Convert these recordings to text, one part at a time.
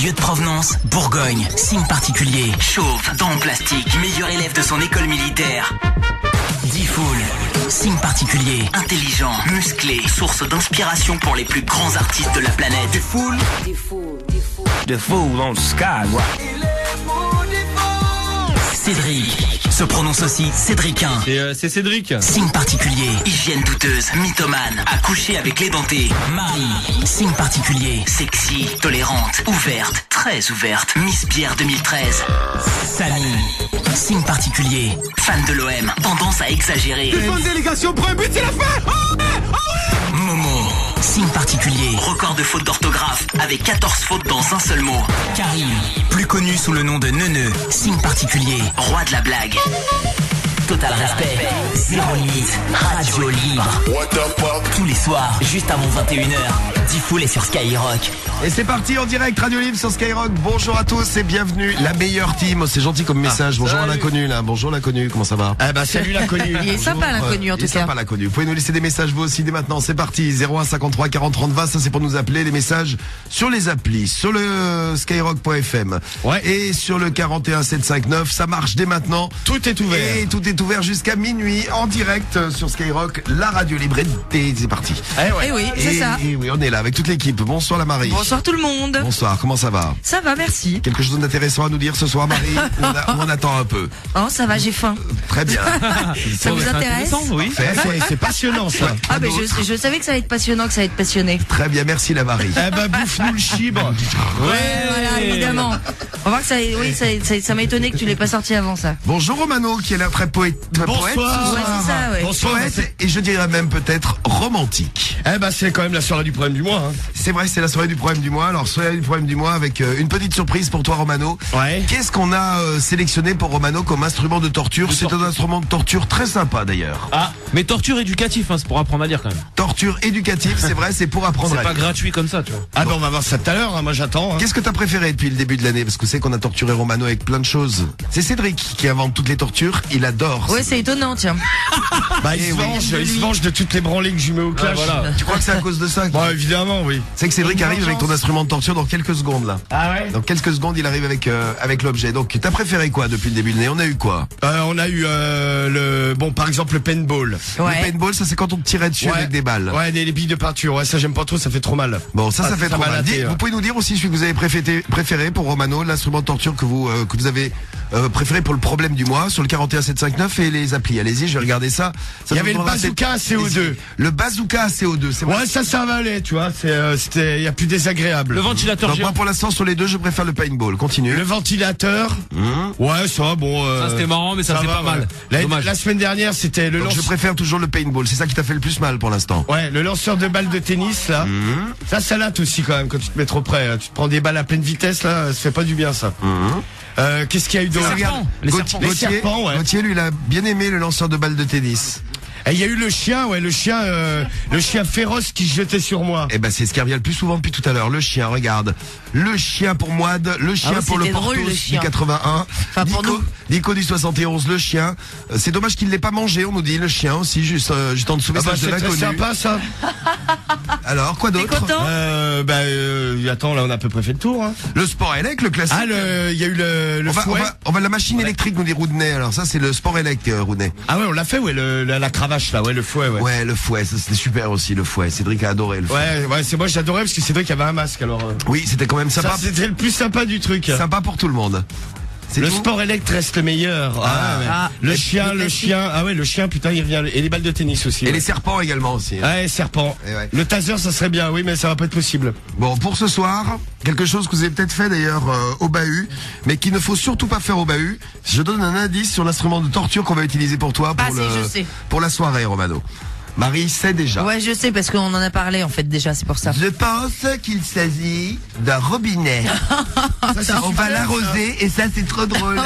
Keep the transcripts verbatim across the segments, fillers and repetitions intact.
Lieu de provenance, Bourgogne. Signe particulier, chauve, dents en plastique, meilleur élève de son école militaire. D-Fool. Signe particulier, intelligent, musclé, source d'inspiration pour les plus grands artistes de la planète. D-Fool. The Fool on the sky, ouais. Cédric, se prononce aussi Cédricain. Et euh, c'est Cédric. Signe particulier, hygiène douteuse, mythomane, accouché avec les dentés. Marie, signe particulier, sexy, tolérante, ouverte, très ouverte. Miss Pierre deux mille treize. Samy, signe particulier, fan de l'O M, tendance à exagérer. Une délégation pour un but, c'est la fin. Oh ouais, oh ouais. Momo, signe particulier, record de fautes d'orthographe, avec quatorze fautes dans un seul mot. Karim, plus connu sous le nom de Neuneu, signe particulier, roi de la blague. Total respect, zéro limite, radio libre. Tous les soirs, juste avant vingt et une heures, D-Fool est sur Skyrock. Et c'est parti en direct, Radio Libre sur Skyrock. Bonjour à tous et bienvenue. La meilleure team, oh, c'est gentil comme message. Bonjour à l'inconnu là, bonjour l'inconnu, comment ça va? Ah bah salut l'inconnu. Il est sympa l'inconnu en Il est tout cas. sympa l'inconnu. Vous pouvez nous laisser des messages vous aussi dès maintenant. C'est parti, zéro un cinquante-trois quarante trente vingt, ça c'est pour nous appeler. Les messages sur les applis, sur le skyrock point f m, Ouais. et sur le quarante et un sept cent cinquante-neuf. Ça marche dès maintenant. Tout est ouvert. Et tout est ouvert jusqu'à minuit en direct sur Skyrock, la radio libre. Et c'est parti. Eh ouais. Eh oui, c'est et, ça. et oui, on est là avec toute l'équipe. Bonsoir la Marie. Bonsoir tout le monde. Bonsoir, comment ça va? Ça va, merci. Quelque chose d'intéressant à nous dire ce soir, Marie? on, a- on attend un peu. Oh, ça va, j'ai faim. Très bien. Ça vous intéresse? Oui. Fait. C'est, c'est passionnant ça. Ah, ben je, je savais que ça allait être passionnant, que ça allait être passionné. Très bien, merci la Marie. Eh bah bouffe-nous le chibre. Ouais, voilà, évidemment. On va voir que ça, oui, ça, ça, ça m'a étonné que tu l'aies pas sorti avant ça. Bonjour Romano, qui est là très poète. très poète. Bonsoir. Ouais, c'est ça, ouais. Bonsoir. Poète, et je dirais même peut-être romantique. Eh bah c'est quand même la soirée du problème du mois. Hein. C'est vrai, c'est la soirée du problème du mois. Alors, soirée du problème du mois avec euh, une petite surprise pour toi, Romano. Ouais. Qu'est-ce qu'on a euh, sélectionné pour Romano comme instrument de torture? De C'est torture. un instrument de torture très sympa d'ailleurs. Ah, mais torture éducative, hein, c'est pour apprendre à lire quand même. Torture éducative, c'est vrai, c'est pour apprendre C'est à pas lire. gratuit comme ça, tu vois. Ah bah on va voir ça tout à l'heure. Hein. Moi j'attends. Hein. Qu'est-ce que t'as préféré depuis le début de l'année? Parce que c'est qu'on a torturé Romano avec plein de choses. C'est Cédric qui invente toutes les tortures. Il adore. Ouais, c'est étonnant, tiens. Bah il Eh se oui. venge, il se venge de toutes les branlées que je lui mets au clash. voilà. Tu crois que c'est à cause de ça? Bon évidemment oui. C'est que Cédric arrive avec ton instrument de torture dans quelques secondes là. Ah ouais. Dans quelques secondes, il arrive avec euh, avec l'objet. Donc, t'as préféré quoi depuis le début de l'année? On a eu quoi? Euh, on a eu euh, le bon par exemple le paintball. Le Ouais. paintball, ça c'est quand on te tirait dessus Ouais. avec des balles. Ouais des, des billes de peinture. Ouais ça j'aime pas trop, ça fait trop mal. Bon, ça, Ah, ça fait ça trop m'a mal. laté, Dis- ouais. Vous pouvez nous dire aussi celui que vous avez préféré, préféré pour Romano, l'instrument de torture que vous euh, que vous avez euh, préféré pour le problème du mois sur le quarante et un sept cent cinquante-neuf et les applis. Allez-y, je vais regarder ça. Ça Il y nous avait le donnera bazooka peut-être- à C O deux. Le bazooka à C O deux, c'est vrai. Ouais ça ça va aller tu vois. C'est euh, c'était il y a plus désagréable. Le ventilateur Donc moi géant. pour l'instant sur les deux, je préfère le paintball. Continue. Le ventilateur. Ouais ça bon. Euh, Ça c'était marrant, mais ça, c'est va, pas mal. ouais. La, Dommage. la semaine dernière c'était le Donc je lance... préfère toujours le paintball. C'est ça qui t'a fait le plus mal pour l'instant. Ouais, le lanceur de balles de tennis là. Ça ça latte aussi quand même quand tu te mets trop près. Là. Tu te prends des balles à pleine vitesse là, ça fait pas du bien ça. Euh, qu'est-ce qu'il y a eu d'autre? Les serpents. Les Gauthier, serpents. Gauthier, Les serpents, ouais. Gauthier, lui, il a bien aimé le lanceur de balles de tennis. Et il y a eu le chien, ouais, le chien, euh, le chien féroce qui se jetait sur moi. Eh ben, c'est ce qui revient le plus souvent depuis tout à l'heure. Le chien, regarde. Le chien pour Moide, le chien ouais, pour le c'était drôle, Portos le du chien. quatre-vingt-un. Enfin, pour Nico, nous. Nico du soixante et onze, le chien. Euh, C'est dommage qu'il ne l'ait pas mangé, on nous dit, le chien aussi, juste, euh, juste en dessous. Ah bah, Message de c'est très l'inconnu. sympa ça. Alors, quoi T'es d'autre? content? Euh, bah, euh, attends, là on a à peu près fait le tour. Hein. Le sport élect, le classique. Ah, le, il y a eu le, le on, va, on, fouet. va, on va la machine électrique, nous dit Roudney. Alors ça, c'est le sport élect, euh, Roudney. Ah ouais, on l'a fait, ouais, le, la, la cravache là, ouais, le fouet, ouais. Ouais, le fouet, ça c'était super aussi, le fouet. Cédric a adoré le fouet. Ouais, ouais, c'est moi j'adorais parce que c'est vrai qu'il y avait un masque alors. euh, Oui, c'était quand même ça sympa. c'était le plus sympa du truc. Sympa pour tout le monde. C'est Le tout sport élect reste le meilleur. Ah, ouais. Ah. Le Et chien, le le classique. chien. Ah ouais, le chien, putain, il revient. Et les balles de tennis aussi. Et ouais. les serpents également aussi. hein. Ouais, serpent. Et ouais. Le taser, ça serait bien, oui, mais ça va pas être possible. Bon, pour ce soir, quelque chose que vous avez peut-être fait d'ailleurs euh, au bahut, mais qu'il ne faut surtout pas faire au bahut. Je donne un indice sur l'instrument de torture qu'on va utiliser pour toi pour, Ah, si, le, je sais. pour la soirée, Romano. Marie sait déjà. Ouais, je sais parce qu'on en a parlé en fait déjà, c'est pour ça. Je pense qu'il s'agit d'un robinet. Ça, on va l'arroser et ça c'est trop drôle.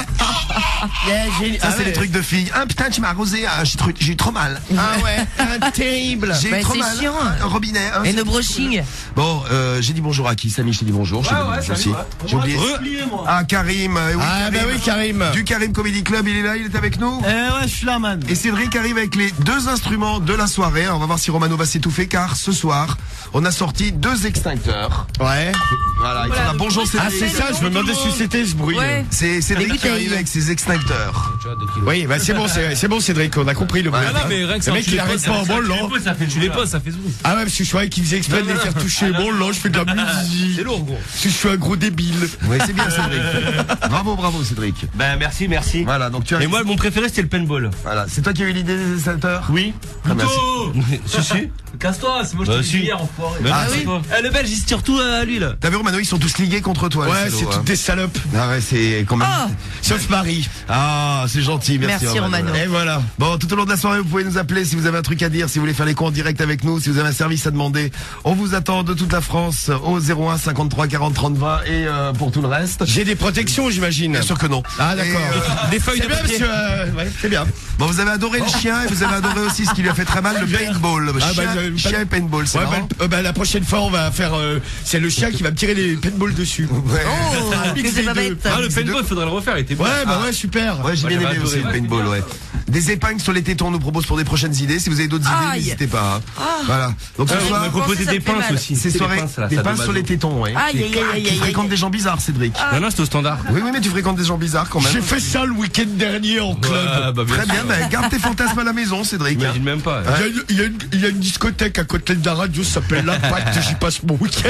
Yeah, j'ai- Ça, ah c'est ouais. les trucs de filles. Ah putain, tu m'as arrosé, ah, j'ai tru- j'ai eu trop mal. Ah ouais, ah, terrible. J'ai Bah, eu trop c'est mal. chiant. Un robinet. hein, Et c'est- nos brushing. Bon, euh, j'ai dit bonjour à qui? Samy, je t'ai dit bonjour. Je t'ai dit bonjour aussi. J'ai oublié. Ah, Karim. euh, oui, Ah bah oui, Karim. Du Karim Comedy Club, il est là, il est avec nous. Eh ouais, je suis là, man. Et Cédric arrive avec les deux instruments de la soirée. Alors, on va voir si Romano va s'étouffer, car ce soir, on a sorti deux extincteurs. Ouais. Voilà, il Voilà, faudra bonjour donc, Ah Cédric. c'est ça, je me demandais si c'était ce bruit. Ouais. C'est Cédric Les qui arrive bouteilles. avec ses extincteurs. Oui, bah c'est bon, c'est c'est bon Cédric, on a compris le bruit. Ah non, mais rien que ça, Le mec tu il les arrête poses, pas en ça- bon tu les là. poses, ça fait- Tu les poses, ça fait ce bruit. Ah ouais, parce que je croyais qu'il faisait exprès de les faire toucher. Bon là, je fais de la musique. C'est lourd, gros. Parce que je suis un gros débile. Oui, c'est bien Cédric. Bravo, bravo Cédric. Ben merci, merci. Voilà, donc tu as. Et moi, mon préféré, c'était le paintball. Voilà, c'est toi qui as eu l'idée des extincteurs? Oui. Ah, merci. Si, si. Casse-toi, c'est moi Bah, je t'ai si. dit hier, enfoiré. Ben, Ah, merci oui. pas. Eh, le belge, il se tire tout à lui, là. T'as vu Romano, ils sont tous ligués contre toi. les Ouais, salauds, c'est hein. toutes des salopes. Ah ouais, c'est quand même. Oh, Sauf Marie. Ah, c'est gentil, merci, Merci, Romano. Et voilà. Bon, tout au long de la soirée, vous pouvez nous appeler si vous avez un truc à dire, si vous voulez faire les cons en direct avec nous, si vous avez un service à demander. On vous attend de toute la France au zéro un cinquante-trois quarante trente vingt et euh, pour tout le reste. J'ai des protections, j'imagine. Bien sûr que non. Ah d'accord. Et, euh, Des feuilles C'est de bien, papier. monsieur. euh, ouais, c'est bien. Bon, vous avez adoré le chien et vous avez adoré aussi ce qui lui a fait très mal, le paintball. Le Ah, chien, bah, euh, chien et paintball, c'est Ouais, marrant. bah, euh, bah, la prochaine fois, on va faire. euh, c'est le chien qui va me tirer les paintballs dessus. Ouais, oh, que mix c'est pas des deux. bête. Ah, le paintball, faudrait le refaire, il était bon. Ouais, bah ouais, super. ouais j'ai Moi, bien j'avais aimé aussi adoré. le paintball, ouais. Des épingles sur les tétons, on nous propose pour des prochaines idées. Si vous avez d'autres idées, Aïe. n'hésitez pas. hein. Voilà. Donc ce Ah, on soir, m'a proposé ça des me fait pinces mal. aussi. c'est Tu sais, soirée, les pinces, là, des ça pinces de sur les Mazo. tétons, ouais. Aïe, aïe, aïe, Tu aïe, fréquentes aïe. des gens bizarres, Cédric. Non, non, c'est au standard. Oui, oui, mais tu fréquentes des gens bizarres quand même. J'ai fait ça le week-end dernier en club. Ouais, bah, Très bien, sûr. bah, garde tes fantasmes à la maison, Cédric. J'imagine même pas. Il y a une- il y, a une- il y a une discothèque à côté de la radio, ça s'appelle l'Impact, j'y passe mon week-end.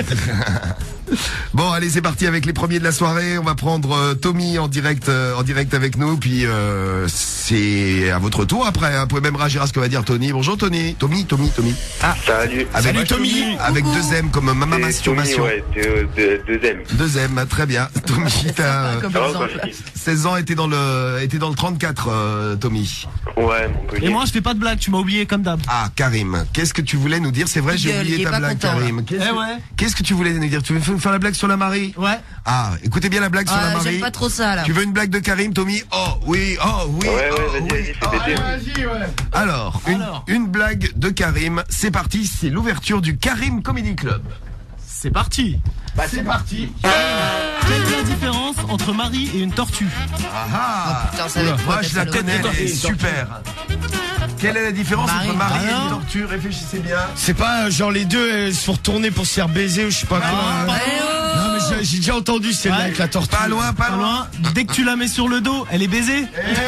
Bon, allez, c'est parti avec les premiers de la soirée. On va prendre euh, Tommy en direct, euh, en direct avec nous. Puis euh, c'est à votre tour après. Hein. Vous pouvez même réagir à ce que va dire Tony. Bonjour Tony. Tommy, Tommy, Tommy. Salut. Avec Salut, Tommy. Avec Coucou. deux M comme maman C'est masturbation. Tommy, ouais, deux, deux, deux M. Deux M, très bien. Tommy, t'as euh, Comme Ça va, exemple. quoi, seize ans, était dans le, était dans le trente-quatre, euh, Tommy. Ouais, Montpellier. Et moi, je fais pas de blague, tu m'as oublié comme d'hab. Ah, Karim, qu'est-ce que tu voulais nous dire? C'est vrai, j'ai Gueule, il oublié est ta pas blague, content, là. Karim. Qu'est-ce Eh que- ouais. Qu'est-ce que tu voulais nous dire? Tu veux nous faire la blague sur la Marie? Ouais. Ah, écoutez bien la blague sur la Ah, Marie. j'aime pas trop ça, là. Tu veux une blague de Karim, Tommy? Oh oui, oh oui, Ouais, ouais, oh vas-y, oui. vas-y, fais oh, péter. Vas-y, ouais. Alors, une, Alors. une blague de Karim. C'est parti, c'est l'ouverture du Karim Comedy Club. C'est parti. Bah c'est parti. Quelle est la différence entre Marie et une tortue? Ah ah. Putain, ça va être Moi, quoi, je ta la salope. connais, elle est super. Quelle est la différence Marie. entre Marie et Alors une tortue? Réfléchissez bien. C'est pas euh, genre les deux elles se font retourner pour se faire baiser ou je sais pas quoi. Ah, hein. Eh oh. Non mais j'ai- j'ai déjà entendu celle-là Ouais. avec la tortue. Pas loin, pas Pas loin. loin. Dès que tu la mets sur le dos, elle est baisée.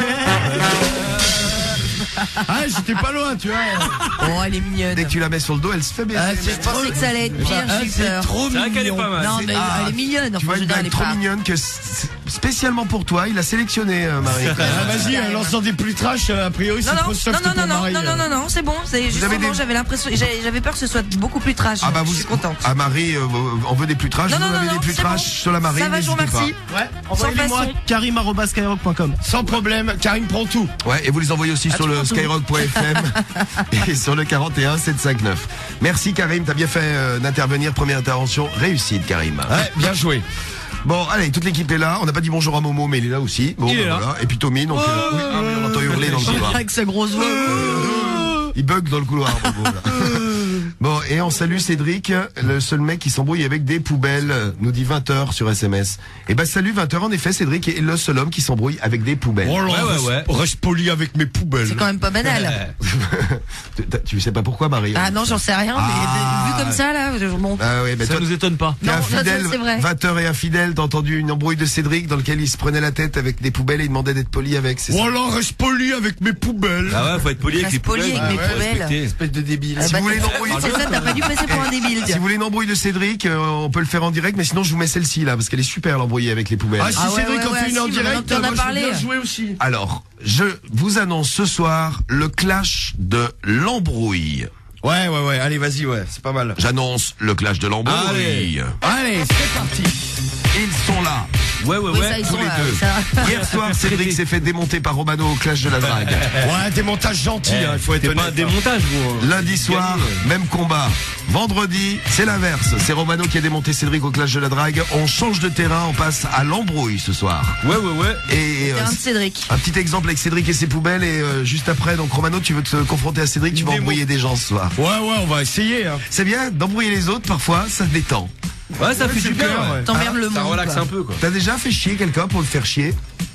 Ah j'étais pas loin tu vois. Oh, elle est mignonne. Dès que tu la mets sur le dos, elle se fait baiser. Ah, Je pensais que ça allait être pire, Ah, j'ai eu c'est peur. trop C'est vrai qu'elle est mignon. pas mal. Non, C'est- mais ah, elle est mignonne. Tu Enfin, vois je une veux dire, elle blague est trop pas. mignonne que s- spécialement pour toi, il a sélectionné euh, Marie. Ah, vas-y, euh, lance-en des plus trash, euh, a priori Non, c'est non, trop soft non, non, pour non, non, Marie. non, non, euh. non, non, c'est bon. C'est avez justement, des- j'avais l'impression, j'avais j'avais peur que ce soit beaucoup plus trash. Ah bah vous, Je suis contente. ah Marie, euh, on veut des plus trash. Non, Vous non, en avez non, des non, plus c'est trash bon. sur la Marie. Ça va, je vous n'hésitez remercie. Ouais. Envoyez-moi façon. karim arobase skyrock point com. Sans problème, Karim prend tout. pas. Ouais, et vous les envoyez aussi sur tu le prends tout. skyrock point f m et sur le quarante et un sept cent cinquante-neuf. Merci Karim, t'as bien fait euh, d'intervenir. Première intervention réussite, Karim. Ouais, bien joué. Bon, allez, toute l'équipe est là. On n'a pas dit bonjour à Momo, mais il est là aussi. Bon, Il ben est là. voilà. Et puis Tommy, donc euh, oui, ah, oui, on entend hurler dans le couloir. Avec sa grosse voix. Il bug dans le couloir, Momo, là. Bon, et on salue Cédric, le seul mec qui s'embrouille avec des poubelles, nous dit vingt heures sur S M S. Et ben salut vingt heures, en effet, Cédric est le seul homme qui s'embrouille avec des poubelles. Oh là, Ouais, ouais, reste- ouais. reste poli avec mes poubelles. C'est quand même pas banal. tu, tu sais pas pourquoi, Marie? Ah non, j'en sais rien, mais Ah. vu comme ça, là, je monte. Ah ouais, mais Ça toi, nous étonne pas. t'es Non, infidèle, ça, c'est vrai. vingt heures et infidèle, t'as entendu une embrouille de Cédric dans lequel il se prenait la tête avec des poubelles et il demandait d'être poli avec, c'est ça? Oh là, reste poli avec mes poubelles. Ah ouais, faut être poli avec Reste les poli poubelles. avec mes faut poubelles. respecter. Espèce de débile. Ah Si bah, vous voulez une t'as- embrouille, c'est ça, t'as pas dû passer pour un débile. si vous voulez une embrouille de Cédric, euh, on peut le faire en direct, mais sinon je vous mets celle-ci là, parce qu'elle est super l'embrouille avec les poubelles. Ah si Ah ouais, Cédric ouais, en ouais, fait une en si, mais maintenant direct, que t'en as moi je veux parlé. bien jouer aussi. Alors, je vous annonce ce soir le clash de l'embrouille. Ouais ouais ouais, allez vas-y ouais, c'est pas mal. J'annonce le clash de l'embrouille. Allez. Allez, c'est parti. Ils sont là. Ouais, ouais, Oui, ouais. ça, ils tous sont les là, deux. oui, ça. Hier soir, Cédric s'est fait démonter par Romano au clash de la drague. Ouais, démontage gentil, hein, il faut être C'est pas un honnête. démontage, gros. Lundi soir, même combat. Vendredi, c'est l'inverse. C'est Romano qui a démonté Cédric au clash de la drague. On change de terrain, on passe à l'embrouille ce soir. Ouais, ouais, ouais. Et euh, Terrain de Cédric. un petit exemple avec Cédric et ses poubelles. Et euh, juste après, donc Romano, tu veux te confronter à Cédric, tu vas Démo- embrouiller des gens ce soir. Ouais, ouais, on va essayer. Hein. C'est bien d'embrouiller les autres, parfois ça détend. Ouais, ça fait c'est du bien. clair, ouais. ouais. T'emmerdes le Ça monde. relaxe quoi. un peu, quoi. T'as déjà fait chier quelqu'un pour le faire chier?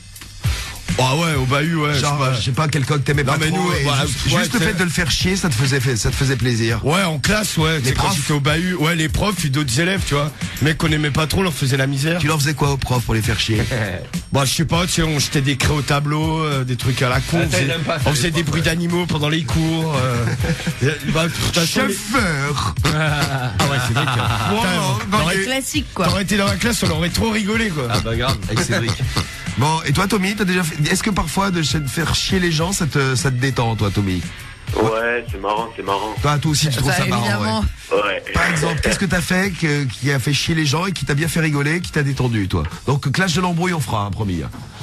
Ah ouais, au bahut, ouais. Genre, je sais je sais pas, quelqu'un que t'aimais Non, pas mais trop. nous, et bah, juste ouais, juste le c'est- fait de le faire chier, ça te faisait, ça te faisait plaisir. pas. Ouais, en classe, ouais. Les Les profs. profs. Quand j'étais au bahut, ouais, les profs, puis d'autres élèves, tu vois. Les mecs qu'on aimait pas trop, on leur faisait la misère. Tu leur faisais quoi aux profs pour les faire chier? Bah, je sais pas, tu sais, on jetait des craies au tableau, euh, des trucs à la con. Ah, on ça, faisait, ils aiment pas, ça, on les faisait des profs, bruits ouais. d'animaux pendant les cours. Euh, bah, de toute façon, les- Chauffeur. Ah ouais, c'est vrai que. Putain, t'aurais- Classique, quoi. T'aurais été dans la classe, on aurait trop rigolé, quoi. Ah bah grave, avec Cédric. Bon, et toi, Tommy, t'as déjà fait... Est-ce que parfois de se faire chier les gens, ça te, ça te détend, toi, Tommy? Ouais, c'est marrant, c'est marrant. Toi, toi aussi, tu trouves ça, Ça, marrant, évidemment. ouais. Ouais. Par exemple, qu'est-ce que t'as fait que- qui a fait chier les gens et qui t'a bien fait rigoler, qui t'a détendu, toi? Donc, clash de l'embrouille, on fera un premier.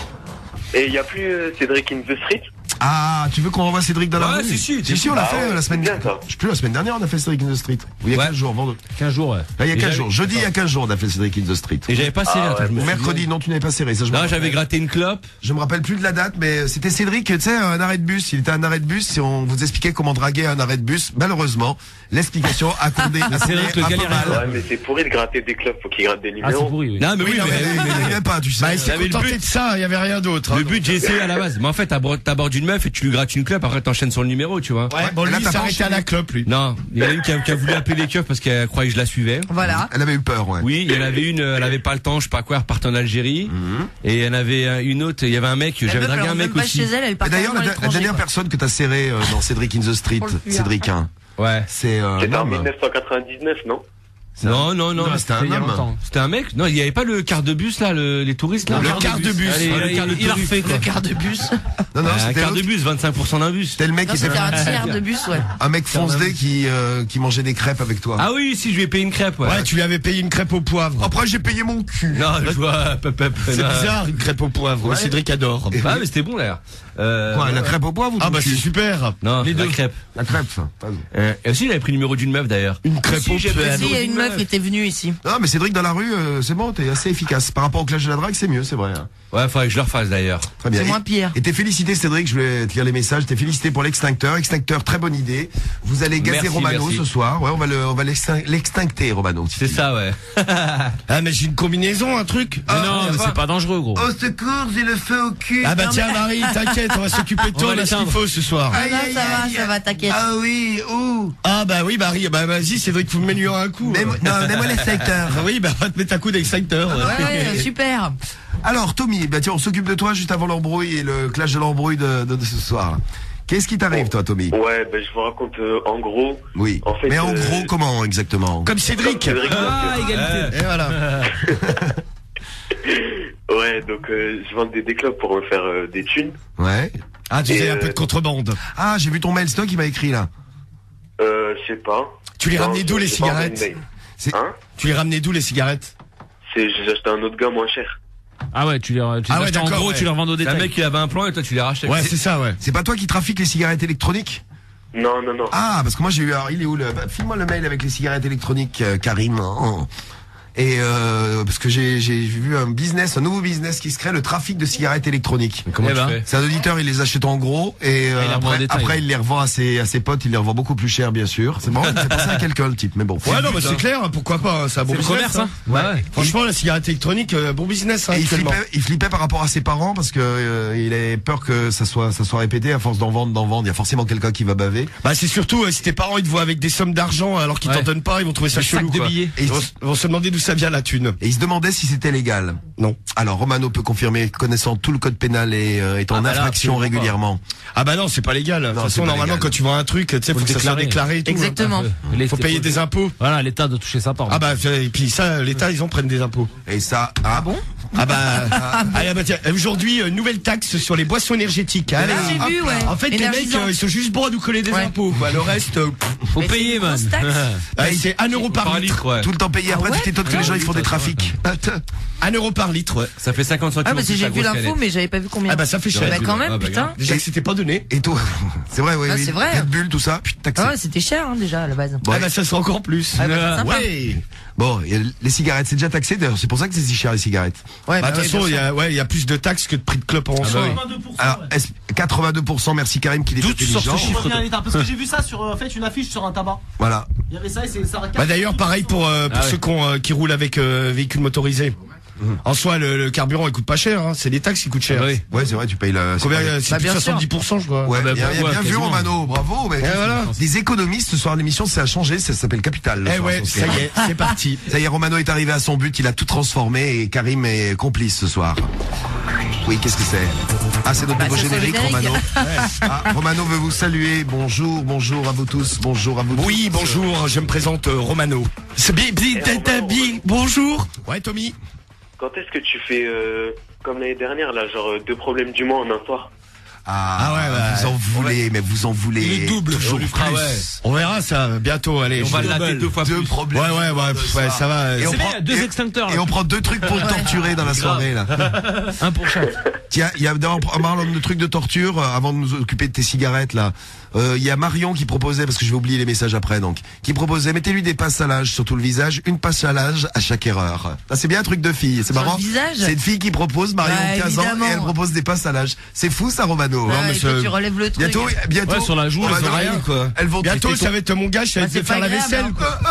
Et il y a plus euh, Cédric in the Street? Ah, tu veux qu'on renvoie Cédric dans la Ouais, rue? si, si, si, si, on l'a Ah fait ouais, euh, la semaine c'est bien, ça. Je sais plus, la semaine dernière, on a fait Cédric in the Street. Ou il y a Ouais. quinze jours, vendredi. quinze jours, ouais. Là, il y a Et quinze j'avais- jours. Jeudi, il y a quinze jours, on a fait Cédric in the Street. Et j'avais pas serré, Ah, attends, ouais. je me Ou souviens. mercredi, non, tu n'avais pas serré, ça je me Non, rappelle. j'avais gratté une clope. Je me rappelle plus de la date, mais c'était Cédric, tu sais, un arrêt de bus. Il était à un arrêt de bus et on vous expliquait comment draguer un arrêt de bus. Malheureusement, l'explication a condé, a condé Cédric, le un peu galérien. mal. Ouais, mais c'est pourri de gratter des clubs, faut qu'il gratte des Ah, numéros. c'est pourri, oui. Non, mais oui, Oui, non, mais, mais mais- il n'aimait pas, tu sais. Bah, il s'est J'avais le contenté but. de ça, il y avait rien d'autre. hein. le but, j'ai essayé à la base. Mais en fait, t'abordes t'abordes une meuf et tu lui grattes une clope, après t'enchaînes sur le numéro, tu vois. Ouais, bon, mais là, lui, t'as il s'est pas arrêté à enchaîné. la clope, lui. Non, il y en a une qui a, qui a voulu appeler les keufs parce qu'elle croyait que je la suivais. Voilà. Elle avait eu peur, ouais. Oui, il y en avait une, elle avait pas le temps, je sais pas quoi, elle repartait en Algérie. Et il y en avait euh, une autre, il y avait un mec, La j'avais meuf, elle dragué un rentre mec même pas aussi. chez elle, elle est Et partie d'ailleurs, à la, la l'étranger, dernière quoi. personne que t'as serré euh, dans Cédric in the Street, Pour le cuir. Cédric, hein, Ouais. c'est euh, un C'était en homme. mille neuf cent quatre-vingt-dix-neuf, non? Non, non, non. Non, c'était un il y a homme. longtemps. C'était un mec. Non, il y avait pas le quart de bus là, le- les touristes là. Le quart de bus. Allez, Ouais, le quart de Il a touriste, refait quoi. le quart de bus. Non, non, Euh, un c'était quart de l'autre. bus, vingt-cinq pour cent d'un bus. C'était le mec Non, qui était c'était un tiers de bus, ouais. un mec foncé qui, euh, qui mangeait des crêpes avec toi. Ah oui, si, je lui ai payé une crêpe, ouais. Ouais, tu lui avais payé une crêpe au poivre. Après, j'ai payé mon cul. Non, je vois, pep, pep, C'est non. bizarre, une crêpe au poivre. Ouais. Cédric adore. Ah, mais c'était bon d'ailleurs. Euh, Quoi, ouais, la ouais. crêpe au poivre ou Ah ton bah cul c'est super. Non, Les la deux. crêpe. La crêpe, enfin, pardon. Euh, et aussi, il avait pris le numéro d'une meuf d'ailleurs. Une crêpe Aussi, au j'ai pris le poivre. Si, il y a numéro une d'une meuf qui était venue ici. Non, mais Cédric, dans la rue, euh, c'est bon, t'es assez efficace. Par rapport au clash de la drague, c'est mieux, c'est vrai. hein. Ouais, faudrait que je le refasse d'ailleurs. Très bien. C'est Et- moins pire. Et t'es félicité, Cédric, je voulais te lire les messages. T'es félicité pour l'extincteur. Extincteur, très bonne idée. Vous allez gazer Merci, Romano merci. ce soir. Ouais, on va le, on va l'extin- l'extincter, Romano. C'est ça, ouais. Ah mais j'ai une combinaison, un truc. Mais non, mais c'est pas dangereux, gros. Au secours, j'ai le feu au cul. Ah bah tiens Marie, t'inquiète, on va s'occuper de On toi, va on a ce qu'il l'éteindre. faut ce soir. Ah non, ça va, ça va, t'inquiète. Ah oui, ouh. Ah bah oui Marie, bah vas-y, c'est vrai qu'il faut me mettre un coup. Mets-moi- non, mets-moi l'extincteur. Ah oui, bah va te mettre un coup d'extincteur. Ouais, ouais, super. Alors, Tommy, bah tiens, on s'occupe de toi juste avant l'embrouille et le clash de l'embrouille de, de, de ce soir. là. Qu'est-ce qui t'arrive, toi, Tommy? Ouais, ben je vous raconte euh, en gros. Oui. En fait, Mais en euh, gros, comment exactement? Comme Cédric. Cédric, Ah, donc, égalité. Et voilà. euh, ouais, donc euh, je vends des, des clubs pour me faire euh, des thunes. Ouais. Ah tu Et, faisais un euh, peu de contrebande. Ah, j'ai vu ton mail stock, il m'a écrit là. Euh, je sais pas. Tu les Non, ramenais d'où je- les j'ai pas envoyé cigarettes de mail. C'est- Hein? Tu les ramenais d'où les cigarettes? C'est j'ai acheté un autre gars moins cher. Ah ouais, tu les, tu Ah les ouais, achètes en d'accord, gros, ouais. tu les revends au C'est un détail. mec qui avait un plan et toi tu les rachètes. Ouais, c'est ça, ouais. C'est pas toi qui trafiques les cigarettes électroniques? Non, non, non. Ah, parce que moi j'ai eu. Alors, il est où le. Bah, file-moi le mail avec les cigarettes électroniques, euh, Karim. Oh. Et euh, parce que j'ai j'ai vu un business, un nouveau business qui se crée, le trafic de cigarettes électroniques. Comment Eh tu ben. fais? C'est un auditeur, il les achète en gros et euh, il les revend en après, détail. après il les revend à ses, à ses potes, il les revend beaucoup plus cher bien sûr. C'est marrant, il fait penser à quelqu'un le type, mais bon. Ouais, non, mais c'est clair, pourquoi pas, c'est un bon C'est le business, commerce, hein. Ouais, ouais. Franchement, la cigarette électronique, euh, bon business, hein, Et il actuellement. flippait, il flippait par rapport à ses parents parce que euh, il avait peur que ça soit ça soit répété à force d'en vendre, d'en vendre. Il y a forcément quelqu'un qui va baver. Bah c'est surtout euh, si tes parents ils te voient avec des sommes d'argent alors qu'ils Ouais. t'en donnent pas, ils vont trouver ça Des sacs chelou de quoi. billets. Et ils vont, ils vont se demander d'où ça vient la thune. Et il se demandait si c'était légal. Non. Alors Romano peut confirmer, connaissant tout le code pénal et euh, est en Ah bah là, infraction absolument pas. régulièrement. Ah bah non, c'est pas légal. De toute Non, c'est façon, pas normalement, légal. quand tu vends un truc, tu sais, faut, le que ça soit déclarer. déclaré et tout. Exactement. Les- Faut payer des impôts. Voilà, l'État doit toucher sa part. Ah bah et puis ça, l'État ils en prennent des impôts. Et ça, ah bon Ah bah, allez, bah tiens, aujourd'hui, euh, nouvelle taxe sur les boissons énergétiques. Allez, Ah, j'ai hop vu, là. ouais. En fait, les mecs, Énergisant. euh, ils sont juste bons à nous coller des Ouais. impôts. Quoi. Le reste, euh, Faut Mais c'est payer, une man. grosse taxe. ouais, c'est un euro par, Par litre. litre, ouais. Tout le temps payé. Après, Ah ouais tu t'étonnes que les gens ils font des trafics. Un euro par litre, ouais. Ça fait cinquante centimes. Ah, parce que en plus, j'ai la vu grosse l'info, canette. mais j'avais pas vu combien. Ah bah ça fait cher. Bah, quand même, Ah, bah, putain. Déjà que c'était pas donné. Et toi, c'est vrai, oui, Ah, oui. c'est vrai. Red Bull, tout ça, puis taxé. Ah ouais, c'était cher, hein, déjà, à la base. Ah bah ça sera encore plus. Ah, bah, c'est sympa. Ouais. Bon, et les cigarettes, c'est déjà taxé d'ailleurs. C'est pour ça que c'est si cher les cigarettes. Ouais, Bah, de bah, toute façon, ouais, il y bien a, ouais, il y a plus de taxes que de prix de clope en soi. quatre-vingt-deux pour cent, Alors, ouais. est-ce- quatre-vingt-deux pour cent, merci Karim qui est D'où tu sors intelligent. ce chiffre, Je reviens à l'état, parce que j'ai vu ça sur euh, en fait une affiche sur un tabac. Voilà. Il y avait ça et c'est ça. Bah d'ailleurs, pareil pour, euh, pour Ah ouais. ceux qu'on, euh, qui roulent avec euh, véhicules motorisés. En soi, le, le carburant, il coûte pas cher. Hein. C'est les taxes qui coûtent cher. Ah oui. Ouais, c'est vrai, tu payes la. Combien, c'est euh, vrai. c'est Bah, plus de bien sûr. soixante-dix pour cent, je crois. Ouais, bah, bien, bah, bien ouais, vu quasiment. Romano, bravo. Mec. Et voilà. Des économistes ce soir l'émission, ça a changé, ça s'appelle Capital. le Eh soir, ouais, sur ça Skyrock. y est, c'est parti. Ça y est, Romano est arrivé à son but, il a tout transformé et Karim est complice ce soir. Oui, qu'est-ce que c'est? Ah, c'est notre Bah, nouveau c'est son générique, générique. Romano. Ah, Romano veut vous saluer. Bonjour, bonjour à vous tous. Bonjour à vous tous. Oui, bonjour, je me présente euh, Romano. C'est bi, bi, Eh, tata, Romano, bi, bonjour. Ouais, Tommy. Quand est-ce que tu fais euh, comme l'année dernière, là, genre euh, deux problèmes du mois en un soir? Ah, Ah ouais, bah, vous en voulez, mais vous en voulez. Il est double, toujours on lui plus. fera, ouais. On verra ça bientôt, allez. On je va vais- l'atter deux fois Deux plus. problèmes. Ouais, ouais, ouais, pff, ouais, ça va. Et on C'est bien, prend il y a deux et- extincteurs, là. Et on prend deux trucs pour le torturer dans la soirée là. Un pour chaque. Tiens, il y a d'abord en parlant de trucs de torture, euh, avant de nous occuper de tes cigarettes là, euh, il y a Marion qui proposait, parce que je vais oublier les messages après donc, qui proposait mettez-lui des passes à l'âge sur tout le visage, une passe à l'âge à chaque erreur. Ça c'est bien un truc de fille, c'est Sur marrant. le visage C'est une fille qui propose, Marion Bah, quinze ans, évidemment. et elle propose des passes à l'âge. C'est fou ça Romano. Ouais, Non, mais et c'est- toi, tu relèves le truc. bientôt, bientôt. Ouais, sur la joue, on va les dire- oreilles, quoi. Elles vont Bientôt, tes ça va être mon gars, je vais Bah, te c'est faire pas la grave, vaisselle, hein. quoi.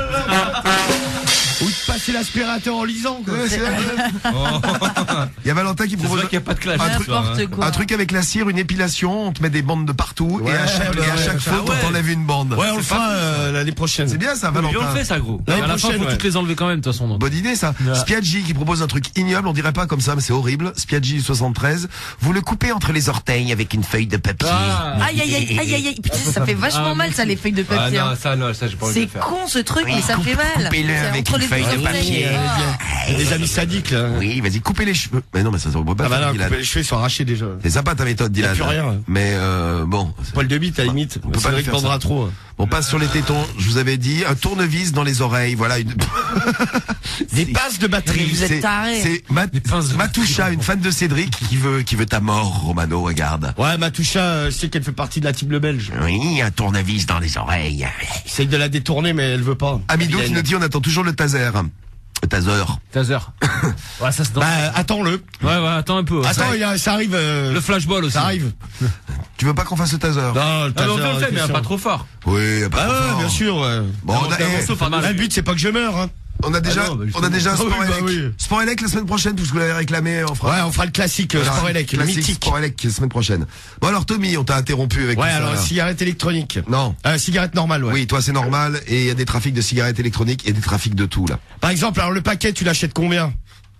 Ou de passer l'aspirateur en lisant, quoi. Ouais, c'est vrai. Il y a Valentin qui C'est propose vrai qu'il n'y a pas de clash. un ce truc- soir, hein. N'importe quoi. un truc avec la cire, une épilation, on te met des bandes de partout et à chaque, bah et à ouais. chaque Ah faute ouais. on t'enlève une bande. Ouais, on le C'est pas fera fou, ça. euh, l'année prochaine. C'est bien ça Mais Valentin. on le fait ça, gros. L'année À la fin, prochaine, faut ouais. toutes les enlever quand même, de toute façon. donc. Bonne idée ça. Ouais. Spiaggi qui propose un truc ignoble, on dirait pas comme ça mais c'est horrible. Spiaggi du soixante-treize, vous le coupez entre les orteils avec une feuille de papier. Ah. Aïe, aïe, aïe, aïe, aïe, aïe. Putain, ça fait vachement Ah, mal, ça, les feuilles de Ah papier. non, hein. ça, non, ça, j'ai pas envie de C'est le faire. con, ce truc, Oui, mais ça coupe- fait mal. coupez-le C'est avec entre une les feuille de orteils. papier. Ah. Les amis sadiques, là. Oui, vas-y, coupez les cheveux. Mais non mais ça se voit pas. Ah bah non, Dylan. couper les cheveux, ils sont arrachés déjà. C'est sympa ta méthode Dylan. plus rien. Mais euh, bon, Poil de bite, à la limite. On peut C'est pas vrai lui qu'il faire pendra ça. trop. on passe sur les tétons, je vous avais dit, un tournevis dans les oreilles, voilà une... Des passes de batterie. Vous êtes C'est- tarés. C'est Mat- pinces de Matoucha, une fan de Cédric qui veut qui veut ta mort, Romano, regarde. Ouais, Matoucha, euh, je sais qu'elle fait partie de la team Le Belge. Oui, un tournevis dans les oreilles. J'essaye de la détourner, mais elle veut pas. Amidou qui Vilaine. nous dit on attend toujours le taser. Le taser. Taser. Ouais, ça se danse. Bah, attends-le. Ouais, ouais, attends un peu. ouais. Attends, Ça- il y a- ça arrive. euh, Le flashball aussi. Ça arrive. Tu veux pas qu'on fasse le taser? Non, le Ah, mais taser, on fait, on le fait, mais question. pas trop fort. Oui, pas Ah trop ouais, fort. bien sûr. Ouais. Bon, on a, Là, eh, sauf à mal. le but, c'est pas que je meure. Hein. on a déjà, Ah non, bah, on a déjà un Ah sport oui, bah élec. oui. Sport élec la semaine prochaine, puisque vous l'avez réclamé, on fera. Ouais, on fera le classique, euh, Voilà, sport élec, le classique mythique. Sport élec la semaine prochaine. Bon alors Tommy, on t'a interrompu avec Ouais, tout ça, alors là. cigarette électronique. Non. Euh, cigarette normale, ouais. Oui, toi c'est normal et il y a des trafics de cigarettes électroniques et des trafics de tout là. Par exemple, alors le paquet, tu l'achètes combien?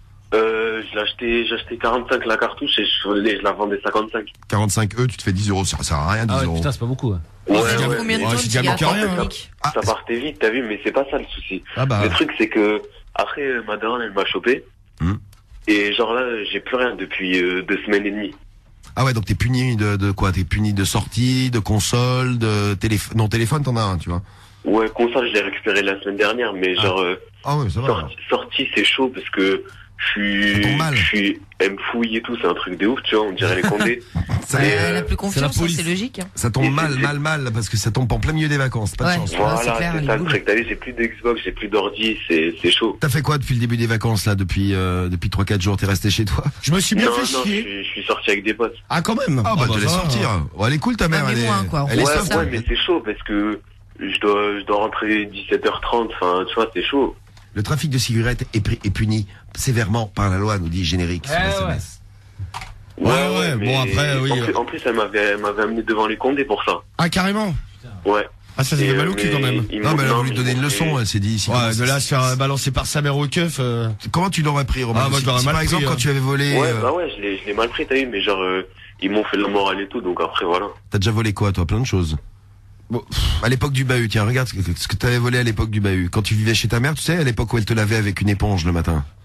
Euh, je l'ai acheté, j'ai acheté quarante-cinq la cartouche et je, je la vendais cinquante-cinq. quarante-cinq E, tu te fais dix euros, ça sert à rien dix Ah ouais, euros. putain, c'est pas beaucoup. ouais. Ouais, Ça ouais, fait combien de ouais, temps j'ai de déjà cigarettes manqué rien, électroniques Ah, ça partait vite, t'as vu, mais c'est pas ça le souci. Ah bah. Le truc, c'est que après, euh, ma daronne, elle m'a chopé. Hmm. Et genre là, j'ai plus rien depuis euh, deux semaines et demie. Ah ouais, donc t'es puni de, de quoi? T'es puni de sortie, de console, de téléphone. Non, téléphone t'en as un, tu vois. Ouais, console, je l'ai récupéré la semaine dernière, mais Ah. genre, euh, Ah ouais, ça va. sortie, sortie, c'est chaud parce que je Ça tombe suis, mal. je suis, elle me fouille et tout, c'est un truc de ouf, tu vois, on dirait les condés. Ça, Euh, Mais, Elle euh, a plus confiance, hein, police. c'est logique. hein. ça tombe Et mal, c'est- mal, mal, parce que ça tombe en plein milieu des vacances, pas de Ouais. chance. c'est Voilà, clair, c'est les ça le boules. truc. T'as vu, j'ai plus de Xbox, j'ai plus d'ordi, c'est, c'est chaud. T'as fait quoi depuis le début des vacances là, depuis euh, depuis trois quatre jours? T'es resté chez toi? Je me suis bien Non, fait non, je chier. suis, je suis sorti avec des potes. Ah, quand même. Ah bah, bah, te laisse ça va. sortir. Oh, elle est cool ta mère, Ah, mais elle est, moins, quoi. elle est Ouais, soft. ouais, mais c'est chaud parce que je dois, je dois rentrer dix-sept heures trente, enfin, tu vois, c'est chaud. Le trafic de cigarettes est, pri- est puni sévèrement par la loi, nous dit générique sur Eh S M ouais. S. Ouais, ouais, bon, après, oui. En plus, en plus, elle m'avait, elle m'avait amené devant les condés pour ça. Ah, carrément. Ouais. Ah, ça, ça Et, fait mal euh, au cul quand mais même. ils Non, m'ont- mais elle a voulu mais te donner ils une m'ont leçon, fait- elle s'est dit. si Ouais, comment de là, ça- se faire balancer par sa mère au keuf. euh, Comment tu l'aurais pris, Romain? Ah, moi, Si- je l'aurais si mal par exemple, pris, quand hein. tu avais volé, Ouais, euh, bah ouais, je l'ai, je l'ai mal pris, t'as vu, mais genre, euh, ils m'ont fait la morale et tout, donc après, voilà. t'as déjà volé quoi, toi? Plein de choses. Bon, pff, à l'époque du bahut, tiens, regarde ce que, ce que t'avais volé à l'époque du bahut. Quand tu vivais chez ta mère, tu sais, à l'époque où elle te lavait avec une éponge le matin.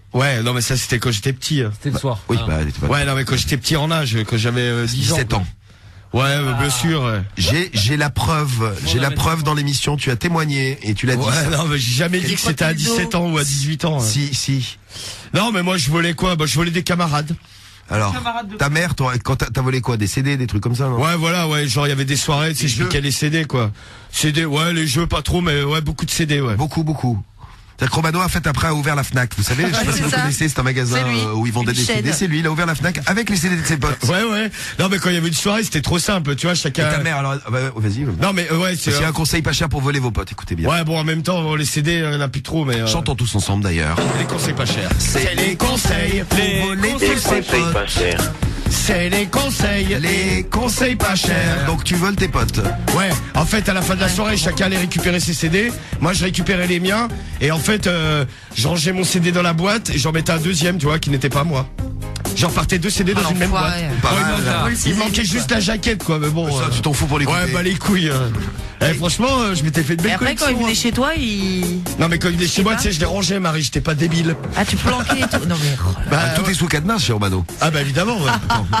Ouais, non mais ça c'était quand j'étais petit. C'était le soir. Oui, Ah. bah, t'es pas- Ouais, non mais quand j'étais petit en âge, quand j'avais euh, dix ans. dix-sept ans. Ouais, euh, bien sûr. Ouais, J'ai, j'ai la preuve, j'ai la preuve dans l'émission, tu as témoigné et tu l'as dit. ouais non mais j'ai jamais dit que c'était à dix-sept ans ou à dix-huit ans. hein. Si, si. Non mais moi je volais quoi? Bah je volais des camarades. Alors, ta mère, toi, quand t'as, t'as volé quoi? Des C D, des trucs comme ça, non? Ouais voilà, ouais, genre il y avait des soirées, tu sais, je jeux. piquais les C D quoi. C D, ouais, les jeux pas trop mais ouais, beaucoup de C D, ouais. Beaucoup, beaucoup. C'est-à-dire que Romano, en fait, après, a ouvert la Fnac. Vous savez, je sais pas si c'est vous ça. connaissez, c'est un magasin C'est lui. euh, où ils vendaient Une des C D. chaîne. C'est lui, il a ouvert la Fnac avec les C D de ses potes. Ouais ouais. Non mais quand il y avait une soirée, c'était trop simple, tu vois, Et chacun. ta mère, alors, ah bah, vas-y. Non mais euh, ouais, c'est C'est un conseil pas cher pour voler vos potes, écoutez bien. Ouais, bon en même temps, les C D, il y en a plus trop mais euh... Chantons tous ensemble d'ailleurs. les conseils pas chers. C'est les conseils pour voler Les tes conseils potes. pas chers. C'est les conseils. Les conseils pas chers. Donc tu voles tes potes. Ouais, en fait, à la fin de la soirée, chacun allait récupérer ses C D. Moi, je récupérais les miens. Et en fait, euh, je rangeais mon C D dans la boîte et j'en mettais un deuxième, tu vois, qui n'était pas moi. J'en repartais deux C D dans Ah, une même boîte. l'enfoiré. Pas Ouais, mal, il là. manquait- Vol C D, il manquait quoi. juste la jaquette, quoi. Mais bon. Ça, euh, tu t'en fous pour les Ouais, couper. bah les couilles. euh. Eh, franchement, euh, je m'étais fait de Et belles après, quand il collections, venait hein. chez toi, il. Non, mais quand il venait chez sais moi, pas. tu sais, je les rangeais, Marie, j'étais pas débile. Ah, tu planquais et tout. Non, mais. oh là là. Bah, Ah, tout ouais. est sous cadenas chez Romano. Ah, bah évidemment, ouais.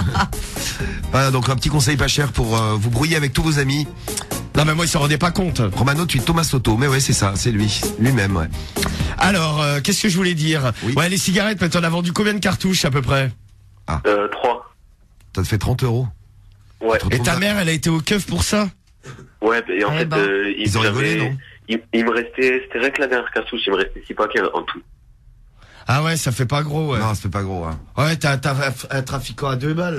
Voilà, donc un petit conseil pas cher pour euh, vous brouiller avec tous vos amis. Non, mais moi, il s'en rendait pas compte. Romano, tu es Thomas Soto. Mais ouais, c'est ça, c'est lui. Lui-même, ouais. Alors, euh, qu'est-ce que je voulais dire? Oui. Ouais, les cigarettes, mais t'en as vendu combien de cartouches, à peu près? Euh, trois. Ça te fait trente euros. Ouais. Et ta mère, elle a été au keuf pour ça? Ouais, et en Eh fait, ben. euh, il, Ils ont rigolé, j'avais- non il, il me restait, c'était vrai que la dernière cartouche, il me restait six paquets en tout. Ah ouais, ça fait pas gros, ouais. Non, ça fait pas gros, hein. Ouais, t'as, t'as un trafiquant à deux balles.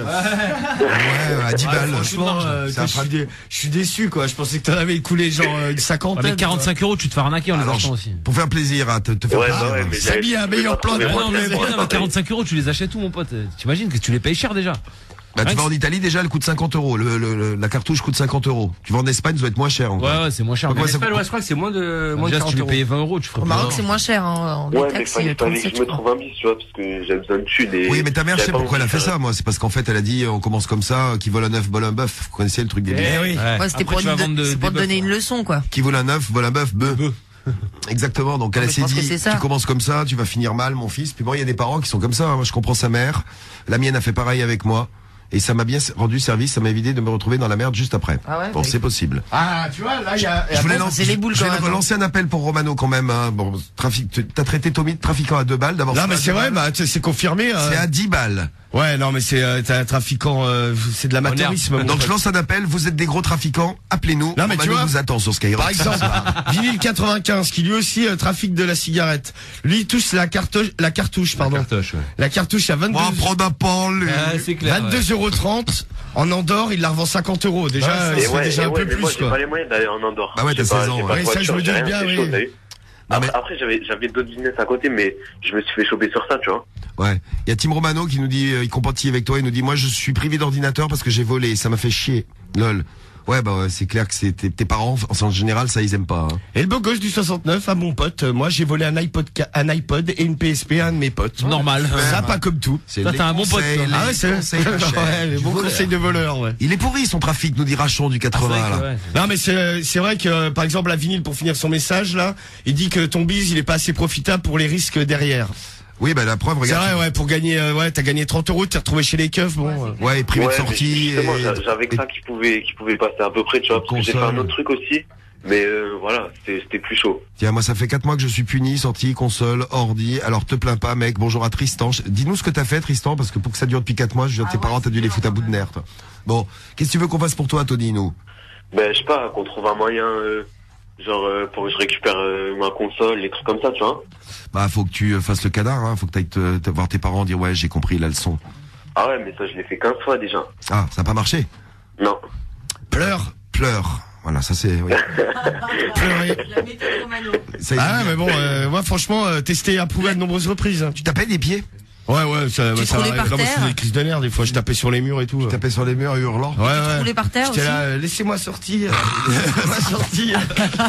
Ouais, à dix Ouais, balles. franchement, euh, C'est un je, suis dé- je suis déçu, quoi. Je pensais que t'en avais écoulé genre euh, une cinquantaine. Ouais, mais quarante-cinq euros, tu te fais arnaquer en les Alors, achetant je- aussi. pour faire plaisir, hein, te, te faire Ouais, plaisir. bah ouais, mais Ça j'avais- mis un je pouvais meilleur pas plan trouver de moins non, mais, cher, non, moi. mais quarante-cinq euros, tu les achètes où, mon pote? T'imagines que tu les payes cher déjà? Bah, tu Rien vas que en Italie, déjà, elle coûte cinquante euros. Le, le- le- la cartouche coûte cinquante euros. Tu vas en Espagne, ça doit être moins cher encore. Ouais, ouais, c'est moins cher. Donc, Mais ouais, ça- l'Espagne, ouais, je crois que c'est moins de, moins de déjà, si quarante tu les euros. payais vingt euros, tu ferais Au plus Maroc, d'argent. c'est moins cher, hein. En Ouais, mais taxi, fallait, fallait que trente-sept, je me je crois. trouve un bis, tu vois, parce que j'avais besoin de thunes et. Oui, mais ta mère, je sais j'avais pas pourquoi elle a envie fait de ça, faire moi. C'est parce qu'en fait, elle a dit, on commence comme ça, qui vole un œuf, vole un bœuf. Vous connaissez le truc des billes. Eh oui. Ouais. Ouais, c'était Après, pour, tu vas une- vendre de- c'est pour des te donner bœufs. une leçon, quoi. Qui vole un œuf, vole un bœuf, bœuf. Exactement. Donc, elle mais a je s'est pense que dit, c'est ça. tu commences comme ça, tu vas finir mal, mon fils. Puis bon, il y a des parents qui sont comme ça. hein. Moi, je comprends sa mère. La mienne a fait pareil avec moi. Et ça m'a bien rendu service, ça m'a évité de me retrouver dans la merde juste après. Ah ouais, bon, bah, c'est possible. Ah, tu vois, là, il y a. Je voulais, bon, lancer, c'est les boules, je quand voulais même, hein. relancer un appel pour Romano quand même. Hein. Bon, trafic, tu- t'as traité Tommy de trafiquant à deux balles d'abord. Non, pas mais à c'est deux vrai, balles. bah, tu sais, c'est confirmé. hein. C'est à dix balles. Ouais, non, mais c'est, euh, t'es un trafiquant, euh, c'est de l'amateurisme. mon Donc je pote. lance un appel, vous êtes des gros trafiquants, appelez-nous. Non, mais tu Romano vois, vous attend sur Skyrock. Par exemple, Vinyl quatre-vingt-quinze, qui lui aussi euh, trafique de la cigarette. Lui, il touche la cartouche, la cartouche, pardon. Cartouche, ouais. La cartouche à vingt-deux, Moi, prendre un pan, lui. Ah, c'est clair. ouais. vingt-deux euros trente. En Andorre, il la revend cinquante euros. Déjà, euh, Et c'est ouais, déjà et un ouais, peu mais moi, plus, j'ai pas quoi. les moyens d'aller en Andorre. Bah ouais, J'ai t'as pas- seize ans, j'ai ouais. pas de Ouais, ça, je voiture, me j'ai doute rien, bien, c'est oui. chaud, t'as vu. Non, Après, mais- après, j'avais, j'avais d'autres business à côté, mais je me suis fait choper sur ça, tu vois. Ouais. Il y a Tim Romano qui nous dit, euh, il compatit avec toi, il nous dit, moi, je suis privé d'ordinateur parce que j'ai volé, ça m'a fait chier. Lol. Ouais, bah ouais, c'est clair que c'est tes, tes parents, en en général, ça, ils aiment pas. hein. Et le beau gosse du soixante-neuf, à mon pote, euh, moi, j'ai volé un iPod, ca- un iPod et une P S P à un de mes potes. Normal. Ça, pas comme tout. C'est Toi, les t'as un bon pote, conseils, toi. les Ah ouais, c'est conseils pas chers. ouais, les Du bons voleur. conseils de voleur, ouais. Il est pourri son trafic, nous dit Rachon du quatre-vingts, là. Ouais. Non mais c'est c'est vrai que euh, par exemple la vinyle, pour finir son message là, il dit que ton bise il est pas assez profitable pour les risques derrière. Oui, bah la preuve, C'est regarde. vrai, ouais, pour gagner, euh, ouais, t'as gagné trente euros, t'es retrouvé chez les keufs, bon. euh. Ouais, privé Ouais, de mais sortie. justement, et- j'a- j'avais que ça qui pouvait, qui pouvait passer à peu près, tu vois, parce que j'ai fait Console. un autre truc aussi. Mais euh, voilà, c'était c'était plus chaud. Tiens, moi, ça fait quatre mois que je suis puni, sortie, console, ordi. Alors, te plains pas, mec. Bonjour à Tristan. Je- Dis-nous ce que t'as fait, Tristan, parce que pour que ça dure depuis quatre mois, je veux dire, tes parents, t'as dû les foutre à bout de nerfs, toi. Bon. Qu'est-ce que tu veux qu'on fasse pour toi, Tony, nous? Ben, je sais pas, qu'on trouve un moyen, euh, genre, euh, pour que je récupère euh, ma console, les trucs comme ça, tu vois. Bah, faut que tu euh, fasses le canard, hein. Faut que t'ailles te, te voir tes parents dire, ouais, j'ai compris la leçon. Ah ouais, mais ça, je l'ai fait quinze fois déjà. Ah, ça a pas marché? Non. Pleure. Pleure. Voilà, ça c'est, oui. Pleurer. La méthode Romano. Ça, Ah il- mais bon, euh, moi franchement, euh, testé approuvé à de nombreuses reprises. hein. Tu tapais des pieds? Ouais ouais, ça, Tu ça te roulais par non, mais terre c'est des crises de nerfs des fois, je tapais sur les murs et tout. Tu euh. tapais sur les murs hurlant? Ouais ouais. roulais par terre J'étais aussi là, euh, laissez-moi sortir. Laissez-moi sortir.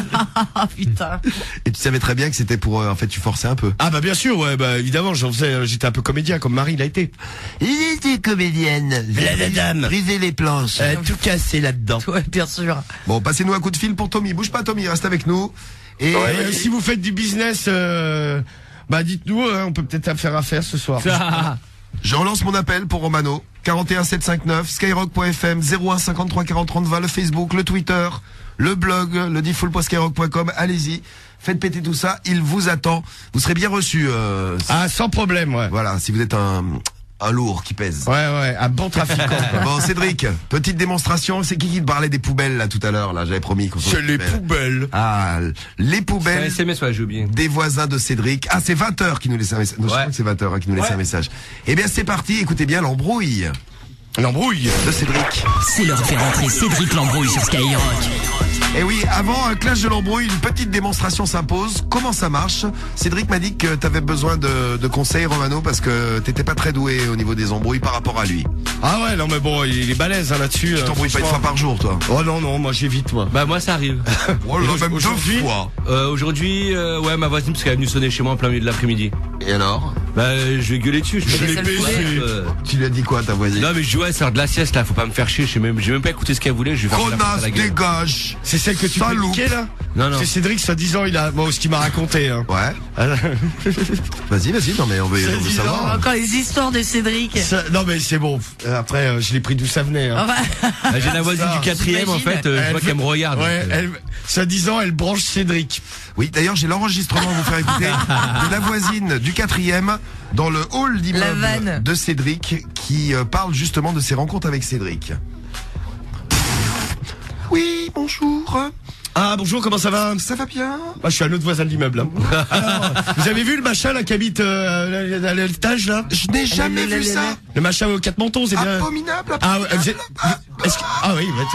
Ah putain. Et tu savais très bien que c'était pour, euh, en fait, tu forçais un peu. Ah bah bien sûr, ouais, bah évidemment, j'en faisais, euh, j'étais un peu comédien comme Marie l'a été. Il était comédienne. La dame. Briser les planches. Euh, tout cassé là-dedans. Ouais, bien sûr. Bon, passez-nous un coup de fil pour Tommy. Bouge pas, Tommy, reste avec nous. Et Et, euh, si vous faites du business, euh, Bah dites-nous, hein, on peut peut-être faire affaire ce soir. Je relance mon appel pour Romano. quarante et un sept cent cinquante-neuf, skyrock point f m, zéro un cinquante-trois quarante trente vingt, le Facebook, le Twitter, le blog, le diffoul point skyrock point com. Allez-y, faites péter tout ça, il vous attend. Vous serez bien reçu. Euh, si... Ah, sans problème, ouais. Voilà, si vous êtes un... un lourd qui pèse. Ouais, ouais, un bon trafiquant. Quoi. Bon, Cédric, petite démonstration. C'est qui qui te parlait des poubelles, là, tout à l'heure, là? J'avais promis qu'on C'est les poubelles. Ah, les poubelles. C'est un S M S, ouais, j'ai oublié. Des voisins de Cédric. Ah, c'est vingt heures qui nous laisse un message. Non, je Ouais. crois que c'est vingt heures hein, qui nous laisse Ouais. un message. Eh bien, c'est parti. Écoutez bien l'embrouille. L'embrouille De Cédric. C'est l'heure de faire entrer Cédric Lambrouille sur Skyrock. Et oui, avant un clash de l'embrouille, une petite démonstration s'impose. Comment ça marche? Cédric m'a dit que t'avais besoin de, de conseils, Romano, parce que t'étais pas très doué au niveau des embrouilles par rapport à lui. Ah ouais, non mais bon, il est balèze hein, là-dessus. Tu hein, t'embrouilles pas une fois franchement. par jour, toi? Oh non, non, moi j'évite, moi. Bah moi ça arrive. Oh là, même deux aujourd'hui- fois. Euh, aujourd'hui, euh, ouais, ma voisine parce qu'elle est venue sonner chez moi en plein milieu de l'après-midi. Et alors? Bah euh, je vais gueuler dessus. Je Mais vais ça gueuler le dessus. fait. Euh, Tu lui as dit quoi, ta voisine? Non mais je dis ouais, c'est l'heure de la sieste là, faut pas me faire chier. J'ai même, j'ai même pas écouté ce qu'elle voulait. Je vais faire la porte à Connasse, la gueule. dégage. C'est celle que tu peux Salope. niquer là? Non non. C'est Cédric, soi-disant, il a, bon, ce qu'il m'a raconté. Hein. Ouais. Vas-y, vas-y, non mais on veut, Ça on veut dit savoir. Encore les histoires de Cédric. Ça- non mais c'est bon. Après, euh, je l'ai pris d'où ça venait. Hein. Enfin, Bah, j'ai la voisine Ça, du quatrième en j'imagine. fait. euh, je Elle vois veut- qu'elle me regarde. Ouais, donc, euh, elle, soi-disant, elle branche Cédric. Oui, d'ailleurs, j'ai l'enregistrement à vous faire écouter de la voisine du quatrième dans le hall La d'immeuble vanne. de Cédric qui euh, parle justement de ses rencontres avec Cédric. Oui, bonjour. Ah bonjour, comment ça va? Ça va bien? Bah, je suis un autre voisin de l'immeuble. Hein. Alors, vous avez vu le machin là qui habite euh, à l'étage là? Je n'ai jamais vu ça. Le machin aux quatre mentons, c'est bien. Abominable, Ah, abominable. ouais, vous êtes- est-ce que- ah oui, bah,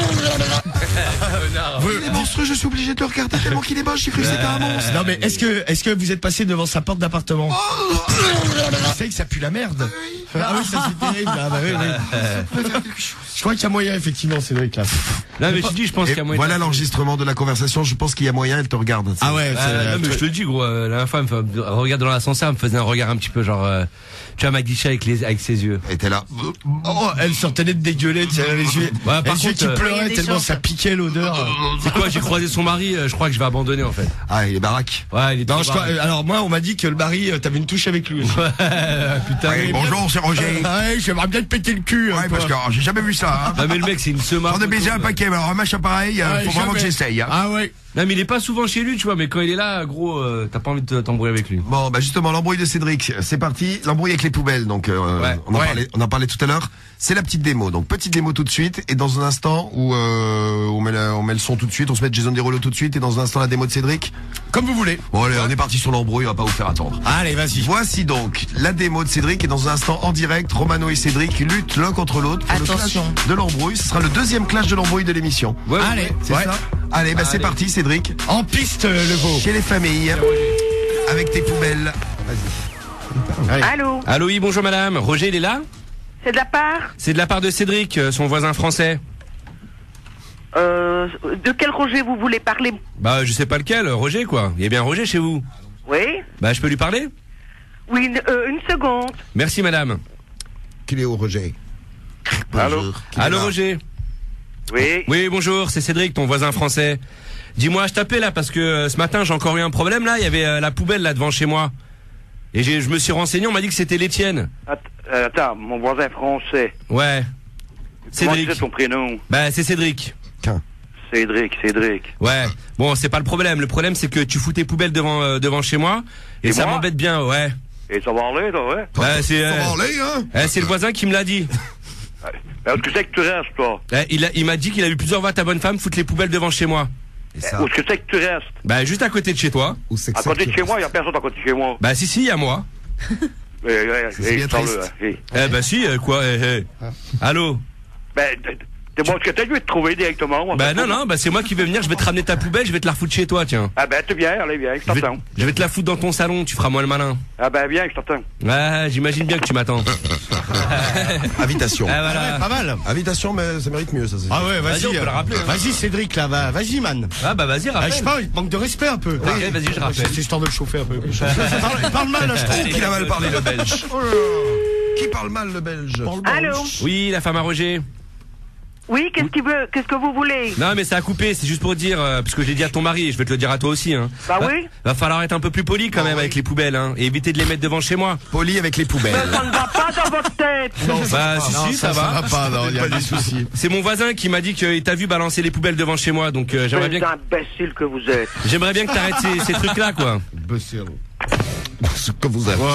tu- Il est monstrueux, je suis obligé de le regarder tellement qu'il est moche, j'ai cru que c'était un monstre. non mais est-ce que est-ce que vous êtes passé devant sa porte d'appartement? Je sais que ça pue la merde. Ah oui, ça c'est terrible. Ah, bah, oui, oui. Je crois qu'il y a moyen effectivement, Cédric là. Non mais je te dis, je pense Et qu'il y a moyen. voilà l'enregistrement de la conversation, je pense qu'il y a moyen, elle te regarde. Ah ouais, Ah, c'est- non mais je te le dis gros, euh, la dernière fois elle me fait, regarde dans l'ascenseur, elle me faisait un regard un petit peu genre, euh, tu vois Magdisha avec les avec ses yeux. Elle était là. Oh, elle sortait de dégueuler, tu sais, elle avait les yeux, par les yeux contre, qui euh, il y pleuraient a des tellement chances. ça piquait l'odeur. C'est quoi, j'ai croisé son mari, euh, je crois que je vais abandonner en fait. Ah, il est baraque. Ouais, il est Non, trop je crois, barré. euh, alors moi on m'a dit que le mari, euh, t'avais une touche avec lui. Putain. Ouais, bonjour, c'est Roger. Ouais, j'aimerais bien te péter le cul. un Ouais, peu. parce que oh, j'ai jamais vu ça. Hein. Ah mais le mec c'est une sema. J'en ai baisé un paquet, mais alors un machin pareil, euh, Ouais, faut vraiment que jamais. j'essaye. Hein. Ah ouais. Non mais il est pas souvent chez lui, tu vois, mais quand il est là, gros, euh, t'as pas envie de t'embrouiller avec lui. Bon, bah justement, l'embrouille de Cédric, c'est parti. L'embrouille avec les poubelles, donc euh, Ouais. on, en Ouais. parlait, on en parlait tout à l'heure. C'est la petite démo. Donc petite démo tout de suite, et dans un instant où euh, on, met le, on met le son tout de suite, on se met Jason Derulo tout de suite, et dans un instant la démo de Cédric. Comme vous voulez. Bon allez, on est parti sur l'embrouille, on va pas vous faire attendre. Allez, vas-y. Voici donc la démo de Cédric, et dans un instant en direct, Romano et Cédric luttent l'un contre l'autre pour Attention. le clash de l'embrouille. Ce sera le deuxième clash de l'embrouille de l'émission. Ouais, Allez, ouais. C'est ouais. ça Allez, bah c'est Allez. parti Cédric. En piste, euh, le veau. Chez les familles, avec tes poubelles. Vas-y. Allô, Allô, oui, bonjour madame. Roger, il est là? c'est de la part C'est de la part de Cédric, euh, son voisin français. euh, De quel Roger vous voulez parler? Bah, je sais pas lequel, Roger quoi. Il y a bien Roger chez vous. Oui. Bah, je peux lui parler? Oui, une, euh, une seconde. Merci madame. Qu'il est au Roger. Allô. Bonjour. Qu'il est Allô là. Roger. Oui. Oui, bonjour, c'est Cédric, ton voisin français. Dis-moi, je t'appelle là parce que euh, ce matin j'ai encore eu un problème là. Il y avait euh, la poubelle là devant chez moi. Et j'ai, je me suis renseigné, on m'a dit que c'était les tiennes. Att- euh, attends, mon voisin français. Ouais. Comment Cédric. c'est ton prénom? Bah, c'est Cédric. Cédric, Cédric. Ouais. Bon, c'est pas le problème. Le problème, c'est que tu fous tes poubelles devant euh, devant chez moi et, Et ça moi m'embête bien, ouais. Et ça va aller, toi, ouais? Bah, c'est euh, Ça va aller, hein eh, c'est le voisin qui me l'a dit. Mais où est-ce que c'est que tu restes, toi? Eh, il a, il m'a dit qu'il a vu plusieurs fois ta bonne femme foutre les poubelles devant chez moi. Et Eh, ça, Où est-ce que c'est que tu restes? Bah, juste à côté de chez toi. où c'est que À ça côté que de tu chez moi, il restes n'y a personne à côté de chez moi. Bah, si, si, il y a moi. Eh, eh, C'est eh, bien parle-le, triste. hein, eh. Eh, bah, si, euh, quoi, eh, eh. Allô? Ben, t- t'es bon, ce que t'as dû te trouver directement. moi, Bah, ça non, se non, bah, c'est moi qui vais venir, je vais te ramener ta poubelle, je vais te la refoutre chez toi, tiens. Ah ben, tu viens, allez, viens, je Je vais, t'attends. je vais te la foutre dans ton salon, tu feras moins le malin. Ah ben, viens, je t'attends. Ouais, j'imagine bien que tu m'attends. Invitation. Ah, voilà. Pas mal. Invitation, mais ça mérite mieux, ça. c'est Ah sûr. ouais, vas-y. Vas-y, on peut euh, le rappeler, hein. Vas-y, Cédric, là, va, vas-y, man. Ah, bah, vas-y, Ah, je rappelle. sais pas, il te manque de respect un peu. Ok, vas-y, je rappelle. C'est histoire de le chauffer un peu. parle, parle mal, là, je trouve. Oh, qu'il a mal parlé, le Belge. Qui parle mal, le Belge? Allô? Oui, la femme à Roger. Oui, qu'est-ce qu'il veut, qu'est-ce que vous voulez? Non, mais ça a coupé, c'est juste pour dire, euh, parce que je l'ai dit à ton mari, et je vais te le dire à toi aussi, hein. Bah va, oui. Va falloir être un peu plus poli quand Oh, même oui. avec les poubelles, hein, et éviter de les mettre devant chez moi. Poli avec les poubelles. Mais ça ne va pas dans votre tête. Non, Bah, si, non, si, ça, ça va. va pas, non, il y a des soucis. C'est mon voisin qui m'a dit qu'il t'a vu balancer les poubelles devant chez moi, donc euh, j'aimerais bien, Quel que- imbécile que vous êtes. j'aimerais bien que t'arrêtes ces, ces trucs-là, quoi. Imbécile. Ce que vous êtes.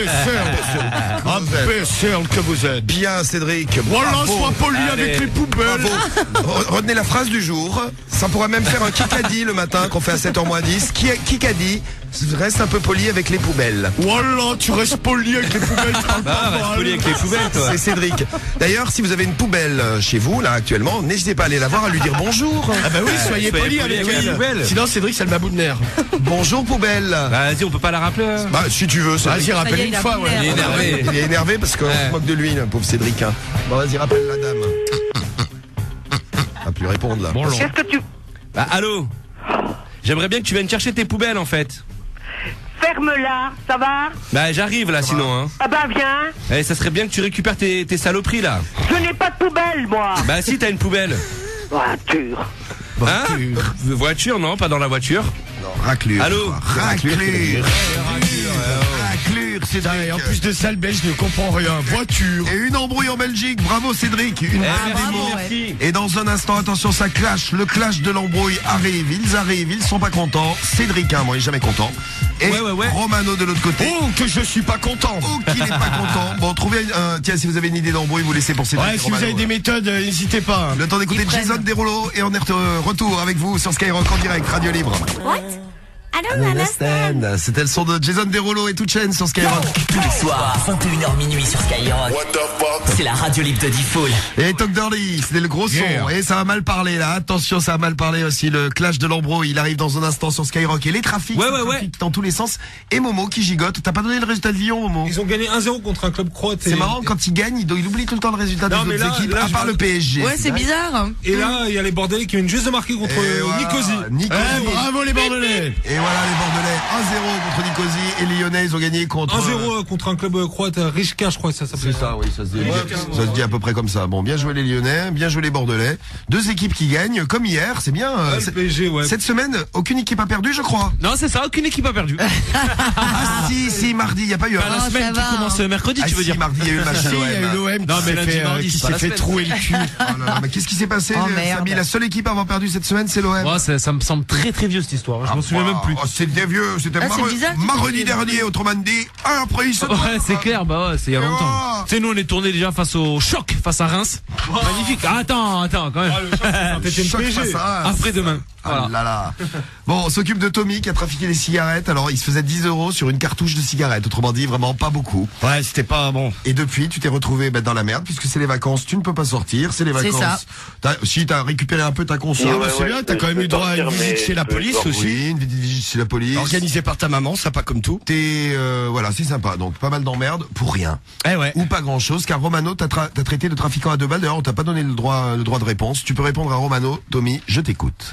Imbécile que vous êtes. Bien, Cédric. Voilà, Bravo. sois poli Allez. avec les poubelles. Bravo. Re- Retenez la phrase du jour. Ça pourrait même faire un Kikadi le matin qu'on fait à sept heures moins dix. Qui Kikadi, reste un peu poli avec les poubelles. Voilà, tu restes poli avec les poubelles. tu parles Bah, pas reste mal. poli avec les poubelles, toi. C'est Cédric. D'ailleurs, si vous avez une poubelle euh, chez vous, là, actuellement, n'hésitez pas à aller la voir, à lui dire bonjour. Ah bah oui, soyez soyez poli poli avec avec les elle. poubelles. Sinon, Cédric, c'est le babout de nerf. Bonjour, poubelle. Bah, vas-y, on peut pas la rappeler. hein. Bah, si tu veux, Cédric. Vas-y, Ça y rappelle est, une il a fois, plus ouais. l'air. Il est énervé. Il est énervé parce qu'on Ouais. se moque de lui, le pauvre Cédric. Hein. Bon, vas-y, rappelle la dame. Va plus répondre, là. Bonjour. Qu'est-ce que tu... Bah, allô. J'aimerais bien que tu viennes chercher tes poubelles, en fait. Ferme-la, ça va? Bah, j'arrive là, sinon, hein. Ah bah viens. Eh, ça serait bien que tu récupères tes, tes saloperies, là. Je n'ai pas de poubelle, moi. Bah, si, t'as une poubelle. Voiture. Hein? Voiture, non, pas dans la voiture. Raclure. Allô. Raclure. Raclure, Putain, et en Cédric. plus de ça, le belge ne comprend rien. Voiture. Et une embrouille en Belgique. Bravo, Cédric. Une Eh, Ah, merci, bravo, ouais. merci. Et dans un instant, attention, ça clash. Le clash de l'embrouille arrive. Ils arrivent, ils sont pas contents. Cédric, hein, moi, il est jamais content. Et Ouais, ouais, ouais. Romano de l'autre côté. Oh, que je suis pas content. Oh, qu'il est pas content. Bon, trouvez un. Tiens, si vous avez une idée d'embrouille, vous laissez pour Cédric. Ouais, si vous Romano. avez des méthodes, euh, n'hésitez pas. Le temps d'écouter Ils prennent. Jason Derulo et on est de retour avec vous sur Skyrock en direct, Radio Libre. Understand. C'était le son de Jason Derulo et toute chaîne sur Skyrock. Tous les soirs, vingt et une heures minuit sur Skyrock. C'est la radio libre de Diffoul. Et Talk Dirty, c'était le gros son. Yeah. Et ça va mal parler là. Attention, ça va mal parler aussi. Le clash de l'embrouille, il arrive dans un instant sur Skyrock. Et les trafics, Ouais, les ouais, ouais. trafics dans tous les sens. Et Momo qui gigote. T'as pas donné le résultat de Lyon, Momo? Ils ont gagné un zéro contre un club croate. C'est et- marrant, quand il gagne, il il oublie tout le temps le résultat Non, des mais autres là- équipes, là, à je part vois- le P S G. Ouais, c'est bizarre. Et là, il y a les Bordelais qui viennent juste de marquer contre Et euh, voilà, Nicosie. Nicosie. Eh, bravo les Bordelais. Et voilà les Bordelais, un zéro contre Nicosie. Et les Lyonnais, ils ont gagné contre... un zéro contre un club euh, croate, euh, Rijeka, je crois que ça s'appelait. C'est ça, oui, ça se, dit, ça se dit à peu près comme ça. Bon, bien joué les Lyonnais, bien joué les Bordelais. Deux équipes qui gagnent, comme hier, c'est bien. euh, Ouais, le c'est- P S G, ouais. Cette semaine, aucune équipe a perdu, je crois. Non, c'est ça, aucune équipe a perdu. Ah si, si, mardi, il n'y a pas eu un... la Oh, semaine ça qui va. commence mercredi, Ah tu veux si, dire. mardi, il y a eu le match Si, de il y a eu l'O M. l'O M Non, qui mais s'est lundi, fait, euh, mardi, qui c'est pas s'est la fait semaine. trouer le cul. Oh là là, mais qu'est-ce qui s'est passé, Oh, euh, merde. Samy? La seule équipe à avoir perdu cette semaine, c'est l'O M. Ouais, ça, ça me semble très très vieux cette histoire. Je m'en souviens même plus. Oh, c'était vieux, c'était Ah, c'est mar- bizarre, tu mardi te- dernier, autrement dit. Ah, après, il se... Ouais, c'est clair, bah ouais, c'est il y a Et longtemps. voilà. Tu sais, nous on est tourné déjà face au choc, face à Reims. Magnifique. Ah, attends, attends, quand même. Choc face à Reims. Après demain. Ah Voilà. là là. Bon, on s'occupe de Tommy qui a trafiqué les cigarettes. Alors, il se faisait dix euros sur une cartouche de cigarettes. Autrement dit, vraiment pas beaucoup. Ouais, c'était pas bon. Et depuis, tu t'es retrouvé bah, dans la merde puisque c'est les vacances. Tu ne peux pas sortir. C'est les C'est vacances. ça. T'as- si t'as récupéré un peu ta console. Ah, bah, c'est bien, t'as quand même eu droit à une visite chez la police aussi. Oui, une visite chez la police. Organisé par ta maman, ça pas comme tout. T'es, euh, voilà, c'est sympa. Donc, pas mal d'emmerdes pour rien. Eh ouais. Ou pas grand chose, car Romano t'a tra- t'a traité de trafiquant à deux balles. D'ailleurs, on t'a pas donné le droit, le droit de réponse. Tu peux répondre à Romano. Tommy, je t'écoute.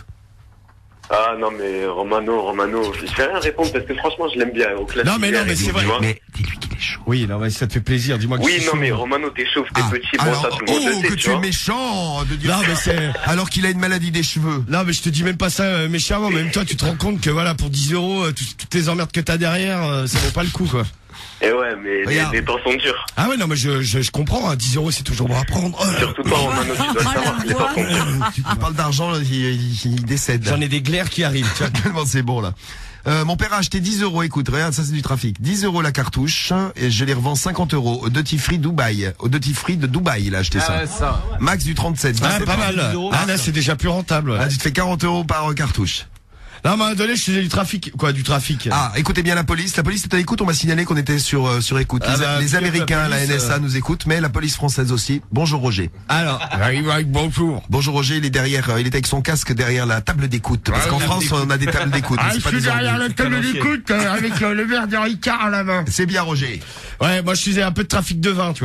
Ah non mais Romano, Romano, je vais rien répondre parce que franchement je l'aime bien. Au classique, Non, mais non, mais avec c'est nous, vrai. tu vois. Mais dis-lui qu'il est chaud. Oui, non, mais ça te fait plaisir, dis-moi que Oui je suis non chaud. mais Romano t'es chauve, t'es Ah, petit, bon alors, ça tout le monde oh, le que sait, tu tu es vois. méchant de dire Non, mais c'est... alors qu'il a une maladie des cheveux. Non, mais je te dis même pas ça euh, méchamment, mais même toi, tu te rends compte que voilà, pour dix euros, euh, tout- toutes les emmerdes que t'as derrière, euh, ça vaut pas le coup, quoi. Et ouais mais les, Regarde. les temps sont durs. Ah ouais, non, mais je, je, je comprends, hein, dix euros, c'est toujours bon à prendre. Oh là là. Surtout toi Romano, tu dois le savoir, les temps sont durs. Tu tu parles d'argent, il, il- il décède. J'en ai des glaires qui arrivent, tu vois. Tellement c'est bon là. Euh, mon père a acheté dix euros, écoute, regarde, ça c'est du trafic. dix euros la cartouche, et je les revends cinquante euros au Duty Free Dubaï. Au Duty Free de Dubaï, il a acheté ça. Ouais, ça. Max du trente-sept. Ah, dix-sept pas euros. mal. Ah, là, c'est déjà plus rentable. ouais. Ah, tu te fais quarante euros par euh, cartouche. Non, mais à un moment donné, je faisais du trafic. Quoi, du trafic. Ah, écoutez bien la police. La police est à l'écoute. On m'a signalé qu'on était sur euh, sur écoute. Ah les bah, les la Américains, la, police, N S A euh. nous écoutent, mais la police française aussi. Bonjour Roger. Alors, arrive avec bonjour. Bonjour Roger. Il est derrière. euh, il est avec son casque derrière la table d'écoute. Parce Ouais, qu'en la France, table on a des tables d'écoute. mais Ah, c'est je pas suis des derrière ordi. la table d'écoute euh, avec euh, le verre de Ricard à la main. C'est bien Roger. Ouais, moi je faisais un peu de trafic de vin, tu vois.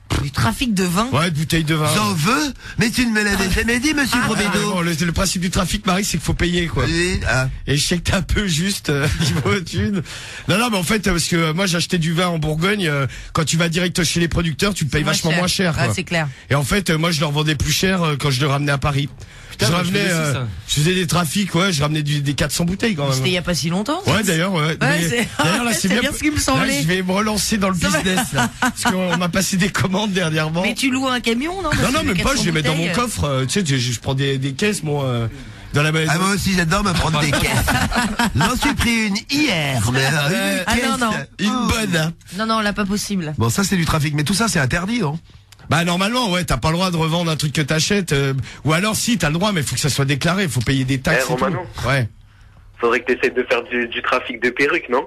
Du trafic de vin. Ouais, de bouteilles de vin. J'en veux, mais tu ne me l'avais jamais dit, monsieur Ah, Promédo. bon, le, le principe du trafic, Marie, c'est qu'il faut payer, quoi. Oui, ah. Et je sais que t'es un peu juste euh, niveau thunes. Non, non, mais en fait, parce que euh, moi, j'achetais du vin en Bourgogne. euh, quand tu vas direct chez les producteurs, tu le payes moins vachement cher. moins cher. Ouais, quoi. c'est clair. Et en fait, euh, moi, je leur vendais plus cher euh, quand je le ramenais à Paris. Putain, je moi, je ramenais, faisais euh, ça. je faisais des trafics, ouais, je ramenais du, des quatre cents bouteilles quand même. C'était il y a pas si longtemps. Ouais, d'ailleurs, ouais. Mais- c'est- d'ailleurs, là, ouais, c'est c'est bien, bien ce qui me semblait. Là, je vais me relancer dans le Ça va. business, là. Parce qu'on m'a passé des commandes dernièrement. Mais tu loues un camion, non? Non, non, même pas, je les mets dans mon coffre. coffre. euh, Tu sais, je, je prends des, des caisses, moi, euh, dans la maison. Ah, moi aussi, j'adore me prendre des caisses. J'en suis pris une hier, mais alors, une Euh, Ah non, non. Une bonne. Non, non, là, pas possible. Bon, ça, c'est du trafic. Mais tout ça, c'est interdit, non? Bah normalement ouais, t'as pas le droit de revendre un truc que t'achètes, euh, ou alors si t'as le droit, mais il faut que ça soit déclaré, il faut payer des taxes. Eh, et tout. Romano. Ouais. Faudrait que t'essayes de faire du, du trafic de perruques, non?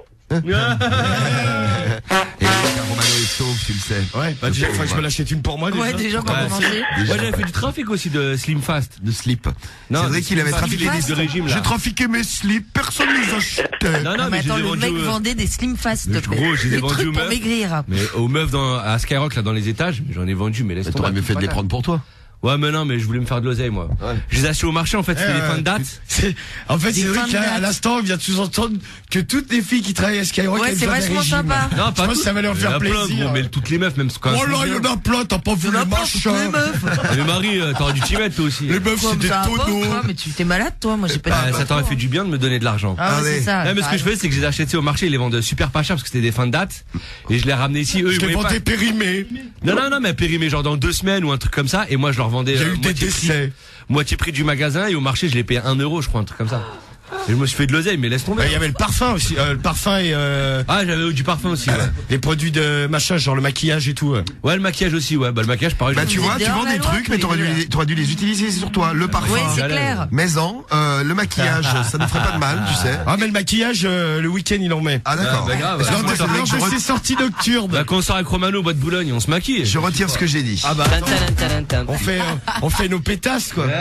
Et donc, Romano est sauve, tu le sais. Ouais. Bah déjà, il faut que je me l'achète une pour moi déjà. Ouais, déjà, pour Ouais. commencer. Moi j'avais fait du trafic aussi de Slim Fast. De slip. Non, C'est vrai de qu'il avait Slim Fast, trafiqué les des livres de régime J'ai là. trafiqué mes slips, personne ne les achetait. Non, non, Non, mais mais je attends, les ai le mec vendus. euh, vendait des slim fast, s'il mais te plaît. gros, je les ai Des vendus trucs aux pour meufs. maigrir. Mais aux meufs dans, à Skyrock là dans les étages, mais j'en ai vendu, mais laisse tomber. T'aurais mieux fait de les prendre pour toi. Ouais, mais non, mais je voulais me faire de l'oseille moi. Ouais. Je les ai achetés au marché en fait, c'était Eh, les euh, fins de date. C'est- En fait, Des c'est vrai fins de qu'à date. à l'instant, il vient de sous-entendre que toutes les filles qui travaillent à Skyrock, Ouais, elles c'est font des vachement régimes. sympa. Non, Je pas pense toutes. que ça va leur Il y en faire a plein, plaisir. gros, mais toutes les meufs même quand Oh elles là, sont il y bien. en a plein, t'as pas vu Il y en les a pas toutes machins. les meufs. Ah, mais Marie, euh, t'aurais dû t'y mettre toi aussi. Les meufs, c'est Comme des ça va pas, tonneaux. quoi, mais tu t'es malade, toi. Moi, j'ai pas Ah, dit. ça t'aurait fait du bien de me donner de l'argent. Ah, ouais, Allez. c'est ça. Ouais, mais ce t'as que je raison. fais, c'est que je les achetais tu sais, au marché, ils les vendent super pas cher parce que c'était des fins de date. Et je les ramenais ici, eux, ils Je les voulaient pas. vendais périmés. Non, non, non, mais périmé genre dans deux semaines ou un truc comme ça. Et moi, je leur vendais Il y a euh, eu des moitié prix, décès. moitié prix du magasin et au marché, je les payais un euro, je crois, un truc comme ça. Et je me suis fait de l'oseille, mais laisse tomber. Bah, il y avait le parfum aussi, euh, le parfum et euh, Ah, j'avais eu du parfum aussi, ouais. les produits de machin, genre le maquillage et tout. ouais. Ouais, le maquillage aussi, ouais. Bah, le maquillage, pareil. Bah, je- tu vois, tu dehors vends la des loi, trucs, tous mais les t'aurais deux, dû, là. les- t'aurais dû les utiliser sur toi. Le parfum. Oui, c'est j'allais. clair. Maison, euh, le maquillage, ça ne ferait pas de mal, tu sais. Ah mais le maquillage, euh, le week-end il en met. Ah, d'accord. Ah, bah, grave. Parce que Ah, moi, bah, c'est vrai Lors que je de re- ses sorties nocturnes. Bah, quand on sort avec Romano au bois de Boulogne, on se maquille. je retire ce que j'ai dit. Ah bah attends, on fait euh, on fait nos pétasses quoi.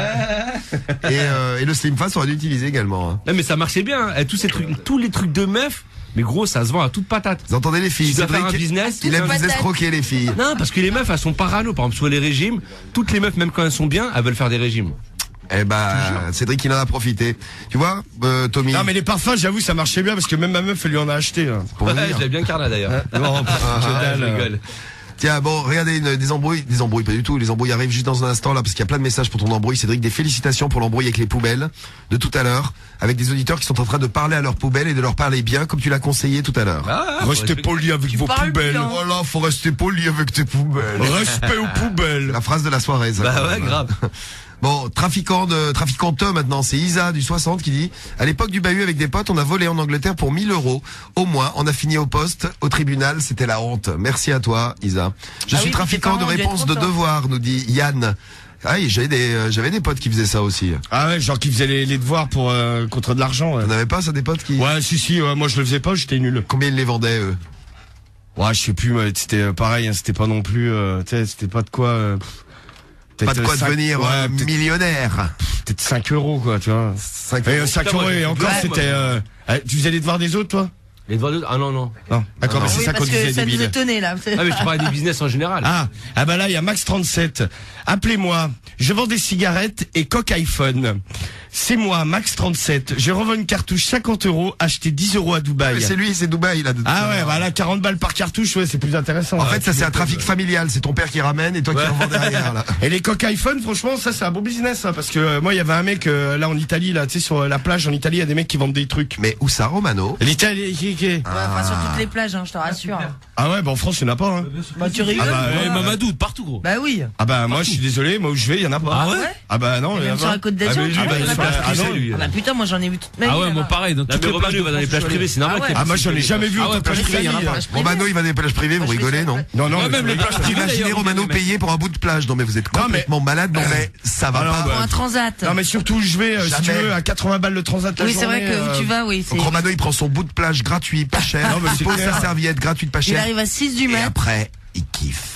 Et, euh, et le Slim Fast, on aurait dû l'utiliser également. hein. Non, mais ça marchait bien. Et tous ces trucs, tous les trucs de meufs. Mais gros, ça se vend à toute patate. Vous entendez les filles? Tu dois Cédric, faire un business. il aime toute vous patate. escroquer les filles. Non, parce que les meufs, elles sont parano. Par exemple, sur les régimes, toutes les meufs, même quand elles sont bien, elles veulent faire des régimes. Eh bah, Cédric, il en a profité. Tu vois, euh, Tommy. Non mais les parfums, j'avoue, ça marchait bien parce que même ma meuf elle lui en a acheté. hein. pour Ouais, venir. je l'ai bien carla d'ailleurs. Non, pff, Ah, que je dalle. rigole. Tiens, bon, regardez, une- des embrouilles, des embrouilles, pas du tout. Les embrouilles arrivent juste dans un instant là, parce qu'il y a plein de messages pour ton embrouille. Cédric, des félicitations pour l'embrouille avec les poubelles de tout à l'heure, avec des auditeurs qui sont en train de parler à leurs poubelles et de leur parler bien, comme tu l'as conseillé tout à l'heure. Ah, Restez poli avec vos parles poubelles. bien. Voilà, faut rester poli avec tes poubelles. Respect aux poubelles. La phrase de la soirée, ça. Bah quand ouais, même. grave. Bon, trafiquant de traficanteux maintenant, c'est Isa du soixante qui dit: à l'époque du bahut avec des potes, on a volé en Angleterre pour mille euros. Au moins, on a fini au poste, au tribunal, c'était la honte. Merci à toi, Isa. Je Ah suis oui, trafiquant tes de parents ont dû être réponses de contents. devoirs, nous dit Yann. Ah oui, j'avais des, euh, j'avais des potes qui faisaient ça aussi. Ah ouais, genre qui faisait les, les devoirs pour euh, contre de l'argent. Ouais. Vous n'avez pas ça des potes qui, Ouais, si si, ouais, moi je le faisais pas, j'étais nul. combien ils les vendaient eux? Ouais, je sais plus, mais c'était euh, pareil, hein, c'était pas non plus, euh, tu sais, c'était pas de quoi. euh, pff, Pas de peut-être quoi cinq- devenir ouais, euh, peut-être- millionnaire. peut-être cinq euros quoi, tu vois. cinq Et euros. cinq Putain, euros moi, et j'ai encore fait c'était. Euh, euh, tu faisais les devoirs des autres toi? Les devoirs de... Ah non, non. Non. D'accord, Ah, mais non. c'est Oui, ça qu'on parce que disait ça nous débile. étonnait, là. Ah, mais je te parlais des business en général. Ah, ah bah là il y a Max trente-sept. Appelez-moi. Je vends des cigarettes et coque iPhone. C'est moi, Max trente-sept. Je revends une cartouche cinquante euros, acheté dix euros à Dubaï. Mais c'est lui, c'est Dubaï là. de- Ah ouais, bah là quarante balles par cartouche, ouais, c'est plus intéressant. En là. fait, ça c'est un trafic familial. C'est ton père qui ramène et toi qui en vends derrière là. Et les coques iPhone, franchement, ça c'est un bon business, hein, parce que euh, moi il y avait un mec euh, là en Italie, là, tu sais sur euh, la plage en Italie, il y a des mecs qui vendent des trucs. Mais où ça, Romano? L'Italie, qui, qui Ouais, enfin, sur toutes les plages, hein, je te rassure. Ah ouais, bah en France il y en a pas. Hein. Bah, tu rigoles. Ah bah, Eh, ouais, Mamadou, partout, gros. Bah oui. Ah bah moi je suis désolé, moi où je vais, il y en a pas. Ah ouais Ah bah non, il y en a Même sur pas. la côte Ah, d'Azur, mais tu lui, vois, bah, il y en a c'est pas. pas Ah non. privé, lui. Ah bah putain, moi j'en ai vu toute ma vie. Ah ouais, là-bas. moi pareil. Dans Non, toutes mais les Romano, plages il va dans les de plages France, privées, c'est normal Ah qu'il y ait Ah moi j'en ai jamais vu Ah ouais, autant de plage plages privée, il y en a privées. pas. Plage privée. Romano, il va des plages privées, vous Moi, je fais rigolez, ça, non? ouais. Non non, Ouais, mais même les tu- plages privées, Imaginez d'ailleurs, Romano mais- payé pour un bout de plage. Non mais vous êtes Non, mais- complètement malade. Non mais ça va Alors, pas. Pour un transat. Non mais surtout où je vais, euh, si tu Jamais. veux, à quatre-vingts balles le transat la Oui, c'est vrai journée, que où euh, tu vas, oui. c'est- Donc Romano, il prend son bout de plage gratuit, pas cher. Non, mais c'est Il pose clair. sa serviette gratuite, pas Il cher. arrive à six du Et mat. après, il kiffe.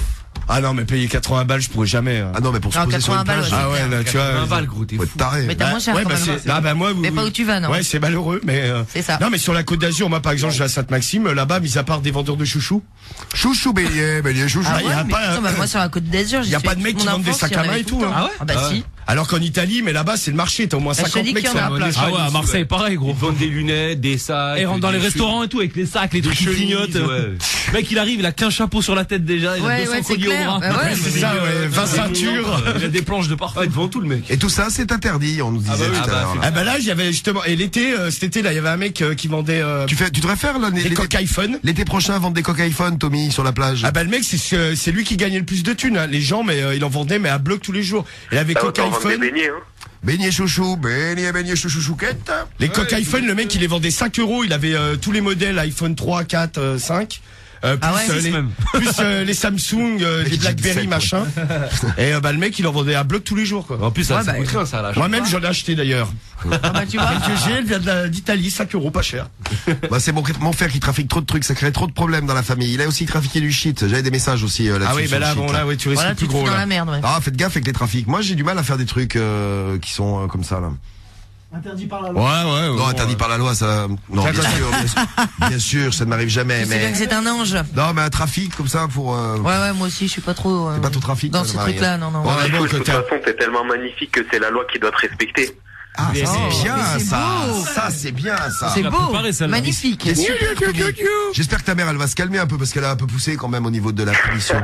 Ah non, mais payer quatre-vingts balles, je pourrais jamais. hein. Ah non, mais pour se Non, poser sur une quatre-vingts balles, plage. Ah ouais, là, tu vois. Un balle, gros, t'es Faut fou. être taré. Mais t'as moins cher ouais, quand bah, même. c'est, ah bah moi, vous, Mais pas où tu vas, non. Ouais, c'est malheureux, mais. euh, C'est ça. Non, mais sur la Côte d'Azur, moi, par exemple, je vais à Sainte-Maxime, là-bas, mis à part des vendeurs de chouchous. Chouchou bélier, bélier chouchou. Ah, Ah y a ouais, mais pas, putain, bah, moi sur la Côte d'Azur, y a pas de mecs qui vendent des sacs à main et tout, hein. Ah ouais Ah bah si. Alors qu'en Italie, mais là-bas, c'est le marché, t'as au moins Bah, je te cinquante dis mecs qu'il y en sur a la plein. plage. Ah ouais, à Marseille, pareil, gros. Ils vendent des lunettes, des sacs. Et ils rentrent dans les des restaurants et tout, avec les sacs, les trucs qui chemises, clignotent. ouais. Le mec, il arrive, il a qu'un chapeau sur la tête déjà, il a Ouais, deux cents ouais, c'est colliers au clair. bras. Bah ouais. C'est ça, ouais, vingt ceintures. Il a des planches de partout. Ah, devant tout le mec. Et tout ça, c'est interdit, on nous disait bah oui, tout ah à bah, l'heure. là. Ah bah là, j'avais justement, et l'été, euh, cet été, là, il y avait un mec euh, qui vendait euh, Tu fais, tu devrais faire là, des l'été- coques iPhone. l'été prochain vendre des coques iPhone, Tommy, sur la plage. Ah bah le mec, c'est ce- c'est lui qui gagnait le plus de thunes. Hein. Les gens, mais euh, il en vendait, mais à bloc tous les jours. Il avait Ah, coques autant vendre des iPhone. beignets, hein. Beignet chouchou, beignet, beignet chouchou chouquette. Les coques iPhone, le mec, il les vendait cinq euros. Il avait euh, tous les modèles iPhone trois, quatre, euh, cinq. Euh, plus, Ah ouais, euh, six les, même. plus euh, les Samsung, euh, Mais les j'ai Blackberry, dix-sept, machin. Et euh, bah le mec, il en vendait à bloc tous les jours, quoi. En plus, ça, Ouais, ça bah, coûte rien, ça, là. Moi-même, j'en ai acheté d'ailleurs. Ah bah tu vois. Que j'ai, elle vient de la- d'Italie, cinq euros, pas cher. Bah, c'est mon, mon frère qui trafique trop de trucs, ça crée trop de problèmes dans la famille. Il a aussi trafiqué du shit. J'avais des messages aussi euh, là-dessus. Ah oui, sur bah le là, shit, bon, là, oui, tu risques Voilà, le tu plus te fous gros, dans là. la merde, ouais. Ah, faites gaffe avec les trafics. Moi, j'ai du mal à faire des trucs euh, qui sont euh, comme ça là. Interdit par la Ouais, loi. ouais, ouais. Non, interdit par la loi, ça. Non, bien sûr, bien sûr, bien sûr, ça ne m'arrive jamais. Tu sais bien Mais que c'est un ange. non, mais un trafic comme ça pour. Euh... Ouais, ouais, moi aussi, je suis pas trop. euh, T'es pas tout trafic Dans ça, ces Marie, trucs-là, hein. non, non. Ouais, Ouais, bon, de que toute t'as- façon, t'es tellement magnifique que c'est la loi qui doit te respecter. Ah, ça Oh, c'est bien, mais c'est ça. beau. Ça c'est bien, ça. C'est l'a beau, préparé, celle-là. magnifique. T'es super, Tommy. J'espère que ta mère, elle va se calmer un peu parce qu'elle a un peu poussé quand même au niveau de la punition.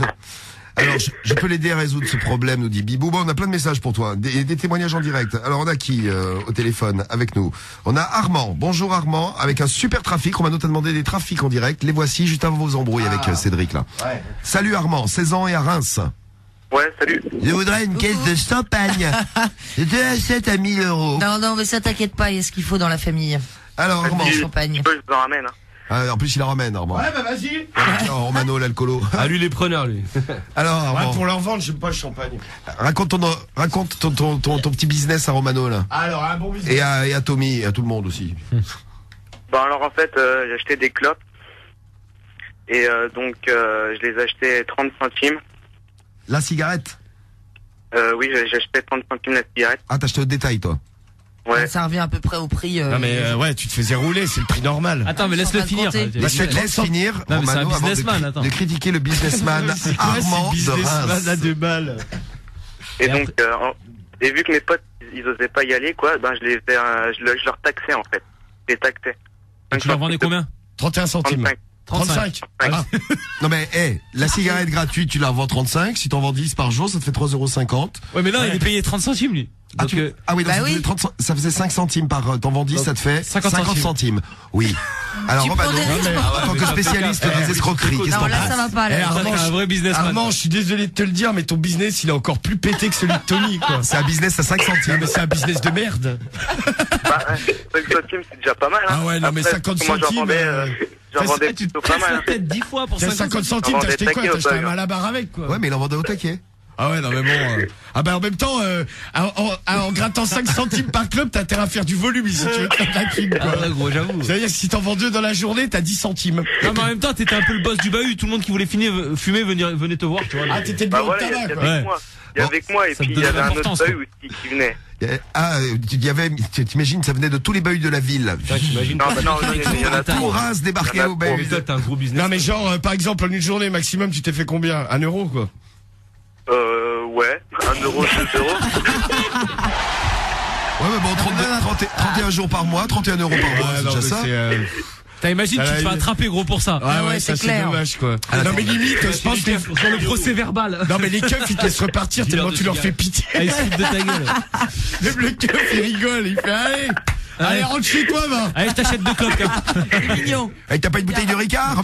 Alors, je, je peux l'aider à résoudre ce problème, nous dit Bibou. Bon, on a plein de messages pour toi, des, des témoignages en direct. Alors, on a qui euh, au téléphone avec nous? On a Armand. Bonjour Armand, avec un super trafic. Romano t'a demandé des trafics en direct. Les voici juste avant vos embrouilles avec euh, Cédric là. Ouais. Salut Armand, seize ans et à Reims. Ouais, salut. Je voudrais une caisse de champagne. Je te l'achète à mille euros. Non, non, mais ça t'inquiète pas, il y a ce qu'il faut dans la famille. Alors Armand. Du Si champagne. tu peux, je vous en ramène. Hein. Ah, en plus, il en ramène Armand. Ouais, bah vas-y. Alors, Romano, l'alcoolo. Ah, lui, les preneurs, lui. Alors Armand, Ouais, pour leur vendre, j'aime pas le champagne. raconte ton raconte ton, ton, ton, ton petit business à Romano là. Alors, un bon business. Et à, et à Tommy et à tout le monde aussi. Bon, alors en fait, euh, j'ai acheté des clopes. Et euh, donc, euh, je les achetais trente centimes. La cigarette. Euh, oui, j'ai j'ai acheté trente centimes la cigarette. Ah, t'as acheté au détail toi. Ouais. Ça revient à peu près au prix. euh, Non mais euh, ouais, tu te faisais rouler, c'est le prix normal. Attends, mais Ils sont laisse-le pas finir. comptés. J'ai- Bah, j'ai- je te laisse finir, Non, mais c'est un Romano, avant de, businessman, cri- attends. de critiquer le businessman Armand de Reims. à deux balles. Et, Et donc, euh, en- et vu que mes potes, ils osaient pas y aller, quoi, ben je les faisais, euh, je, le- je leur taxais en fait. Je les taxais. Et tu leur vendais combien? trente et un centimes. trente-cinq. trente-cinq. Ah. Non mais, hé, la cigarette gratuite, tu la revends trente-cinq. Si t'en vends dix par jour, ça te fait trois euros cinquante. Ouais, mais là, il est payé trente centimes, lui. Ah, Donc, tu- euh, ah oui, donc Bah ça, oui. faisait trente cent- ça faisait cinq centimes par, euh, t'en vends dix, ça te fait cinquante cinquante centimes. Oui. Alors, Tu Romano, prends des risques. en tant que spécialiste des escroqueries, qu'est-ce que Non, t'en là, penses ça va pas, Eh, là. Armand, c'est un vrai businessman. Armand, je suis désolé de te le dire, mais ton business, il est encore plus pété que celui de Tony, quoi. C'est un business à cinq Non, centimes. mais c'est un business de merde. Bah, cinq centimes, c'est déjà pas mal. Hein. Ah ouais, non, mais Après, cinquante moi, j'en centimes, vendais, euh, euh, j'en ça, vendais c'est- tu te plutôt pas mal. la hein. tête dix fois pour Tiens, cinquante cinquante centimes, Avant t'as acheté d'être quoi? taqué T'as au acheté un bug. malabar avec, quoi. Ouais, mais il en vendait au taquet. Ah ouais, non, mais bon. euh, Ah bah en même temps, euh, en, en- en grattant cinq centimes par club, t'as intérêt à faire du volume si tu veux te faire de la thune, quoi. Ah ouais, gros, j'avoue. Ça veut dire que si t'en vends deux dans la journée, t'as dix centimes. Non, mais en même temps, t'étais un peu le boss du bahut. Tout le monde qui voulait finir, fumer venait, venait te voir, tu vois. Ah, t'étais le Bah bureau de voilà, il y a- il y tabac, avait quoi. Ouais. que moi. Il y avait que moi, et Ça te puis il y donnait avait un autre l'importance, feuille aussi qui venait. Ah, il y avait, t'imagines, ça venait de tous les bahuts de la ville. T'imagines Non, bah non, non, il y en a- il y en a Tout trop. Reims Il y débarquait en a au trop. bahut. Mais toi, t'as un gros business. Non mais genre, euh, par exemple, en une journée maximum, tu t'es fait combien? Un euro, quoi. Euh, ouais, un euro, deux euros. Ouais, mais bon, trente, trente, trente et un jours par mois, trente et un euros par mois, c'est non, déjà mais ça. c'est, euh, T'as imagine, Ça tu te va, fais il- attraper, gros, pour ça. Ouais, ouais, ouais, ça c'est c'est clair. dommage, quoi. Ah, non mais limite, je pense que... Sur le procès verbal. Non mais les keufs, ils te laissent repartir Dealer tellement de tu leur fais cigarettes. pitié. Ah, il se fout de ta gueule. Même le keuf, il rigole, il fait allez, allez, rentre chez toi, va. Allez, je t'achète deux clopes, quand même. C'est mignon. Eh, t'as pas une bouteille de Ricard?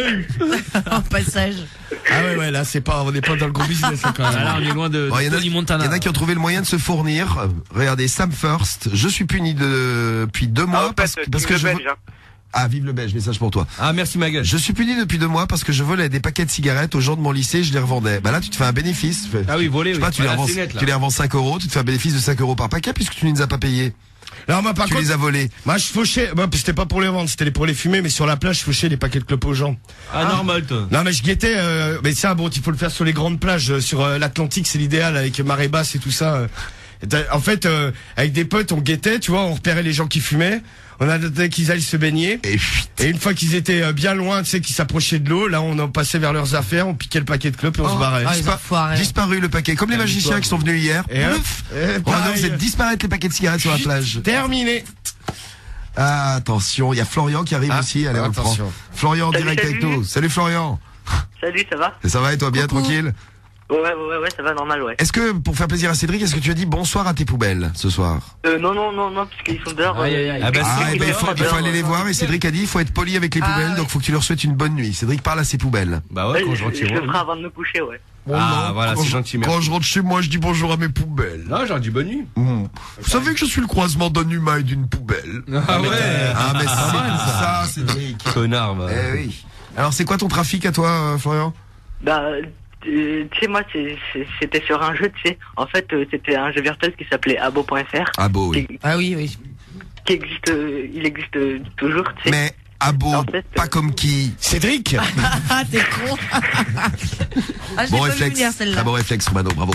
En passage. Ah ouais, ouais, là c'est pas, on n'est pas dans le gros business là, quand Ah, même. là, on est loin de, Bon, de il y en a- Tony il y Montana. en a qui ont trouvé le moyen de se fournir. Euh, Regardez, Sam First. Je suis puni de- depuis deux mois Ah, en parce, fait, que- parce que le je. belge, vo- hein. Ah, vive le belge, message pour toi. Ah, merci ma gueule. Je suis puni depuis deux mois parce que je volais des paquets de cigarettes aux gens de mon lycée, je les revendais. Bah là, tu te fais un bénéfice. Ah oui, voler, Je sais oui. pas, tu les Voilà, revends, c'est net, là. tu les revends cinq euros, tu te fais un bénéfice de cinq euros par paquet puisque tu ne les as pas payés. Non, moi, par Tu contre, les as volés. Moi, je fauchais, moi, c'était pas pour les vendre, c'était pour les fumer, mais sur la plage, je fauchais des paquets de clopes aux gens. Ah, normal, toi. Non, mais je guettais, euh, mais ça, bon, il faut le faire sur les grandes plages, euh, sur euh, l'Atlantique, c'est l'idéal, avec marée basse et tout ça. euh. En fait, euh, avec des potes, on guettait, tu vois, on repérait les gens qui fumaient. On attendait qu'ils aillent se baigner. Et, et une fois qu'ils étaient euh, bien loin, tu sais, qu'ils s'approchaient de l'eau, là, on en passait vers leurs affaires, on piquait le paquet de clopes et on Oh, se barrait. Ah, les Dispa- enfoirés. disparu le paquet, comme les magiciens qui sont venus hier. Et hop, Pouf. et On a pareil. fait disparaître les paquets de cigarettes sur la plage. Terminé. Ah, attention, il y a Florian qui arrive Ah, aussi. Allez, on le prend. attention. Florian en Salut, direct salut. avec nous. Salut Florian. Salut, ça va? Et ça va et toi, bien, Coucou. tranquille? Ouais, ouais, ouais, ouais, ça va normal, ouais. Est-ce que, pour faire plaisir à Cédric, est-ce que tu as dit bonsoir à tes poubelles ce soir? Euh, non, non, non, non, parce qu'ils sont dehors. Aïe, euh, aïe, aïe. Ah bah, Ah, c'est eh ben, il faut, il faut aller les voir et Cédric a dit il faut être poli avec les Ah, poubelles, ouais. donc faut que tu leur souhaites une bonne nuit. Cédric parle à ses poubelles. Bah ouais, quand je je, rentre je chez le moi. ferai avant de me coucher, ouais. Ah, voilà, Quand c'est je- gentil, Quand merci. je rentre chez moi, je dis bonjour à mes poubelles. Non, j'aurais dit bonne nuit. Mmh. Vous savez que je suis le croisement d'un humain et d'une poubelle. Ah ouais. Ah, mais c'est ça, Cédric. Connard, bah. Eh oui. Alors, c'est quoi ton trafic à toi, euh, Florian? Bah, euh, tu sais, moi, c'est- c'est- c'était sur un jeu, tu sais. En fait, euh, c'était un jeu virtuel qui s'appelait abo point f r. Ah beau, oui. Qui, Ah oui, oui. qui existe, euh, il existe euh, toujours, tu sais. Mais Abo, En fait, pas euh, comme qui. Cédric. Ah, t'es con. Ah, je Bon l'ai pas vu réflexe. venir, celle-là. Très bon réflexe, Romano, bravo.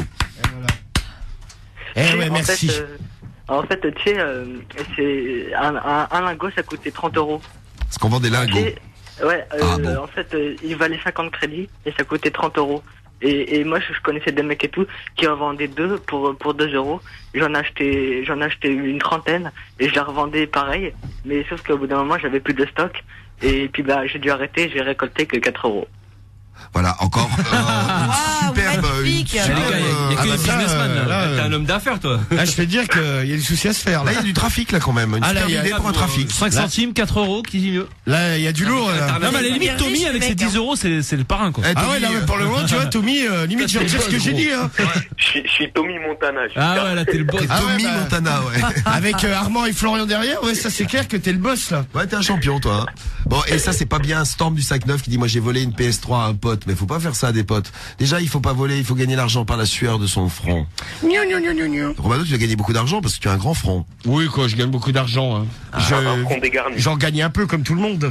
Eh Tu sais, ouais, en merci. Fait, euh, en fait, tu sais, euh, c'est un, un, un lingot, ça coûtait trente euros. Parce qu'on vend des lingots. Et- Ouais, euh, Ah bon. en fait, euh, il valait cinquante crédits et ça coûtait trente euros. Et, et moi, je, je connaissais des mecs et tout qui en vendaient deux pour pour deux euros. J'en ai acheté, j'en ai acheté une trentaine et je la revendais pareil. Mais sauf qu'au bout d'un moment, j'avais plus de stock et puis bah j'ai dû arrêter. J'ai récolté que quatre euros. Voilà, encore euh, Waouh, une superbe, une magnifique. superbe, Les gars, il y a- il y a euh, que ah les bah ça, businessmen, euh, là. T'es un homme d'affaires, toi. Là, je peux te dire qu'il y a des soucis à se faire. Là, Là, il y a du trafic, là, quand même. Une Ah, là, superbe il y a- idée pour un trafic. cinq centimes, quatre euros, qui dit mieux. là, il y a du lourd. Là. Non, mais à la Il est limite, riche, Tommy, le avec mec, ses dix hein. euros, c'est c'est le parrain, quoi. Eh, Ah ouais, Tommy, là, mais pour le moment, tu vois, Tommy, euh, limite, je retire ce que j'ai dit. Hein. Je suis, je suis Tommy Montana. je suis Ah ouais, là, t'es le boss. T'es Ah ouais, Tommy bah. Montana, ouais. Avec euh, Armand et Florian derrière, ouais, ça c'est clair que t'es le boss là. Ouais, t'es un champion, toi. hein. Bon, et ça, c'est pas bien. Storm du sac neuf qui dit, moi, j'ai volé une P S trois à un pote. Mais faut pas faire ça à des potes. Déjà, il faut pas voler, il faut gagner l'argent par la sueur de son front. Romano, tu dois gagner beaucoup d'argent parce que tu as un grand front. Oui, quoi, je gagne beaucoup d'argent. Hein. un Je... front dégarni. J'en gagne un peu comme tout le monde.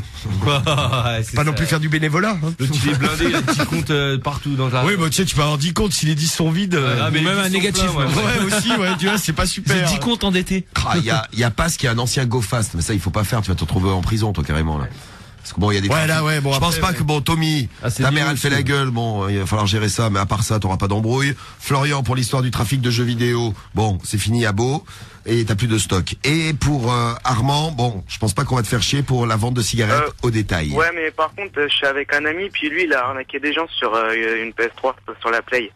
Pas non plus faire du bénévolat. Hein. Le type est blindé, il y a des petits comptes euh, partout dans ta. Oui, bah tu sais, tu peux avoir dix comptes si les dix sont vides. euh, Ah, mais Ou même les un dix sont négatif, pleins, ouais. Ouais, aussi, ouais, tu vois, c'est pas C'est super. dix comptes endettés. Ah, il y a, il y a Paz qui est un ancien Go Fast. Mais ça, il faut pas faire. Tu vas te retrouver en prison, toi, carrément, là. Parce que bon, il y a des. Ouais, là, ouais, bon, Je pense après, pas ouais. que bon, Tommy, Ah, c'est ta dur mère, elle aussi, fait la ouais. gueule. Bon, il va falloir gérer ça. Mais à part ça, t'auras pas d'embrouille. Florian, pour l'histoire du trafic de jeux vidéo, bon, c'est fini à Beau. Et t'as plus de stock. Et pour euh, Armand, bon, je pense pas qu'on va te faire chier pour la vente de cigarettes Euh, au détail. Ouais, mais par contre, euh, je suis avec un ami, puis lui, il a arnaqué des gens sur euh, une P S trois, sur la Play.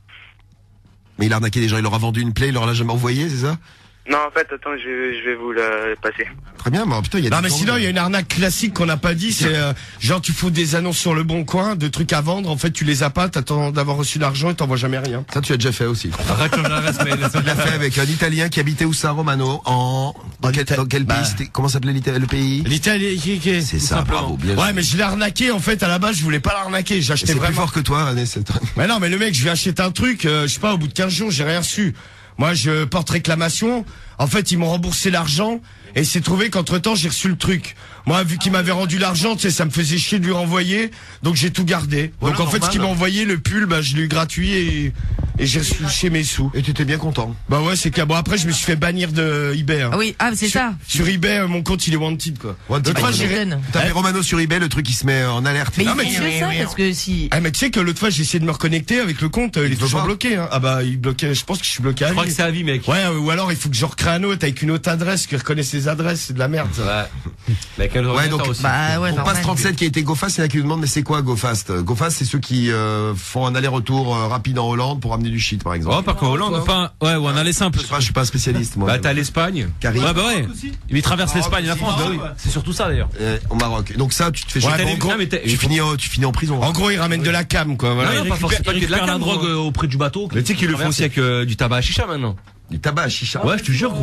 Mais il a arnaqué des gens. Il leur a vendu une Play, il leur l'a jamais envoyé, c'est ça? Non, en fait, attends, je, je vais vous le passer. Très bien, mais putain, il y a Non des mais gens- sinon il y a une arnaque classique qu'on n'a pas dit, c'est euh, genre tu fous des annonces sur le bon coin, de trucs à vendre, en fait tu les as pas, t'attends d'avoir reçu l'argent et t'envoies jamais rien. Ça, tu as déjà fait aussi. Arrête, on arrête, mais laisse- Il l'a fait avec un Italien qui habitait où ça, Romano? En, dans quel, dans quel pays? Bah. C'était- Comment s'appelait l'Ita- le pays? L'Italie qui qui- C'est ça, bravo, bien Ouais joué. mais je l'ai arnaqué en fait à la base je voulais pas l'arnaquer, Et j'achetais c'est plus vraiment. fort que toi, René, c'est Mais non mais le mec je lui ai acheté un truc, euh, je sais pas au bout de quinze jours j'ai rien reçu. Moi je porte réclamation, en fait ils m'ont remboursé l'argent et c'est trouvé qu'entre temps j'ai reçu le truc. Moi vu qu'il m'avait rendu l'argent, tu sais ça me faisait chier de lui renvoyer, donc j'ai tout gardé. Voilà, donc en fait normal. ce qu'il m'a envoyé le pull, bah je l'ai eu gratuit et, et j'ai reçu chez mes sous. Et tu étais bien content. Bah ouais c'est clair. Bon après je me suis fait bannir de eBay. Hein. Ah oui, ah, c'est Sur- ça. Sur eBay euh, mon compte il est wanted quoi. Wanted, L'autre fois, wanted. j'ai- M'étonne. T'avais Romano sur eBay, le truc il se met en alerte. Mais Non, il mais faut tu- mieux ça, parce que si. Ah mais tu sais que l'autre fois j'ai essayé de me reconnecter avec le compte, euh, il est veut toujours pas. bloqué. Hein. Ah bah il bloquait. Je pense que je suis bloqué à Je crois vie. que c'est à vie, mec. Ouais, ou alors il faut que je recrée un autre avec une autre adresse qui reconnaît ses adresses, c'est de la merde. ça. Ouais. Mais quel Ouais, ordinateur donc, aussi. Bah ouais, Pour normal. Pass trente-sept qui a été GoFast, il y en a qui nous demandent mais c'est quoi GoFast? GoFast c'est ceux qui euh, font un aller-retour euh, rapide en Hollande pour amener du shit par exemple. Oh, pas qu'en Hollande. Enfin, ouais, ou un aller simple. Je sais pas, je suis pas un spécialiste moi. Bah, t'as l'Espagne. Carré. Ouais, bah ouais. Il traverse l'Espagne et la France, bah oui. C'est surtout ça d'ailleurs. Euh, au Maroc. Donc ça, tu te fais Ouais, chier. bon, En en gros, Non, mais t'as- tu finis en, tu finis en prison. En gros il ramène de la cam quoi. Voilà. Non, non, il pas récupère, forcément il que de la récupère la cam, drogue gros. euh, auprès du bateau. Mais tu sais qu'ils le font aussi avec euh, du tabac à chicha maintenant. Du tabac, chicha. Ouais, je te jure, gros.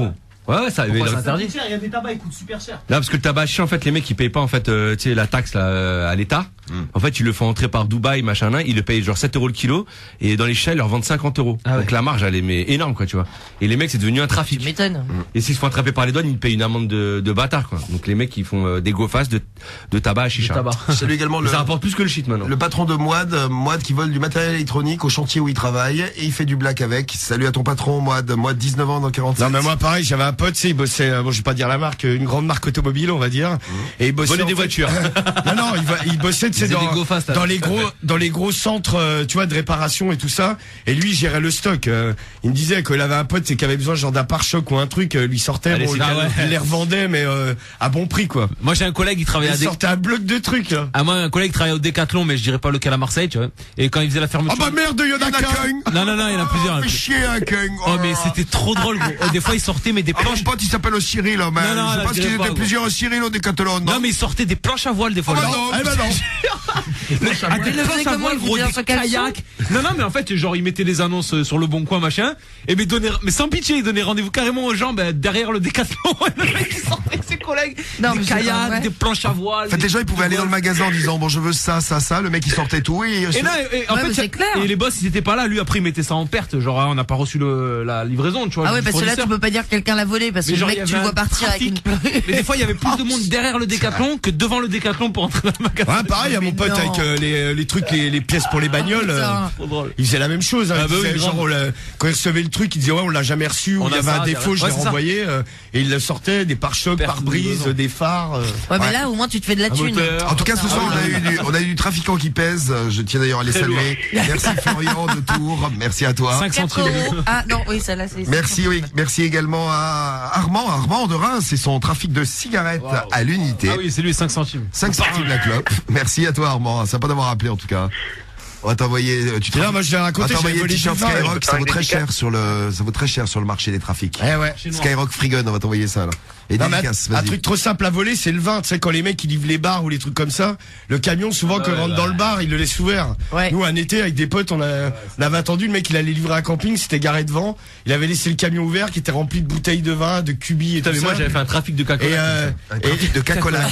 Ouais, ouais, ça. Pourquoi mais- c'est interdit? Il y a des tabacs, ils coûtent super cher. Là, parce que le tabac chiant, en fait, les mecs, ils payent pas, en fait, euh, tu sais, la taxe, là, euh, à l'État. En fait, ils le font entrer par Dubaï, machin, là, ils le payent genre sept euros le kilo, et dans les chiens, ils leur vendent cinquante euros. Donc la marge, elle est mais énorme, quoi, tu vois. Et les mecs, c'est devenu un trafic. Tu m'étonnes. Et s'ils se font attraper par les douanes, ils payent une amende de, de bâtard, quoi. Donc les mecs, ils font euh, des go-fast de, de tabac à chicha. tabac. Salut également le, Ça rapporte plus que le shit, maintenant. le patron de Moad, euh, Moad qui vole du matériel électronique au chantier où il travaille, et il fait du black avec. Salut à ton patron, Moad. Moad, dix-neuf ans dans quarante-sept. Non mais moi pareil, j'avais un pote, tu sais, il bossait, euh, bon je vais pas dire la marque, une grande marque automobile on va dire, et il bossait Voler en des fait- voitures. non non, il, va, il bossait tu sais, Il faisait dans, des go-fast, dans hein. les gros dans les gros centres, euh, tu vois, de réparation et tout ça, et lui il gérait le stock. euh, il me disait qu'il avait un pote c'est qui avait besoin genre d'un pare-choc ou un truc, euh, lui sortait, Allez, bon, c'est il, cadeau. il les revendait mais euh, à bon prix quoi. Moi j'ai un collègue qui travaillait Il à Dé- sortait un bloc de trucs là. Ah, moi un collègue qui travaillait au Décathlon, mais je dirais pas lequel à Marseille, tu vois. Et quand il faisait la Oh fermeture. bah merde, il y en a qu'un. Non non non, il y en a plusieurs. Fais chier un Kung. Oh mais c'était trop drôle, gros. Oh, des fois il sortait mais des Ah, mon planches. pote, il s'appelle Cyril, là, mais Non, non, je là, pense je qu'il dirais était pas, plusieurs Cyril au Décathlon, non? Non mais il sortait des planches à voile des fois. Ah, bah Le- non. Eh ben non. Ah, des Il le planches faisait à comment, voile, il gros, faisait des un caleçon kayaks. Non non mais en fait genre il mettait des annonces euh, sur le bon coin machin, et mais donnait, mais sans pitié il donnait rendez-vous carrément aux gens ben, derrière le Décathlon. Le mec il sortait avec ses collègues, Non, mais des c'est pas vrai. kayaks, des planches à voile. En fait, des- les gens, ils pouvaient aller dans le magasin en disant, bon, je veux ça, ça, ça. Le mec, il sortait tout et... Et là, et- et en Ouais, fait, mais ça- c'est clair. et les boss, ils étaient pas là. Lui, après, il mettait ça en perte. Genre, ah, on n'a pas reçu le, la livraison, tu vois. Ah du ouais, parce que là, fournisseur. tu peux pas dire que quelqu'un l'a volé, parce que Mais le genre, mec, il y tu le avait vois un partir avec une. trafic. Mais des fois, il y avait plus de monde derrière le Décathlon que devant le Décathlon pour entrer dans le magasin. Ouais, pareil, à mon pote non. avec euh, les, les trucs, les, les pièces pour les bagnoles. Oh, euh, putain. Trop drôle. il faisait la même chose. Hein, Ah il bah oui, disait, grave. genre, on l'a- quand il recevait le truc, il disait ouais, on l'a jamais reçu, ou On il y a avait ça, un il y a- défaut, je ouais, l'ai c'est ça. renvoyé. euh, et il le sortait, des pare-chocs, Perte de pare-brise, livraison. des phares. euh. Ouais, mais Ouais. là, au moins, tu te fais de la thune. moteur. En tout cas, ce soir, on a eu du, on a eu du trafiquant qui pèse. Euh, Je tiens d'ailleurs à les Très saluer. Merci Florian de Tours. Merci à toi. cinq quatre centimes. euros. Ah non, oui, celle-là, c'est. Merci, oui. Merci également à Armand. Armand de Reims, c'est son trafic de cigarettes à l'unité. Ah oui, c'est lui, cinq centimes. cinq centimes la clope. Merci à toi, Armand. Sympa d'avoir appelé, en tout cas. On va t'envoyer, euh, tu te Et là, moi, je l'ai on va raconté, j'avais t'envoyer le volé t-shirt du vin. Skyrock, ça vaut très dédicace. cher sur le, ça vaut très cher sur le marché des trafics. Eh ouais. Skyrock Freegun, on va t'envoyer ça, là. Et Non, mais dédicace, un vas-y. truc trop simple à voler, c'est le vin. Tu sais, quand les mecs ils livrent les bars ou les trucs comme ça, le camion, souvent, quand il rentre dans le bar, il le laisse ouvert. Ouais. Nous, un été, avec des potes, on, a, on avait attendu, le mec, il allait livrer un camping, c'était garé devant. Il avait laissé le camion ouvert qui était rempli de bouteilles de vin, de cubis et Putain, tout mais ça. moi, j'avais fait un trafic de caca. Et, euh, Un trafic de cacolac.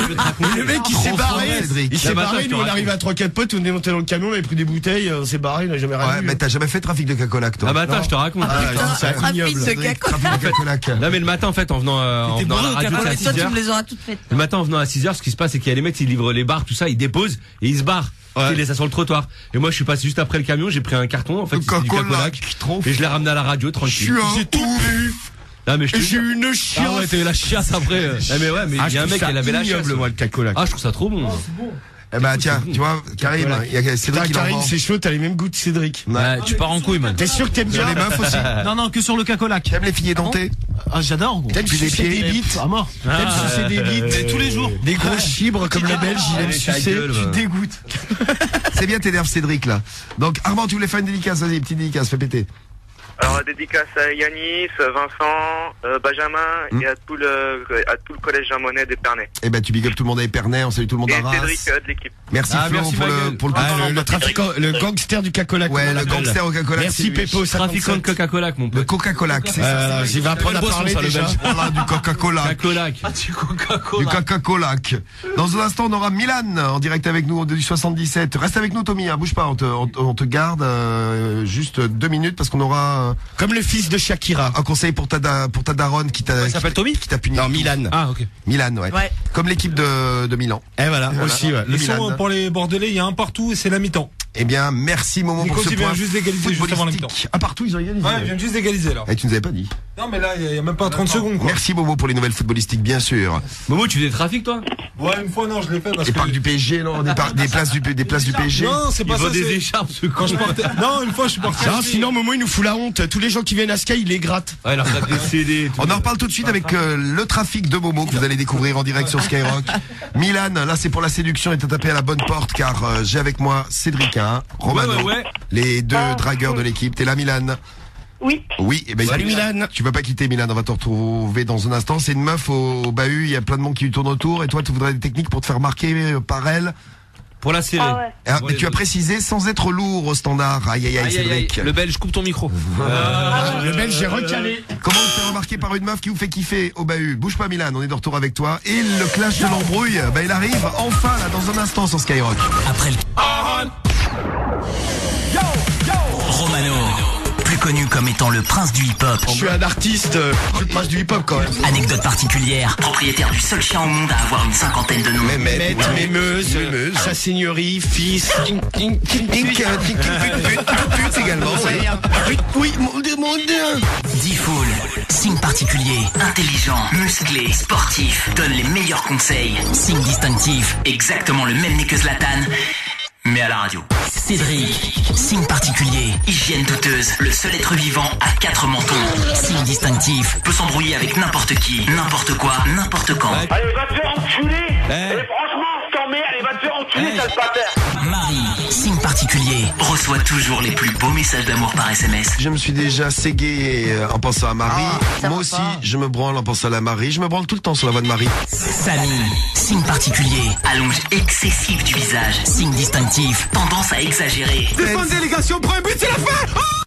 et le mec, il s'est Trop barré. fort, Cédric. Il s'est Là, maintenant, barré, je te nous, on raconte. arrive à trois quatre potes, on est monté dans le camion, on avait pris des bouteilles, on s'est barré, on n'a jamais rien Ouais, vu. mais t'as jamais fait trafic de cacolac, toi? Ah bah attends, je te raconte. Ah, Putain, c'est un trafic ignoble. de Cédric, caca. trafic de cacolac. Non mais le matin en fait en venant euh, en T'es venant à bourré la au radio caca. à Toi, six tu heures. me les auras toutes faites. Le matin en venant à six heures, ce qui se passe c'est qu'il y a les mecs qui livrent les bars, tout ça, ils déposent et ils se barrent. Ils laissent ça sur le trottoir. Et moi je suis passé juste après le camion, j'ai pris un carton en fait, c'était du Cacolac, cacolac. trop Et je l'ai ramené à la radio Je tranquille. suis un J'ai tout vu. Ah mais je te Et j'ai jure. eu une Ah ouais, chiasse. t'as eu la chiasse après. euh. Ah mais ouais, mais Ah, il y je a un trouve mec ça qui avait la ignoble, chiasse. moi, le cacolac. Ah je trouve ça trop bon. Eh ben, tiens, tu vois, Karim, il y a Cédric Putain, qui l'en Karim, vend. c'est chaud, t'as les mêmes goûts de Cédric. Ouais, tu pars en couille, man. T'es sûr que t'aimes Sur bien les meufs aussi. Non, non, que sur le cacolac. T'aimes les filles édentées? Ah, j'adore, gros. T'aimes Puis les sucer pieds. des bites. À mort. T'aimes sucer des bites. Mais tous les jours. Des gros chibres comme la Belge, il aime Allez, ta sucer. gueule, Tu va. dégoûtes. C'est bien, t'énerves Cédric, là. Donc, Armand, tu voulais faire une dédicace, vas-y, petite dédicace, fais péter. Alors, dédicace à Yanis, Vincent, euh, Benjamin Hmm. et à tout le, à tout le collège Jean Monnet d'Épernay. Eh ben, tu big up tout le monde à Épernay, on salue tout le monde Et à Reims. Cédric euh, de l'équipe. Merci Ah, Flo merci, pour ma le, gueule. pour le Ah, compliment. le, le trafiquant, le gangster du cacolac. Ouais, on le l'appelle. gangster au Coca-Cola. Merci Pépé au Trafiquant de Coca-Cola mon Le pote. Coca-Cola, c'est ça. Euh, j'y vais apprendre à boisson, parler ça, le déjà. Belge. Voilà, du Coca-Cola. Coca-Cola. Ah, du Coca-Cola. Du Coca-Cola. Dans un instant, on aura Milan en direct avec nous du soixante-dix-sept. Reste avec nous, Tommy, hein, bouge pas, on te, on, on te garde euh, juste deux minutes parce qu'on aura euh, Comme le fils de Shakira. un conseil pour ta, da- pour ta daronne qui t'a Il s'appelle Tommy qui t'a puni. Non, Milan. Ah, ok. Milan, ouais. Ouais. Comme l'équipe de, de Milan. Eh voilà, Voilà. aussi, ouais. Le Le son, Milan. euh, pour les Bordelais, il y a un partout et c'est la mi-temps. Eh bien, merci Momo Nico pour ce qui vient point juste d'égaliser juste avant la mi-temps. footballistique. Ah, partout, ils ont égalisé. Ouais, ils viennent juste d'égaliser là. Eh, tu nous avais pas dit. Non, mais là, il y a même pas trente secondes quoi. Merci Momo pour les nouvelles footballistiques, bien sûr. Momo, tu fais des trafics toi? Ouais, une fois, non, je l'ai fait parce Et que. parle du P S G, non, des, par- des places du, des places du P S G. Non, c'est Il pas ça. vend des c'est- écharpes ce Quand con. je partais. Non, une fois, je suis parti. Non, acheter- sinon, Momo, il nous fout la honte. Tous les gens qui viennent à Sky, il les gratte. Ouais, leur tape des C D et tout. On en reparle tout de suite avec euh, le trafic de Momo que vous allez découvrir en direct sur Skyrock. Milan, là c'est pour la séduction et t'as tapé à la bonne porte car euh, j'ai avec moi Cédric, hein, Romano, Ouais, ouais, ouais. les deux dragueurs de l'équipe. T'es là, Milan? Oui. Oui, et ben Salut, écoute, Milan. Tu vas pas quitter Milan, on va te retrouver dans un instant. C'est une meuf au, au bahut, il y a plein de monde qui lui tourne autour et toi tu voudrais des techniques pour te faire marquer euh, par elle. Pour la série. Ah ouais. Ah, mais tu as précisé sans être lourd au standard. Aïe aïe aïe, Aïe, aïe, aïe. Cédric. Le belge, coupe ton micro. Ah, le belge, j'ai recalé. Comment vous êtes remarqué par une meuf qui vous fait kiffer au bahut? Bouge pas Milan, on est de retour avec toi. Et le clash de l'embrouille, bah il arrive enfin là dans un instant sur Skyrock. Après le Romano, plus connu comme étant le prince du hip-hop. Je suis un artiste, euh, je suis le prince du hip-hop quand même. Anecdote particulière, propriétaire du seul chien au monde à avoir une cinquantaine de noms. Maître, mémeuse, sa seigneurie, fils, également. Oui, mon Dieu, mon Dieu. D-Fool, signe particulier, intelligent, musclé, sportif, donne les meilleurs conseils. Signe distinctif, exactement le même nez que Zlatan, mais à la radio. Cédric, signe particulier, hygiène douteuse, le seul être vivant à quatre mentons. Signe distinctif, peut s'embrouiller avec n'importe qui, n'importe quoi, n'importe quand. Allez, va te faire enculer. Et franchement, je t'emmerde, allez, va te faire enculer, sale pater. Marie, signe particulier, reçoit toujours les plus beaux messages d'amour par S M S. Je me suis déjà ségué euh, en pensant à Marie. Ah, Moi aussi, je me branle en pensant à la Marie. Je me branle tout le temps sur la voix de Marie. Samy, signe particulier, allonge excessive du visage, signe distinctif, tendance à exagérer. Défense délégation, prends un but, c'est la fin.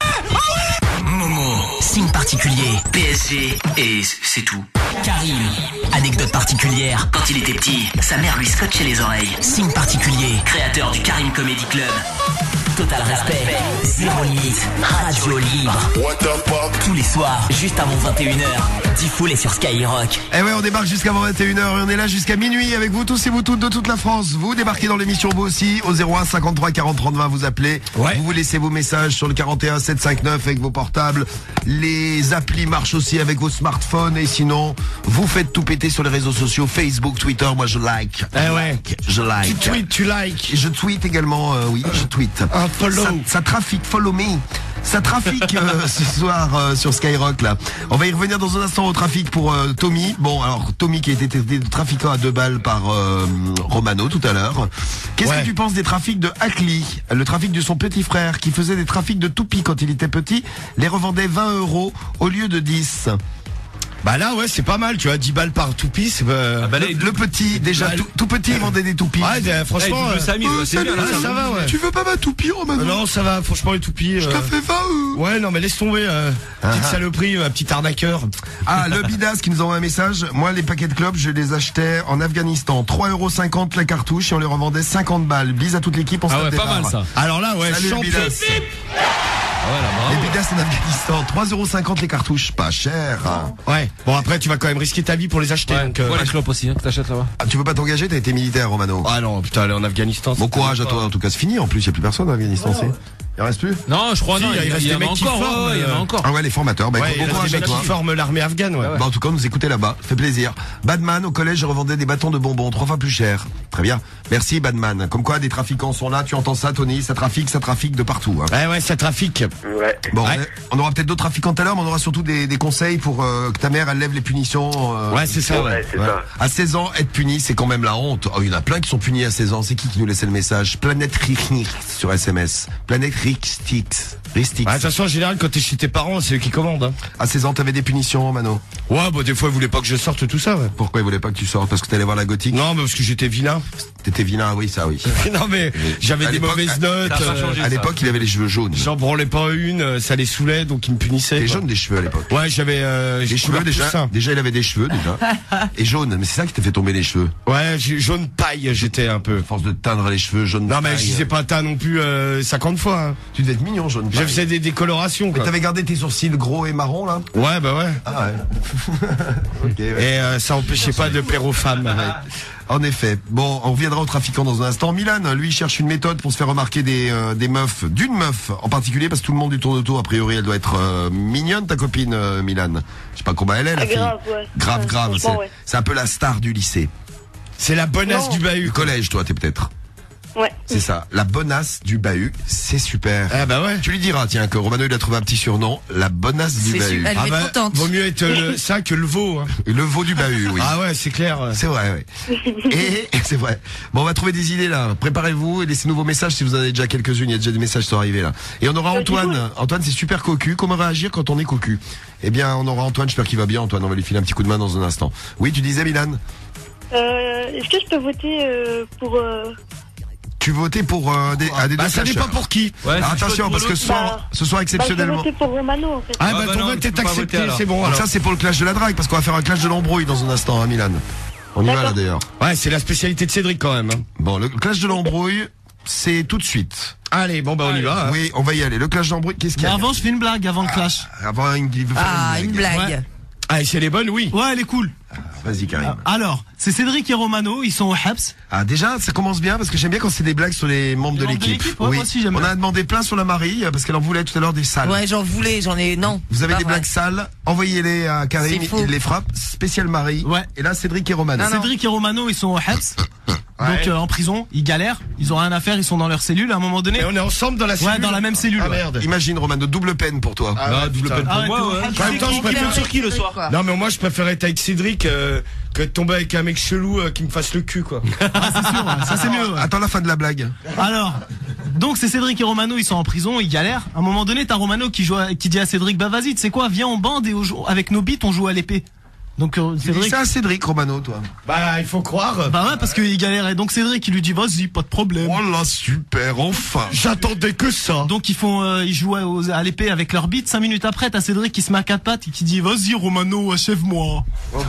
Momo, signe particulier, P S G, et c'est tout. Karim, anecdote particulière, quand il était petit, sa mère lui scotchait les oreilles. Signe particulier, créateur du Karim Comedy Club. Total respect, zéro limite, radio libre. Tous les soirs, juste avant vingt et une heures, D-Fool est sur Skyrock. Eh ouais, on débarque jusqu'à vingt et une heures et on est là jusqu'à minuit avec vous tous et vous toutes de toute la France. Vous débarquez dans l'émission vous aussi au zéro un cinquante-trois quarante trente vingt, vous appelez. Ouais. Vous vous laissez vos messages sur le quarante et un sept cent cinquante-neuf avec vos portables. Les applis marchent aussi avec vos smartphones et sinon, vous faites tout péter sur les réseaux sociaux, Facebook, Twitter, moi je like. Eh ouais. Je like. Tu tweets, tu likes. Et je tweet également, euh, oui, je tweet. Un follow. Ça, ça trafique, follow me. Ça trafique euh, ce soir euh, sur Skyrock là. On va y revenir dans un instant au trafic pour euh, Tommy. Bon alors Tommy qui a été traité de trafiquant à deux balles par euh, Romano tout à l'heure. Qu'est-ce Ouais. que tu penses des trafics de Ackley, le trafic de son petit frère qui faisait des trafics de toupies quand il était petit, les revendait vingt euros au lieu de dix. Bah là ouais c'est pas mal, tu vois, dix balles par toupie, c'est euh... Ah bah là, Le, le petit, déjà Bah, tout, tout petit, il vendait des toupies. Ouais, euh, franchement, Eh, euh, le Samy, Euh, c'est bien, salut, là, ça va, ouais. Tu veux pas ma toupie, Romano? euh, non ça va, franchement les toupies. Je euh, t'ai fait vingt euros. Ouais non mais laisse tomber, euh, petite saloperie, euh, petit arnaqueur. Ah, le Bidas qui nous envoie un message. Moi, les paquets de clopes, je les achetais en Afghanistan. trois euros cinquante la cartouche et on les revendait cinquante balles. Bise à toute l'équipe, on se Ah tape ouais, des pas mal barres. ça. Alors là ouais, Salut, le champion. Bidas. Les Bidas en Afghanistan. trois euros cinquante les cartouches. Pas cher. Ouais. Bon après tu vas quand même risquer ta vie pour les acheter. Donc, euh, Ouais, les clopes aussi, hein, que t'achètes là-bas. Ah, tu veux pas t'engager? T'as été militaire, Romano. Ah non putain aller en Afghanistan. Bon courage à toi. En tout cas, c'est fini. En plus, il y a plus personne en Afghanistan. c'est. Il reste plus? Non, je crois Si, non, il il y, reste il y des en a mecs qui encore, forment, ouais, il y en a euh, encore. Ah ouais, les formateurs. Bah, Ouais, écoute, il bon reste courage des à mecs toi. qui forment l'armée afghane ouais. Bah, en tout cas, nous écoutez là-bas, fait plaisir. Badman, au collège, je revendais des bâtons de bonbons, trois fois plus cher. Très bien. Merci, Badman. Comme quoi, des trafiquants sont là, tu entends ça, Tony, ça trafique, ça trafique de partout. Hein. Ouais ouais ça trafique. Ouais. Bon, Ouais. on aura peut-être d'autres trafiquants tout à l'heure, mais on aura surtout des, des conseils pour euh, que ta mère, elle lève les punitions. euh, Ouais c'est ça ouais. Ouais, c'est ouais. ça. À seize ans, être puni, c'est quand même la honte. Oh, il y en a plein qui sont punis à seize ans. C'est qui qui nous laissait le message? Planète Rix sur S M S. Planète Rixtix. Rixtix. Ouais, de toute façon en général quand t'es chez tes parents c'est eux qui commandent hein. À seize ans, t'avais des punitions, Mano. Ouais bah des fois ils voulaient pas que je sorte tout ça ouais. Pourquoi ils voulaient pas que tu sortes? Parce que t'allais voir la gothique? Non mais parce que j'étais vilain. T'étais vilain, oui, ça, oui. Non mais j'avais À des l'époque, mauvaises à- notes. ça a pas euh, changé. À l'époque, il avait les cheveux jaunes. J'en branlais pas une, euh, ça les saoulait donc ils me punissaient. T'es quoi. jaune des cheveux à l'époque. Ouais j'avais euh, Les j'ai cheveux couvert tout déjà. ça. Déjà, il avait des cheveux déjà. Et jaune. Mais c'est ça qui t'a fait tomber les cheveux. Ouais j'ai jaune paille j'étais un peu. À force de teindre les cheveux jaune. Non mais paille. je disais pas tas non plus euh, cinquante fois. Hein. Tu devais être mignon, jaune. Je paille. faisais des décolorations Mais quoi. t'avais gardé tes sourcils gros et marron là? Ouais bah ouais. Ah ouais. Ok, ouais. Et euh, ça empêchait pas de plaire aux femmes. En effet. Bon, on reviendra aux trafiquants dans un instant. Milan, lui, cherche une méthode pour se faire remarquer des, euh, des meufs, d'une meuf en particulier, parce que tout le monde du tour de tour, a priori, elle doit être euh, mignonne, ta copine, euh, Milan. Je sais pas combien elle est, la Ah, fille. grave, ouais. Grave, Ouais, grave. C'est franchement, ouais. c'est un peu la star du lycée. C'est la bonasse Non. du bahut. Du collège, toi, t'es peut-être. Ouais. C'est ça. La bonasse du bahut, c'est super. Ah bah ouais. Tu lui diras, tiens, que Romano, il a trouvé un petit surnom, la bonasse du C'est bahut. su- elle va Ah être bah, contente. vaut mieux être le, ça que le veau. Hein. Le veau du bahut, oui. Ah ouais, c'est clair. C'est vrai, oui. Et c'est vrai. Bon, on va trouver des idées là. Préparez-vous et laissez-nous vos messages si vous en avez déjà quelques-unes. Il y a déjà des messages qui sont arrivés là. Et on aura Antoine. Antoine, c'est super cocu. Comment réagir quand on est cocu? Eh bien, on aura Antoine. J'espère qu'il va bien. Antoine, on va lui filer un petit coup de main dans un instant. Oui, tu disais, Milan? Euh, Est-ce que je peux voter euh, pour... Euh... Tu votais pour euh, des, à des Bah deux ça dépend clasheurs. pour qui. Ouais, Alors, si attention je vote parce que pour ce soir, Bah, ce soir Bah, exceptionnellement. j'ai voté pour Romano, en fait. Ah, Ah, bah, bah ton non, vote tu est peux pas accepté, voter, alors. c'est bon Donc alors. ça c'est pour le clash de la drague parce qu'on va faire un clash de l'embrouille dans un instant à Milan. On y va là d'ailleurs. Ouais, c'est la spécialité de Cédric quand même. Hein. Bon, le clash de l'embrouille, c'est tout de suite. Allez, bon bah on y va. Hein. Oui, on va y aller. Le clash d'embrouille, qu'est-ce qu'il Mais y a avant, je fais une blague avant le clash. Avant, il veut faire Ah, une blague. Ouais. Ah, et si elle est bonne, oui. Ouais, elle est cool. Vas-y Karim. Alors, c'est Cédric et Romano, ils sont au Habs. Ah déjà, ça commence bien parce que j'aime bien quand c'est des blagues sur les membres de membres de l'équipe. l'équipe, ouais, moi aussi, j'aime On bien. a demandé plein sur la Marie parce qu'elle en voulait tout à l'heure des salles. Ouais, j'en voulais, j'en ai. Non. Vous avez pas des vrai. blagues sales, envoyez-les à Karim, C'est faux. il les frappe. Spécial Marie. Ouais. Et là, Cédric et Romano. Cédric et Romano, ils sont au Habs. Donc euh, en prison, ils galèrent, ils ont rien à faire, ils sont dans leur cellule à un moment donné. Et on est ensemble dans la cellule. Ouais, dans la même cellule. Ah ouais. merde. Imagine Romano, double peine pour toi. Ah, ouais, double putain. peine pour Ah ouais, moi, t'es au ouais. Habs. En même temps, je préfère sur qui le soir quoi. Non mais moi je préfère être avec Cédric euh, que de tomber avec un mec chelou euh, qui me fasse le cul quoi. Ah, c'est sûr, ouais, ça c'est mieux. ouais. Attends la fin de la blague. Alors, donc c'est Cédric et Romano, ils sont en prison, ils galèrent. À un moment donné, t'as Romano qui joue, à- qui dit à Cédric, bah vas-y, tu sais quoi, viens en bande et on joue- avec nos bites, on joue à l'épée. Donc euh, Tu dis Cédric. ça à Cédric Romano, toi. Bah il faut croire. Bah ouais, parce qu'il galérait. Donc Cédric, il lui dit, vas-y, pas de problème. Oh là, super, enfin. J'attendais que ça. Donc ils font, euh, ils jouent à, à l'épée avec leur bite. Cinq minutes après, t'as Cédric qui se met à quatre pattes et qui dit, vas-y Romano, achève-moi.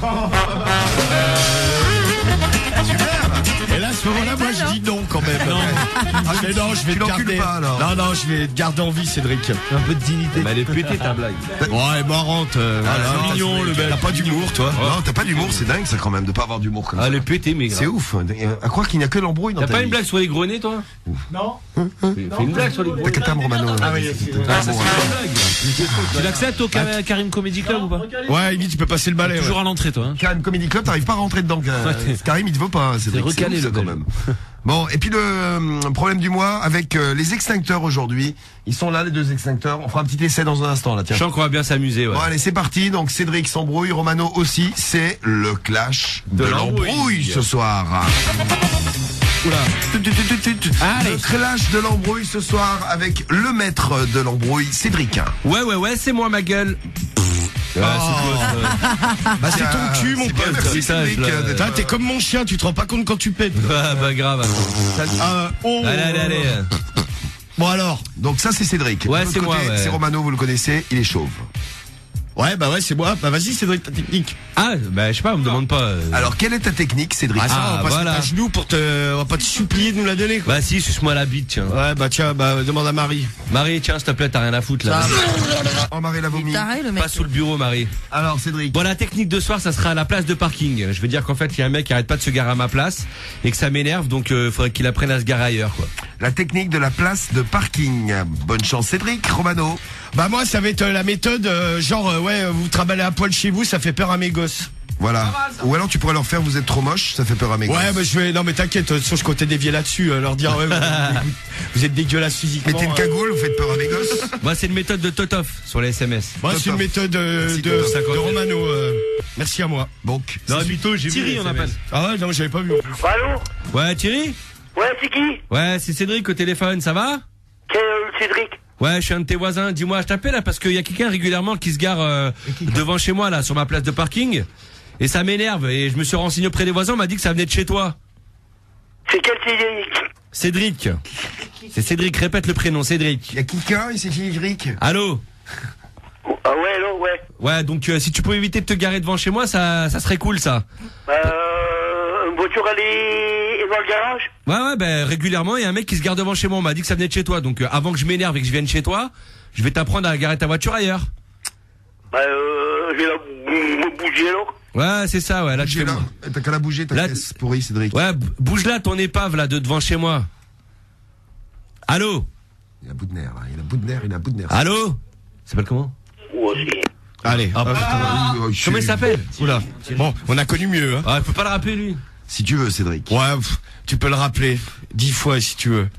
Et là à ce moment-là moi je dis non quand même. Non, ah, mais non je vais Tu te l'encules garder. pas, alors. Non non je vais te garder en vie Cédric. Un peu de dignité. Mais elle est pétée ta blague. Ouais marrante. Euh, Ah, voilà, non, mignon t'as- le bel. T'as pas d'humour toi. Non, t'as pas d'humour, c'est dingue ça quand même de pas avoir d'humour comme Ah, ça. elle est pétée, mais grave. C'est ouf. À croire qu'il n'y a que l'embrouille dans T'as ta pas vie. une blague sur les grenets, toi? Non. Fais fais une blague sur les T'as grenets. qu'à t'aimer, Romano. Ah oui, Ah, ça, c'est une blague. Tu l'acceptes au Ka- Karim Comedy Club ou pas? Ouais Amy tu peux passer le balai. Toujours ouais. à l'entrée, toi. Hein. Karim Comedy Club, t'arrives pas à rentrer dedans. Ka- Karim, il te veut pas. C'est recalé, ouf, ça, le quand bel. même. Bon, et puis le euh, problème du mois avec euh, les extincteurs aujourd'hui. Ils sont là, les deux extincteurs. On fera un petit essai dans un instant, là, tiens. Je sens qu'on va bien s'amuser, ouais. Bon, allez, c'est parti. Donc, Cédric s'embrouille, Romano aussi. C'est le clash de, De l'embrouille l'embrouille ce soir. Oula. Le clash de l'embrouille ce soir avec le maître de l'embrouille, Cédric. Ouais, ouais, ouais, c'est moi, ma gueule. Ouais, c'est toi, Bah c'est ton cul mon C'est bien, pote. merci, ça, Cédric, je le- euh, d'être- Putain, t'es comme mon chien, tu te rends pas compte quand tu pètes. Ah, bah, grave. Ah, oh. Allez, allez, allez. Bon alors. Donc ça c'est Cédric. Ouais, De l'autre c'est moi, côté, ouais. C'est Romano, vous le connaissez, il est chauve. Ouais bah ouais c'est moi. Bah vas-y Cédric ta technique. Ah, bah, je sais pas, on me demande pas. euh. Alors quelle est ta technique, Cédric? Ah ça Ah, on va pas se voilà. mettre à genoux pour te, on va pas te supplier de nous la donner quoi. Bah, si, suce-moi la bite, tiens. Ouais bah tiens bah demande à Marie. Marie, tiens, s'il te plaît, t'as rien à foutre, là. Oh, Marie la vomi. Taré le mec. Pas sous le bureau, Marie. Alors Cédric. Bon, la technique de ce soir, ça sera à la place de parking. Je veux dire qu'en fait, il y a un mec qui arrête pas de se garer à ma place et que ça m'énerve, donc il faudrait qu'il apprenne à se garer ailleurs, quoi. La technique de la place de parking. Bonne chance Cédric, Romano. Bah moi ça va être euh, la méthode euh, genre euh, ouais vous travaillez à poil chez vous ça fait peur à mes gosses. Voilà. Ou alors tu pourrais leur faire vous êtes trop moche, ça fait peur à mes Ouais gosses. bah je vais non mais t'inquiète euh, sur je comptais dévier là-dessus euh, leur dire ouais vous, vous êtes dégueulasse physiquement. Mettez une euh. cagoule, vous faites peur à mes gosses. Moi, c'est une méthode de Totof sur les S M S. Moi c'est une méthode euh, Merci, de, Toto. de Romano. euh, merci à moi. Donc. Non, Vito, j'ai vu Thierry, les on S M S. appelle. Ah ouais non j'avais pas vu en plus. Allô? Ouais, Thierry? Ouais, c'est qui? Ouais, c'est Cédric au téléphone, ça va? Quel euh, Cédric? Ouais, je suis un de tes voisins. Dis-moi, je t'appelle là parce qu'il y a quelqu'un régulièrement qui se gare euh, devant chez moi là, sur ma place de parking, et ça m'énerve. Et je me suis renseigné auprès des voisins, on m'a dit que ça venait de chez toi. C'est quel Cédric? Cédric. C'est Cédric. Répète le prénom, Cédric. Il y a quelqu'un, il s'est Cédric. Allô. Ah ouais, allô, ouais. Ouais, donc euh, si tu peux éviter de te garer devant chez moi, ça, ça serait cool ça. Euh, une voiture, elle est, est dans le garage? Ouais, ouais, ben régulièrement, il y a un mec qui se gare devant chez moi. On m'a dit que ça venait de chez toi. Donc euh, avant que je m'énerve et que je vienne chez toi, je vais t'apprendre à garer ta voiture ailleurs. Bah, euh, je vais la bou- bouger alors. Ouais, c'est ça, ouais. Là, tu Bougez fais là. moi. T'as qu'à la bouger, ta Là, caisse pourrie, Cédric. Ouais, b- bouge là ton épave là de devant chez moi. Allô. Il a bout de nerf, là. Il a bout de nerf, il a bout de nerf. Allô. Ça s'appelle comment? Ouais, c'est... Allez. Ah, hop. putain. Oh, je Comment il suis- s'appelle? Oula. Bon on a connu mieux hein. Ah, il peut pas le rappeler lui. Si tu veux, Cédric. Ouais pff, tu peux le rappeler dix fois si tu veux.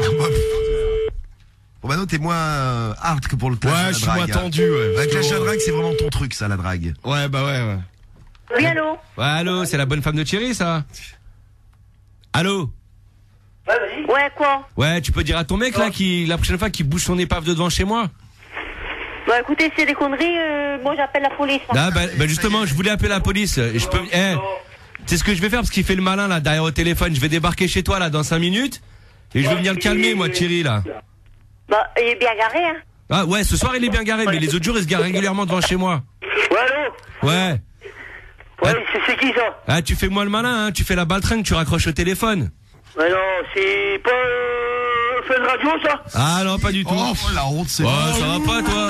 Romano, t'es moins euh, hard que pour le clash de Ouais la je suis drague, moins hein. tendu ouais. Ouais, le clash de la drague, c'est vraiment ton truc, ça, la drague. Ouais bah ouais ouais. Oui, allô? Ouais, allô, c'est la bonne femme de Thierry ça. Allô. Ouais, vas-y. Ouais, quoi? Ouais, tu peux dire à ton mec là qui la prochaine fois qu'il bouge son épave de devant chez moi. Bah écoutez, c'est des conneries, euh, moi j'appelle la police. hein. Ah, bah, bah, justement, je voulais appeler la police. Et je peux. Eh, c'est ce que je vais faire parce qu'il fait le malin là derrière au téléphone. Je vais débarquer chez toi là dans cinq minutes. Et je veux venir le calmer, moi, Thierry, là. Bah, il est bien garé, hein. Ah ouais, ce soir il est bien garé, mais les autres jours il se gare régulièrement devant chez moi. Ouais, allô? Ouais. Ouais, c'est, c'est qui ça? Ah, tu fais moi le malin, hein, tu fais la baltringue, tu raccroches le téléphone. Ouais, non, c'est pas euh, Fun Radio, ça? Ah non, pas du tout. Oh, la honte, c'est... Oh, ça va pas, toi.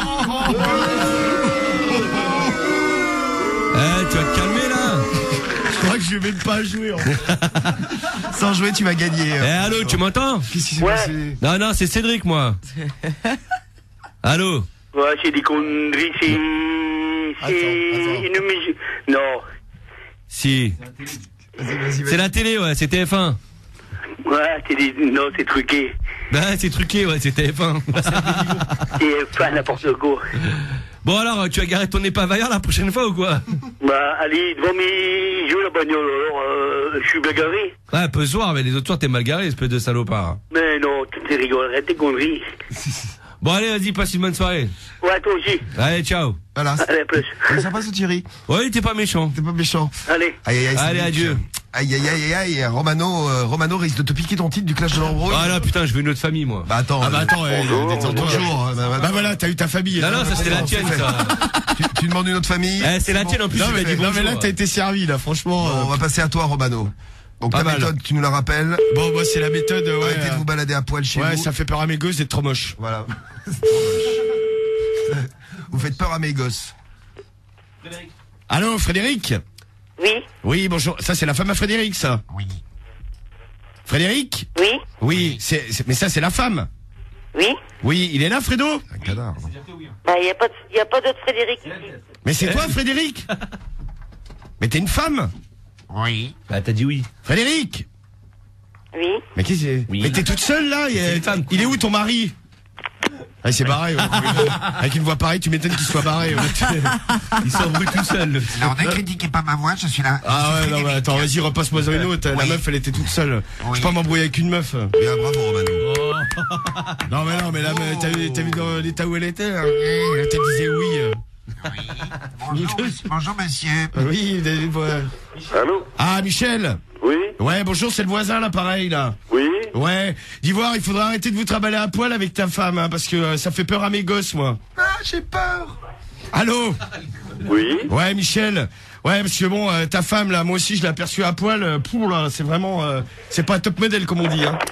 Eh, tu vas te calmer, là. Je crois que je vais même pas jouer, en fait. Sans jouer, tu vas gagner. Eh, allô, tu m'entends? Qu'est-ce qui s'est Ouais. passé? Non, non, c'est Cédric, moi. Allô? Ouais, c'est des conneries, c'est... C'est attends. une musique... Non. Si. Vas-y, vas-y, C'est vas-y. la télé, ouais, c'est T F un. Ouais, c'est des... Non, c'est truqué. Bah, c'est truqué, ouais, c'est T F un. C'est pas n'importe quoi. Bon, alors, tu as garé ton épavailleur la prochaine fois ou quoi? Bah, allez, devant mes... Je veux la bagnole, alors, euh, je suis bien garé. Ouais, peu soir, mais les autres soirs t'es mal garé, espèce de salopard. Mais non, tu rigoles, arrête tes conneries. Bon, allez, vas-y, passe une bonne soirée. Ouais, toi aussi. Allez, ciao. Voilà. Allez, à plus. C'est sympa ce Thierry. Ouais, t'es pas méchant. T'es pas méchant. Allez. Aïe, aïe, aïe. Allez, Cédric. adieu. Aïe, aïe, aïe, aïe, aïe. Romano, euh, Romano risque de te piquer ton titre du Clash de l'Embrouille. Ah là, putain, je veux une autre famille, moi. Bah attends. Ah bah attends, eh, Bonjour, détends-toi. Bonjour. euh, Bah, bah, Bah voilà, t'as eu ta famille. Non, non, ça c'était la tienne, ça. tu, tu demandes une autre famille. Eh, c'est la tienne en plus, Non tu mais, m'as dit non, mais bonjour. là t'as été servi là, franchement. Bon, on va passer à toi, Romano. Donc Pas la mal. méthode, tu nous la rappelles. Bon, moi c'est la méthode. Ouais, Arrêtez de vous balader à poil chez ouais, vous. ça fait peur à mes gosses d'être trop moche. Voilà. C'est trop moche. Vous faites peur à mes gosses. Allô, Frédéric? Oui, Oui, bonjour. Ça c'est la femme à Frédéric, ça. oui, Frédéric? oui, Oui, c'est, c'est- mais ça c'est la femme. oui. Oui, il est là, Fredo? Un cadavre. Bah, il n'y a pas, de- y a pas d'autre Frédéric ici. Mais c'est toi, Frédéric? Mais t'es une femme? Oui. Bah, t'as dit oui. Frédéric? Oui. Mais qu'est-ce que c'est? Oui. Mais t'es toute seule là? Il est, une femme, il est où ton mari? Ah, il s'est barré. Ouais. Avec une voix pareille, tu m'étonnes qu'il soit barré. Ouais. Il s'embrouille tout seul. Alors ne critiquez pas ma voix, je suis là. Ah ouais, non, mais attends, vas-y, repasse-moi une autre. La Oui. meuf, elle était toute seule. Je Oui. peux pas m'embrouiller avec une meuf. Bien, bravo, Romano. Non, mais non, mais là, mais t'as vu, t'as vu dans l'état où elle était? Hein? Elle te disait oui. euh. Bonjour, monsieur. Bonjour, monsieur. Oui, des- ouais. Allô? Ah, Michel? Oui? Ouais, bonjour, c'est le voisin, là, pareil, là. Oui? Ouais, d'Ivoire, il faudra arrêter de vous trimballer à poil avec ta femme, hein, parce que euh, ça fait peur à mes gosses, moi. Ah, j'ai peur. Allô? Oui? Ouais, Michel. Ouais, parce que bon, euh, ta femme, là, moi aussi, je l'ai aperçue à poil. Euh, pour là, c'est vraiment, euh, c'est pas un top modèle, comme on dit, hein.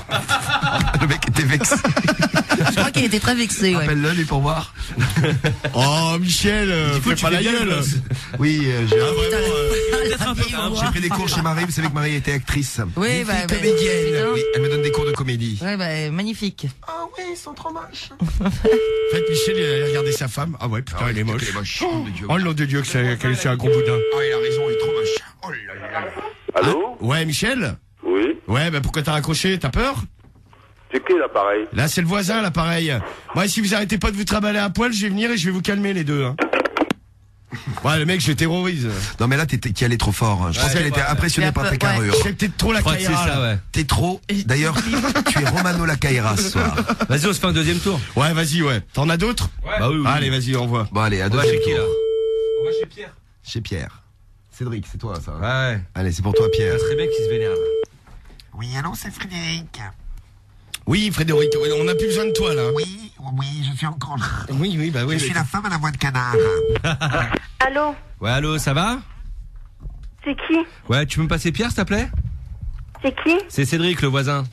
Le mec était vexé. Je crois qu'il était très vexé, ouais. Appelle-le, lui, pour voir. Oh, Michel, euh, coup, fais tu pas fais la bien le gueule. gosse. Oui, euh, j'ai Ah, vraiment, euh, j'ai pris des cours chez Marie. Vous savez que Marie était actrice. Oui, Une bah, fille bah, comédienne. putain. Oui, elle me donne des cours de comédie. Ouais, bah, magnifique. Ah oui, ils sont trop moches. En fait, Michel, il a regardé sa femme. Ah ouais, putain, Ah ouais, elle est putain, moche. qu'elle est moche. Oh, mon Dieu. Oh, le nom de Dieu, que c'est, qu'elle est un gros boudin. Ah, il a raison, il est trop moche. Oh là là. Allô? Ouais, Michel? Oui? Ouais, bah pourquoi t'as raccroché? T'as peur? C'est qui l'appareil? Là, c'est le voisin, là, pareil. Moi, si vous arrêtez pas de vous trimballer à poil, je vais venir et je vais vous calmer, les deux, hein. Ouais, le mec, je terrorise. Non, mais là, t'es qui allait trop fort. Je pense Ouais, qu'elle était ouais. impressionnée Mais par ta après, ouais. carrure. Je fais peut-être trop la Je crois que c'est caïra, ça, là. ouais. T'es trop. D'ailleurs, tu es Romano la Caïra ce soir. Vas-y, on se fait un deuxième tour. Ouais, vas-y, ouais. T'en as d'autres? Bah oui, oui. Allez, vas-y, envoie. Bon, allez, à On va deuxième chez qui, tour. là? On va chez Pierre. Chez Pierre. Cédric, c'est toi, ça. Ouais. Allez, c'est pour toi, Pierre. Ça serait bien qu'il se vénère. Oui, allô, c'est Frédéric. Oui, Frédéric, ouais, on a plus besoin de toi, là. Oui, oui, je suis encore là. Oui, oui, bah oui. Je suis mais- la femme à la voix de canard. Allô? Ouais, allô, ça va? C'est qui? Ouais, tu peux me passer Pierre, s'il te plaît? C'est qui? C'est Cédric, le voisin.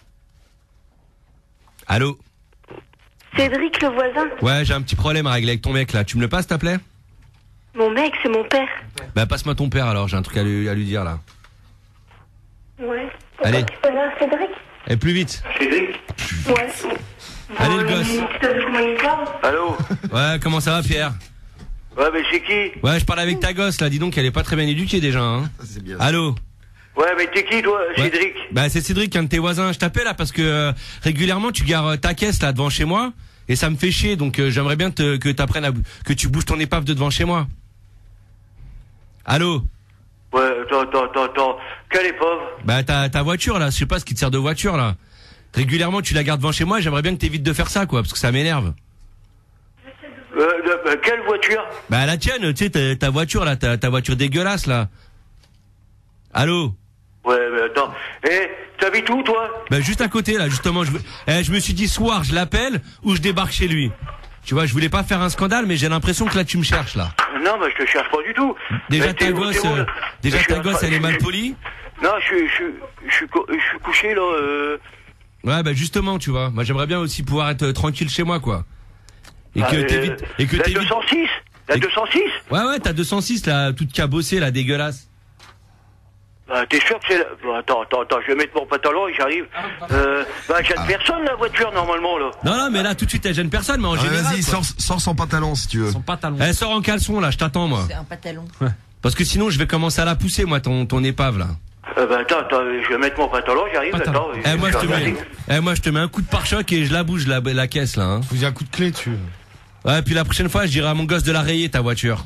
Allô? Cédric, le voisin. Ouais, j'ai un petit problème à régler avec ton mec, là. Tu me le passes, s'il te plaît? Mon mec, c'est mon père. Bah, passe-moi ton père, alors. J'ai un truc à lui, à lui dire, là. Ouais. Allez. Tu peux là, Cédric? Et plus vite. Cédric? Ouais. Allez, le gosse. Tu sais comment il parle? Allô? Ouais, comment ça va, Pierre? Ouais, mais c'est qui? Ouais, je parle avec ta gosse, là. Dis donc, elle est pas très bien éduquée, déjà, hein. C'est bien. Allô? Ouais, mais t'es qui, toi, Ouais. Cédric? Bah, c'est Cédric, un de tes voisins. Je t'appelle, là, parce que euh, régulièrement, tu gares euh, ta caisse, là, devant chez moi. Et ça me fait chier, donc euh, j'aimerais bien te, que t'apprennes à, que tu bouges ton épave de devant chez moi. Allô? Ouais, attends, attends, attends, attends. Quelle épave? Bah, ta, ta voiture, là, je sais pas ce qui te sert de voiture, là. Régulièrement, tu la gardes devant chez moi, et j'aimerais bien que t'évites de faire ça, quoi, parce que ça m'énerve. Euh, de- euh, quelle voiture? Bah, la tienne, tu sais, ta, ta voiture, là, ta, ta voiture dégueulasse, là. Allô? Ouais, mais attends. Eh, t'habites où, toi? Bah, juste à côté, là, justement. Je, eh, je me suis dit, soir, je l'appelle ou je débarque chez lui. Tu vois, je voulais pas faire un scandale, mais j'ai l'impression que là, tu me cherches, là. Non, bah, je te cherche pas du tout. Déjà, Mais ta t'es où, gosse, t'es où, euh, là déjà, Je suis ta en gosse, train- elle est mal je- polie. Non, je suis, je suis, je suis, cou- je suis couché, là, euh... Ouais, bah, justement, tu vois. Moi, j'aimerais bien aussi pouvoir être euh, tranquille chez moi, quoi. Et Ah, que euh, t'évites, et que la t'évites. deux cent six? La Et- deux cent six? Ouais, ouais, t'as deux cent six, là, toute cabossée, là, dégueulasse. Bah, t'es sûr que c'est la... Bon, attends, attends, attends, je vais mettre mon pantalon et j'arrive. Euh, bah, j'ai personne, la voiture, normalement, là. Non, non, mais là, tout de suite, elle gêne personne, mais en Ah, général. vas-y, quoi. sors, sors son pantalon si tu veux. Son pantalon. Elle sort en caleçon, là, je t'attends, moi. C'est un pantalon. Parce que sinon, je vais commencer à la pousser, moi, ton, ton épave, là. Euh, bah, attends, attends, je vais mettre mon pantalon, j'arrive, attends. Eh, moi, je te suis mets, regardé. eh, moi, je te mets un coup de pare-choc et je la bouge, la, la caisse, là, hein. Vous avez un coup de clé dessus. Ouais, puis la prochaine fois, je dirai à mon gosse de la rayer, ta voiture.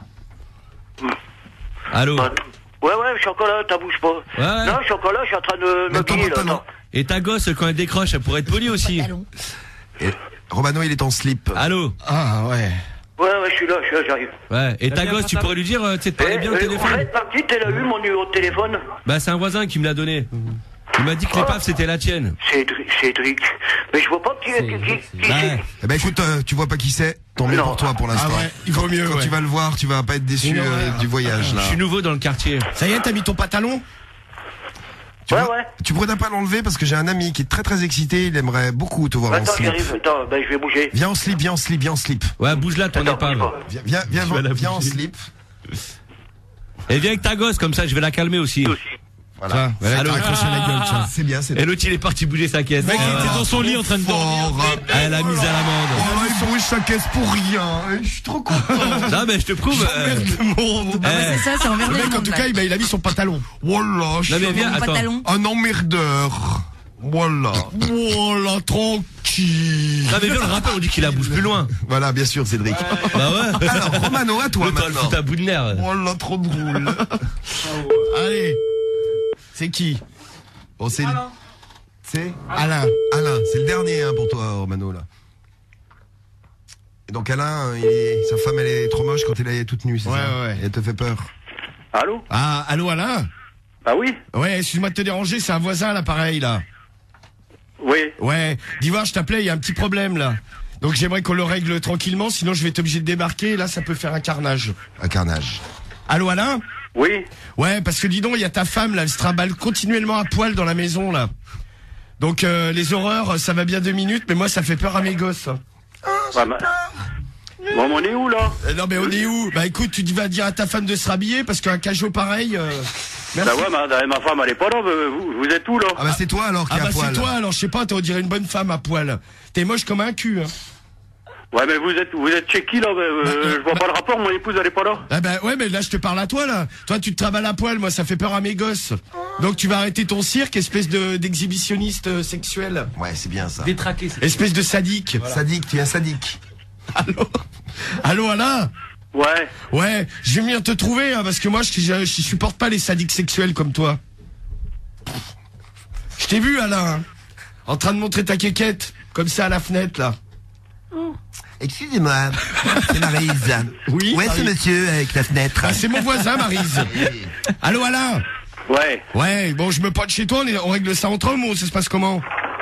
Allô? Ouais, ouais, je suis encore là, t'as bouge pas. Ouais. Non, je suis encore là, je suis en train de me maquiller, là, attends. Et ta gosse, quand elle décroche, elle pourrait être polie aussi. Et Romano, il est en slip. Allô? Ah, ouais. Ouais, ouais, je suis là, je suis là, j'arrive. Ouais, et ta gosse, tu pourrais lui dire, euh, tu sais, de parler Eh, bien au euh, téléphone? En fait, ma petite, elle a eu mon numéro de téléphone. Bah, c'est un voisin qui me l'a donné. Il m'a dit que l'épave, c'était la tienne. Cédric, Cédric. Mais je vois pas qui, qui, qui, qui c'est. Eh ben écoute, euh, tu vois pas qui c'est, tant mieux Non. pour toi pour l'instant. Ah ouais, il vaut mieux, Quand ouais. tu vas le voir, tu vas pas être déçu Une euh, horreur. du voyage là. Je suis nouveau dans le quartier. Ça y est, t'as mis ton pantalon? Tu, Ouais, pourrais- ouais. tu pourrais pas l'enlever parce que j'ai un ami qui est très très excité, il aimerait beaucoup te voir en Attends, slip. j'arrive, attends, ben je vais bouger. Viens en slip, viens en slip, viens en slip. Ouais, bouge là, ton Attends, épave. bouge pas. Viens, viens, viens, Je vais la viens en bouger. slip. Et viens avec ta gosse, comme ça, je vais la calmer aussi. Voilà. Voilà, Allô? t'as raccroché la gueule, tiens. C'est bien, c'est Et bien. l'autre, il est parti bouger sa caisse. Mec, il Ah. était dans son lit en train de dormir. Fort. Elle a mis à l'amende. Oh là, il bouge sa caisse pour rien. Je suis trop content. Non, mais je te prouve. euh, monde. Ah, bah, eh, c'est ça, c'est Le emmerdé. mec, en tout cas, il, bah, il a mis son pantalon. Voilà, je Non, mais suis viens, Mon attends. pantalon. un emmerdeur. Voilà. Voilà, tranquille. Non, mais viens, le rappeur, on dit qu'il la bouge plus loin. Voilà, bien sûr, Cédric. Bah ouais. Alors, Romano, à toi L'autre, elle maintenant. fout à bout de nerf. Voilà, trop drôle. Allez. C'est qui? Bon, c'est. C'est Alain. Alain, c'est le dernier hein, pour toi, Romano, là. Et donc, Alain, il est- sa femme, elle est trop moche quand elle est toute nue, c'est Ouais, ça? ouais. Et elle te fait peur. Allô? Ah, allô, Alain? Ah oui? Ouais, excuse-moi de te déranger, c'est un voisin, là, pareil, là. Oui. Ouais. Dis voir, je t'appelais, il y a un petit problème, là. Donc j'aimerais qu'on le règle tranquillement, sinon je vais être obligé de débarquer, et là, ça peut faire un carnage. Un carnage. Allô, Alain? Oui. Ouais, parce que dis donc, il y a ta femme, là, elle se trimballe continuellement à poil dans la maison, là. Donc, euh, les horreurs, ça va bien deux minutes, mais moi, ça fait peur à mes gosses. Ouais, bah... Bon, on est où, là? Euh, non, mais on est où? Bah écoute, tu vas dire à ta femme de se rhabiller, parce qu'un cajot pareil... Euh... Merci. Bah ouais, ma, ma femme, elle est pas là, vous, vous êtes où, là? Ah bah c'est toi alors qui Ah est à bah poil. c'est toi, alors je sais pas, on dirait une bonne femme à poil. T'es moche comme un cul, hein. Ouais, mais vous êtes, vous êtes chez qui, là? Euh, Bah, euh, je vois bah- pas le rapport, mon épouse, elle est pas là. Ah bah ouais, mais là je te parle à toi, là. Toi tu te travailles à poil, moi ça fait peur à mes gosses. Donc tu vas arrêter ton cirque, espèce de d'exhibitionniste euh, sexuel. Ouais, c'est bien ça. Détraqué, c'est Espèce de sadique. Sadique, tu es un sadique. Allô? Allô, Alain? Ouais. Ouais, je vais venir te trouver, hein, parce que moi je, je, je supporte pas les sadiques sexuels comme toi. Je t'ai vu, Alain, hein, en train de montrer ta quéquette, comme ça à la fenêtre, là. Excusez-moi, c'est Maryse. Oui, Où est ce Maryse. monsieur avec la fenêtre? Ah, c'est mon voisin, Maryse. Allô, Alain? Ouais. Ouais, bon, je me pointe chez toi, on, est- on règle ça entre hommes ou ça se passe comment?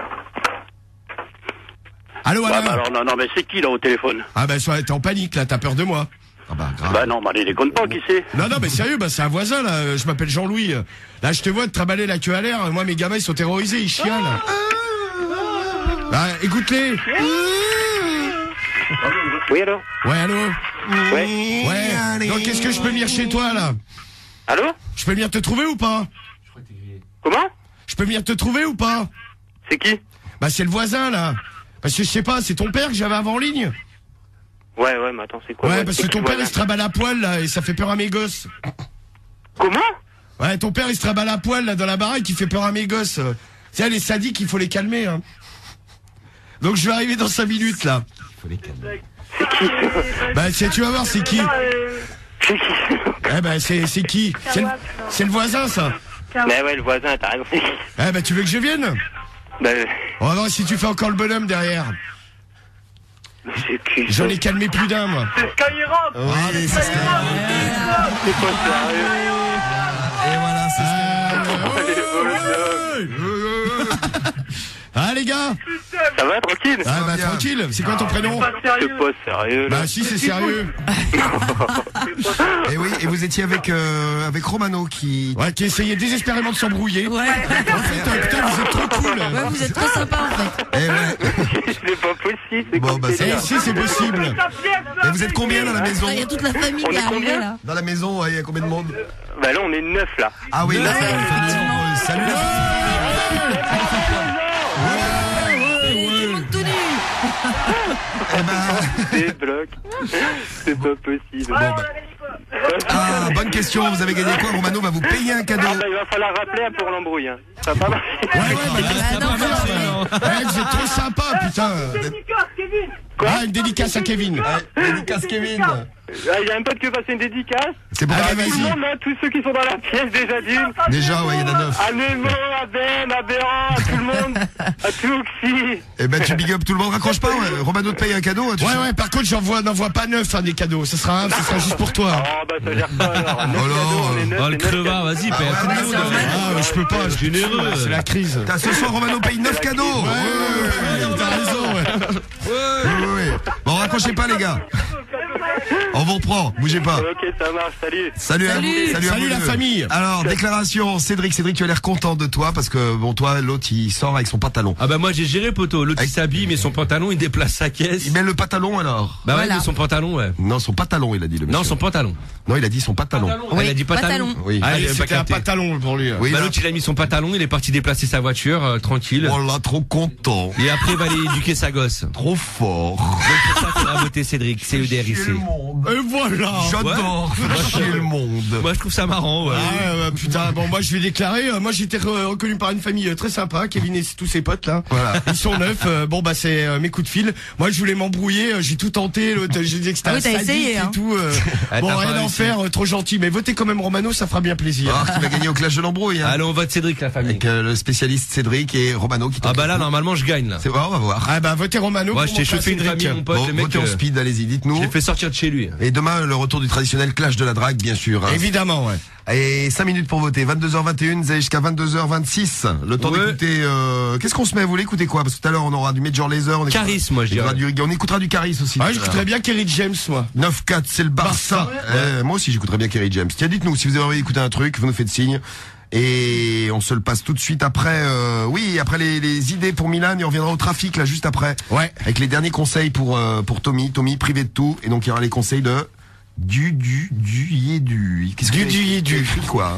Allô, Ouais, Alain? bah alors, non, non, mais c'est qui, là, au téléphone? Ah bah, soit- t'es en panique, là, t'as peur de moi. Ah bah, grave. Bah non, bah allez, déconne pas, qui c'est? Non, non, mais sérieux, bah, c'est un voisin, là, euh, je m'appelle Jean-Louis. Là, je te vois te trimballer la queue à l'air, moi, mes gamins, ils sont terrorisés, ils chialent. Bah, écoute-les. Oui, alors? Ouais, allô? Ouais. Ouais. Donc, qu'est-ce que je peux venir chez toi, là? Allô? Je peux venir te trouver ou pas? Comment? Je peux venir te trouver ou pas? C'est qui? Bah, c'est le voisin, là. Parce que je sais pas, c'est ton père que j'avais avant en ligne? Ouais, ouais, mais attends, c'est quoi? Ouais, parce que c'est ton qui, père, ouais, il se trimballe à poil, là, et ça fait peur à mes gosses. Comment? Ouais, ton père, il se trimballe à poil, là, dans la baraque, il fait peur à mes gosses. Tiens, les sadiques, il faut les calmer, hein. Donc, je vais arriver dans cinq minutes, là. C'est qui? Bah, c'est- tu vas voir, c'est qui? C'est qui? Eh ben, c'est c'est qui? C'est le, c'est le voisin, ça. Mais ouais, le voisin, t'as raison. Eh ben, tu veux que je vienne? Ben, On va voir si tu fais encore le bonhomme derrière. c'est qui? J'en ai calmé plus d'un, moi. C'est Skyrock! Ouais, c'est Skyrock! C'est pas sérieux? Et voilà, c'est Euh, Ah les gars, ça va, tranquille? Ah bah tranquille, c'est quoi ton prénom? C'est pas sérieux là. Bah si, c'est sérieux. Et oui, et vous étiez avec euh, avec Romano qui Ouais, qui essayait désespérément de s'embrouiller. Ouais. En fait, euh, putain, vous êtes trop cool. Ouais, vous êtes trop sympa en fait. Eh ouais. C'est pas possible, c'est Bon bah Eh c'est si, c'est possible. Et vous êtes combien dans la maison? Il y a toute la famille On qui est est arrivée combien là. Dans la maison, ouais, il y a combien de monde? Bah là, on est neuf là. Ah oui, là, Ouais, ça fait effectivement. nombreux. Salut la famille. Tout nu. Eh ben, C'est bloc. C'est pas possible. bon, bah. Ah, bonne question, vous avez gagné quoi? Romano va vous payer un cadeau. Ah bah, il va falloir rappeler pour l'embrouille. Hein. Ça va pas marcher. Ouais, ouais, mais Ah, non, non, ouais, vous êtes trop sympa, putain. Quoi? Ah, une dédicace à Kevin. Dédicace Kevin. Ah, il y a un pote qui veut passer une dédicace. C'est pour Ah, Kevin. Tout le monde, là, tous ceux qui sont dans la pièce déjà d'une. Déjà, ouais, il y en a neuf. À Nemo, à Ben, à Béran, à tout le monde. À Touxi. Eh ben, tu big up tout le monde, raccroche pas, ouais. Romano te paye un cadeau, hein, tu Ouais, sais. ouais, par contre, j'en vois, n'envoie pas neuf, hein, des cadeaux. Ce sera un, ce sera juste pour toi. Oh, bah, ça gère pas alors. Neuf Oh là, cadeaux, on est neuf, Oh, le c'est neuf crevard, cadeaux. vas-y, paye un coup de monde. Ah, je peux pas, je suis généreux. C'est la crise. Putain, ce soir, Romano paye neuf cadeaux. Ouais, ouais, ouais, t'as raison, ouais. Ouais, ouais, ouais. Bon, raccrochez pas, les gars. On vous reprend, bougez pas. Ok, ça marche, salut. Salut, à vous, Salut. salut, à Salut vous la deux. famille. Alors, déclaration, Cédric, Cédric, tu as l'air content de toi parce que, bon, toi, l'autre, il sort avec son pantalon. Ah bah moi j'ai géré poteau, l'autre il Avec- s'habille mais son pantalon il déplace sa caisse. Il met le pantalon, alors? Bah ouais Voilà. mais son pantalon ouais. Non, son pantalon, il a dit, le monsieur. Non son pantalon. Non, il a dit son pantalon. Elle a dit pantalon. pantalon. Oui. Ah, Allez, il avait pas c'était un capté. pantalon pour lui. Oui, Bah là. l'autre il a mis son pantalon, il est parti déplacer sa voiture euh, tranquille. Oh là, trop content. Et après il va aller éduquer sa gosse. Trop fort. Donc pour ça il faudra voter Cédric, C E D R I C. Et voilà. J'adore faire chier le monde. Moi je trouve ça marrant ouais. Ah ouais, ouais, putain, bon moi je vais déclarer, euh, moi j'étais re- reconnu par une famille euh, très sympa, Kevin et tous ses potes là. Voilà. Ils sont neufs, euh, bon bah c'est euh, mes coups de fil. Moi je voulais m'embrouiller, euh, j'ai tout tenté, l'autre, j'ai dit que c'était Ah un oui, t'as sadique essayé, et hein. tout. euh, Ah, bon t'as rien pas à en réussi. faire, euh, trop gentil, mais votez quand même Romano, ça fera bien plaisir. Ah, qui va gagner au clash de l'embrouille, hein. Allez on vote Cédric la famille. Avec euh, le spécialiste Cédric et Romano qui Ah bah là normalement je gagne là. C'est vrai, on va voir. Ah bah votez Romano. Moi pour je t'ai mon frère chauffé une Cédric. famille mon pote, Bon, le mec votez en euh, speed, allez-y, je dites-nous. l'ai fait sortir de chez lui. Et demain, le retour du traditionnel clash de la drague, bien sûr. Hein. Évidemment, ouais. Et cinq minutes pour voter. vingt-deux heures vingt et une, vous allez jusqu'à vingt-deux heures vingt-six. Le temps Ouais. d'écouter, euh, qu'est-ce qu'on se met? Vous voulez écouter quoi? Parce que tout à l'heure, on aura du Major Lazer. On écoutera- Caris, moi, je on écoutera dirais. du- On écoutera du Caris aussi. Ah, tout à j'écouterais l'heure. bien Kerry James, moi. neuf quatre, c'est le Barça. Euh, moi aussi, j'écouterais bien Kerry James. Tiens, dites-nous, si vous avez envie d'écouter un truc, vous nous faites signe. Et on se le passe tout de suite après, euh, oui, après les, les idées pour Milan, et on reviendra au trafic, là, juste après. Ouais. Avec les derniers conseils pour, euh, pour Tommy. Tommy, privé de tout. Et donc, il y aura les conseils de du, du, du, yé, du. Qu'est-ce que Du, tu as du, écrit- yé, tu as du. écrit quoi?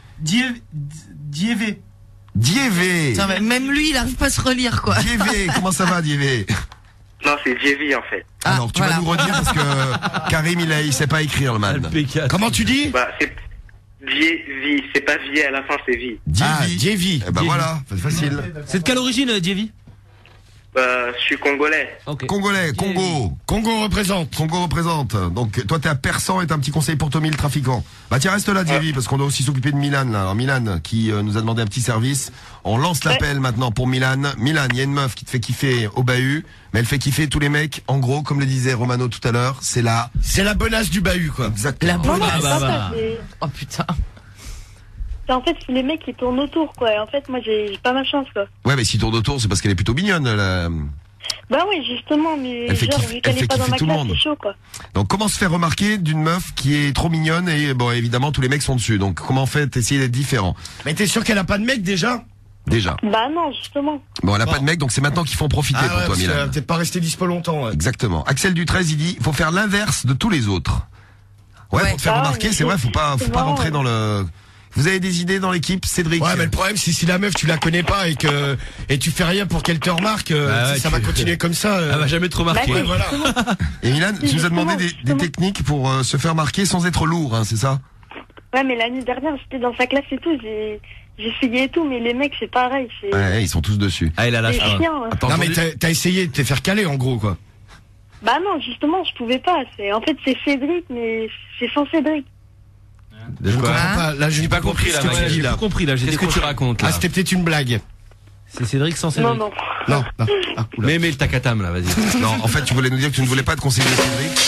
Dievé. Dievé. Putain, mais même lui, il arrive pas à se relire, quoi. Dievé, comment ça va, Dievé? Non, c'est J V en fait. Ah, Alors, tu voilà. vas nous redire parce que Karim, il, a, il sait pas écrire, le man. P quatre. Comment tu dis? Bah, c'est J V, c'est pas vie à la fin, c'est vie. Ah, Dievi. Dievi. Eh ben voilà, c'est facile. C'est de quelle origine, Dievi? Bah, je suis congolais. Ok. Congolais, Congo. Congo représente. Congo représente. Donc, toi, t'es à Persan et t'as un petit conseil pour Tommy, le trafiquant. Bah, tiens, reste là, Dievi, parce qu'on doit aussi s'occuper de Milan, là. Alors, Milan, qui euh, nous a demandé un petit service. On lance l'appel maintenant pour Milan. Milan, il y a une meuf qui te fait kiffer au bahut, mais elle fait kiffer tous les mecs. En gros, comme le disait Romano tout à l'heure, c'est la... C'est la bonasse du bahut, quoi. Exactement. La Non, non, bonasse. c'est bah, pas bah. ça, c'est- Oh putain. c'est en fait c'est les mecs qui tournent autour, quoi. Et en fait, moi, j'ai j'ai pas ma chance, quoi. Ouais, mais si tourne autour, c'est parce qu'elle est plutôt mignonne, la... Bah oui, justement, mais Elle fait genre, kiffer- vu qu'elle elle fait est pas dans kiffer ma tout le classe, monde. c'est chaud, quoi. Donc, comment se faire remarquer d'une meuf qui est trop mignonne et, bon, évidemment, tous les mecs sont dessus. Donc, comment en fait essayer d'être différent? Mais t'es sûr qu'elle a pas de mec déjà? Déjà. Bah non, justement. Bon, elle a Bon. pas de mec, donc c'est maintenant qu'il faut en profiter Ah pour ouais, toi, parce qu'elle Milan. va peut-être pas rester dispo longtemps, ouais. Exactement. Axel du treize, il dit, il faut faire l'inverse de tous les autres. Ouais, Ouais. pour te faire Ah, remarquer, mais c'est vrai, faut pas, faut c'est pas marrant, rentrer ouais. dans le... Vous avez des idées dans l'équipe, Cédric? Ouais, mais le problème, c'est si la meuf, tu la connais pas et que, et tu fais rien pour qu'elle te remarque, euh, Bah ouais, ça tu- va continuer comme ça. euh. Elle va jamais te remarquer. Bah, Ouais, voilà. Et Milan, tu nous as demandé Justement, des, des justement. techniques pour euh, se faire marquer sans être lourd, hein, c'est ça? Ouais, mais l'année dernière, j'étais dans sa classe et tout, j'ai j'ai essayé et tout, mais les mecs, c'est pareil, c'est Ouais, ils sont tous dessus. Ah il a la c'est fin. chiant. hein. Attends, Non, mais entendu t'as t'as essayé de te faire caler, en gros, quoi. Bah non, justement, je pouvais pas. C'est en fait, c'est Cédric, mais c'est sans Cédric. De Je quoi? comprends pas. Là, je J'ai pas compris ce là, que Max. tu dis, J'ai là. tout compris là, j'ai Qu'est-ce que tu décroché. racontes là? Ah, c'était peut-être une blague. C'est Cédric sans Non, Cédric. non. Non, non. Ah, oula. Mais mais le tacatam là, vas-y. Non, en fait, tu voulais nous dire que tu ne voulais pas te conseiller Cédric.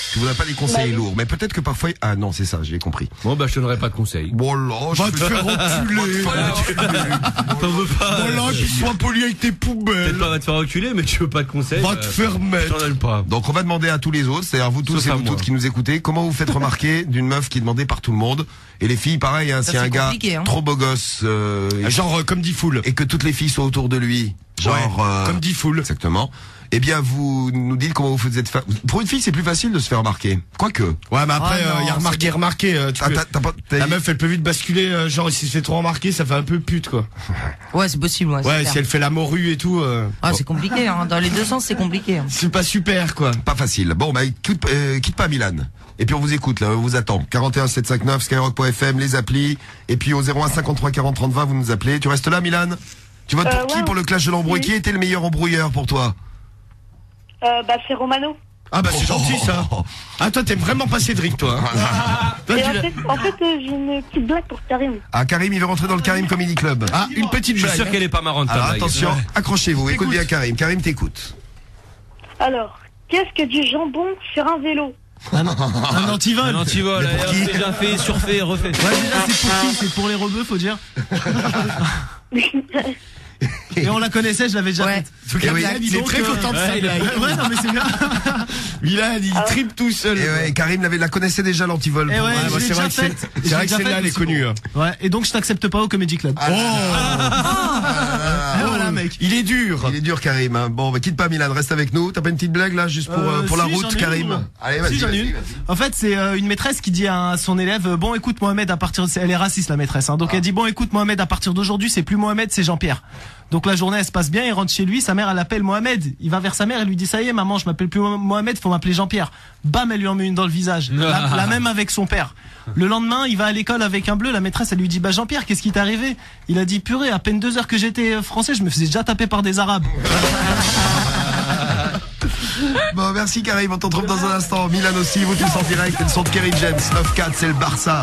Tu voudrais pas des conseils lourds, mais peut-être que parfois, ah non, c'est ça, j'ai compris. Bon, bah, je te donnerai pas de conseils. Bon, là, je Va te faire enculer. T'en veux pas. Voilà, puis sois poli avec tes poubelles. Peut-être pas va te faire enculer, mais tu veux pas de conseils. Va te faire mettre. Je t'en donne pas. Donc on va demander à tous les autres, c'est-à-dire vous tous Sauf et à vous moi. toutes qui nous écoutez, comment vous faites remarquer d'une meuf qui est demandée par tout le monde. Et les filles, pareil, hein, Ça, si un c'est gars compliqué, hein. trop beau gosse, euh, et- Genre euh, comme dit Foul. et que toutes les filles sont autour de lui, genre Ouais, euh, comme dit Foul. exactement. Eh bien, vous nous dites comment vous faites fa... Pour une fille, c'est plus facile de se faire remarquer. Quoique. Ouais, mais après, il Oh non, y a remarqué, remarqué. euh, tu Ah, peux- t'as- t'as pas- t'as- La meuf, elle peut vite basculer. euh, genre, si se fait trop remarquer, ça fait un peu pute, quoi. Ouais, c'est possible. Ouais, c'est Ouais, clair. si elle fait la morue et tout. euh, Ah, bon. c'est compliqué, hein. Dans les deux sens, c'est compliqué. Hein. C'est pas super, quoi. Pas facile. Bon, bah, quitte, euh, quitte pas Milan. Et puis on vous écoute, là, on vous attend. quarante et un sept cent cinquante-neuf, skyrock point f m, les applis. Et puis au zéro un cinquante-trois quarante trente vingt, vous nous appelez. Tu restes là, Milan? Tu votes Euh, pour qui ouais, pour le clash de l'embrouille? oui. Qui était le meilleur embrouilleur pour toi? Euh, bah, c'est Romano. Ah bah c'est Oh. gentil, ça. Ah, toi, t'aimes vraiment pas Cédric, toi. hein. Toi, Et tu en l'as- fait, en fait euh, j'ai une petite blague pour Karim. Ah, Karim, il veut rentrer dans le Karim Comedy Club. Ah, une petite Je suis blague. sûr qu'elle est pas marrante, ta Alors blague. attention, accrochez-vous, écoute Écoute. bien Karim. Karim, t'écoute. Alors, qu'est-ce que du jambon sur un vélo? Un antivol. Un antivol, Mais pour allez, qui déjà fait, surfait, refait. Ouais, déjà, c'est pour qui? C'est pour les rebeux, faut dire. Et on la connaissait, je l'avais déjà Ouais. faite. Eh oui, Il est très content de Ouais, sa il est- blague. ouais, non, mais c'est bien. Milan, il Ah. tripe tout seul. Et ouais, Karim l'avait, la connaissait déjà l'antivol. Eh ouais, Ouais, je bah, l'ai c'est vrai déjà que c'est faite. c'est vrai que celle-là, elle est connue. hein. Ouais, et donc je t'accepte pas au Comedy Club. Oh, Et voilà, mec. il est dur. Il est dur, Karim. hein. Bon, bah, quitte pas Milan, reste avec nous. T'as pas une petite blague là, juste pour, Euh, euh, pour la si, route, j'en ai une, Karim? moi. Allez, vas-y. Si, j'en ai vas-y, une. vas-y. En fait, c'est euh, une maîtresse qui dit à son élève euh, bon, écoute Mohamed, à partir de... elle est raciste la maîtresse, hein, donc elle dit bon, écoute Mohamed, à partir d'aujourd'hui, c'est plus Mohamed, c'est Jean-Pierre. Donc la journée elle se passe bien, il rentre chez lui, sa mère elle l'appelle Mohamed, il va vers sa mère, elle lui dit ça y est maman, je m'appelle plus Mo- Mohamed, faut m'appeler Jean-Pierre. Bam, elle lui en met une dans le visage. La, la même avec son père. Le lendemain, il va à l'école avec un bleu, la maîtresse elle lui dit bah Jean-Pierre, qu'est-ce qui t'est arrivé? Il a dit purée, à peine deux heures que j'étais euh, français, je me faisais déjà taper par des arabes. Bon, merci Karim, on t'en retrouve dans un instant. Milan aussi, vous tous en direct. Et le son de Kerry James. neuf quatre, c'est le Barça.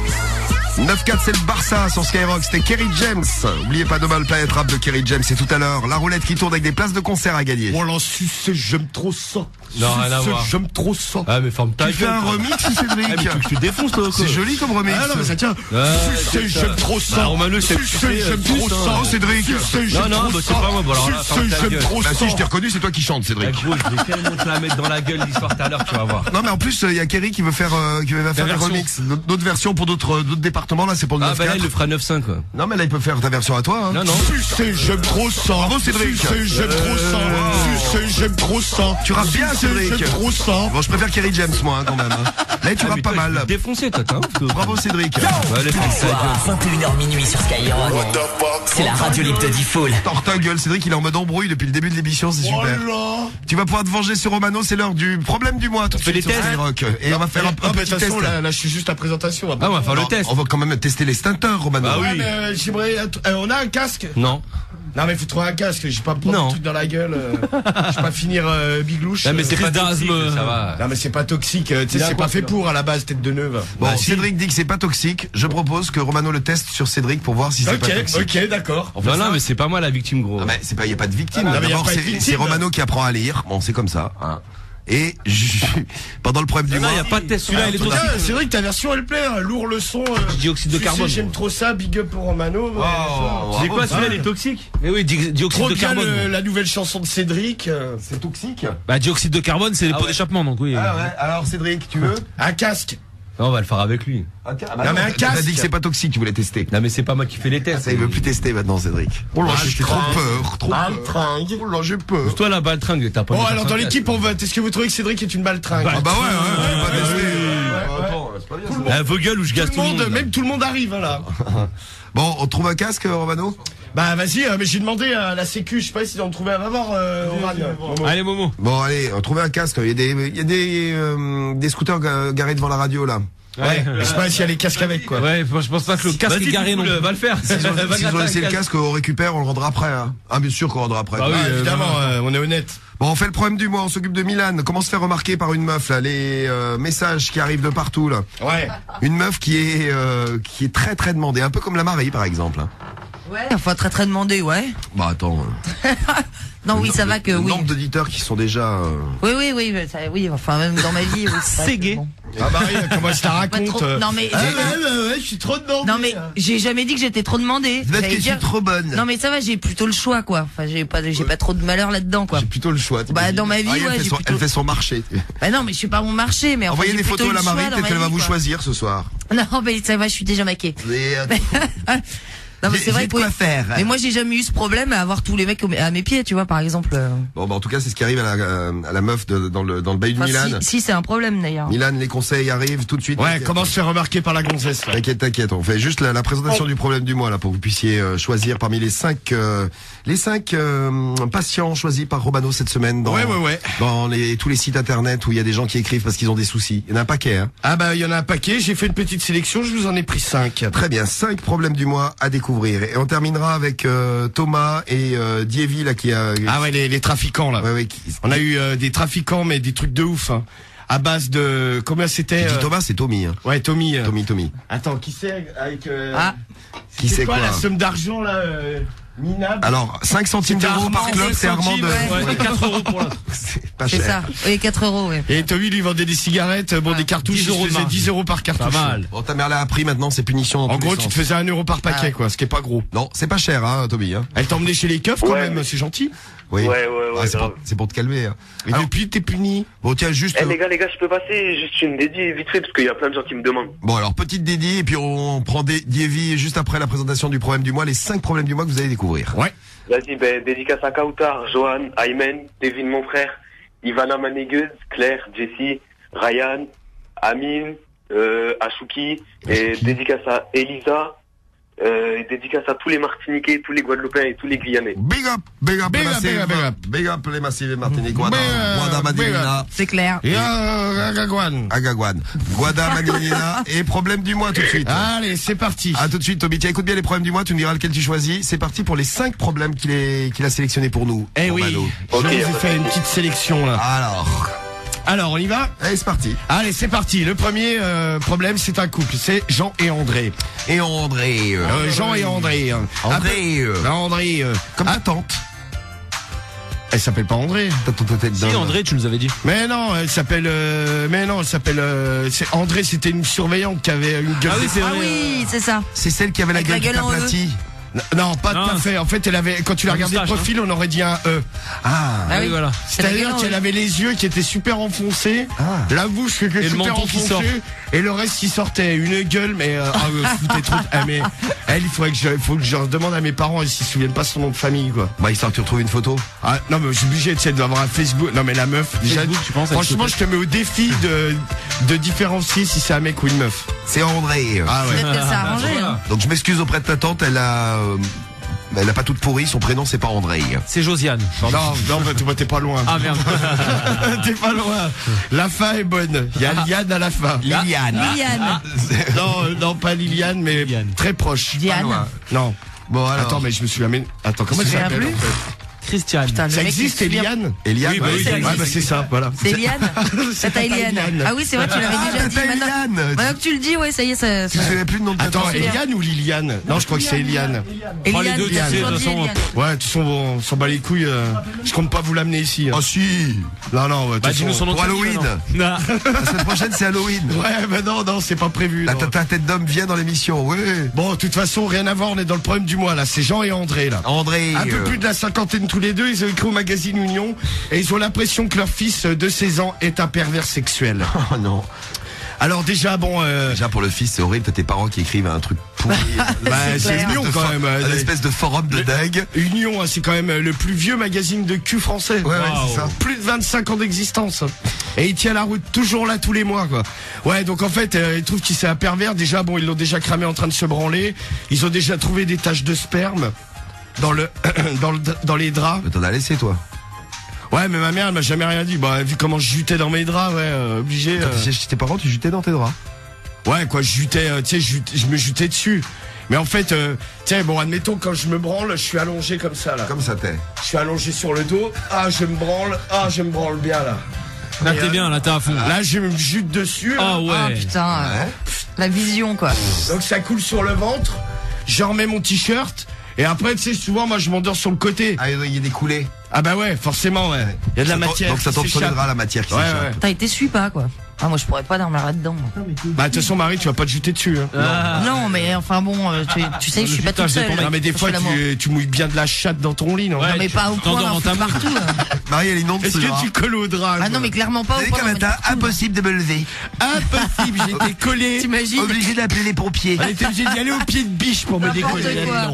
neuf quatre, c'est le Barça sur Skyrock. C'était Kerry James. Oubliez pas demain le Planète Rap de Kerry James. C'est tout à l'heure. La roulette qui tourne avec des places de concert à gagner. Oh là, sucé, j'aime trop ça. Non, rien à Sucé, voir. j'aime trop ça. Ah, mais forme ta Tu fais gueule, un toi. remix, Cédric? Ah, mais tu veux que je te défonce, toi, quoi. C'est joli comme remix. Ah non, mais ça tient. Ah, Sucé, c'est ça. j'aime trop ça. Bah, Romano, c'est Sucé, sucé, j'aime euh, trop putain. ça. Oh, Cédric. Sucé, j'aime Non, non, trop bah, c'est ça. pas moi, bon, alors là, ferme Sucé, ta j'aime gueule. trop Bah ça. si, je t'ai reconnu, c'est toi qui chante, Eh, Cédric. gros, je vais tellement te la mettre dans la gueule l'histoire tout à l'heure, tu vas voir. Non, mais en plus, il y a Kerry qui veut faire, euh, qui va faire des version. remix. D'autres d'autres versions pour d'autres, euh, d'autres départements. Là, c'est pour le Ah, neuf bah là, quatre. il le fera neuf cinq, quoi. Non, mais là, il peut faire ta version à toi, hein. Non, non. Sucé, j'aime trop ça. Bravo, Cédric. Sucé, j'aime trop ça. Sucé, j'aime trop ça. Tu rappes bien, Sucé, Cédric. j'aime trop ça. Bon, je préfère Kerry James, moi, hein, quand même. hein. Là, tu Ah, rappes mais pas toi, je vais mal. te défoncer, toi, t'as un ouf, toi. Bravo, Cédric. Ouais, allez, Tous fais les ça, soirs, gueule. vingt et une heures minuit sur Skyrock. C'est la radio libre de Diffoul. Tors ta gueule, Cédric, il est en mode embrouille depuis le début de l'émission, c'est Oh super. là. Tu vas pouvoir te venger sur Romano, c'est l'heure du problème du mois. Tout de fait suite les sur tests Skyrock. Et on va faire un, un Ah, mais de petit toute test. façon, là, là, je suis juste à présentation. Ah, on va faire le Non, test. On va quand même tester les stinteurs, Romano. Bah oui. Ouais, mais euh, j'aimerais. euh, on a un casque? Non. Non, mais faut trouver un casque. J'ai pas me prendre Non. un truc dans la gueule. euh, Je vais pas finir euh, biglouche. Non, mais c'est euh, pas d'asthme. toxique, ça va. Non, mais c'est pas toxique. euh, Tu sais, c'est pas fait pour à la base, tête de neuve. Bon, Bah, si. Cédric dit que c'est pas toxique. Je propose que Romano le teste sur Cédric pour voir si c'est pas Ok, toxique. ok, d'accord. On fait Non, ça. non, mais c'est pas moi la victime, gros. Ah, mais c'est pas, y a pas de victime. Ah, non, mais y a D'abord, pas de c'est victime. c'est Romano qui apprend à lire. Bon, c'est comme ça. Hein. Et je- pendant le problème du Non, mois. il y a pas de test. Celui-là, il est En tout cas, toxique. c'est vrai que ta version elle plaît, hein. Lourd le son. euh, Dioxyde de sucé, carbone. J'aime trop ça, big up pour Romano. ouais, Oh, C'est quoi, bravo. celui-là, il est toxique? Eh oui, di- dioxyde Trop de bien carbone. le- la nouvelle chanson de Cédric. euh, C'est toxique. Bah, dioxyde de carbone, c'est les Ah pots ouais. d'échappement, donc oui. Ah ouais. Alors Cédric, tu veux? Un casque. Non, on va le faire avec lui. Ah, Non, mais un T'as casque. dit que c'est pas toxique, tu voulais tester. Non, mais c'est pas moi qui fais les Ah, tests. ça, il veut plus tester maintenant, Cédric. Oh là, Ah, j'ai je trop crains. peur, trop Ah, peur. le tringue. Oh là, j'ai peur. Toi, la baltringue, t'as pas Bon, envie de alors faire dans ça, l'équipe, on vote. Est-ce que vous trouvez que Cédric est une baltringue? Ah bah ouais, ouais, on va pas tester. ouais. Attends, c'est pas bien, ça. Eh, vos gueules où je Tout gasse le monde, là. même tout le monde arrive, hein, là. Bon, on trouve un casque, Romano? Bah, vas-y, euh, mais j'ai demandé à la sécu, je sais pas si on trouvait, va voir, euh, Oran. Momo. Allez, Momo. Bon, allez, on trouve un casque. Il y a des, il y a des, euh, des scooters ga- garés devant la radio, là. Ouais, je sais pas s'il y a les casques avec, quoi. Ouais, je pense pas que le casque Vas-y, est garé, non. Diffoul, va le faire. S'ils ont, Va s'ils ont gratter laissé un le casque, on récupère, on le rendra après. Hein. Ah, bien sûr qu'on rendra après. Bah oui, Ah, euh, évidemment, euh, on est honnête. Bon, on fait le problème du mois, on s'occupe de Milan. Comment se faire remarquer par une meuf, là? Les euh, messages qui arrivent de partout, là. Ouais. Une meuf qui est, euh, qui est très très demandée, un peu comme la Marie, par exemple. hein. Ouais. Enfin, très très demandé, ouais. Bah attends. euh. Non, Le oui, no- ça va le- que le oui. nombre d'auditeurs qui sont déjà. euh, Oui, oui, oui, ça- oui, enfin, même dans ma vie, oui. c'est vrai C'est que gay. bon. Ah Marie, comment je la Pas raconte trop- euh, Non, mais. Ah, j'ai- ouais, ouais, ouais, je suis trop demandé. Non, mais j'ai jamais dit que j'étais trop demandé. Peut-être J'allais que je suis trop bonne. Non, mais ça va, j'ai plutôt le choix, quoi. Enfin, j'ai pas, j'ai pas trop de malheur là-dedans, quoi. J'ai plutôt le choix. Bah, dans ma vie, Ah, elle, ouais, fait j'ai son, plutôt- elle fait son marché. Bah non, mais je suis pas mon marché, mais enfin, Envoyez j'ai des plutôt photos à la le choix Marie, dans peut-être ma qu'elle va vie, vous quoi. choisir ce soir. Non, mais ça va, je suis déjà maquée. Mais, euh, Non, mais J'ai- c'est vrai j'ai de que oui. quoi faire. Mais moi, j'ai jamais eu ce problème à avoir tous les mecs au- à mes pieds, tu vois, par exemple. euh. Bon, bah, en tout cas, c'est ce qui arrive à la, euh, à la meuf de, dans le, dans le bail de Enfin, Milan. si, si c'est un problème d'ailleurs. Milan, les conseils arrivent tout de suite. Ouais, T'inquiète. comment se faire remarquer par la gonzesse là. T'inquiète, t'inquiète. On fait juste la, la présentation du problème du mois là pour que vous puissiez euh, choisir parmi les cinq euh, les cinq euh, patients choisis par Romano cette semaine dans Ouais, ouais, ouais. dans les tous les sites internet où il y a des gens qui écrivent parce qu'ils ont des soucis. Il y en a un paquet. Hein. Ah bah il y en a un paquet, j'ai fait une petite sélection, je vous en ai pris cinq. Très bien, cinq problèmes du mois à découvrir et on terminera avec euh, Thomas et euh, Dievy là qui a. Ah ouais, les, les trafiquants là. Ouais, ouais, qui- On a eu euh, des trafiquants mais des trucs de ouf. Hein. À base de combien c'était Tu dis euh, Thomas, c'est Tommy. Hein. Ouais, Tommy. euh. Tommy, Tommy. Attends, qui c'est avec euh, Ah. Qui c'est c'est quoi, quoi la somme d'argent là euh, minable. Alors, cinq centimes C'était d'euros par Armand, club, cinq c'est Armand de. centimes, ouais. Ouais, quatre euros pour l'autre. C'est pas C'est cher. ça. Oui, quatre euros, ouais. Et Tommy lui vendait des cigarettes, bon des cartouches, dix euros il de faisait marge. dix euros par cartouche. Pas mal. Bon, ta mère l'a appris maintenant, c'est punition. Dans En tous gros, les tu te sens. faisais un euro par paquet Ah. quoi, ce qui est pas gros. Non, c'est pas cher, hein, Tommy. Hein. Elle t'emmenait chez les keufs quand Ouais, même, mais- c'est gentil. Oui. Ouais, ouais, ouais, Ah, c'est grave. pour, c'est pour te calmer. Hein. Et Alors, depuis t'es puni. bon, tiens, juste. Eh les gars, les gars, je peux passer juste une dédiée vite fait parce qu'il y a plein de gens qui me demandent. Bon, alors, petite dédie, et puis on prend des Dievy juste après la présentation du problème du mois, les cinq problèmes du mois que vous allez découvrir. Ouais. Vas-y, ben, dédicace à Kautar, Johan, Aymen, Devin mon frère, Ivana Manégueuse, Claire, Jessie, Ryan, Amine, euh, Ashuki, et dédicace à Elisa, euh, et dédicace à tous les Martiniquais, tous les Guadeloupéens et tous les Guyanais. Big up, big up, Big les up, massives, big up, big up. big up les massives et Martinique, Guada, Big up, Guada Madinina, C'est clair. Et euh, Agagouane. Agagouane, Guada Madinina, et problème du mois tout de suite. Allez, c'est parti. À tout de suite, Toby. Tiens, écoute bien les problèmes du mois, tu me diras lequel tu choisis. C'est parti pour les cinq problèmes qu'il est, qu'il a sélectionnés pour nous. Eh oui, Romano. je Ok, vous ai y a pas fait une petite sélection là. Alors, Alors on y va. allez, c'est parti. Allez, c'est parti. Le premier euh, problème, c'est un couple. C'est Jean et André. Et André. euh, Euh, Jean et André. hein. André. euh, Ah, André. euh, Comme ah, ta tante. elle s'appelle pas André. Ta tante tête Si, d'homme. André, tu nous avais dit. Mais non, elle s'appelle. euh, mais non, elle s'appelle. euh, c'est André. C'était une surveillante qui avait une gueule. Ah oui, de- c'est Ah vrai. oui, c'est ça. C'est celle qui avait la Avec la gueule qui gueule en E. t'aplatit. Non, pas Non, tout à fait. En fait, elle avait. Quand tu l'as un regardé le moustache, profil, on aurait dit un E. Ah. Ah oui, voilà. C'est la C'est-à-dire gueule en qu'elle E. avait les yeux qui étaient super enfoncés, Ah. la bouche qui était Et le super menton qui enfoncée, sort. et le reste qui sortait. Une gueule, mais euh, ah, euh, foutez trop. de- Ah, mais elle, il faudrait que je, faut que je demande à mes parents, ils s'y souviennent pas son nom de famille, quoi. Bah, histoire que tu retrouves une photo. Ah non, mais je suis obligé, tu sais, d'avoir un Facebook. Non, mais la meuf, déjà, Facebook, tu penses, elle franchement, se je te mets au défi de de différencier si c'est un mec ou une meuf. C'est André. Ah ouais. Peut-être qu'elle s'est arrangée, hein. Donc, je m'excuse auprès de ta tante, elle a, euh, elle a pas toute pourrie, son prénom c'est pas André. C'est Josiane. Pardon. Non, non, bah, t'es- t'es pas loin. Ah merde. T'es pas loin. La fin est bonne. Il y a Liane à la fin. Liliane. Liliane. Non, euh, non, pas Liliane, mais Liliane. très proche. Diane. Pas loin. Non. Bon, alors. Attends, mais je me suis amené. Attends, comment Tu ça te s'appelle souviens en fait Christiane. Putain, le Ça mec, existe, il se souvient- Eliane Eliane. Oui, bah oui, ouais, ça Ouais, existe. bah c'est ça, voilà. C'est Eliane. C'est Tata Tata Eliane. Eliane. Ah oui, c'est vrai, tu l'avais Ah, déjà dit. Tata Maintenant, Eliane. maintenant que tu le dis, ouais, ça y est, ça. Tu ça- te souviens plus le nom de ta Attends, tante. Eliane ou Liliane? Non, je crois que c'est Eliane. Oh, les Eliane, deux, t'as tu sais, toujours de dit toute façon. Eliane. Ouais, de toute façon, on s'en bat les couilles. euh, Je compte pas vous l'amener ici. hein. Oh si. Non, non, ouais, de Bah, toute dis-nous façon- son nom de Pour famille, Halloween. maintenant. Non. La semaine prochaine c'est Halloween. Ouais, mais non, non, c'est pas prévu. La non. ta tête d'homme vient dans l'émission, oui. Bon, de toute façon, rien à voir, on est dans le problème du mois là. C'est Jean et André là. André. Un peu euh, plus de la cinquantaine tous les deux, ils ont écrit au magazine Union et ils ont l'impression que leur fils de seize ans est un pervers sexuel. Oh non. Alors déjà, bon... Euh... Déjà pour le fils, c'est horrible, t'as tes parents qui écrivent un truc pourri. Bah, c'est clair. Union De quand for- même. euh, Un espèce de forum de dingue. Union, hein, c'est quand même le plus vieux magazine de cul français. Ouais, ouais, c'est ça. Plus de vingt-cinq ans d'existence. Et il tient la route toujours là tous les mois, quoi. Ouais, donc en fait, euh, ils trouvent qu'il c'est un pervers. Déjà, bon, ils l'ont déjà cramé en train de se branler. Ils ont déjà trouvé des taches de sperme dans le dans le dans les draps. Mais t'en as laissé toi. Ouais, mais ma mère, elle m'a jamais rien dit. Bah, vu comment je jutais dans mes draps, ouais, euh, obligé. Quand euh, tu chez tes parents, tu jutais dans tes draps. Ouais, quoi, je jutais, euh, tu sais, je, je me jutais dessus. Mais en fait, euh, tiens, bon, admettons, quand je me branle, je suis allongé comme ça, là. Comme ça t'es. Je suis allongé sur le dos. Ah, je me branle. Ah, je me branle bien, là. Là, Et, t'es euh, bien, là, t'es à fond. Là, je me jute dessus. là. Ah ouais. Ah putain, euh, la vision, quoi. Donc, ça coule sur le ventre. Je remets mon t-shirt. Et après, tu sais, souvent, moi, je m'endors sur le côté. Ah, il y a des coulées. Ah bah ouais, forcément, ouais. Il y a de la Ça tombe- matière. donc ça qui tombe sur les s'échappe. draps, la matière qui Ouais, s'échappe. ouais. T'as été suis pas, quoi. Ah, moi, je pourrais pas dormir là-dedans. moi. Bah, de toute façon, Marie, tu vas pas te jeter dessus. Hein. Ah. Non, mais enfin bon, euh, tu, tu sais, je suis pas toute seule. Non, mais des Je fois, fais l'amour. tu, tu mouilles bien de la chatte dans ton lit, non? Non, mais pas au point d'en foutre partout. hein. Marie, elle inonde Est-ce ce que drap. tu colles au drap? Ah non, mais clairement pas au C'est point comme d'en matin, mettre partout. impossible de me lever. Impossible, j'étais collé. T'imagines? Obligé d'appeler les pompiers. On était obligé d'y aller au pied de biche pour me N'importe décoller. quoi.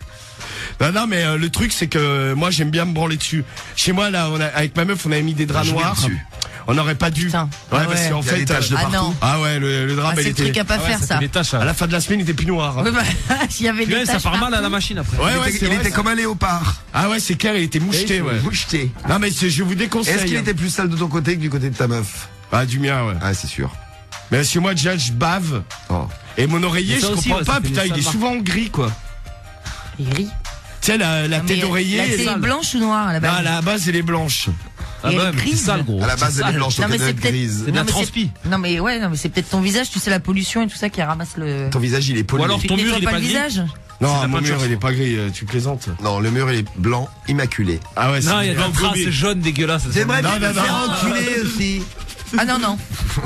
Non, non, mais euh, le truc, c'est que euh, moi, j'aime bien me branler dessus. Chez moi, là, on a, avec ma meuf, on avait mis des draps Je vais noirs. dessus. On n'aurait pas dû. Putain. Ouais, Ah parce ouais. qu'en Il y a fait, des taches de euh, Ah partout. non. ah ouais, le, le drap, Ah, il c'est le était. truc à pas Ah ouais, faire, ça ça. fait des taches. À la fin de la semaine, il était plus noir. hein. Ouais, bah, s'il y avait des Ouais, ça taches part mal à la partout. machine après. Ouais, Il ouais, était, c'est il vrai, était comme un léopard. Ah ouais, c'est clair, il était moucheté, ouais. Moucheté. Non, mais c'est- je vous déconseille. Est-ce qu'il hein. était plus sale de ton côté que du côté de ta meuf? Ah, du mien, ouais. Ah, c'est sûr. Mais parce que moi, déjà, je bave. Oh. Et mon oreiller, Mais ça je aussi, comprends ouais, ça pas, fait des putain, il sales est marques. souvent gris, quoi. Il gris. Tu sais, la, la Non, tête mais d'oreiller. La elle tête est est sale. blanche ou noire à la Non, base? à la base, elle est blanche. Ah Et elle bah, est mais c'est grise. sale, gros. À la C'est base, elle est sale. blanche, Non, donc mais elle c'est est peut-être. grise. C'est de la Non, mais transpi. Non, mais ouais, non, mais c'est peut-être ton visage, tu sais, la pollution et tout ça qui ramasse le. Ton visage, il est pollué. Ou alors Tu ton te mur, nettoies il est pas pas le gris. visage? Non, C'est la mon bonne mur, chance. il est pas gris, euh, tu plaisantes. Non, le mur, il est blanc, immaculé. Ah ouais, c'est Non, il y a de la bien trace gommé. jaune dégueulasse. J'aimerais bien Non, me non, faire non. enculer aussi. Ah non, non.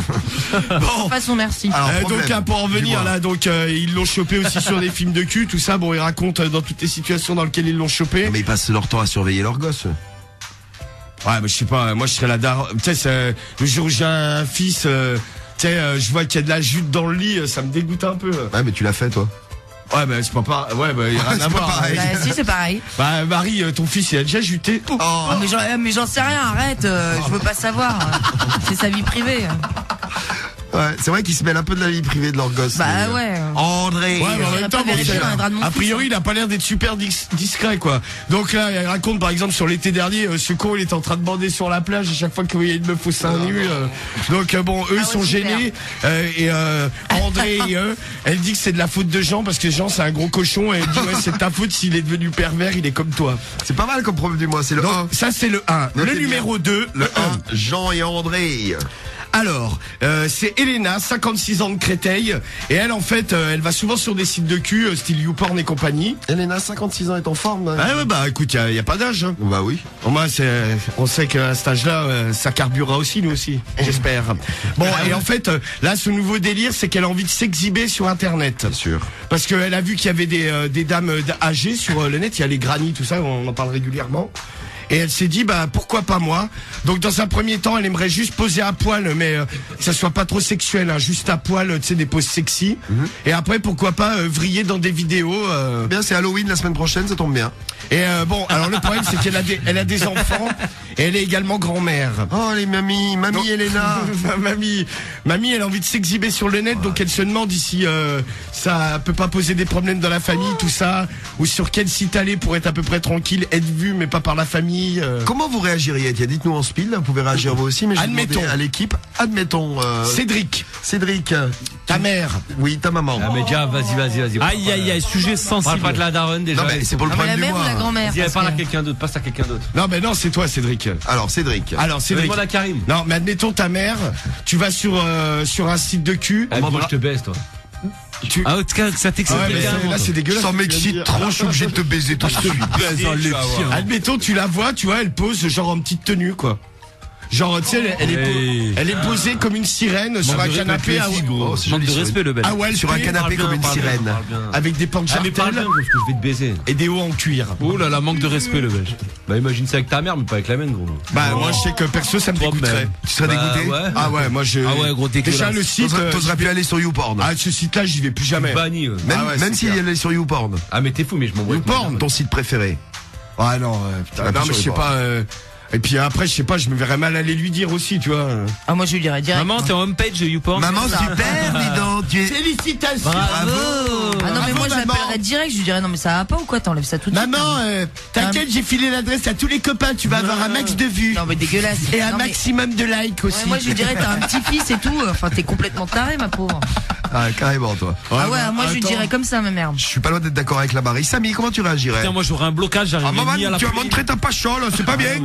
De toute façon, merci. Alors, Euh, problème. donc hein, pour en venir Dis-moi. là, donc euh, ils l'ont chopé aussi sur des films de cul, tout ça. Bon, ils racontent euh, dans toutes les situations dans lesquelles ils l'ont chopé. Non, mais ils passent leur temps à surveiller leurs gosses. Ouais, mais je sais pas, moi je serais la dar. Tu sais, c'est- le jour où j'ai un fils, euh, tu sais, euh, je vois qu'il y a de la jute dans le lit, euh, ça me dégoûte un peu. Ouais, mais tu l'as fait, toi. Ouais, bah c'est pas pareil. Ouais, bah il y a rien C'est à pas voir. pareil. Bah, si, c'est pareil. Bah Marie, euh, ton fils il a déjà juté. Oh. Ah, mais j'en mais j'en sais rien, arrête, euh, je veux pas savoir. C'est sa vie privée. Ouais, c'est vrai qu'ils se mêlent un peu de la vie privée de leurs gosses. Bah mais, euh, ouais. André. Ouais, mais en J'irai même pas temps, bon, vérifier c'est- dans les draps de mon a fils, priori, hein. il a pas l'air d'être super dis- discret, quoi. Donc là, il raconte, par exemple, sur l'été dernier, euh, ce con, il était en train de bander sur la plage à chaque fois qu'il voyait une meuf au sein nu. euh. Donc euh, bon, eux, Ah ils ouais, sont super. gênés. euh, et euh, André et eux, elle dit que c'est de la faute de Jean parce que Jean, c'est un gros cochon. Et elle dit, ouais, c'est de ta faute s'il est devenu pervers, il est comme toi. C'est pas mal comme problème du mois, c'est le un. Ça, c'est le un. Notez Le bien. numéro deux. Le un, Jean et André. Alors, euh, c'est Elena, cinquante-six ans de Créteil, et elle en fait, euh, elle va souvent sur des sites de cul, euh, style YouPorn et compagnie. Elena, cinquante-six ans, est en forme. hein. Ah ouais, bah écoute, il y, y a pas d'âge. Hein. Bah oui. Au moins, c'est, on sait qu'à cet âge-là, euh, ça carburera aussi, nous aussi, j'espère. Bon, et en fait, euh, là, ce nouveau délire, c'est qu'elle a envie de s'exhiber sur Internet. Bien sûr. Parce qu'elle a vu qu'il y avait des, euh, des dames euh, âgées sur euh, le net, il y a les grannies, tout ça, on en parle régulièrement. Et elle s'est dit, bah pourquoi pas moi. Donc dans un premier temps, elle aimerait juste poser à poil, mais euh, que ça soit pas trop sexuel, hein, juste à poil, tu sais, des poses sexy. Et après, pourquoi pas euh, vriller dans des vidéos. Euh... Bien, c'est Halloween la semaine prochaine, ça tombe bien. Et euh, bon, alors le problème, c'est qu'elle a des, elle a des enfants, et elle est également grand-mère. Oh les mamies, mamie Donc- Elena. mamie, mamie, elle a envie de s'exhiber sur le net, donc elle se demande si euh, ça peut pas poser des problèmes dans la famille, tout ça, ou sur quel site aller pour être à peu près tranquille, être vu mais pas par la famille. euh. Comment vous réagiriez? Tiens, dites-nous en speed, vous pouvez réagir vous aussi, mais je vais Admettons. demander à l'équipe. Admettons. Euh, Cédric, Cédric. ta mère. Oui, ta maman. Ah mais déjà, vas-y, vas-y, vas-y. Aïe, aïe, aïe, sujet Parle sensible. pas de la daronne déjà. Non, mais c'est pour le Ah, mais la problème du mère ou la mois. grand-mère? Vas-y, parce parle à que- quelqu'un d'autre, passe à quelqu'un d'autre. Non, mais non, c'est toi, Cédric. Alors, Cédric. Alors, Cédric. Demande à Karim. Non, mais admettons ta mère, tu vas sur euh, sur un site de cul. Ah, moi, je te baisse, toi. Tu... Ah, en tout cas, ça t'excite. Ah ouais, mais ça- là, c'est dégueulasse. Ça ce que tu viens de m'excite dire. trop, je suis obligé de te baiser tout de suite. Admettons, tu la vois, tu vois, elle pose genre en petite tenue, quoi. Genre, tu sais, elle, elle est po- Hey. elle est posée comme une sirène sur un de canapé à, Oh, c'est Manque joli, de sur respect, le bel. à Walpé, Sur un canapé comme une sirène. avec des portes Ah, mais parle bien, jartelles gros, parce que je vais te baiser. et des hauts en cuir. Oh là là, manque de respect, le belge. Bah, imagine ça avec ta mère, mais pas avec la mienne, gros. Bah, moi, je sais que perso, ça me Toi, dégoûterait. même. Tu serais Bah, dégoûté? ouais. Ah ouais, moi, je. Ah ouais, gros dégueulasse. Déjà, le site. T'oserais euh, t'oserais plus aller sur YouPorn. Ah, ce site-là, j'y vais plus jamais. Banni, ouais. Même, Ah ouais, même c'est s'il clair. est sur YouPorn. Ah, mais t'es fou, mais je m'en vois. YouPorn, ton site préféré. Ah non, euh, putain, Ah, non, plus mais je sur sais YouPorn. pas. euh, Et puis après, je sais pas, je me verrais mal aller lui dire aussi, tu vois. Ah, moi, je lui dirais direct. Maman, t'es en homepage de YouPorn. Maman, ça. super, dis donc. Tu es... Félicitations. Bravo. Ah non, mais moi, je maman. l'appellerais direct. Je lui dirais, non, mais ça va pas ou quoi? T'enlèves ça tout de suite. Maman, euh, t'inquiète, j'ai filé l'adresse à tous les copains. Tu vas avoir un max de vues. Non, mais dégueulasse. Et un Non, mais- maximum de likes aussi. Ouais, moi, je lui dirais, t'as un petit-fils et tout. Enfin, t'es complètement taré, ma pauvre. Ah, carrément, toi. Ah ouais, bah, moi, je lui attends. dirais comme ça, ma mère. Je suis pas loin d'être d'accord avec la Marie. Samy, comment tu réagirais? Putain, moi, j'aurais un blocage, Ah, j'arriverais maman, ni à la tu as police. montré ta pachole, c'est pas bien. ouais.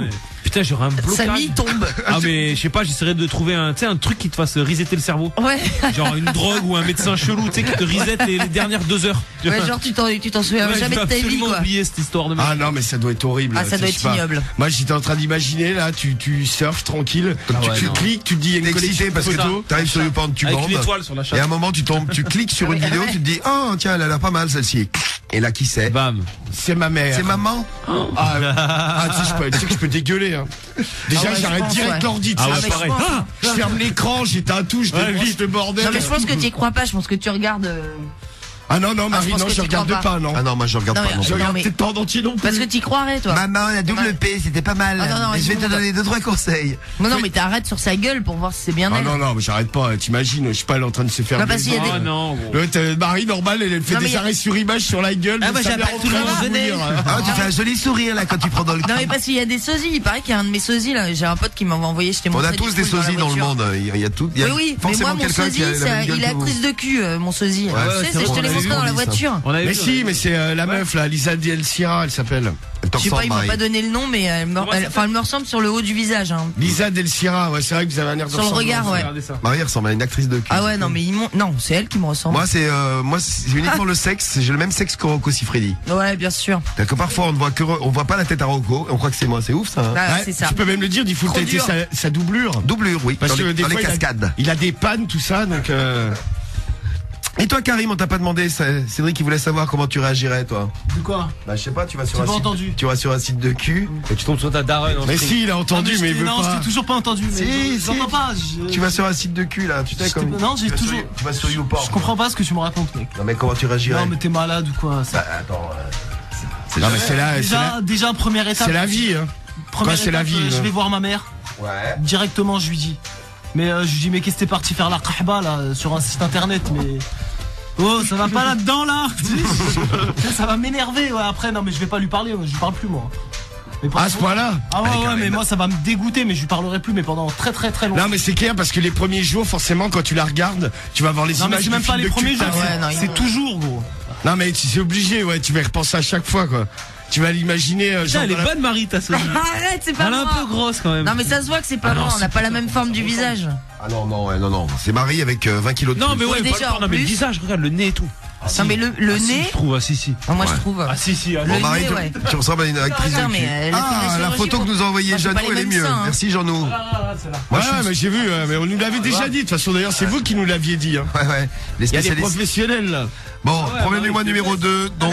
Putain, j'aurais un blocage. Samy tombe. Ah mais je sais pas, j'essaierais de trouver un, tu sais, un truc qui te fasse resetter le cerveau. Ouais. Genre une drogue ou un médecin chelou, tu sais, qui te reset les, les dernières deux heures. Ouais, genre tu t'en, tu t'en souviens Ouais, jamais je de vais ta vie, absolument quoi. oublier cette histoire de merde. Ah non, mais ça doit être horrible. Ah, ça doit je sais être pas. ignoble. Moi, j'étais en train d'imaginer, là, tu, tu surfes tranquille, Ah tu, ouais, tu non. cliques, tu te dis, il y a une T'es collection excité parce de que photos. t'arrives sur YouPorn, tu Avec bandes. une étoile sur la chatte. Et à un moment, tu tombes, tu cliques sur une vidéo, tu te dis, oh, tiens, elle a l'air pas mal, celle-ci. Et là, qui c'est? Bam. C'est ma mère. C'est maman? Ah, ah, tu sais, je peux, tu sais que je peux dégueuler, hein. Déjà, Ah ouais, je j'arrête pense, direct ouais. l'ordi, tu Ah sais, ouais, je pareil. pense. Ah, je ferme l'écran, j'éteins tout, je Ouais, débranche vite. le bordel. Non mais je pense que tu y crois pas, je pense que tu regardes. euh, Ah non, non, Ah, Marie, je pense non, que je tu regarde crois pas, pas. non. Ah non, moi, je regarde Non, pas mais- non Je plus. regarde mais- peut-être pas en entier non plus. Parce que t'y croirais, toi. Maman, la double Ouais. P, c'était pas mal. Ah non, non, Mais je vais ils te vont- donner deux, trois conseils. Non, non, mais t'arrêtes sur sa gueule pour voir si c'est bien Ah elle. non, non, mais j'arrête pas, t'imagines, je sais pas, elle est en train de se faire Non, parce qu'il y a baiser. des- Ah non, gros. L'autre, euh, Marie, normal, elle, elle fait Non, mais des y a- arrêts sur image sur la gueule. Ah, mais moi, ça j'appelle vient tout le en train monde, de venez. bouillir. Ah, tu fais un joli sourire, là, quand tu prends dans le Non mais parce qu'il y a des sosies, il paraît qu'il y a un de mes sosies là, j'ai un pote qui m'avait envoyé, je t'ai On montré a du tous des foot la sosies dans le voiture. monde. Il y a, il y a tout. Il y a Oui oui, mais forcément moi mon quelqu'un sosie, qui a la c'est- même gueule il a que vous. prise de cul, euh, mon sosie. Ouais, Tu c'est sais, c'est- vrai, je te on l'ai avait montré vu, dans on la dit ça. voiture. On avait Mais vu, si, mais c'est euh, la meuf là, Lisa Del Sierra, elle s'appelle. Elle te Je sais pas, ressemble, il m'a Marie. pas donné le nom, mais elle me, elle- enfin, elle me ressemble sur le haut du visage. Hein. Lisa Del Sierra, ouais, c'est vrai que vous avez un air de Sur le ressemblance. regard, ouais. Regardez ça. Marie ressemble à une actrice de cul. Ah ouais, non mais ils m'ont, non, c'est elle qui me ressemble. Moi, c'est euh, moi, c'est uniquement le sexe. J'ai le même sexe que Rocco Siffredi. Ouais, bien sûr. C'est-à-dire que parfois, on ne voit que, on voit pas la tête à Rocco. Et on croit que c'est moi. C'est ouf, ça. Hein. Ah, Ouais, c'est ça. Tu peux même le dire, il faut que Trop t'as été dur. sa, sa doublure. Doublure, oui. Parce dans que les, des dans les fois, il a- cascades. Il a des pannes, tout ça, donc. Euh... Et toi, Karim, on t'a pas demandé. c'est- Cédric, il voulait savoir comment tu réagirais, toi. De quoi? Bah, je sais pas. Tu vas sur J'ai un pas site. entendu. Tu vas sur un site de cul. Et tu tombes sur ta daronne en Mais string. si, il a entendu, Ah, mais je il t'ai- veut non, pas. je t'ai toujours pas entendu. Mais Si, je- si. j'entends pas. je- Tu vas sur un site de cul, là. Tu sais je comme. t'ai- Non, j'ai tu vas sur- toujours. Tu vas sur YouPorn. Je comprends pas ce que tu me racontes, mec. Non, mais comment tu réagirais? Non, mais t'es malade ou quoi? ça- Bah, attends. euh, Non, mais c'est la, c'est Déjà, la, déjà première étape. c'est la vie, hein. Première Quoi, c'est la étape, vie, euh, Je là. vais voir ma mère. Ouais. Directement, je lui dis. Mais euh, je lui dis, mais qu'est-ce que t'es parti faire la kahba là sur un site internet, mais. Oh, ça va pas là-dedans là. Ça va m'énerver. Ouais, après, non, mais je vais pas lui parler. Je lui parle plus moi. Mais pendant- À ce point-là. Ah ouais, Allez, ouais, Karim. mais moi ça va me dégoûter, mais je lui parlerai plus, mais pendant très très très longtemps. Non, mais c'est clair parce que les premiers jours, forcément, quand tu la regardes, tu vas voir les Non, mais images. c'est du même pas film les de premiers cul. jours, Ah ouais, non, ils c'est vont- toujours gros. Non, mais tu- c'est obligé, ouais, tu vas y repenser à chaque fois, quoi. Tu vas l'imaginer. euh, Putain, genre elle est dans la- bonne, Marie, ta sosie. Arrête, c'est pas Elle est un moi. peu grosse quand même. Non mais ça se voit que c'est pas Ah non, moi, on c'est n'a pas la même forme du visage. Ah non, non, ouais, non, non. C'est Marie avec euh, vingt kilos de Non, plus. mais ouais, déjà, pas- en non, mais le plus. visage, regarde le nez et tout. Non mais le, le Ah, si, nez, je trouve, ah si, si. non, moi Ouais. je trouve. Ah si, si. ah, Bon, Le Marie, nez, tu, ouais. tu ressembles à une actrice Putain, de mais, cul. euh, elle a fait Ah, la la chirurgie photo pour- que nous a envoyée Moi, j'ai Janou, pas les elle est mêmes mieux. seins, hein. Merci, Janou. Ouais, ouais, mais j'ai vu, euh, mais on nous l'avait déjà dit. De toute façon, d'ailleurs, c'est vous qui nous l'aviez dit. Hein. Ouais, ouais. Les Il y a des spécialistes. professionnels, là. Bon, ouais, problème bah numéro oui, numéro deux. Donc,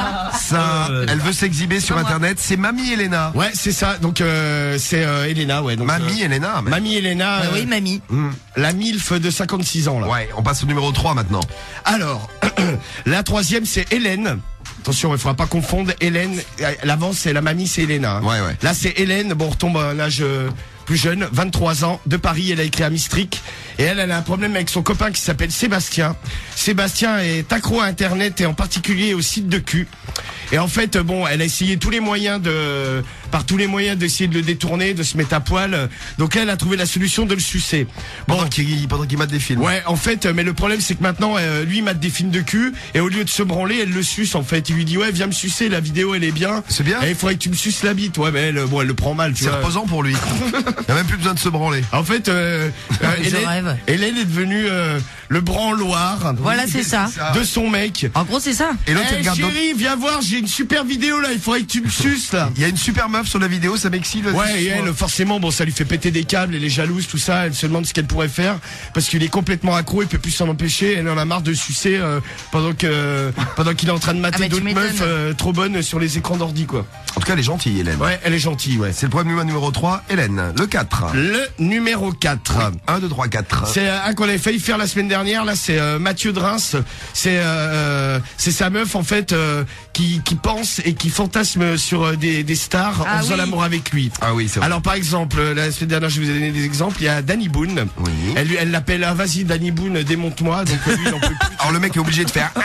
ça, Euh, elle veut s'exhiber sur Internet. C'est Mamie Elena. Ouais, c'est ça. Donc, euh, c'est euh, Elena, ouais. Donc, Mamie euh, Elena. mais- Mamie Elena. Bah euh, oui, mamie. Hmm. La MILF de cinquante-six ans, là. Ouais, on passe au numéro trois maintenant. Alors, la troisième, c'est Hélène. Attention, il faudra pas confondre Hélène. euh, L'avant, c'est la mamie, c'est Hélène. Ouais, ouais. Là, c'est Hélène. Bon, on retombe à un âge euh, plus jeune, vingt-trois ans, de Paris. Elle a écrit à Mistrick. Et elle, elle a un problème avec son copain qui s'appelle Sébastien. Sébastien est accro à Internet et en particulier au site de cul. Et en fait, bon, elle a essayé tous les moyens de, par tous les moyens d'essayer de le détourner, de se mettre à poil. Donc elle a trouvé la solution de le sucer. Bon, Pendant qu'il pendant qu'il mate des films. ouais, en fait, euh, mais le problème c'est que maintenant, euh, lui il mate des films de cul et au lieu de se branler, elle le suce en fait. Il lui dit ouais, viens me sucer, la vidéo elle est bien. C'est bien. Et il faudrait que tu me suces la bite. Ouais, mais elle, bon, elle le prend mal. Tu C'est vois. reposant pour lui. Il a même plus besoin de se branler. En fait, euh, euh, Je Hélène, rêve. Hélène est devenue euh, le branloir. Voilà, c'est ça. De son mec. En gros, c'est ça. Et l'autre, il Eh, regarde d'autres- chérie, viens voir, j'ai une super vidéo là. Il faudrait que tu me suces là. Il y a une super meuf sur la vidéo, ça m'excite. vas-y, Ouais, et suce-moi. elle, forcément, bon, ça lui fait péter des câbles, elle est jalouse, tout ça, elle se demande ce qu'elle pourrait faire, parce qu'il est complètement accro, il peut plus s'en empêcher, elle en a marre de sucer euh, pendant que pendant qu'il est en train de Ah, mater mais tu d'autres m'étonnes. meufs euh, trop bonnes sur les écrans d'ordi, quoi. En tout cas, elle est gentille, Hélène. Ouais, elle est gentille, ouais. C'est le problème numéro trois, Hélène. Le quatre. Le numéro quatre. un, deux, trois, quatre. C'est un qu'on avait failli faire la semaine dernière, là, c'est euh, Mathieu de Reims. C'est euh, c'est sa meuf, en fait, euh, qui, qui pense et qui fantasme sur euh, des, des stars Ah en faisant oui. l'amour avec lui. Ah oui, c'est vrai. Alors par exemple, euh, la semaine dernière, je vous ai donné des exemples. Il y a Danny Boone. Oui. Elle, lui- elle l'appelle ah, vas-y Danny Boone, démonte-moi. Donc euh, lui, il en peut plus. Alors le mec est obligé de faire.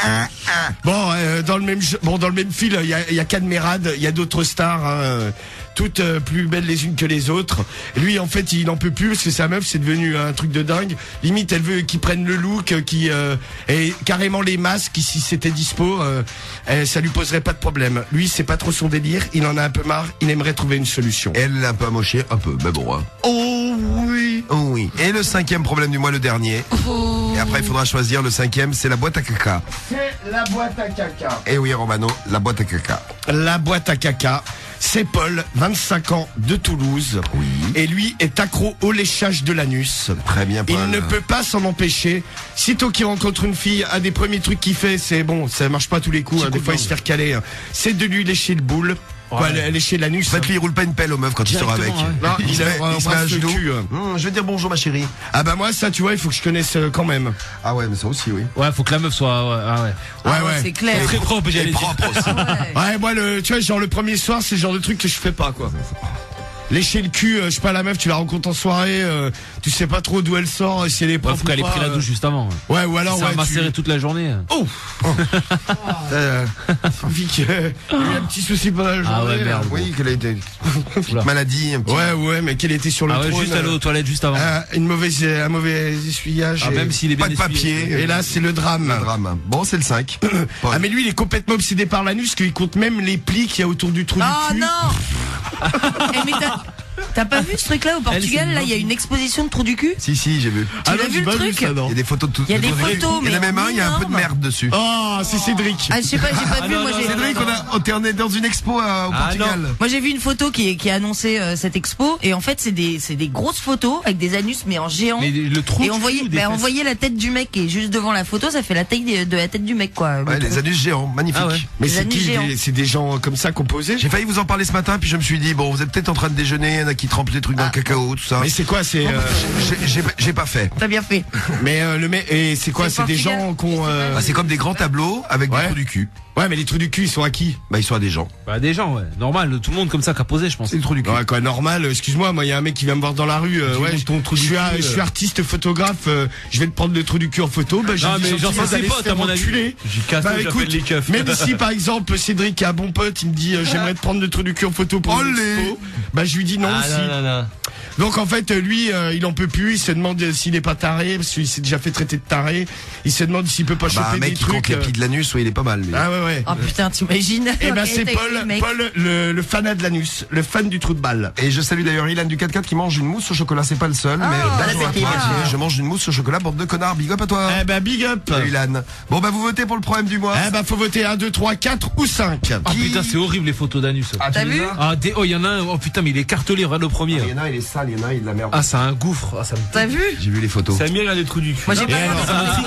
Bon, euh, dans le même jeu- bon dans le même fil, il y a, il y a Kad Merad, il y a d'autres stars. Hein, euh, toutes euh, plus belles les unes que les autres. Lui, en fait, il en peut plus parce que sa meuf, c'est devenu un truc de dingue. Limite, elle veut qu'ils prennent le look, euh, qui euh, et carrément les masques, si c'était dispo, euh, euh, ça lui poserait pas de problème. Lui, c'est pas trop son délire. Il en a un peu marre. Il aimerait trouver une solution. Elle l'a un peu amoché, un peu, mais bon. Hein. Oh oui. Oh oui. Et le cinquième problème du mois, le dernier. Oh. Et après, il faudra choisir le cinquième, c'est la boîte à caca. C'est la boîte à caca. Eh oui, Romano, la boîte à caca. La boîte à caca. C'est Paul, vingt-cinq ans, de Toulouse. Oui. Et lui est accro au léchage de l'anus. Très bien, Paul. Il ne peut pas s'en empêcher. Sitôt qu'il rencontre une fille, un des premiers trucs qu'il fait, c'est bon, ça marche pas tous les coups, hein, des fois il se fait recaler, hein, c'est de lui lécher le boule. Quoi, ouais. Lécher l'anus. En fait, lui, il roule pas une pelle aux meufs quand il sort avec. Ouais. Non, il, il, se met, il se met à genoux. Cul, mmh, je vais dire bonjour, ma chérie. Ah bah moi, ça, tu vois, il faut que je connaisse euh, quand même. Ah ouais, mais ça aussi, oui. Ouais, faut que la meuf soit. Ouais, ah ouais. Ouais, ah ouais. ouais. C'est clair. Très propre, j'allais dire. Propre aussi. Ouais. Ouais, moi, le, tu vois, genre le premier soir, c'est le genre de truc que je fais pas, quoi. Lécher le cul, euh, je sais pas, la meuf, tu la rencontres en soirée, euh, tu sais pas trop d'où elle sort, si elle est propre. Ouais, faut qu'elle ait pris la douche juste avant. Ouais, ou alors, ça ouais. va macérer tu... toute la journée. Oh, oh. euh, Suffit qu'il y ait un petit souci pendant la journée. Ah ouais, merde. Oui, qu'elle a été. Petite maladie, un petit. Ouais, ouais, mais qu'elle était sur le ah ouais, trône. Juste aller aux toilettes juste avant. Euh, une mauvaise, un mauvais essuyage. Ah, même s'il est bien pas de papier. Et là, c'est le drame. Le drame. Bon, c'est le cinq. Ah, mais lui, il est complètement obsédé par l'anus, qu'il compte même les plis qu'il y a autour du trou oh, du cul. Oh non. Eh, mais t'as... T'as pas vu ce truc-là au Portugal? Elle, là, il y a une exposition de trous du cul. Si, si, j'ai vu. Tu l'as vu le truc? Il y a des photos de tout. Il y a des photos, mais il y en a même un, il y a un peu de merde dessus. Oh, c'est Cédric. Ah, je sais pas, j'ai pas ah vu. non, moi, non, j'ai. Cédric, on a, on est dans une expo à, au ah, Portugal. Non. Moi, j'ai vu une photo qui, qui a annoncé euh, cette expo, et en fait, c'est des, c'est des grosses photos avec des anus, mais en géant. Mais le trou. Et on voyait, bah, on voyait la tête du mec qui est juste devant la photo, ça fait la taille de, de la tête du mec, quoi. Ouais, les anus géants, magnifique. Ah ouais. Mais Les c'est anus qui géants. des- C'est des gens comme ça composés. J'ai failli vous en parler ce matin, puis je me suis dit, bon, vous êtes peut-être en train de déjeuner, il y en a qui trempent des trucs dans Ah. le cacao, tout ça. Mais c'est quoi? C'est. euh, J'ai- J'ai j'ai pas fait. T'as bien fait. Mais euh, le mec. Et c'est quoi? C'est C'est des Portugal. gens qui ont. euh, Bah, c'est comme des grands tableaux avec Ouais. des trous du cul. Ouais, mais les trous du cul, ils sont à qui? Bah, ils sont à des gens. Bah, des gens, ouais. Normal, tout le monde comme ça qui a posé, je pense. C'est des trous du cul. Ouais, quoi, normal. euh, Excuse-moi, moi, il y a un mec qui vient me voir dans la rue. euh, Tu ouais, montes je, ton trou je du suis, cul, un- je suis euh. artiste photographe. euh, je vais te prendre le trou du cul en photo. Bah, j'ai Non, dit, mais gentil, j'en vous fais allez des se potes, faire à mon avis. enculer. J'y casse Bah tout, j'appelle écoute, les keufs. même si par exemple Cédric est un bon pote, il me dit euh, j'aimerais te prendre le trou du cul en photo pour une Olé. expo. Bah je lui dis non Ah, aussi. non, non, non. Donc en fait lui euh, il en peut plus, il se demande euh, s'il est pas taré parce qu'il s'est déjà fait traiter de taré. Il se demande s'il peut pas Bah, choper un mec des qui compte trucs. les euh, plis de l'anus, oui, il est pas mal, lui. Ah ouais ouais. Oh putain, t'imagines? Et ben Ok, c'est t'as Paul, écrit le mec. Paul le, le fanat de l'anus, le fan du trou de balle. Et je salue d'ailleurs Ilan du quatre quatre qui mange une mousse au chocolat. C'est pas le seul, mais Ah, bonjour à c'est toi. bien. Je mange une mousse au chocolat, bande de connards. Big up à toi. Eh ben big up. Salut Ilan. Bon, bah, vous votez pour le problème du mois. Eh ben faut voter un, deux, trois, quatre ou cinq. Oh putain, c'est horrible les photos d'anus. Ah, T'as tu les vu? as Ah, des... oh, il y en a un. Oh putain, mais il est cartelé, regarde le premier. Il y en a un, il est sale, il y en a un, il est de la merde. Ah, c'est un gouffre. Ah, ça me. T'as vu? J'ai vu les photos. Samir, il a des trous du cul. Moi, j'ai pas Et alors,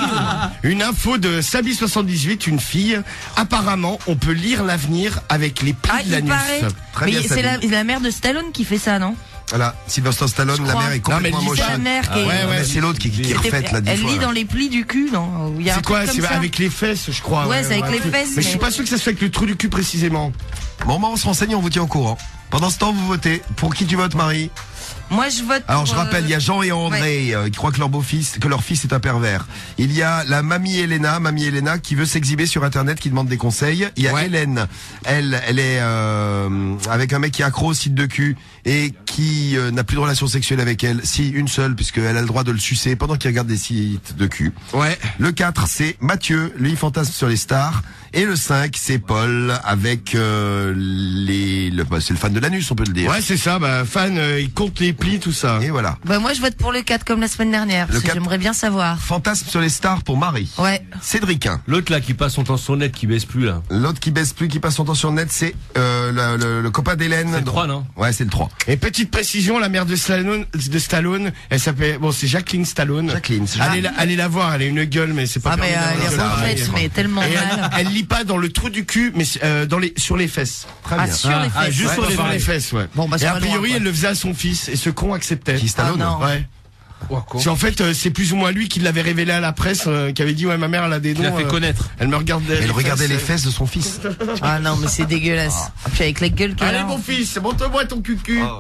une info de Sabi soixante-dix-huit, une fille. Apparemment, on peut lire l'avenir avec les plis Ah, de il l'anus. paraît. Très Mais bien, c'est la, Sabine. la mère de Stallone qui fait ça, non? Voilà, Sylvester Stallone, Je la crois. mère est Non, mais complètement lis moche. C'est la mère qui est. ouais, ouais. Mais c'est l'autre qui, qui, qui refait là, dix Elle fois, lit là. dans les plis du cul, non? Il y a un C'est quoi? truc C'est comme ça. avec les fesses, je crois. Ouais, c'est avec les un truc. fesses, Mais je suis mais- pas sûr que ça soit avec le trou du cul précisément. Bon, bah, on se renseigne, on vous tient au courant. Pendant ce temps, vous votez. Pour qui tu votes, Marie? Moi, je vote. Alors, pour, je rappelle, euh, il y a Jean et André euh, qui croient que leur beau-fils, que leur fils est un pervers. Il y a la mamie Elena, mamie Elena qui veut s'exhiber sur Internet, qui demande des conseils. Il y a Ouais. Hélène, elle, elle est euh, avec un mec qui est accro au site de cul et qui euh, n'a plus de relation sexuelle avec elle. Si, une seule, puisqu'elle a le droit de le sucer pendant qu'il regarde des sites de cul. Ouais. Le quatre, c'est Mathieu, lui il fantasme sur les stars. Et le cinq, c'est Paul avec euh, les, le, bah, c'est le fan de l'anus, on peut le dire. Ouais, c'est ça. Bah, fan, euh, il compte les plis, tout ça. Et voilà. Bah, moi, je vote pour le quatre comme la semaine dernière. Parce Le que quatre. j'aimerais bien savoir. Fantasme sur les stars pour Marie. Ouais. Cédricin. L'autre là qui passe son temps sur net, qui baisse plus là. L'autre qui baisse plus, qui passe son temps sur le net, c'est euh, le, le, le copain d'Hélène. C'est le trois, non? Ouais, c'est le trois. Et petite précision, la mère de Stallone, de Stallone, elle s'appelle, bon, c'est Jacqueline Stallone. Jacqueline, c'est Allez, la, allez la voir, elle a une gueule, mais c'est pas Ah, mais permis euh, d'avoir elle est la gueule. refaite, mais tellement Et elle, mal. elle lit pas dans le trou du cul, mais euh, dans les, sur les fesses. Très Ah, bien. sur les Ah, fesses. juste Ouais, sur les, ouais. les fesses, ouais. Bon, bah, Et ça a va priori, loin, quoi. elle le faisait à son fils, et ce con acceptait. Qui Stallone. Ah, non. Ouais. Parce qu'en fait, euh, c'est plus ou moins lui qui l'avait révélé à la presse, euh, qui avait dit ouais ma mère elle a des Il dons. a fait euh, connaître. Elle me regardait. Elle regardait les euh. fesses de son fils. Ah non, mais c'est dégueulasse. Puis avec la gueule qu'elle Allez a. mon fils, montre-moi ton cul-cul. Oh.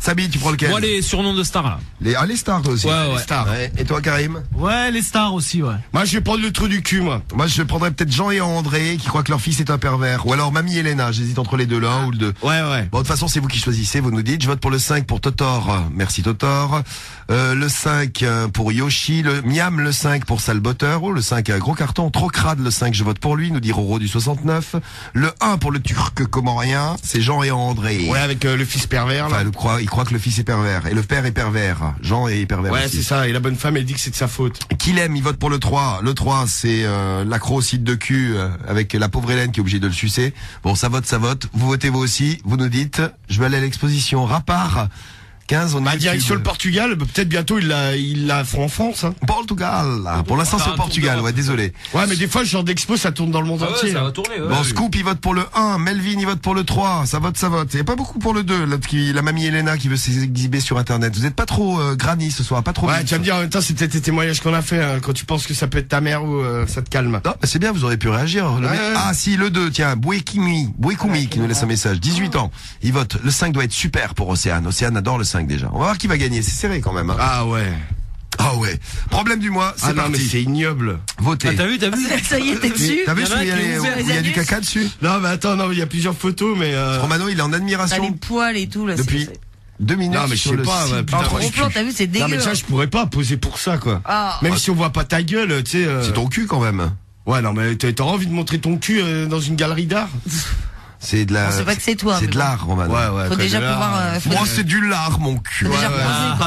Samy, tu prends lequel? Moi, les surnoms de stars, là. Les, ah, les stars, toi aussi. Ouais, ouais. Les stars. Ouais. Et toi, Karim? Ouais, les stars aussi, ouais. Moi, je vais prendre le trou du cul, moi. Moi, je prendrais peut-être Jean et André, qui croient que leur fils est un pervers. Ou alors Mamie Elena, j'hésite entre les deux, l'un ou le deux. Ouais, ouais. Bon, de toute façon, c'est vous qui choisissez, vous nous dites. Je vote pour le cinq pour Totor. Merci, Totor. Euh, le cinq pour Yoshi. Le Miam, le cinq pour Salboteur. Oh, le cinq, gros carton. Trop crade, le cinq, je vote pour lui, nous dit Roro du soixante-neuf. Le un pour le Turc comorien. C'est Jean et André. Ouais, avec euh, le fils pervers, là. Enfin, le croit, il croit que le fils est pervers. Et le père est pervers. Jean est pervers Ouais, aussi. c'est ça. Et la bonne femme, elle dit que c'est de sa faute. Qu'il aime, il vote pour le trois. Le trois, c'est euh, l'accro au site de cul euh, avec la pauvre Hélène qui est obligée de le sucer. Bon, ça vote, ça vote. Vous votez vous aussi. Vous nous dites, je vais aller à l'exposition Rapart. quinze, on bah, est direction le Portugal, peut-être bientôt il la, il la fera en France, hein. Portugal. Pour l'instant, c'est au Portugal, ouais, désolé. Ouais, mais des fois, ce genre d'expo, ça tourne dans le monde Ah ouais, entier. ça hein. va tourner, ouais. Bon, Scoop, il vote pour le un. Melvin, il vote pour le trois. Ça vote, ça vote. Il n'y a pas beaucoup pour le deux. L'autre qui, la mamie Elena qui veut s'exhiber sur Internet. Vous êtes pas trop euh, granny ce soir, pas trop. Ouais, vif. tu vas me dire, en même temps, c'est peut-être tes témoignages qu'on a fait, hein, quand tu penses que ça peut être ta mère ou euh, ça te calme. Non, bah c'est bien, vous aurez pu réagir. Le Ouais, mec- ouais. Ah, si, le deux, tiens, Bouekimi, Bouekoumi qui nous laisse un message. dix-huit ans. Il vote. Le cinq doit être super pour Océane. Océane adore le cinq déjà. On va voir qui va gagner. C'est serré quand même. Hein. Ah ouais. Ah ouais. Problème du mois, c'est Ah non, parti. mais c'est ignoble. Votez. Ah, t'as vu, t'as vu? Ça y est, t'es dessus. T'as vu Il y en a celui où il y a, qui les- ont ouvert où il y a les du anus. caca dessus? Non, mais attends, non, il y a plusieurs photos, mais euh... Romano, il est en T'as les admiration poils et tout, là. depuis c'est- deux minutes. Non, mais je sur sais le pas, site. ouais, putain, En moi, je- gros plan, t'as vu, c'est Non, dégueu. mais ça, je pourrais pas poser pour ça, quoi. Ah. Même si on voit pas ta gueule, tu sais. euh, C'est ton cul quand même. Ouais, non, mais t'as t'as envie de montrer ton cul euh, dans une galerie d'art? C'est de la. On sait pas que c'est toi, C'est mais de bon. l'art, Romano. Ouais, ouais. Faut quoi, déjà de l'art, pouvoir, euh, euh, faut- Moi, c'est du lard, mon cul. Faut déjà ouais, poser,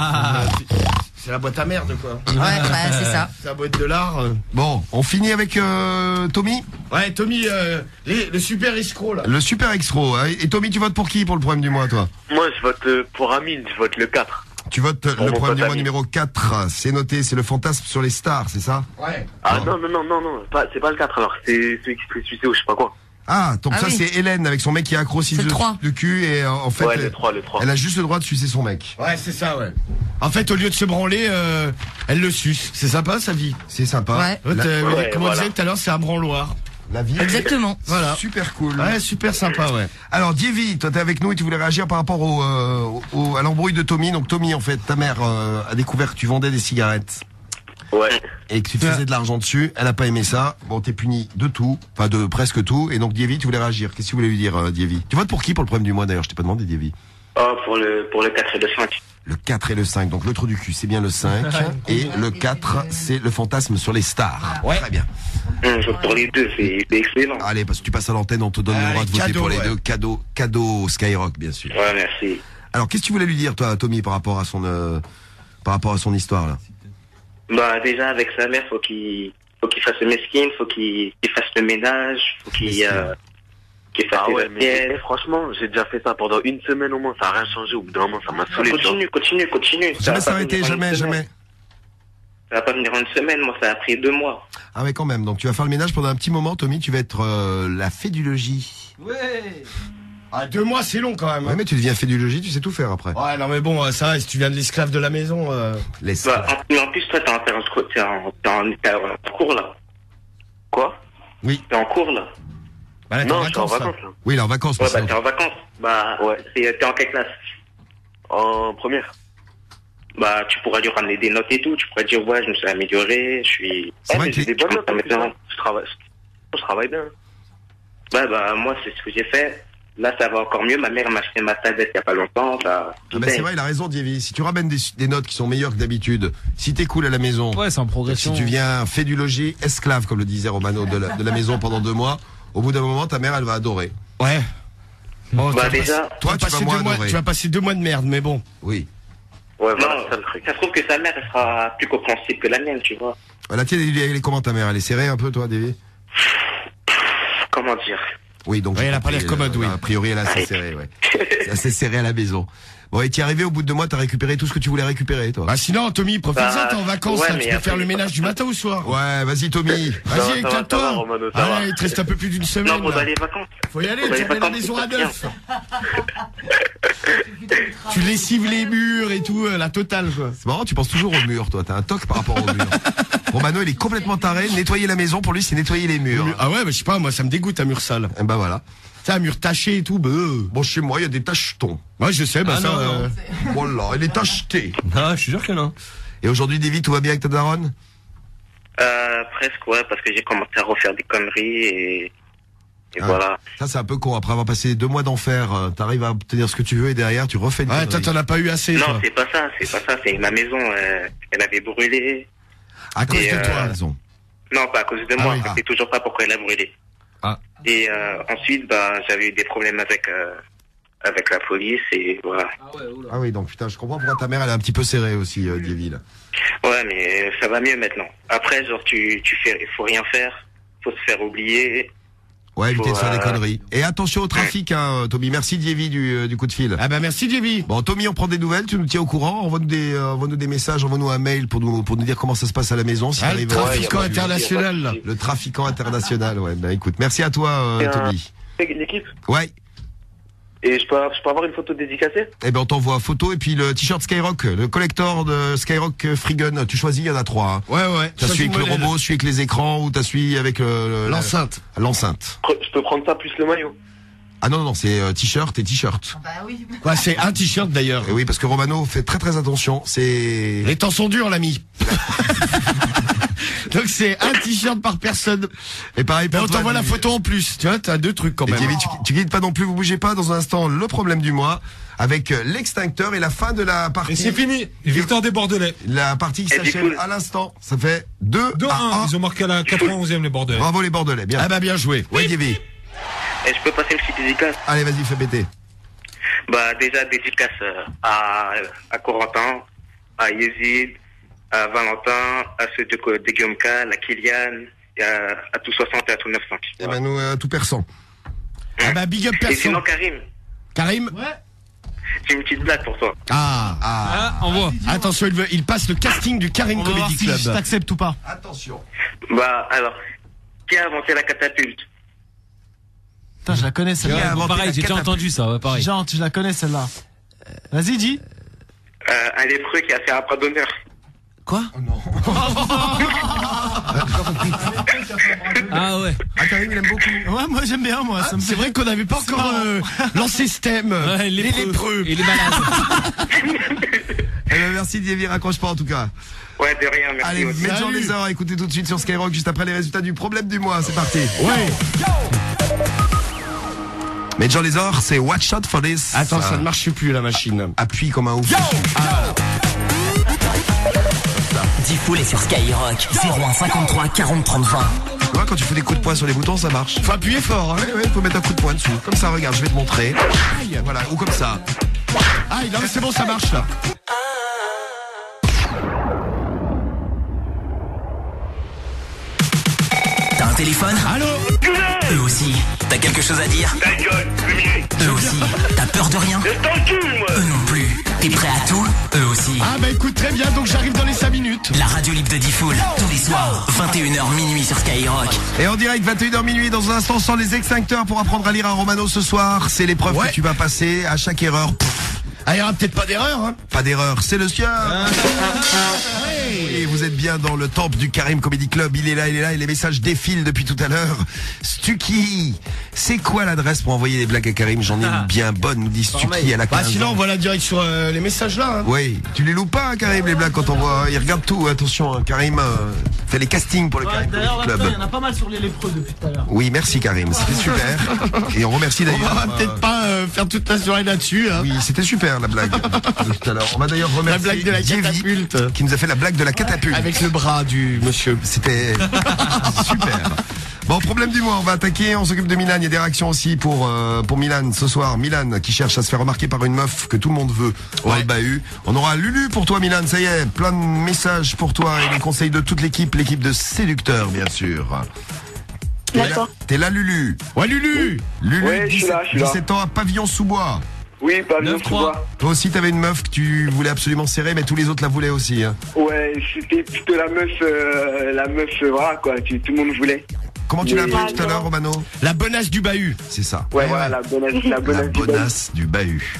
quoi. C'est la boîte à merde, quoi. Ouais, bah, c'est ça. C'est la boîte de l'art. euh. Bon, on finit avec euh, Tommy. Ouais, Tommy, euh, les- le super escroc, là. Le super extro. hein. Et Tommy, tu votes pour qui pour le problème du mois, toi? Moi, je vote euh, pour Amine, je vote le quatre. Tu votes euh, Pour le mon problème du pote mois Amine. numéro quatre. C'est noté, c'est le fantasme sur les stars, c'est ça? Ouais. Ah Non. non, non, non, non, non, pas- c'est pas le quatre alors, c'est celui qui se fait sucer ou je sais pas quoi. Ah, donc Ah ça oui. c'est Hélène avec son mec qui est accro au C'est le de, trois. de cul et euh, en fait Ouais, elle, le trois, le trois. elle a juste le droit de sucer son mec. Ouais, c'est ça, ouais. En fait, au lieu de se branler, euh, elle le suce. C'est sympa, sa vie. C'est sympa. Ouais. Ouais, La, t'as- Ouais, comme on voilà. disait tout à l'heure, c'est un branloir. la vie. Exactement. Voilà. Super cool. Ouais, super sympa, ouais. Alors Dievy, toi t'es avec nous et tu voulais réagir par rapport au, euh, au- à l'embrouille de Tommy. Donc Tommy, en fait, ta mère euh, a découvert que tu vendais des cigarettes Ouais. et que tu te faisais de l'argent dessus. Elle a pas aimé ça. Bon, t'es puni de tout, enfin de presque tout. Et donc Dievy, tu voulais réagir. Qu'est-ce que tu voulais lui dire, euh, Dievy? Tu votes pour qui pour le problème du mois d'ailleurs? Je t'ai pas demandé, Dievy. Oh, pour le, pour le quatre et le cinq. Le quatre et le cinq, donc le trou du cul, c'est bien le cinq. Et le quatre, c'est le fantasme sur les stars. Ouais. Très bien. Hum, je vote pour les deux, c'est c'est excellent. Allez, parce que tu passes à l'antenne, on te donne Allez, le droit de voter cadeau, pour les ouais. deux. Cadeau, cadeau Skyrock, bien sûr. Ouais, merci. Alors, qu'est-ce que tu voulais lui dire, toi, Tommy, par rapport à son, euh, par rapport à son histoire, là? Bah, déjà, avec sa mère, faut qu'il, faut qu'il fasse le mesquine, faut qu'il, qu'il fasse le ménage, faut qu'il, euh, qu'il fasse Ah les ouais, mais assiettes. eh, franchement, j'ai déjà fait ça pendant une semaine au moins, ça a rien changé. Au bout d'un moment, ça m'a saoulé. tu vois. Continue, continue, continue. Ça Jamais va pas s'arrêter, venir en jamais, une semaine. jamais. Ça va pas venir en une semaine, moi, ça a pris deux mois. Ah ouais, quand même. Donc, tu vas faire le ménage pendant un petit moment, Tommy. Tu vas être euh, la fée du logis. Ouais. Ah, deux mois, c'est long, quand même. Ouais, hein. mais tu deviens fée du logis, tu sais tout faire après. Ouais, non, mais bon, euh, ça va, si tu viens de l'esclave de la maison, euh... Laisse. Bah, en, mais en plus, toi, t'es en, t'es en, t'es en, t'es en, t'es en cours, là. Quoi? Oui. T'es en cours, là. Bah, là, t'es en Non, je suis en vacances, là. vacances là. Oui, il est en vacances. Ouais, mais bah, sinon- t'es en vacances. Bah, Ouais. t'es, t'es en quelle classe? En première. Bah, tu pourras lui ramener des notes et tout. Tu pourras dire, ouais, je me suis amélioré, je suis... C'est Eh, vrai mais que j'ai les- des bonnes notes. Ça en met plus, bien. hein. Je travaille, je travaille bien. Bah, bah, moi, c'est ce que j'ai fait. Là, ça va encore mieux. Ma mère m'a acheté ma tablette il y a pas longtemps. Bah, Ah bah, c'est vrai, il a raison, Dievy. Si tu ramènes des, des notes qui sont meilleures que d'habitude, si t'es cool à la maison, Ouais, c'est en progression. si tu viens fait du logis, esclave, comme le disait Romano, de la, de la maison pendant deux mois, au bout d'un moment, ta mère, elle va adorer. Ouais. Bon, Bah, tu vas déjà, passer- toi, vas tu vas passer moins deux mois- adorer. Tu vas passer deux mois de merde, mais bon. Oui. Ouais, non, voilà, c'est ça le truc. ça se trouve que sa mère, elle sera plus compréhensible que la mienne, tu vois. La tienne, elle est- elle est comment ta mère? Elle est serrée un peu, toi, Dievy? Comment dire? Oui, donc. Ouais, j'ai elle a pas compris, l'air commode, euh, oui. A priori, elle est assez serrée, ouais. C'est assez serré à la maison. Bon, et t'y es arrivé au bout de deux mois, t'as récupéré tout ce que tu voulais récupérer, toi. Bah, sinon, Tommy, profite-en, Bah, t'es en vacances, ouais, là, mais tu peux après, faire le c'est ménage pas- du matin au soir. Ouais, vas-y, Tommy. Vas-y, Ça va, ça va, ça va, éclate-toi. Romano, ça va. Allez, il te reste un peu plus d'une Non, semaine. pendant là. les vacances. Faut y aller, Pendant tu les remets la vacances, maison c'est à pas neuf. Tu lessives les murs et tout, euh, la totale, quoi. C'est marrant, tu penses toujours au mur, toi. T'as un toc par rapport au mur. Romano, il est complètement taré. Nettoyer la maison, pour lui, c'est nettoyer les murs. Ah ouais, bah, je sais pas, moi, ça me dégoûte un mur sale. Eh ben voilà. C'est un mur taché et tout. Bah, euh. Bon, chez moi, il y a des tachetons. Ouais, je sais, bah Ah ça. non, euh, non. Voilà, elle est achetée. Ah, je suis sûr que non. Et aujourd'hui, Davy, tout va bien avec ta daronne? Euh, presque, ouais, parce que j'ai commencé à refaire des conneries et, et Ah, voilà. Ça, c'est un peu con. Après avoir passé deux mois d'enfer, euh, t'arrives à obtenir ce que tu veux et derrière, tu refais une Ouais, connerie. toi, t'en as pas eu assez. Non, toi. c'est pas ça, c'est pas ça, c'est ma maison, euh, elle avait brûlé. À cause Et, de toi, euh, la maison. Non, pas à cause de Ah moi, oui. je sais toujours pas pourquoi elle a brûlé. Ah. Et euh, ensuite, bah, j'avais eu des problèmes avec euh, avec la police et voilà. Ah oui, donc putain, je comprends pourquoi ta mère, elle est un petit peu serrée aussi, euh, Davy, là. Ouais, mais ça va mieux maintenant. Après, genre, tu, tu fais, il faut rien faire, faut se faire oublier. Ouais, éviter Faut, de faire des euh, conneries. Et attention au trafic, hein, Tommy. Merci, Davy, du, euh, du coup de fil. Ah bah merci, Davy. Bon, Tommy, on prend des nouvelles, tu nous tiens au courant, envoie-nous des, euh, envoie-nous des messages, envoie-nous un mail pour nous, pour nous dire comment ça se passe à la maison. Si Ah, le t'arrives- trafiquant Ouais, y a pas- international, là. Le trafiquant international, ouais. Bah écoute, merci à toi, euh, C'est un- Tommy. L'équipe. Ouais. Et je peux, je peux avoir une photo dédicacée? Eh ben, on t'envoie photo et puis le t-shirt Skyrock, le collector de Skyrock Free Gun. Tu choisis, il y en a trois. Hein. Ouais, ouais. T'as celui avec le robot, celui avec les écrans ou t'as celui avec euh, le- L'enceinte. L'enceinte. Je peux prendre ça plus le maillot. Ah non, non, non, c'est euh, t-shirt et t-shirt. Bah oui. Ouais, c'est un t-shirt d'ailleurs. Et oui, parce que Romano fait très très attention. C'est. Les temps sont durs, l'ami. Donc c'est un t-shirt par personne. Et pareil, Mais pour on toi, t'envoie la Davy. photo en plus. Tu vois, t'as deux trucs quand Et même. Davy, tu, tu quittes pas non plus, vous bougez pas. Dans un instant, le problème du mois avec euh, l'extincteur et la fin de la partie. Et c'est fini. Victoire des Bordelais. La partie qui Et du s'achève coup- à l'instant. Ça fait deux deux à un. un. Ils ont marqué à la quatre-vingt-onzième les Bordelais. Bravo les Bordelais, bien. Ah bah bien joué. Oui, Davy. Et je peux passer une petite dédicace? Allez, vas-y, fais péter. Bah, déjà, dédicace euh, à, à Corentin, à Yezid, à Valentin, à ceux de, de Guillaume K, à Kylian, et à, à tout soixante et à tout neuf cent. Eh ben, nous, euh, tout persan. Ah bah big up Et personne. sinon, Karim, Karim. j'ai une petite blague pour toi. Ah. Ah, on voit. Attention, il, veut, il passe le casting du Karim On va voir Comedy si Club. je t'accepte ou pas. Attention. Bah, alors, qui a inventé la catapulte? Putain, je la connais Ouais, celle-là. bon, pareil, j'ai déjà entendu ça, ouais, pareil. Genre, je la connais celle-là. Vas-y, dis. Euh, un lépreux qui a fait un bras d'honneur. Quoi? Ah ouais. Ah, Karim, il aime beaucoup. Ouais, moi j'aime bien, moi. Ah, ça me c'est fait- vrai qu'on n'avait pas C'est encore marrant. euh, lancé ce thème. Ouais, les lépreux. Et les malades. Eh ben, merci Davy, raccroche pas en tout cas. Ouais, de rien, merci. Allez, aussi. Major Lazer, écoutez tout de suite sur Skyrock juste après les résultats du problème du mois. C'est parti. Ouais. Major Lazer, c'est Watch Out for This. Attends, ça Ah, ne marche plus la machine. appuie comme un ouf. Diffoul est sur Skyrock. zéro un cinquante-trois quarante trente vingt. Tu vois, quand tu fais des coups de poing sur les boutons, ça marche. Faut appuyer fort, hein. Ouais, ouais, faut mettre un coup de poing dessus. Comme ça, regarde, je vais te montrer. Voilà, ou comme ça. Ah, non, mais c'est bon, ça marche là. T'as un téléphone? Allô? Eux aussi. T'as quelque chose à dire? Ta gueule, fumier. Eux aussi. T'as peur de rien? Laisse ton cul, moi. Eux non plus. T'es prêt à tout? Eux aussi. Ah bah écoute, très bien, donc j'arrive dans les cinq minutes. La radio libre de Diffoul, tous les soirs, vingt et une heures minuit sur Skyrock. Et en direct, vingt et une heures minuit, dans un instant, sans les extincteurs pour apprendre à lire un Romano ce soir. C'est l'épreuve Ouais. que tu vas passer à chaque erreur. Pff, Ah, il y aura peut-être pas d'erreur, hein. pas d'erreur, c'est le sien. Et vous êtes bien dans le temple du Karim Comedy Club. Il est là, il est là, et les messages défilent depuis tout à l'heure. Stucky, c'est quoi l'adresse pour envoyer des blagues à Karim? J'en ai une bien bonne, nous dit Stucky, elle a Bah quinze sinon, ans. on voit la direct sur euh, les messages là. Hein. Oui, tu les loupes pas, hein, Karim, les blagues quand on voit. Il regarde tout, attention, hein, Karim euh, fait les castings pour le Ouais, Karim d'ailleurs, Comedy là, Club. putain, il y en a pas mal sur les lépreux depuis tout à l'heure. Oui, merci Karim, c'était super. Et on remercie On d'ailleurs. va euh, peut-être pas euh, faire toute la soirée là-dessus. Hein. Oui, c'était super la blague de tout à l'heure. On va d'ailleurs La remercier blague de la Davy, catapulte. qui nous a fait la blague de la catapulte. Avec le bras du monsieur. C'était super. Bon, problème du mois, on va attaquer, on s'occupe de Milan, il y a des réactions aussi pour euh, pour Milan ce soir. Milan qui cherche à se faire remarquer par une meuf que tout le monde veut dans le bahut. On aura Lulu pour toi Milan, ça y est, plein de messages pour toi et les conseils de toute l'équipe, l'équipe de séducteurs bien sûr. T'es là, D'accord. t'es là Lulu. Ouais Lulu. Lulu, Ouais, je suis là, je suis là. dix-sept ans à Pavillon-sous-Bois. Oui, pas bien, neuf tu trois. vois. Toi aussi t'avais une meuf que tu voulais absolument serrer mais tous les autres la voulaient aussi. Hein. Ouais, c'était plutôt la meuf, euh, la meuf, euh, voilà, quoi, tu- tout le monde voulait. Comment tu l'as Oui. appelé tout à l'heure Romano? La bonasse du bahut. C'est ça. Ouais, voilà, la bonasse, la La bonasse du bonasse du bahut.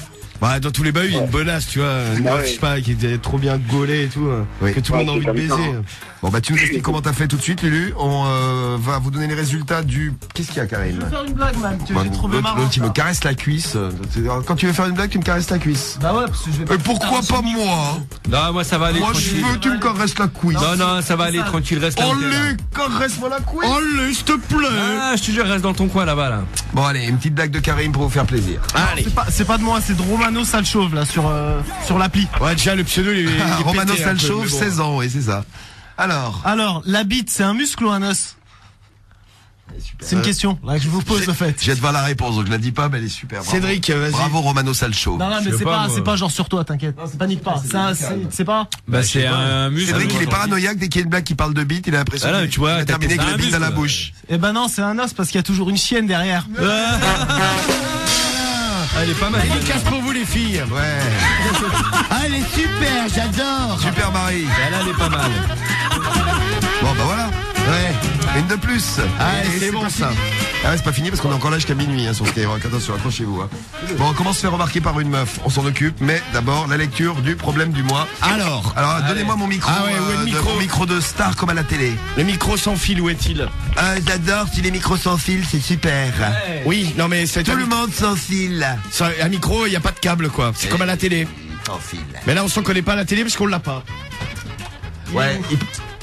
Bah, dans tous les bahuts, il y a une bonasse, tu vois. Une meuf, je sais pas, qui était trop bien gaulée et tout. Oui. Que tout le monde a envie de baiser. Bon, bah, tu nous expliques comment t'as fait tout de suite, Lulu. On euh, va vous donner les résultats du. Qu'est-ce qu'il y a, Karim? Je veux faire une blague, man. Tu Bah, j'ai trouvé l'autre, marrant. l'autre, il me ça. caresse la cuisse. Quand tu veux faire une blague, tu me caresses la cuisse. Bah ouais, parce que je vais pas. Et pourquoi pas moi? Non, moi ça va aller Moi, je tranquille. veux, tu me caresses la cuisse. Non, non, ça va aller tranquille, reste là. Allez, caresse-moi la cuisse. Allez, s'il te plaît. Ah, je te jure, reste dans ton coin là-bas, là. Bon, allez, une petite blague de Karim pour vous faire plaisir. Allez. C'est pas, c'est pas de moi, c'est de Romano Salchauve là sur euh, sur l'appli. Ouais, déjà le pseudo, il est. il est Romano pété, un peu, Salchauve, mais bon. seize ans, oui, c'est ça. Alors. Alors, la bite, c'est un muscle ou un os? C'est une question là que je vous pose en fait. J'ai devant la réponse, donc je la dis pas, mais elle est super. Bravo. Cédric, vas-y. Bravo Romano Salchauve. Non, non, mais Je sais c'est pas, pas, moi. c'est pas genre sur toi, t'inquiète. C'est panique pas. C'est un- c'est c'est pas. Bah, c'est un muscle. Cédric, il est paranoïaque dès qu'il y a une blague qui parle de bite, il a l'impression Ah non, mais tu vois, qu'il a t'as terminé peut-être avec la un bite à la muscle. bouche. Eh ben non, c'est un os parce qu'il y a toujours une chienne derrière. Ah, elle est pas mal. Dédicace pour vous, les filles. Ouais. Ah, elle est super, j'adore. Super Marie. Elle, elle est pas mal. Bon, bah voilà. Ouais. Une de plus. Ah, Et c'est bon, pas ça. fini. Ah ouais, c'est pas fini parce qu'on est encore là jusqu'à minuit hein, sur Skyrock. Attention, accrochez-vous. Hein. Bon, on commence à se faire remarquer par une meuf. On s'en occupe, mais d'abord la lecture du problème du mois. Alors. Alors, donnez-moi mon micro, Ah ouais, où est le euh, de, micro mon micro de star comme à la télé. Le micro sans fil, où est-il? Ah, j'adore si les micros sans fil, c'est super. Oui, non mais c'est Tout un, le monde sans fil. c'est un micro, il n'y a pas de câble quoi. C'est comme à la télé. Sans fil. Mais là on s'en connaît pas à la télé parce qu'on l'a pas. Ouais. il-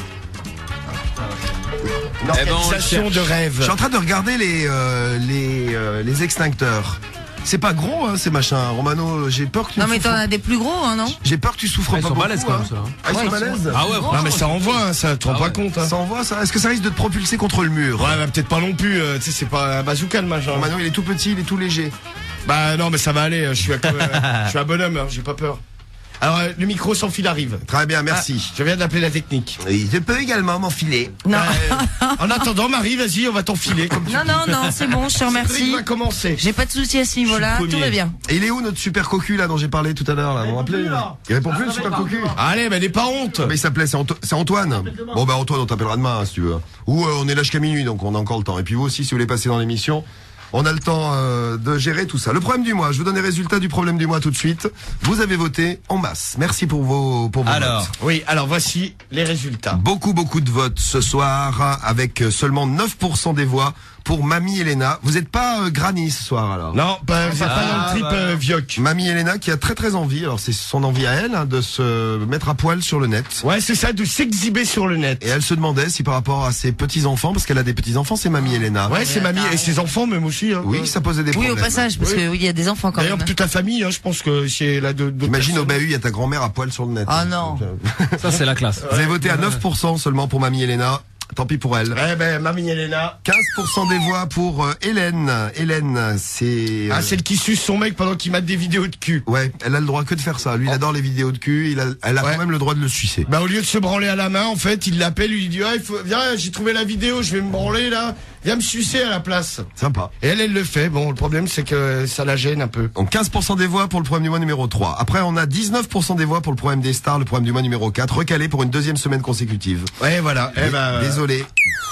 Une Eh ben, on le organisation cherche. de Je rêve. suis en train de regarder les euh, les euh, les extincteurs. C'est pas gros hein, ces machins. Romano, j'ai peur que tu Non, ne mais souffres- t'en as des plus gros, hein, non? J'ai peur que tu souffres Ah, ils pas sont beaucoup. balèzes, quand même, hein. ça, hein. Ah, ils Ouais, sont ils sont- balèzes. Ah ouais, Non mais ça envoie, hein, ça te rends Ah pas ouais. compte. Hein. Ça envoie ça. Est-ce que ça risque de te propulser contre le mur? Ouais, bah, peut-être pas non plus. euh, tu sais, c'est pas un bazooka le machin. Romano, il est tout petit, il est tout léger. Bah non, mais ça va aller. Je suis, un, je suis un bonhomme, hein, j'ai pas peur. Alors euh, le micro sans fil arrive. Très bien, merci. Ah, je viens d'appeler la technique. Oui, je peux également m'enfiler. Non. Euh, en attendant, Marie, vas-y, on va t'enfiler comme tu Non, non, non, c'est bon, je te Cédric remercie. va commencer. J'ai pas de soucis à ce niveau-là, Je suis tout va premier. bien. Et il est où notre super cocu là dont j'ai parlé tout à l'heure là? Vous vous rappelez? Il répond plus le super cocu. Allez, bah n'aie pas honte. Mais il s'appelait, c'est Anto- c'est Antoine. Bon bah Antoine, on t'appellera demain hein, si tu veux. Ou euh, on est là jusqu'à minuit, donc on a encore le temps. Et puis vous aussi, si vous voulez passer dans l'émission, on a le temps euh, de gérer tout ça. Le problème du mois, je vous donne les résultats du problème du mois tout de suite. Vous avez voté en masse. Merci pour vos pour vos Alors. votes. Oui, alors voici les résultats. Beaucoup beaucoup de votes ce soir avec seulement neuf pour cent des voix pour Mamie Elena. Vous êtes pas euh, Granny ce soir alors? Non, bah, vous êtes pas Ah, dans le trip bah. euh, Vioc. Mamie Elena qui a très très envie, alors c'est son envie à elle, hein, de se mettre à poil sur le net. Ouais, c'est ça, de s'exhiber sur le net. Et elle se demandait si par rapport à ses petits-enfants, parce qu'elle a des petits-enfants, c'est Mamie Elena. Ouais, c'est mamie et ses enfants même aussi. Hein. Oui, ça posait des Oui, problèmes. au passage, parce Oui. que oui, il y a des enfants quand D'ailleurs, même. toute la famille, hein, je pense que c'est là de. Imagine au bahut, il y a ta grand-mère à poil sur le net. Ah non. Donc, euh, Ça, c'est la classe. Vous avez voté à neuf pour cent seulement pour Mamie Elena. Tant pis pour elle. Eh ben, mamie Elena. quinze pour cent des voix pour euh, Hélène. Hélène, c'est... euh, Ah, celle qui suce son mec pendant qu'il mate des vidéos de cul. Ouais, elle a le droit que de faire ça. Lui, il adore les vidéos de cul. Il a, elle a Ouais. quand même le droit de le sucer. Bah, au lieu de se branler à la main, en fait, il l'appelle, lui dit, ah, il faut, viens, j'ai trouvé la vidéo, je vais me branler, là. Viens me sucer à la place. Sympa. Et elle, elle le fait. Bon, le problème, c'est que ça la gêne un peu. Donc quinze pour cent des voix pour le problème du mois numéro trois. Après, on a dix-neuf pour cent des voix pour le problème des stars, le problème du mois numéro quatre, recalé pour une deuxième semaine consécutive. Ouais, voilà. Eh Dé- ben, euh, Désolé.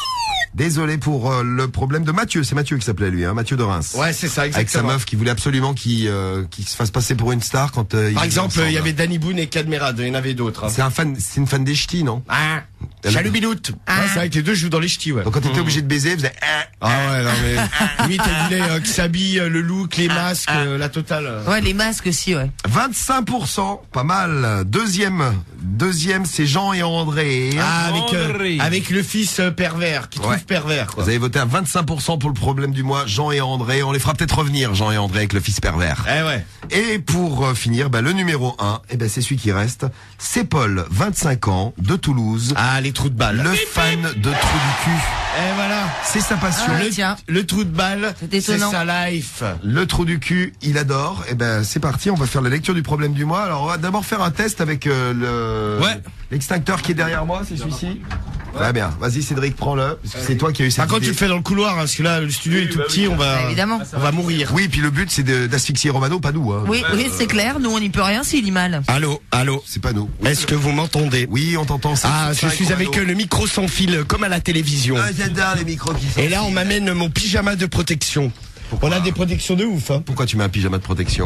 Désolé pour euh, le problème de Mathieu. C'est Mathieu qui s'appelait lui, hein, Mathieu de Reims. Ouais, c'est ça, Avec sa exactement. meuf qui voulait absolument qu'il euh, qu'il se fasse passer pour une star quand euh, ils Par étaient exemple, ensemble. il y avait Danny Boone et Cadmerade, il y en avait d'autres. Hein. C'est un fan, c'est une fan des ch'tis, non? Ah, Elle- Chalubiloute. Ouais, c'est vrai que les deux jouent dans les ch'tis, ouais. Donc quand t'étais obligé de baiser, vous faisait Ah ouais, non mais limite elle voulait euh, que s'habille, euh, le look, les masques, euh, la totale. euh. Ouais, les masques aussi, ouais. vingt-cinq pour cent, pas mal. Deuxième, deuxième, c'est Jean et André. Ah, avec, euh, André. avec le fils euh, pervers, qui Ouais. trouve pervers, quoi. Vous avez voté à vingt-cinq pour cent pour le problème du mois, Jean et André. On les fera peut-être revenir, Jean et André, avec le fils pervers. Eh ouais. Et pour euh, finir, bah, le numéro un, eh ben, c'est celui qui reste. C'est Paul, vingt-cinq ans, de Toulouse. Ah, les trous de balle. Le fan de trou du cul. Eh voilà. C'est sa passion. Ah, le, tiens. le trou de balle, C'est c'est étonnant. sa life. Le trou du cul, il adore. Et ben c'est parti, on va faire la lecture du problème du mois. Alors on va d'abord faire un test avec euh, le Ouais. l'extincteur qui est derrière moi, c'est celui-ci. Très bien. Vas-y Cédric, prends-le. Parce que c'est toi qui as eu cette Par contre, tu idée. le fais dans le couloir, hein, parce que là, le studio est tout petit, on va, Bah, évidemment. on va mourir. Oui, puis le but c'est de- d'asphyxier Romano, pas nous. Hein. Oui, oui, c'est clair. Nous, on n'y peut rien s'il est mal. Allô, allô. C'est pas nous. Est-ce que vous m'entendez? Oui, on t'entend. c'est- Ah, c'est je suis Romano. avec euh, le micro sans fil, euh, comme à la télévision. Ah, j'adore les micros qui sont. Et là, on m'amène mon pyjama de protection. On a des protections de ouf, hein. Pourquoi tu mets un pyjama de protection?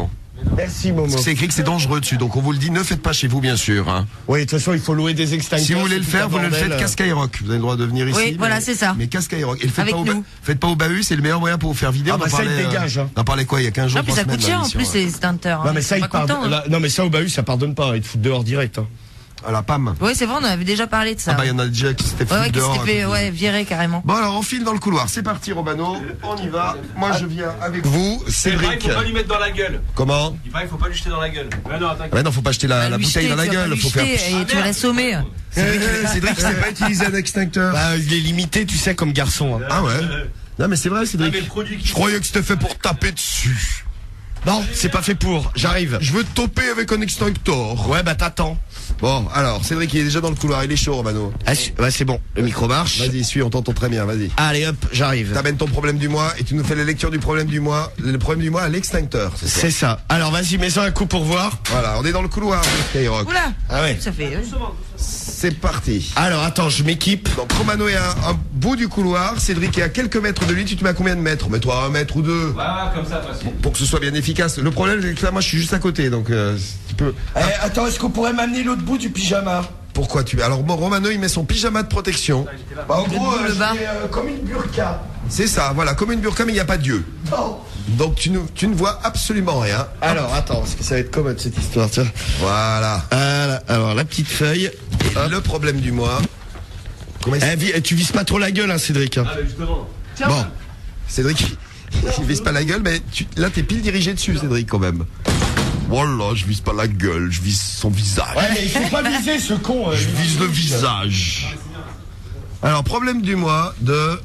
Merci Momo. C'est écrit que c'est dangereux dessus, donc on vous le dit, ne faites pas chez vous bien sûr. Hein. Oui, de toute façon il faut louer des extincteurs. Si vous voulez le faire, vous ne le faites qu'à Skyrock. Vous avez le droit de venir ici. Oui, mais, voilà, c'est ça. Mais qu'à Skyrock. Et le faites Avec pas, au, nous. faites pas au bahut, c'est le meilleur moyen pour vous faire vider. Ah on bah en ça, parlait, il dégage, hein. On en parlait quoi il y a quinze jours, Non, puis trois ça coûte semaines, cher en l'émission, plus, hein. les extincteurs. Non hein. mais ça Ils il sont pas pardonne. contents, hein. là- Non mais ça au bahut ça pardonne pas, ils te foutent dehors direct. Hein. À la P A M. Oui, c'est vrai, on avait déjà parlé de ça. Ah bah il y en a déjà qui s'étaient Ouais, foutus ouais, qui dehors. s'était fait à cause de- ouais, virer carrément. Bon alors on file dans le couloir. C'est parti Romano. On y va. Moi je viens avec vous, C'est vrai, Cédric. il faut pas lui mettre dans la gueule. Comment? Il paraît qu'il faut pas lui jeter dans la gueule. Mais non, attends. Ah bah non, faut pas jeter la, la Lui bouteille jeter, dans la tu vas pas gueule. lui Faut faire. jeter Et tu vas l'assommer. Cédric, il sait pas utiliser un extincteur. Bah il est limité tu sais comme garçon. Hein. Ah ouais. Non mais c'est vrai Cédric. Ah, mais le produit qui- Je croyais que c'était fait pour taper dessus. Non, c'est pas fait pour, j'arrive. Je veux te toper avec un extincteur. Ouais bah t'attends. Bon, alors, Cédric, il est déjà dans le couloir, il est chaud, Romano. Ah, su- ouais, c'est bon, le micro marche. Vas-y, suis, on t'entend très bien, vas-y. Allez hop, j'arrive. T'amènes ton problème du mois et tu nous fais la lecture du problème du mois, le problème du mois à l'extincteur, c'est ça? C'est ça. Alors vas-y, mets-en un coup pour voir. Voilà, on est dans le couloir de Skyrock. Oula, Ah ouais. ça fait. ouais. C'est parti. Alors attends, je m'équipe. Donc Romano est à un bout du couloir, Cédric est à quelques mètres de lui, tu te mets à combien de mètres? Mets-toi à un mètre ou deux. Ouais, ouais, comme ça, facile. Pour que ce soit bien efficace. Le problème, c'est que là, moi, je suis juste à côté, donc euh, tu peux. Eh, attends, est-ce qu'on pourrait m'amener l'autre bout du pyjama? Pourquoi tu. Alors, bon, Romano, il met son pyjama de protection. Bah en gros, le euh, bas. je mets, euh, comme une burqa. C'est ça, voilà, comme une burqa, mais il n'y a pas Dieu. Non. Donc, tu ne, tu ne vois absolument rien. Alors attends, parce que ça va être commode cette histoire, tiens. Voilà. Voilà, alors la petite feuille. Et le problème du mois. Comment il Eh, vi- tu vises pas trop la gueule, hein, Cédric. Hein. Ah, mais justement. Bon, Cédric, il vise pas la gueule, mais tu, là t'es pile dirigé dessus, Cédric, quand même. Voilà, je vise pas la gueule, je vise son visage. Ouais, mais il faut pas viser ce con. euh, Je vise le visage. Alors, problème du mois de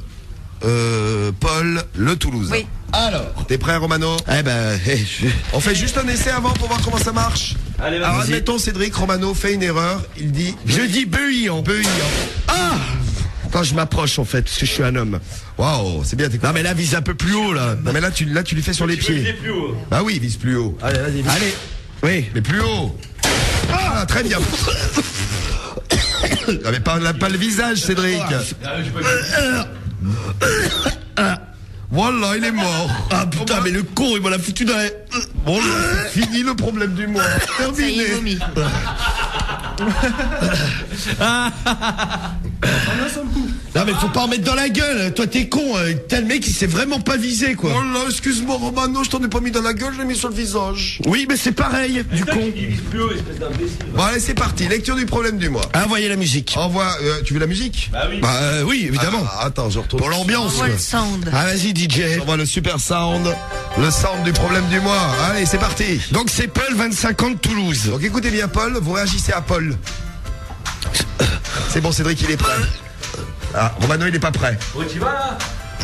euh, Paul Le Toulouse. Oui. Alors. T'es prêt, Romano? Eh ben, eh, je- On fait juste un essai avant pour voir comment ça marche. Allez, vas-y. Alors, admettons, Cédric, Romano fait une erreur. Il dit. je dis beuillant. Beuillant. Ah. Attends, je m'approche en fait, parce que je suis un homme. Waouh, c'est bien, t'es Non mais là, vise un peu plus haut là. Non, mais là tu, là, tu lui fais sur les Tu veux pieds. viser plus haut. Bah oui, vise plus haut. Allez, vas-y. vise. Allez. Oui. Mais plus haut. Ah, très bien. Non, mais pas, pas le visage, Cédric. Ah, j'ai pas Voilà, il est mort. Ah putain, mais le con, il m'a la foutu dans la... Bon, là, c'est fini le problème du mois. Ça y Terminé. est, vomi. Non mais faut pas en mettre dans la gueule. Toi t'es con. euh, T'as le mec qui s'est vraiment pas visé quoi. Voilà, excuse-moi, Romano, je t'en ai pas mis dans la gueule, je l'ai mis sur le visage. Oui, mais c'est pareil, du con. Il vise plus haut, espèce d'imbécile. Bon, allez, c'est parti. Lecture du problème du mois. Envoyez la musique. Envoie. euh, tu veux la musique? Bah oui. Bah euh, oui, évidemment. Ah, attends, je retourne. Pour l'ambiance. Envoie quoi. le sound. Ah vas-y D J. J'envoie le super sound. Le sound du problème du mois. Allez, c'est parti. Donc c'est Paul, vingt-cinq ans de Toulouse. Donc écoutez bien, Paul, vous réagissez à Paul. C'est bon, Cédric, il est prêt. Ah, Romano, il est pas prêt. Où tu vas là?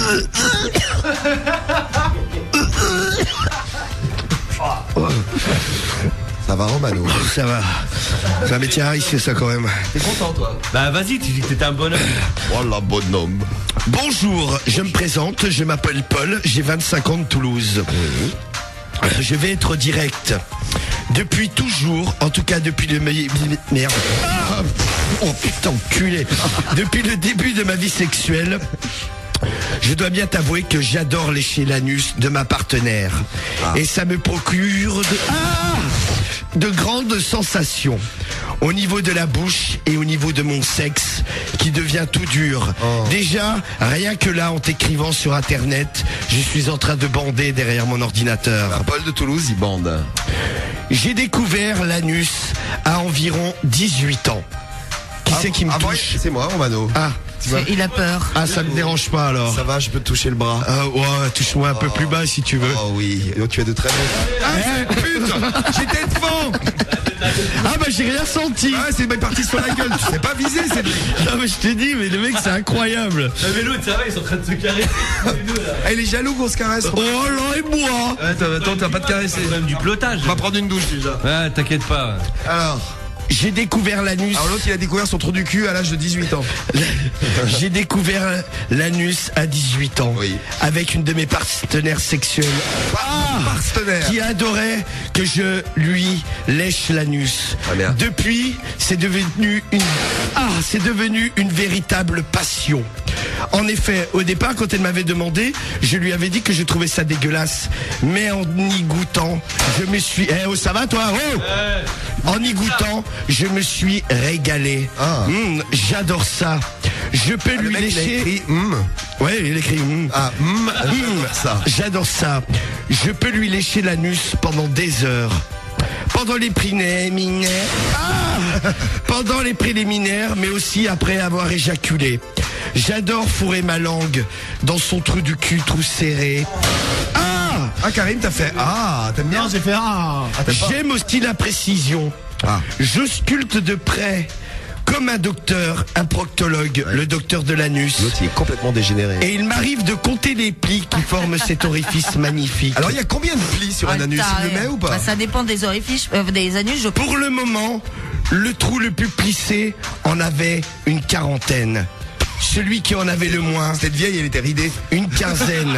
Ça va, Romano? Ça va. C'est un métier à risque ça quand même. T'es content, toi? Bah vas-y, tu dis que t'étais un bonhomme. Voilà, bonhomme. Bonjour, je me présente, je m'appelle Paul, j'ai vingt-cinq ans de Toulouse. Je vais être direct. Depuis toujours, en tout cas depuis le... me- Merde. Ah, oh putain, enculé. Depuis le début de ma vie sexuelle, je dois bien t'avouer que j'adore lécher l'anus de ma partenaire. Et ça me procure de... Ah, de grandes sensations. Au niveau de la bouche et au niveau de mon sexe, qui devient tout dur. Déjà, rien que là, en t'écrivant sur Internet, je suis en train de bander derrière mon ordinateur. Ah, Paul de Toulouse, il bande. J'ai découvert l'anus à environ dix-huit ans. Qui Ah, c'est qui me ah, touche? ouais, c'est moi, Romano. Ah, Tu vois? C'est- Il a peur. ah, ça me dérange pas alors. Ça va, je peux te toucher le bras. Ah, ouais, touche-moi un peu plus bas si tu veux. Oh oui, donc tu as de très bons. Ah, putain, j'étais devant. Ah bah j'ai rien senti. Ah, c'est bien parti sur la gueule. Tu sais pas viser, c'est. Non mais je t'ai dit, mais le mec c'est incroyable. Ah, mais l'autre, ça va, ils sont en train de se caresser. les deux, là. Ah, il est jaloux qu'on se caresse. Oh là et moi. Attends, attends, t'as pas de caresser. C'est même du plotage. On va prendre une douche déjà. Ouais, t'inquiète pas. Alors, J'ai découvert l'anus. alors l'autre, il a découvert son trou du cul à l'âge de dix-huit ans. J'ai découvert l'anus à dix-huit ans. Oui. Avec une de mes partenaires sexuelles. Ah, Partenaire. qui adorait que je lui lèche l'anus. Ah, merde. Depuis, c'est devenu une ah, c'est devenu une véritable passion. En effet, au départ, quand elle m'avait demandé, je lui avais dit que je trouvais ça dégueulasse. Mais en y goûtant, je me suis... Eh oh, ça va toi? Oh en y goûtant, je me suis régalé. Ah. Mmh, j'adore ça. Je peux Ah, lui le mec, lécher... il a écrit mm. Ouais, il écrit mm. Ah, mm, Mm. ça. J'adore ça. Je peux lui lécher l'anus pendant des heures. Pendant les préliminaires, ah pendant les préliminaires, mais aussi après avoir éjaculé. J'adore fourrer ma langue dans son trou du cul tout serré. Ah, ah Karim, t'as fait ah, t'aimes bien? Non, j'ai fait ah. Ah, t'aimes pas? J'aime aussi la précision. Ah. J'ausculte de près, comme un docteur, un proctologue, Ouais. le docteur de l'anus. L'autre, il est complètement dégénéré. Et il m'arrive de compter les plis qui forment cet orifice magnifique. Alors, il y a combien de plis sur un Ah, anus? t'as Il le met rien. ou pas? Bah, ça dépend des orifices, euh, des anus, je Pour le moment, le trou le plus plissé en avait une quarantaine. Celui qui en avait le moins, Cette vieille, elle était ridée. une quinzaine.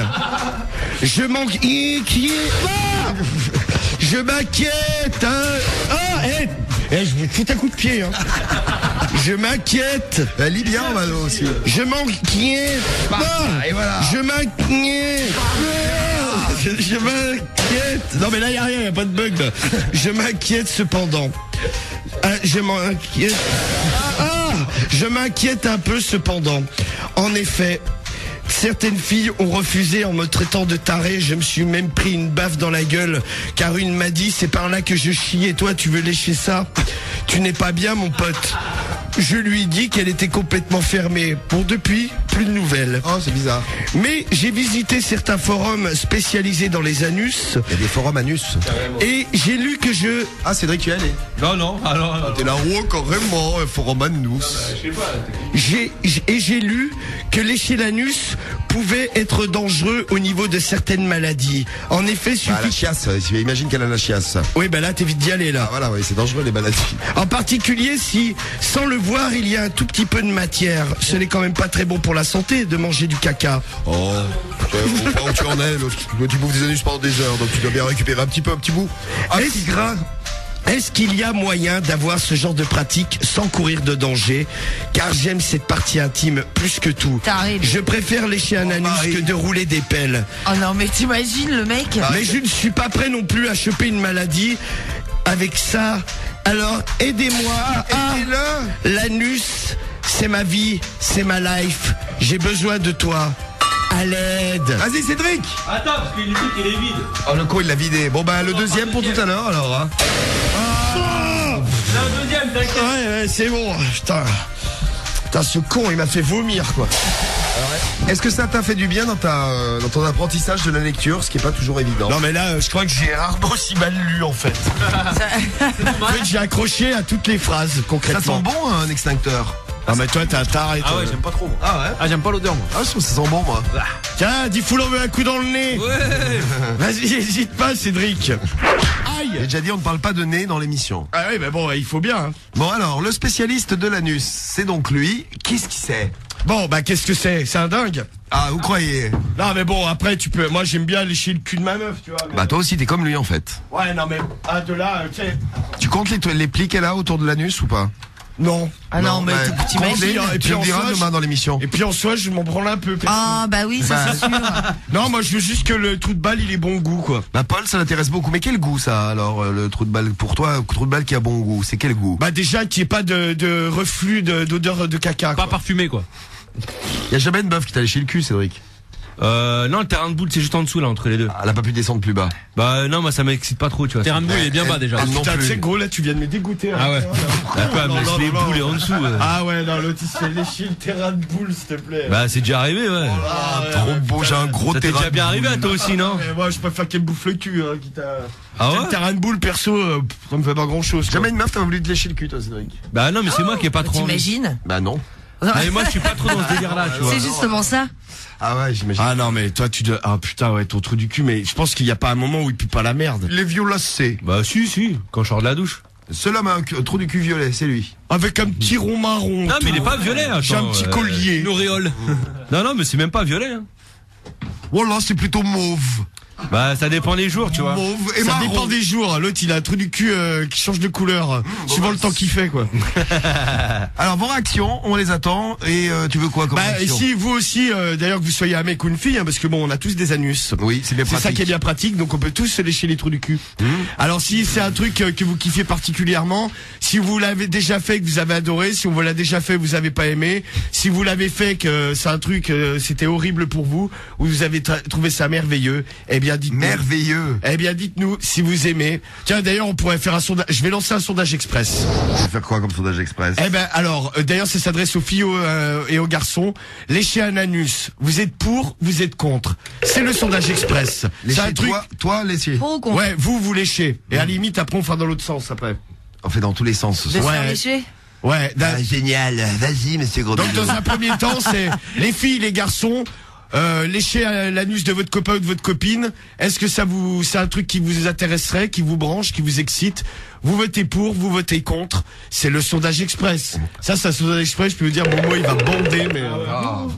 Je manque... Eh, qui est... Ah je m'inquiète, hein. Ah, eh, eh, je vous fous un coup de pied, hein. Je m'inquiète. Elle lit bien, Mano, aussi. Je m'inquiète. Ah, et voilà. Je m'inquiète. Ah, Je, je m'inquiète. Non mais là y a rien, y a pas de bug. Là. Je m'inquiète cependant. Ah, je m'inquiète. Ah, je m'inquiète un peu cependant. En effet, certaines filles ont refusé en me traitant de taré. Je me suis même pris une baffe dans la gueule car une m'a dit c'est par là que je chie et toi tu veux lécher ça? Tu n'es pas bien mon pote. Je lui dis qu'elle était complètement fermée. Bon, depuis, plus de nouvelles. Oh, c'est bizarre. Mais j'ai visité certains forums spécialisés dans les anus. Il y a des forums anus. Et j'ai lu que je... Ah, Cédric, tu es allé? Non, non, alors. T'es là, oh, carrément, un forum anus. Je sais pas. J'ai, j'- et j'ai lu que lécher l'anus pouvait être dangereux au niveau de certaines maladies. En effet, suffit... Bah, la chiasse, imagine qu'elle a la chiasse. Oui, bah là, t'évites d'y aller, là. Ah, voilà, oui, c'est dangereux, les maladies. En particulier si, sans le voir, il y a un tout petit peu de matière. Ce n'est quand même pas très bon pour la santé de manger du caca. Oh, je sais pas où tu en es, le- tu bouffes des anus pendant des heures, donc tu dois bien récupérer un petit peu, un petit bout. Un Est-ce- petit gras. Est-ce qu'il y a moyen d'avoir ce genre de pratique sans courir de danger? Car j'aime cette partie intime plus que tout. T'arrives. Je préfère lécher un anus Marie. que de rouler des pelles. Oh non, mais t'imagines le mec? Mais je ne suis pas prêt non plus à choper une maladie avec ça. Alors aidez-moi. Ah, l'anus, c'est ma vie, c'est ma life. J'ai besoin de toi. À l'aide. Vas-y, Cédric. Attends, parce qu'il dit qu'il est vide. Oh, le con, il l'a vidé. Bon, bah, le deuxième pour tout à l'heure, alors, hein. C'est un deuxième, t'inquiète. Ouais, ouais, c'est bon. Putain. Putain, ce con, il m'a fait vomir, quoi. Est-ce que ça t'a fait du bien dans ta, euh, dans ton apprentissage de la lecture, ce qui est pas toujours évident? Non mais là, euh, je crois que j'ai rarement si mal lu en fait. En fait, j'ai accroché à toutes les phrases concrètement. Ça sent bon, un extincteur. Non mais toi, t'as un taré. Ah toi. ouais, j'aime pas trop. Moi. Ah ouais? Ah, j'aime pas l'odeur, moi. Ah, je trouve que ça sent bon, moi. Tiens, dis fous un coup dans le nez. Ouais. Vas-y, hésite pas, Cédric. Aïe. J'ai déjà dit, on ne parle pas de nez dans l'émission. Ah oui, mais bon, il faut bien. Hein. Bon, alors, le spécialiste de l'anus, c'est donc lui. Qu'est-ce qu'il sait? Bon, bah qu'est-ce que c'est? C'est un dingue. Ah, vous croyez? Non mais bon, après tu peux. Moi j'aime bien lécher le cul de ma meuf, tu vois. mais- Bah, toi aussi, t'es comme lui, en fait. Ouais, non mais ah de là, euh, tiens. Tu comptes les, les plis qu'elle a autour de l'anus ou pas? Non. Ah non, mais bah, tu- compte-les, t'imagines? Et et puis puis on en dira soi, demain dans l'émission. Et puis en soi, je m'en branle un peu. perso. Ah bah oui, ça Bah. c'est sûr. Non, moi je veux juste que le trou de balle il ait bon goût quoi. Bah, Paul, ça l'intéresse beaucoup. Mais quel goût, ça, alors, euh, le trou de balle? Pour toi, le trou de balle qui a bon goût, c'est quel goût? Bah déjà qu'il n'y ait pas de, de reflux de- d'odeur de caca. Pas quoi. parfumé, quoi. Y a jamais une meuf qui t'a léché le cul, Cédric? Euh, non, le terrain de boule, c'est juste en dessous, là, entre les deux. Ah, elle a pas pu descendre plus bas. Bah, non, moi, ça m'excite pas trop, tu vois. Terrain de boule, il est bien bas déjà. Ah, non Putain, tu plus. sais gros là tu viens de me dégoûter. Ah ouais. Ah, quoi, Non, mais non, laisse les non, boules non. en dessous. ouais. Ah ouais, non, l'autre il se fait lécher le terrain de boule s'il te plaît. Bah, c'est déjà arrivé, ouais. Ah, ouais, Trop ouais, beau, j'ai un gros Ça t'est terrain. déjà bien de arrivé à boule. toi aussi, non? Mais moi je préfère qu'elle me bouffe le cul hein, quitte à... Ah Le ouais? terrain de boule perso, euh, pff, ça me fait pas grand chose. Jamais une meuf t'a voulu te lécher le cul, toi, Cédric? Bah, non, mais c'est moi qui ai pas trop envie. T'imagines? Bah, non. Ah, mais moi, je suis pas trop dans ce délire-là, tu vois. C'est justement ça. Ah ouais, j'imagine. Ah non mais toi tu dois... Ah putain ouais ton trou du cul mais je pense qu'il n'y a pas un moment où il pue pas la merde. Les violacés. Bah, si, si, quand je sors de la douche. Seul homme a un, cu- un trou du cul violet, c'est lui. Avec un petit rond marron. Non, mais il est tout. pas violet, attends. J'ai un petit euh, collier. Une auréole. Non, non, mais c'est même pas violet, hein. Oh là, c'est plutôt mauve. Bah, ça dépend des jours, tu vois. Mauve et Ça marron. dépend des jours. L'autre, il a un trou du cul euh, qui change de couleur, suivant le temps qu'il fait, quoi. Alors, vos réactions, on les attend. Et euh, tu veux quoi comme Bah, et réaction? si vous aussi, euh, d'ailleurs que vous soyez un mec ou une fille, hein, parce que bon, on a tous des anus. Oui, c'est bien C'est pratique. ça qui est bien pratique, donc on peut tous se lécher les trous du cul. Mmh. Alors si c'est un truc euh, que vous kiffez particulièrement, si vous l'avez déjà fait, que vous avez adoré, si on vous l'a déjà fait, vous avez pas aimé, si vous l'avez fait, que c'est un truc, euh, c'était horrible pour vous, ou vous avez tra- trouvé ça merveilleux, eh bien dites-nous. Merveilleux. Eh bien dites-nous si vous aimez. Tiens, d'ailleurs, on pourrait faire un sondage. Je vais lancer un sondage express. On va faire quoi comme sondage express? Eh ben alors, euh, d'ailleurs, ça s'adresse aux filles euh, et aux garçons. Lécher un anus, vous êtes pour, vous êtes contre. C'est le sondage express. C'est Lécher un truc. toi, toi, lécher. Pour ou contre? Ouais, vous, vous léchez. Et à la limite, après, on fera dans l'autre sens, après. On fait dans tous les sens ce De se soir. faire Ouais. lécher? Ouais. d'un- Ah, génial. Vas-y, monsieur Gros. Donc, dans un premier temps, c'est les filles, les garçons, euh, lécher euh, l'anus de votre copain ou de votre copine. Est-ce que ça vous, c'est un truc qui vous intéresserait, qui vous branche, qui vous excite? Vous votez pour, vous votez contre. C'est le sondage express. Ça, c'est un sondage express. Je peux vous dire, Momo, il va bander, mais. euh,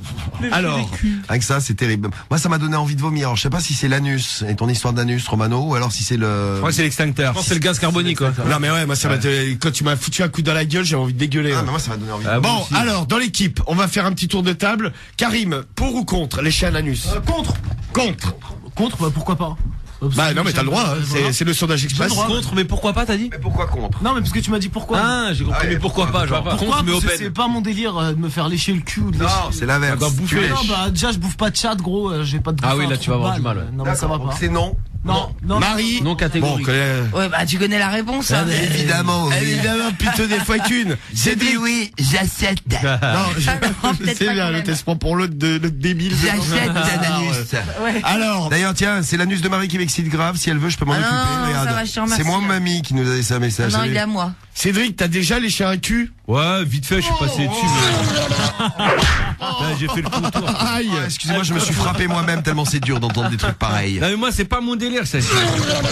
Alors. Avec ça, c'est terrible. Moi, ça m'a donné envie de vomir. Alors, je sais pas si c'est l'anus et ton histoire d'anus, Romano, ou alors si c'est le. Je crois que c'est l'extincteur. Je pense que c'est le gaz carbonique, quoi. Non mais ouais, moi ça m'a donné- quand tu m'as foutu un coup dans la gueule, j'ai envie de dégueuler. Ah, ouais. mais moi, ça m'a donné envie de Ah, vomir. Bon, aussi. alors dans l'équipe, on va faire un petit tour de table. Karim, pour ou contre lécher un anus? Euh, contre. Contre. Contre, bah pourquoi pas. Bah non mais t'as le droit, hein, Euh, c'est voilà. c'est le sondage express. J'ai le droit. Contre, mais pourquoi pas, t'as dit? Mais pourquoi contre? Non mais parce que tu m'as dit pourquoi. Ah, j'ai compris, Ah, mais pourquoi pas, genre, Pourquoi contre, mais Parce que open. c'est pas mon délire euh, de me faire lécher le cul ou de Non, lécher. c'est l'inverse. Ah, bah, bouffer. Tu lèches. Non bah déjà je bouffe pas de chat gros, euh, j'ai pas de Ah bouffe oui, un là, trou tu vas de avoir du balle. mal, ouais. Non mais ça va Donc pas. c'est non. Non, non. Marie, Non bon, catégorique. que- Ouais, bah tu connais la réponse. Ah, Hein. mais évidemment, oui. évidemment, plutôt des fois qu'une. J'ai dit Cédric. oui, j'achète. Non, je- non, peut-être c'est pas bien, quand le même. test pour l'autre de l'autre débile. J'achète Ah, un anus. ouais. Ouais. Alors, D'ailleurs, tiens, c'est l'anus de Marie qui m'excite grave. Si elle veut, je peux m'en Ah non, occuper. non, Regarde. ça va, je te remercie. C'est moi, mamie, qui nous a laissé un message. Non, Salut. il est à moi. Cédric, t'as déjà léché un cul? Ouais, vite fait, je suis passé dessus, mais. Là, j'ai fait le contour. Aïe. Ah, excusez-moi, je me suis frappé moi-même tellement c'est dur d'entendre des trucs pareils. Non, mais moi, c'est pas mon délire, ça. c'est-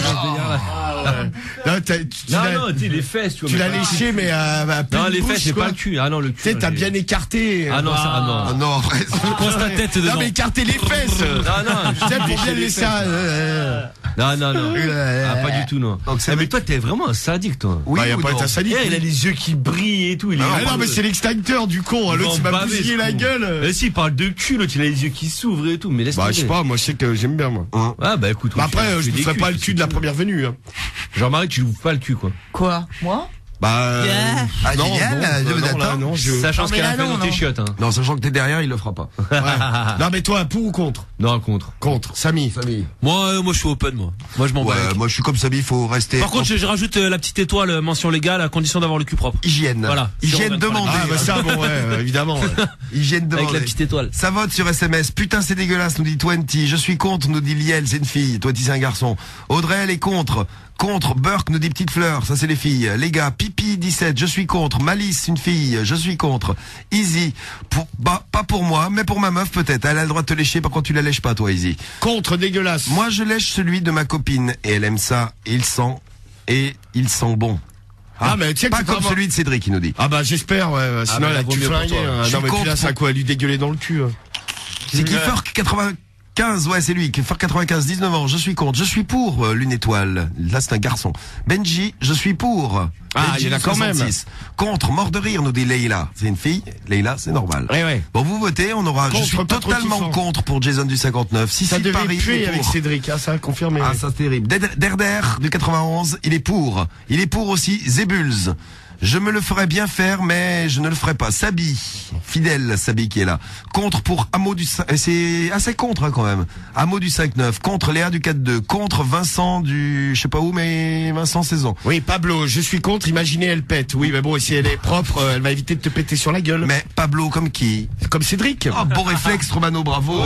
Non, t'as- tu- tu Non, l'as- non, tu sais, les fesses, tu vois. Tu mais l'as pas- léché, mais à, à pleine Non, les bouche, fesses, c'est quoi. pas le cul. Ah non, le cul. Tu sais, t'as j'ai- bien écarté. Ah non, ça, ah non. Ah non, après, Pose ta tête dedans. Non, mais écarter les fesses. Non, non, Tu sais, pour bien les laisser fesses. un. euh, Non, non, non. Ah, pas du tout, non. Donc, ça Ah, mais veut- toi, t'es vraiment un sadique, toi. Oui, bah, y a ou pas non été un sadique. Eh, il a les yeux qui brillent et tout. Il est Ah non, mais c'est l'extincteur du con. hein. Il L'autre, va il m'a en baver, bousillé ce la con. gueule. Mais si, il parle de cul, l'autre, il a les yeux qui s'ouvrent et tout. Mais laisse Bah, tomber. je sais pas, moi, je sais que j'aime bien, moi. Ah, bah écoute. Bah, ouais, après, tu- euh, tu je fais me des ferai culs, pas le c'est cul de la tout. première venue. hein. Jean-Marie, tu ouvres pas le cul, quoi. Quoi? Moi? Bah. euh, Ah, non, génial, non, je bah, vous non, là, attends. non, je. Sachant Non, ce mais qu'elle a là, fait non, dans tes non. chiottes, hein. Non, sachant que t'es derrière, il le fera pas. Ouais. Non, mais toi, pour ou contre? Non, contre. Contre. Samy. Samy. Moi, euh, moi, je suis open, moi. Moi, je m'en bats. Ouais, moi je suis comme Samy, il faut rester. Par contre, je, je rajoute euh, la petite étoile, euh, mention légale, à condition d'avoir le cul propre. Hygiène. Voilà. Hygiène Sur vingt-trois. demandée. Ah, bah, ça, bon, ouais, euh, évidemment. ouais. Hygiène Avec demandée. la petite étoile. Ça vote sur S M S. Putain, c'est dégueulasse, nous dit vingt. Je suis contre, nous dit Liel, c'est une fille. vingt, c'est un garçon. Audrey, elle est contre. Contre. Burke nous dit petite fleur, ça c'est les filles. Les gars, Pipi dix-sept, je suis contre. Malice, une fille, je suis contre. Easy, pour, bah, pas pour moi, mais pour ma meuf peut-être. Elle a le droit de te lécher, par contre tu la lèches pas toi, Easy. Contre, dégueulasse. Moi je lèche celui de ma copine et elle aime ça. Il sent et il sent bon. Ah, mais tu sais que pas c'est comme vraiment- celui de Cédric, il nous dit. Ah, bah, j'espère, ouais. ouais, Sinon, bah, là, vaut tu mieux pour flinguais. toi. hein. Je Non, suis mais tu contre. là, ça quoi, lui dégueuler dans le cul. hein. C'est Kiefer quatre-vingt-quinze, ouais, c'est lui. Kiefer quatre-vingt-quinze, dix-neuf ans. Je suis contre. Je suis pour euh, l'une étoile. Là, c'est un garçon. Benji, je suis pour. Ah, Benji, il y en a quand même. soixante-six. Contre, mort de rire, nous dit Leïla. C'est une fille. Leïla, c'est normal. Ouais, ouais. Bon, vous votez, on aura. Contre, je suis pas trop totalement kiffant. contre pour Jason du cinquante-neuf. Si Ça si devait Paris puer est avec pour. Cédric, hein, ça a confirmé. Ah, ça c'est terrible. Der- Derder du quatre-vingt-onze, il est pour. Il est pour aussi Zébulz. Je me le ferais bien faire, mais je ne le ferai pas. Sabi, fidèle Sabi qui est là. Contre pour Amo du cinq, c'est assez contre hein, quand même. Amo du cinq neuf, contre Léa du quatre deux, contre Vincent du, je sais pas où, mais Vincent Saison. Oui, Pablo, je suis contre. Imaginez, elle pète. Oui, mais bon, si elle est propre, euh, elle va éviter de te péter sur la gueule. Mais Pablo comme qui? Comme Cédric. Oh, bon réflexe, Romano, bravo.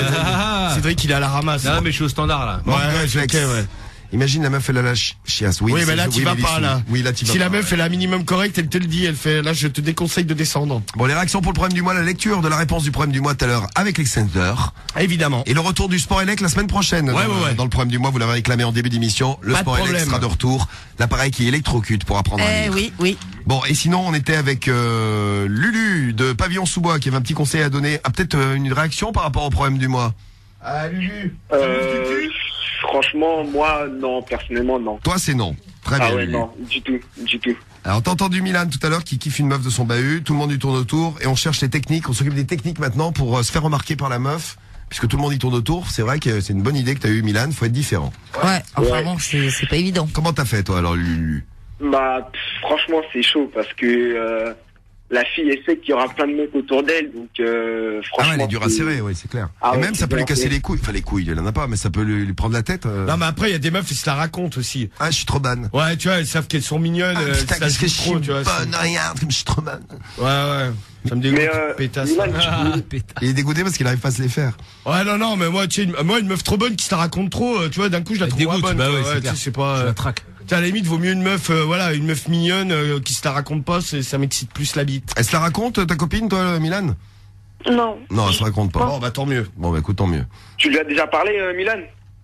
Cédric, il est à la ramasse. Non, mais je suis au standard, là. Bon Ouais, ouais, réflexe. ok, ouais. Imagine la meuf elle a la ch- chiasse. Oui, Oui, c'est- mais là, oui, tu vas mais pas, les là. sous. Oui, là, tu vas Si la pas, meuf ouais. elle a un minimum correct, elle te le dit, elle fait, là, je te déconseille de descendre. Bon, les réactions pour le problème du mois, la lecture de la réponse du problème du mois tout à l'heure avec l'extincteur. Évidemment. Et le retour du sport élect la semaine prochaine. Ouais, dans, ouais, ouais. dans le problème du mois, vous l'avez réclamé en début d'émission. Le Pas de sport élect problème. sera de retour. L'appareil qui électrocute pour apprendre à Eh lire. oui, oui. Bon, et sinon, on était avec euh, Lulu de Pavillon sous-bois qui avait un petit conseil à donner. Ah, peut-être euh, une réaction par rapport au problème du mois. Ah, Lulu. Euh, franchement, moi, non, personnellement, non. Toi, c'est non. Très bien. Ah ouais, Lulu. non, du tout, du tout. Alors, t'as entendu Milan tout à l'heure qui kiffe une meuf de son bahut, tout le monde lui tourne autour, et on cherche les techniques, on s'occupe des techniques maintenant pour euh, se faire remarquer par la meuf, puisque tout le monde y tourne autour. C'est vrai que c'est une bonne idée que t'as eu, Milan, faut être différent. Ouais, enfin bon, c'est c'est pas évident. Comment t'as fait, toi, alors, Lulu? Bah, pff, franchement, c'est chaud parce que euh, la fille, elle sait qu'il y aura plein de mecs autour d'elle, donc euh, franchement. Ah ouais, elle est dure à serrer, oui, c'est clair. Ah et ouais, même, c'est ça peut lui bien casser fait. les couilles. Enfin, les couilles, elle en a pas, mais ça peut lui, lui prendre la tête. euh. Non, mais après, il y a des meufs, ils se la racontent aussi. Ah, je suis trop bonne. Ouais, tu vois, elles savent qu'elles sont mignonnes. Ah, euh, putain, ça qu'est-ce se que je joue suis trop, tu vois, bonne, regarde, comme je suis trop bonne. c'est- Ouais, ouais. Ça me dégoûte, Mais, euh, pétasse. Milan, Ah, tu- pétasse. Il est dégoûté parce qu'il arrive pas à se les faire. Ouais, non, non, mais moi, tu sais, une- moi, une meuf trop bonne qui se la raconte trop, euh, tu vois, d'un coup, je la Elle trouve moins dégoûte, bonne. bah quoi. ouais, c'est tu clair. sais, c'est pas. Je euh, la traque. tu sais, à la limite, vaut mieux une meuf, euh, voilà, une meuf mignonne euh, qui se la raconte pas, c'est- ça m'excite plus la bite. Elle se la raconte, ta copine, toi, Milan? Non. Non, elle se raconte pas. Bon, bah, tant mieux. Bon, bah, écoute, tant mieux. Tu lui as déjà parlé, euh, Milan?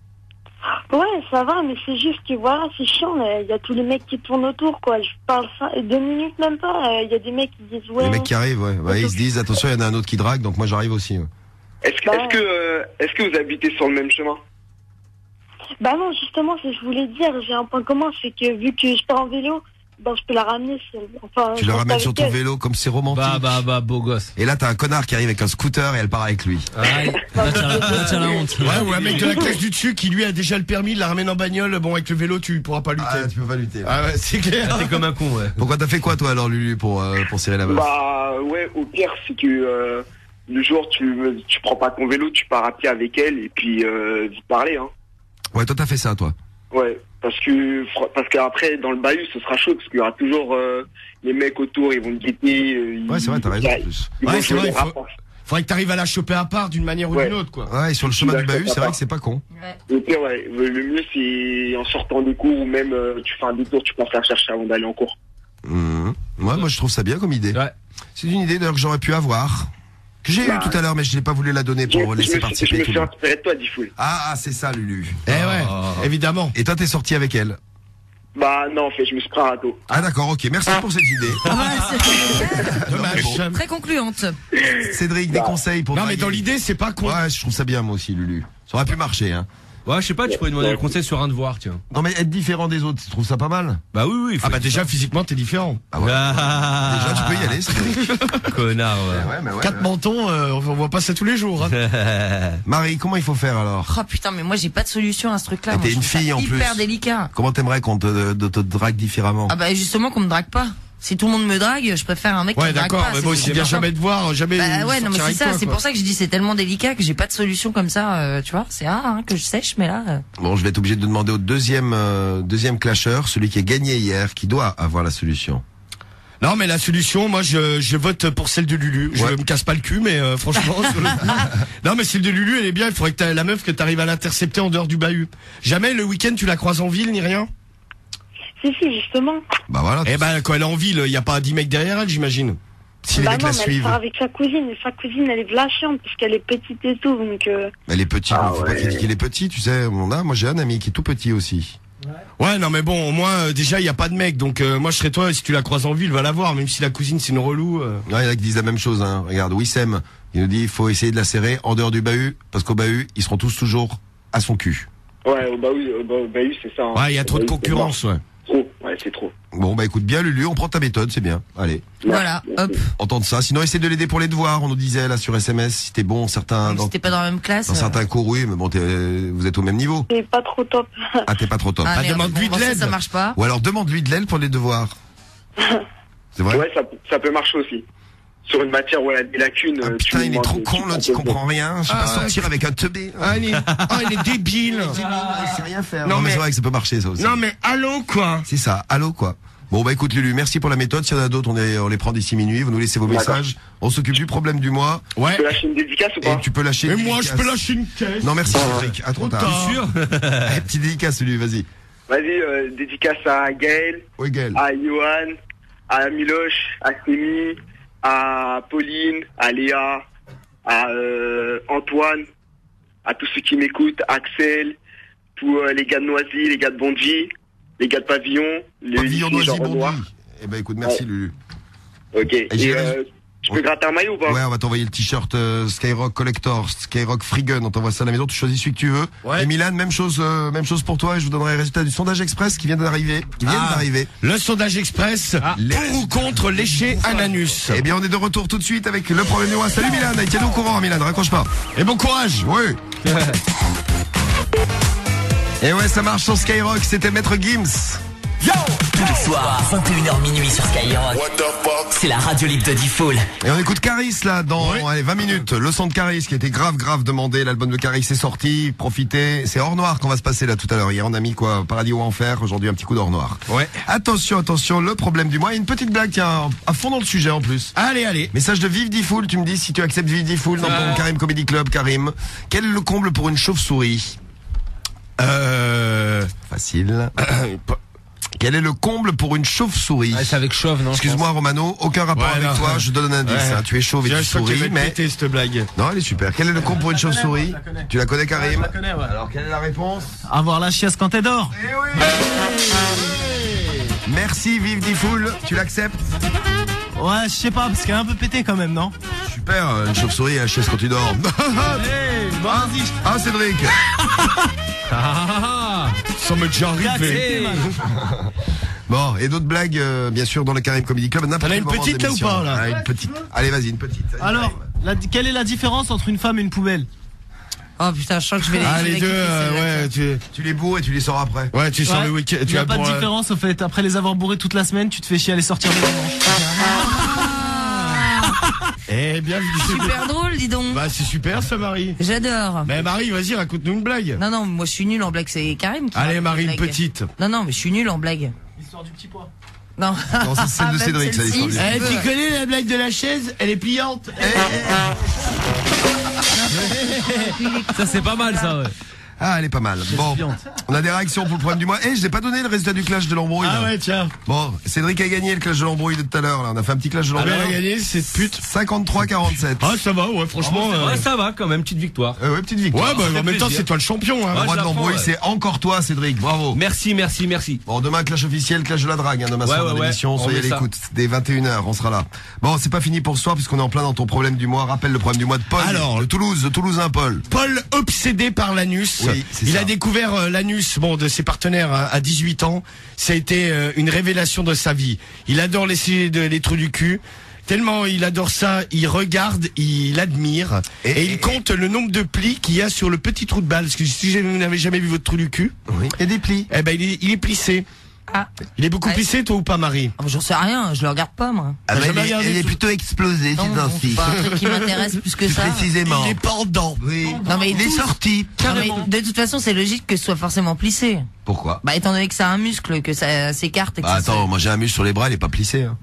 Ouais, ça va, mais c'est juste que voilà, c'est chiant, là. Il y a tous les mecs qui tournent autour, quoi. Je parle ça, deux minutes même pas. euh, Il y a des mecs qui disent ouais. Les mecs qui arrivent, ouais. Ouais, ils se disent, attention, il y en a un autre qui drague, donc moi, j'arrive aussi. ouais. Est-ce que, Bah est-ce que, euh, est-ce que vous habitez sur le même chemin? Bah non, justement, c'est ce que je voulais dire. J'ai un point commun, c'est que vu que je pars en vélo, bah je peux la ramener. c'est- Enfin, Tu je la reste ramènes avec sur ton elle. vélo, comme c'est romantique. Bah, bah, bah, beau gosse. Et là, t'as un connard qui arrive avec un scooter et elle part avec lui. Aïe, là, t'as la, là, t'as la honte. Ouais, ou un mec de la classe du dessus qui lui a déjà le permis, il la ramène en bagnole, bon, avec le vélo, tu pourras pas lutter. Ah, tu peux pas lutter. ouais. Ah ouais, c'est clair. T'es comme un con, ouais. Pourquoi t'as fait quoi, toi, alors, Lulu, pour, euh, pour serrer la meuf? Bah ouais, au pire, c'est que euh, le jour tu tu prends pas ton vélo, tu pars à pied avec elle et puis euh, vous parlez, hein. Ouais, toi, t'as fait ça, toi. Ouais, parce que fr- parce qu'après dans le bahut, ce sera chaud parce qu'il y aura toujours euh, les mecs autour, ils vont te guetter. euh, Ouais, c'est vrai, t'as raison, en plus. ils vont Ouais, c'est jouer vrai, les il faut- rapproches. Faudrait que t'arrives à la choper à part d'une manière ou Ouais. d'une autre, quoi. Ouais, et sur le chemin Je du suis bahut, d'accord, c'est vrai papa. que c'est pas con. Au pire, ouais, le mieux c'est en sortant des cours ou même euh, tu fais un détour, tu passes la chercher avant d'aller en cours. Mmh. Ouais, moi, je trouve ça bien comme idée. Ouais. C'est une idée, d'ailleurs, que j'aurais pu avoir. Que j'ai Bah, eu tout à l'heure, mais je n'ai pas voulu la donner pour je, je laisser me, participer je me tout suis le monde. inspiré de toi, Diffoul. Ah, ah, c'est ça, Lulu. Eh ouais, évidemment. Et toi, t'es sorti avec elle? Bah non, en fait, je me suis pris un râteau. Ah, d'accord, ok. Merci pour cette idée. Ah ouais, c'est Dommage. très concluante. Cédric, des conseils pour Non, mais draguer. dans l'idée, c'est pas con. Ouais, je trouve ça bien, moi aussi, Lulu. Ça aurait pu marcher, hein. Ouais, je sais pas, tu pourrais demander un conseil sur un devoir, tiens. Non, mais être différent des autres, tu trouves ça pas mal? Bah oui, oui. il faut Ah bah être déjà, différent. physiquement, t'es différent. Ah ouais. Ah. Déjà, tu peux y aller, Cédric. Connard, ouais. Ouais, mais ouais, Quatre ouais. mentons, euh, on voit pas ça tous les jours. Hein. Marie, comment il faut faire alors? Oh putain, mais moi j'ai pas de solution à ce truc-là. Et Moi, t'es je une trouve ça fille, en hyper plus. délicat. Comment t'aimerais qu'on te, de- te drague différemment? Ah bah justement qu'on me drague pas. Si tout le monde me drague, je préfère un mec qui Ouais, me drague d'accord, pas. mais c'est bon, tout s'il vient simple. jamais te voir, jamais. Bah ouais, non mais sortir c'est avec ça, toi, c'est quoi. pour ça que je dis c'est tellement délicat que j'ai pas de solution comme ça, euh, tu vois. C'est rare hein, que je sèche, mais là. euh, Bon, je vais être obligé de demander au deuxième, euh, deuxième clasheur, celui qui a gagné hier, qui doit avoir la solution. Non, mais la solution, moi, je, je vote pour celle de Lulu. Je Ouais. me casse pas le cul, mais euh, franchement, sur le coup. Non, mais celle de Lulu, elle est bien. Il faudrait que t'aies la meuf que t'arrives à l'intercepter en dehors du bahut. Jamais le week-end tu la croises en ville ni rien. Si, si, justement. Bah voilà. Eh ben, quand elle est en ville, il y a pas dix mecs derrière elle, j'imagine. Si les Bah mecs non, la mais elle suivent. part avec sa cousine, et sa cousine, elle est vlachante, parce qu'elle est petite et tout, donc... Euh... Elle est petite, Ah faut ouais. pas qu'il qu'il est petit, tu sais. On a, moi j'ai un ami qui est tout petit aussi. Ouais, non, mais bon, au moins, euh, déjà, il y a pas de mec. Donc, euh, moi, je serais toi, si tu la croises en ville, va la voir, même si la cousine, c'est une relou. euh. Ouais, il y en a qui disent la même chose, hein. Regarde, Wissem, il nous dit, il faut essayer de la serrer en dehors du bahut, parce qu'au bahut, ils seront tous toujours à son cul. Ouais, au bahut, au bah- au bahut, c'est ça. hein. Ouais, il y a Au trop de bahut, c'est concurrence, ouais. mort. Trop, ouais, c'est trop. Bon, bah écoute bien, Lulu, on prend ta méthode, c'est bien. Allez. Voilà, hop. On tente ça. Sinon, essaie de l'aider pour les devoirs. On nous disait là sur S M S, si t'es bon, certains, dans, Si t'es pas dans la même classe. dans euh, certains cours, oui, mais bon, t'es- vous êtes au même niveau. C'est pas trop top. Ah, t'es pas trop top. Ah, merde, demande-lui bon, de ça, l'aide. Ça marche pas. Ou alors demande-lui de l'aide pour les devoirs. C'est vrai? Ouais, ça, ça peut marcher aussi. Sur une matière où elle a des lacunes. Ah, euh, tu putain, lui il est demandes- trop tu con, prends l'autre, il ton comprend temps. rien. Je sais pas Ah, sortir avec un teubé. Ah, il est, ah, il est débile. Il sait rien faire. Non, Non, mais mais- c'est vrai que ça peut marcher, ça aussi. Non, mais allô, quoi. C'est ça, allô quoi. Bon bah écoute Lulu, merci pour la méthode. S'il y en a d'autres, on, est- on les prend d'ici minuit. Vous nous laissez vos D'accord. messages. On s'occupe du problème du mois. Ouais. Tu peux lâcher une dédicace ou Et pas? tu peux lâcher. Et une moi, je dédicace. peux lâcher une caisse. Non merci Cédric. À trop Trop tard. tard. Sûr Eh, petite dédicace Lulu, vas-y. Vas-y, euh, dédicace à Gaël, Oui Gaël. à Johan, à Miloche, à Sémi, à Pauline, à Léa, à euh, Antoine, à tous ceux qui m'écoutent, Axel, tous euh, les gars de Noisy, les gars de Bondy, les gars de Pavillon, les Pavillon les gens Noisy Renoir. Bondy. Eh ben écoute, merci Lulu. Ok. Et j'ai- euh, Je peux gratter un maillot ou pas? Ouais, on va t'envoyer le t-shirt euh, Skyrock Collector, Skyrock Free Gun, on t'envoie ça à la maison, tu choisis celui que tu veux. Ouais. Et Milan, même chose, euh, même chose pour toi, et je vous donnerai les résultats du sondage express qui vient d'arriver, qui viennent Ah, d'arriver. Le sondage express, Ah. pour ou contre lécher un anus. Eh bien, on est de retour tout de suite avec le problème du mois. Salut Milan, tiens-nous au courant, Milan, raccroche pas. Et bon courage. Oui. Et ouais, ça marche sur Skyrock, c'était Maître Gims. Yo! Tous les soirs, vingt et une heures minuit sur Skyrock. C'est la radio libre de D-Fool. Et on écoute Caris là dans Oui. allez, vingt minutes. Le son de Caris qui était grave grave demandé. L'album de Caris est sorti. Profitez. C'est hors noir qu'on va se passer là tout à l'heure. Hier on a mis quoi, Paradis ou Enfer. Aujourd'hui un petit coup d'or noir. Ouais. Attention, attention, le problème du mois. Et une petite blague, tiens, à fond dans le sujet en plus. Allez, allez. Message de Vive D-Fool. Tu me dis si tu acceptes Vive D-Fool dans ton Karim Comedy Club, Karim. Quel est le comble pour une chauve-souris? Euh... Facile. Quel est le comble pour une chauve-souris? Ah, c'est avec chauve, non? Excuse-moi Romano, aucun rapport Ouais, avec non. toi, je donne un indice. Ouais. Hein. Tu es chauve et J'ai tu l'impression qu'elle souris, va mais... péter, cette blague. Non, elle est super. Quel est le comble pour une chauve-souris? je la connais. Tu la connais, Karim? Je la connais, ouais. Alors, quelle est la réponse? Avoir la chiasse quand t'es dehors. Merci, Vive D-Fool. Tu l'acceptes? Ouais, je sais pas, parce qu'elle est un peu pétée quand même, non? Super, euh, une chauve-souris à la chaise quand tu dors. Hey, bon, vas-y. Ah, Cédric. Ça m'est déjà arrivé. Accepté, man. Bon, et d'autres blagues, euh, bien sûr, dans le Karim Comedy Club. T'en as une moment petite, de là, ou l'émission. pas, là? Ah, une petite. Allez, vas-y, une petite. Alors, la- quelle est la différence entre une femme et une poubelle? Oh putain, je sens que je vais les Ah, je vais les deux, kiffer, euh, celle-là, ouais, tu, Tu les bourres et tu les sors après. ouais, tu sors Ouais. le week-end. Il Tu n'y a vas pas de pour, euh, différence au fait. Après les avoir bourrés toute la semaine, tu te fais chier à les sortir le dimanche. Eh bien, Super drôle, dis donc. Bah, c'est super, ça, Marie. J'adore. Mais Marie, vas-y, raconte-nous une blague. Non, non, moi je suis nul en blague, c'est Karim qui Allez, raconte Marie, les une blagues. petite. Non, non, mais je suis nul en blague. L'histoire du petit pois. Non, Non, c'est celle de Même Cédric, ça, celle-ci, l'histoire du- si Eh, tu tu veux. connais la blague de la chaise? Elle est pliante. Ça, c'est pas mal, ça, ouais. Ah, elle est pas mal. Bon, on a des réactions pour le problème du mois. Eh, je n'ai pas donné le résultat du clash de l'embrouille. Ah là. ouais, tiens. Bon, Cédric a gagné le clash de l'embrouille de tout à l'heure. Là, on a fait un petit clash de Ah, l'embrouille. elle a gagné, cette pute. cinquantre-trois quarante-sept. Ah, ça va, ouais, franchement. euh, Ouais, ça va quand même, petite victoire. Euh, ouais, petite victoire. Ouais, bah, fait en même temps, plaisir. c'est toi le champion, hein. Le Ouais, roi je de la l'embrouille, prends, ouais. c'est encore toi, Cédric. Bravo. Merci, merci, merci. Bon, demain, clash officiel, clash de la drague, hein, demain Ouais, soir ouais, dans ouais. l'émission. On Soyez à met ça. l'écoute. Dès vingt et une heures, on sera là. Bon, c'est pas fini pour ce soir, puisqu'on est en plein dans ton problème du mois. Rappelle le problème du mois de Paul. Alors, de Toulouse, de Toulousain, Paul. Paul obsédé par l'anus. Oui, c'est il ça. a découvert euh, l'anus, bon, de ses partenaires hein, à dix-huit ans. Ça a été euh, une révélation de sa vie. Il adore les, de, les trous du cul. Tellement il adore ça, il regarde, il admire et, Et- il et- compte le nombre de plis qu'il y a sur le petit trou de balle. Parce que si vous n'avez jamais vu votre trou du cul, Oui. Et des plis. eh ben il est, il est plissé. Ah. Il est beaucoup Ouais. plissé, toi ou pas, Marie? Oh, j'en sais rien, je le regarde pas, moi. Ah bah, T'as jamais elle, est, regardé elle est tout- plutôt explosée, Non, c'est non, ainsi. c'est pas un truc qui m'intéresse plus que Plus ça. précisément. Il est pas en dedans. Oui. Non, mais il est tous- sorti. Non, mais de toute façon, c'est logique que ce soit forcément plissé. Pourquoi? Bah, étant donné que c'est un muscle, que ça s'écarte et que Bah, ça attends, moi j'ai un muscle sur les bras, il est pas plissé. Hein.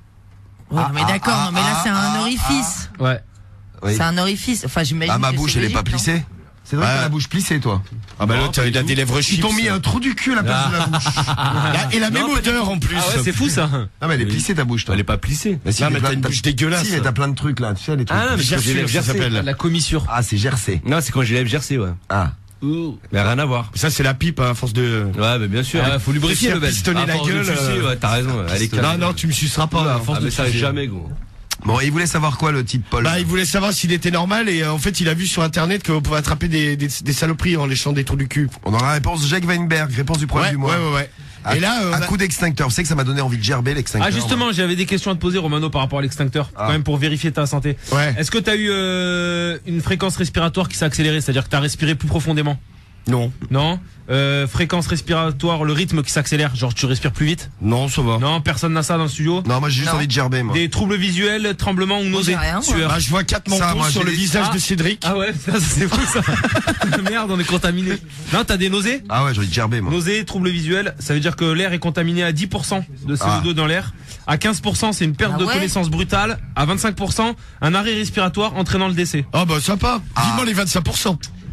se- Ouais, mais d'accord, ah, non, mais là, ah, c'est un ah, orifice. Ouais. Oui. C'est un orifice. Enfin, j'imagine. Ah, ma que bouche, c'est elle est pas logique, non plissée. C'est vrai que Ouais. t'as la bouche plissée, toi. Ah bah l'autre, il a des lèvres Ils chips. t'ont mis un trou du cul à la place de la bouche. Et la même Non, pas odeur en plus. Ah ouais, c'est fou, ça. Non, mais elle est plissée ta bouche, toi. Elle est pas plissée. Mais si, Non, mais mais t'as t'as une bouche dégueulasse. Si, mais t'as plein de trucs là, tu sais, les trucs. Ah, non, mais c'est quand j'ai les lèvres Gerçure, ça gercées. s'appelle. La commissure. Ah, c'est gercé. Non, c'est quand j'ai les lèvres gercées, ouais. Ah. Mais rien à voir. Ça, c'est la pipe, hein, à force de... Ouais, mais bien sûr. Ah, faut lubrifier Faire le bel. pistonner À la force de gueule. sucer, euh, ouais, t'as raison. Allez, calme. Non, non, tu me suceras pas, à force Ah, de mais ça sucer. jamais, gros. Bon, et il voulait savoir quoi, le type Paul? Bah, il voulait savoir s'il était normal et euh, en fait, il a vu sur internet qu'on pouvait attraper des, des, des saloperies en léchant des trous du cul. On aura la réponse Jacques Weinberg, réponse du problème Ouais, du mois. ouais, ouais, ouais. À, Et là, euh, à on a- coup d'extincteur. Vous savez que ça m'a donné envie de gerber l'extincteur. Ah, justement, j'avais des questions à te poser, Romano, par rapport à l'extincteur. Ah. Quand même, pour vérifier ta santé. Ouais. Est-ce que t'as eu euh, une fréquence respiratoire qui s'est accélérée? C'est-à-dire que t'as respiré plus profondément? Non. Non. Euh, fréquence respiratoire, le rythme qui s'accélère, genre tu respires plus vite? Non, ça va. Non, personne n'a ça dans le studio? Non, moi j'ai juste Non. envie de gerber, moi. Des troubles visuels, tremblements ou nausées? j'ai rien, moi. Sueur. Bah, je vois quatre Ça, mentons moi, sur j'ai le des- visage Ah. de Cédric. Ah ouais, ça, c'est fou ça. Merde, on est contaminé. Non, t'as des nausées? Ah ouais, j'ai envie de gerber, moi. Nausées, troubles visuels, ça veut dire que l'air est contaminé à dix pour cent de C O deux Ah. dans l'air. À quinze pour cent, c'est une perte Ah de ouais connaissance brutale. À vingt-cinq pour cent, un arrêt respiratoire entraînant le décès. Ah bah, sympa. Ah. Vivement les vingt-cinq pour cent.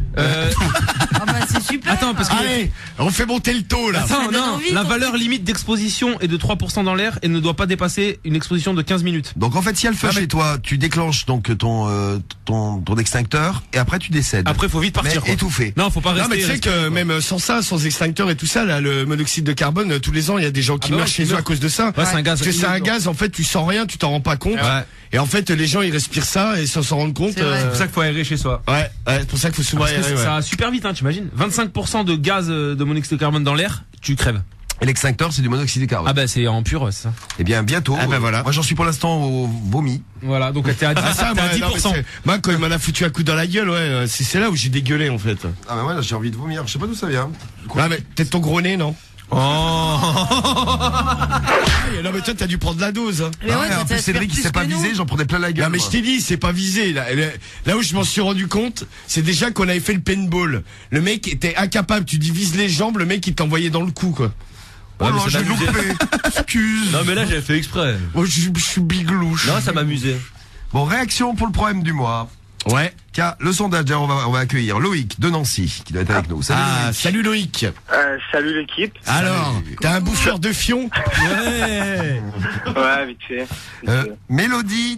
Euh... Ah bah c'est super. Attends, parce que... Allez, on fait monter le taux, là. Attends, non, envie, la ton valeur truc. limite d'exposition est de trois pour cent dans l'air et ne doit pas dépasser une exposition de quinze minutes. Donc en fait, s'il y a le feu Ah, mais- chez toi, tu déclenches donc ton euh, ton ton extincteur et après tu décèdes. Après, faut vite partir. Mais quoi. étouffé. Non, faut pas Non rester. mais tu sais rester, que quoi. même sans ça, sans extincteur et tout ça, là, le monoxyde de carbone, euh, tous les ans, il y a des gens qui Ah bah meurent ouais, chez qui eux à meurent. cause de ça. Ouais, c'est un gaz Parce que c'est un immense. gaz, en fait, tu sens rien, tu t'en rends pas compte. Ouais. Et en fait, les gens, ils respirent ça et sans s'en rendre compte. C'est vrai. euh, C'est pour ça qu'il faut aérer chez soi. Ouais, ouais, c'est pour ça qu'il faut souvent Parce que aérer, ça, ouais. ça va super vite, hein, t'imagines. vingt-cinq pour cent de gaz euh, de monoxyde de carbone dans l'air, tu crèves. Et l'extincteur, c'est du monoxyde de carbone. Ah bah c'est en pur, c'est ça. Eh bien, bientôt. Ah bah euh, voilà. Moi, j'en suis pour l'instant au vomi. Voilà, donc t'es à dix, Ah, ça, t'es à moi, dix non, pour mais cent. c'est- moi, quand il m'en a foutu un coup dans la gueule, ouais, euh, c'est c'est là où j'ai dégueulé, en fait. Ah bah ouais, là, j'ai envie de vomir. Je sais pas d'où ça vient. Ah, mais peut-être ton gros nez, non? Oh. Ah, non, mais toi, t'as dû prendre la dose, hein. Mais Ah ouais, ouais, ça en plus, te fait Cédric, il plus s'est pas que nous. visé, j'en prenais plein la gueule. Non mais moi. je t'ai dit, c'est pas visé. Là, là, là où je m'en suis rendu compte, c'est déjà qu'on avait fait le paintball. Le mec était incapable, tu divises les jambes, le mec il t'envoyait dans le cou, quoi. Oh Ouais, non, mais ça j'ai m'amusait. loupé. Excuse. Non mais là j'avais fait exprès. Moi, je, je suis biglouche. Non, ça m'amusait. Bon, réaction pour le problème du mois. Ouais. Car le sondage, d'ailleurs, on va, on va accueillir Loïc de Nancy, qui doit être avec nous. Salut, Ah, Loïc. salut Loïc. Euh, salut l'équipe. Alors, t'as un bouffeur de fion? Ouais. Ouais, vite fait. Vite Euh, fait. Mélodie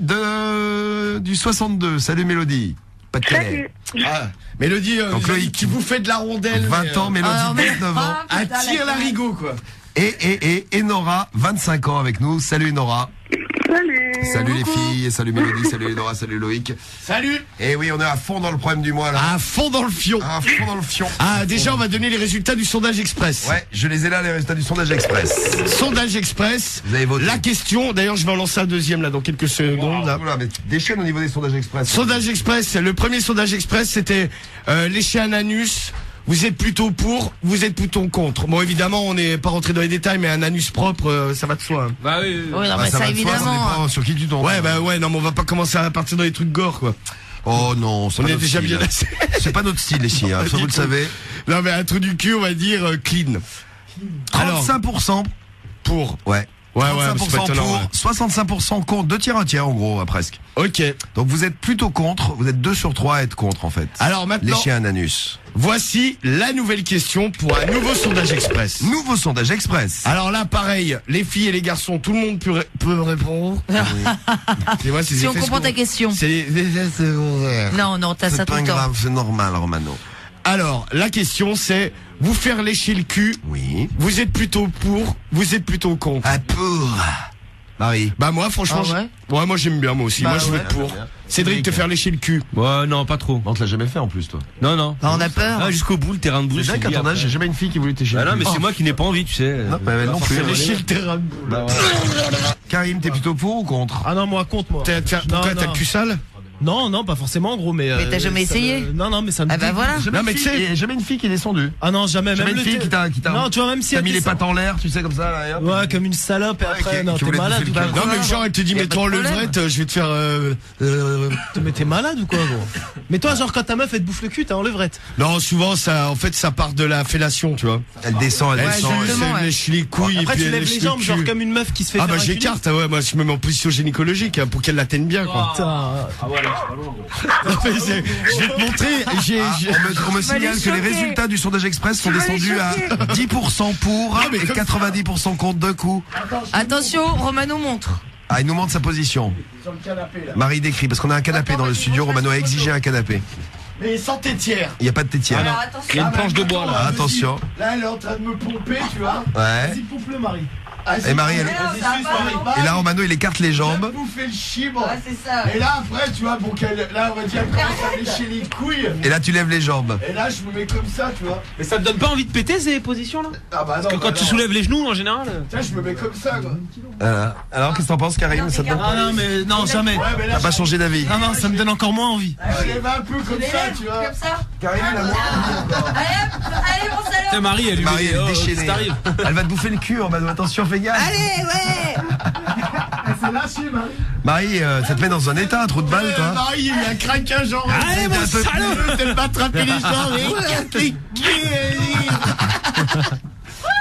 de du soixante-deux. Salut Mélodie. Pas de Calais. Ah, Mélodie, euh, Donc, vous avez Loïc. dit qui vous fait de la rondelle. vingt mais, ans, euh, Mélodie, Ah, mais- dix-neuf ans. Ah, un putain, tir la l'arigot, quoi. Et, et, et, et Nora, vingt-cinq ans avec nous. Salut Nora. Salut. Salut les filles, salut Mélodie, salut Nora, salut Loïc. Salut. Et oui, on est à fond dans le problème du mois là. À fond dans le fion. À fond dans le fion. Ah, déjà, on va donner les résultats du sondage express. Ouais, je les ai là, les résultats du sondage express. Sondage express. Vous avez voté. La question, d'ailleurs, je vais en lancer un deuxième là dans quelques secondes. Là. Oula, mais déchaîne au niveau des sondages express. Sondage express. Le premier sondage express, c'était euh, lécher un anus. Vous êtes plutôt pour, vous êtes plutôt contre. Bon, évidemment, on n'est pas rentré dans les détails, mais un anus propre, euh, ça va de soi. hein. Bah oui. oui. Oui, non, Ah, mais ça, va de soi, évidemment. dépend sur qui tu tombes. Ouais, bah ouais, non, mais on va pas commencer à partir dans les trucs gore, quoi. Oh non, c'est On pas est notre déjà style. bien assez. C'est pas notre style ici, hein, ça vous le savez. Non, mais un trou du cul, on va dire euh, clean. Alors, trente-cinq pour cent pour. Ouais. Ouais, ouais, trente-cinq pour c'est pas cent étonnant, pour, ouais. soixante-cinq pour cent contre, deux tiers, un tiers en gros, à presque. Ok. Donc vous êtes plutôt contre, vous êtes deux sur trois à être contre en fait. Alors maintenant, Lécher un anus. voici la nouvelle question pour un nouveau sondage express. Nouveau sondage express. Alors là, pareil, les filles et les garçons, tout le monde peut, ré- peut répondre. C'est moi, c'est Si des on effets comprend ta secondaires. question. C'est des effets secondaires. Non, non, t'as ça C'est tout pas le temps. grave, c'est normal Romano. Alors, la question c'est, vous faire lécher le cul, Oui. vous êtes plutôt pour, vous êtes plutôt contre. Ah pour. Marie. Bah moi, franchement, Ah ouais je- ouais, moi j'aime bien, moi aussi. Bah moi je vais ouais. être pour. Cédric, te faire lécher le cul. Ouais, non, pas trop. On te l'a jamais fait en plus toi. Non, non. Bah, on a peur. Ah, jusqu'au bout, le terrain de boule. C'est vrai je qu'à dis ton âge, après. j'ai jamais une fille qui voulait t'écher. Ah non, mais c'est moi qui n'ai pas envie, tu sais. Non, mais elle non plus. Faire lécher le terrain de boule. Bah, voilà. Karim, t'es plutôt pour ou contre? Ah non, moi, contre, moi. T'as- t'as- Pourquoi Non, t'as non. le cul sale? Non, non, pas forcément, gros, mais. Mais t'as euh, jamais ça essayé me- Non, non, mais ça me. Ah bah dégoûte. voilà. Jamais Non, mais une tu fille- sais- jamais une fille qui est descendue. Ah non, jamais. Jamais même une le fille thé- qui t'a, qui t'a. Non, tu vois, même si T'as elle mis les descend- pattes en l'air, tu sais comme ça. Là, et hop. Ouais, comme une salope, et Ouais, après, qui- non, qui t'es voulait malade bouffer ou le quoi? cul. Non, mais genre, elle te dit, Y a pas mets-toi en de problème. levrette, je vais te faire, euh, euh, Mais t'es malade ou quoi, gros? Mais toi, genre, quand ta meuf, elle te bouffe le cul, t'es en levrette. Non, souvent, ça, en fait, ça part de la fellation, tu vois. Elle descend, elle Elle descend. se- exactement, elle ouais. lèche les couilles, Après, et puis tu elle lèves lèche les le jambes, genre, cul. comme une meuf qui se fait Ah faire bah un cul. j'écarte, ouais, moi je me mets en position gynécologique hein, pour qu'elle la tienne bien, quoi. Putain. Ah ouais, là, c'est pas loin, gros. Non, mais c'est- je vais te montrer, j'ai... Ah, j'ai- on me, on me vas les signale que les choquer. résultats du sondage express sont Tu vas les descendus à dix pour cent pour Ah, mais et comme- quatre-vingt-dix pour cent contre deux coups. Attention, Romano montre. Ah, il nous montre sa position. Marie décrit, parce qu'on a un canapé dans le studio, Romano a exigé un canapé. Mais sans tétière. Il n'y a pas de tétière. Alors Il y a attention. une planche de bois là. Ah, attention. Là, elle est en train de me pomper, tu vois. Ouais. Vas-y, pompe-le, Marie. Ah, Et Marie, elle- Vas-y, suce, Marie. Et là, Romano, il écarte les jambes. Vous fait le chibre. Ouais, c'est ça. Et là, après, tu vois, bon, qu'elle, là, on va dire, elle commence à lécher les couilles. Et là, tu lèves les jambes. Et là, je me mets comme ça, tu vois. Mais ça te donne pas envie de péter ces positions là? Ah bah non. Parce que bah quand tu non. soulèves les genoux en général. Tiens, je me mets comme ça, quoi. Voilà. Alors, qu'est-ce que t'en penses, Karim? Ça te donne Ah non, mais non, jamais. Ouais, mais là, T'as pas changé d'avis? Non, non, ça me donne encore moins envie. je lève un peu comme ça, tu vois. Comme ça. Karim, il a moins. Allez, hop, allez, mon salaud. Tiens, Marie, elle lui Marie, met- elle est oh, déchaînée. ça arrive. Elle va te bouffer le cul, Romano. Attention, fais gaffe. Allez, ouais. Elle s'est lâchée, Marie. Marie, euh, ça te met dans un état, un trou de balle, Euh, toi. Marie, il y a un craquage genre. Allez, mon salaud. Elle va attraper les jambes et casse les couilles.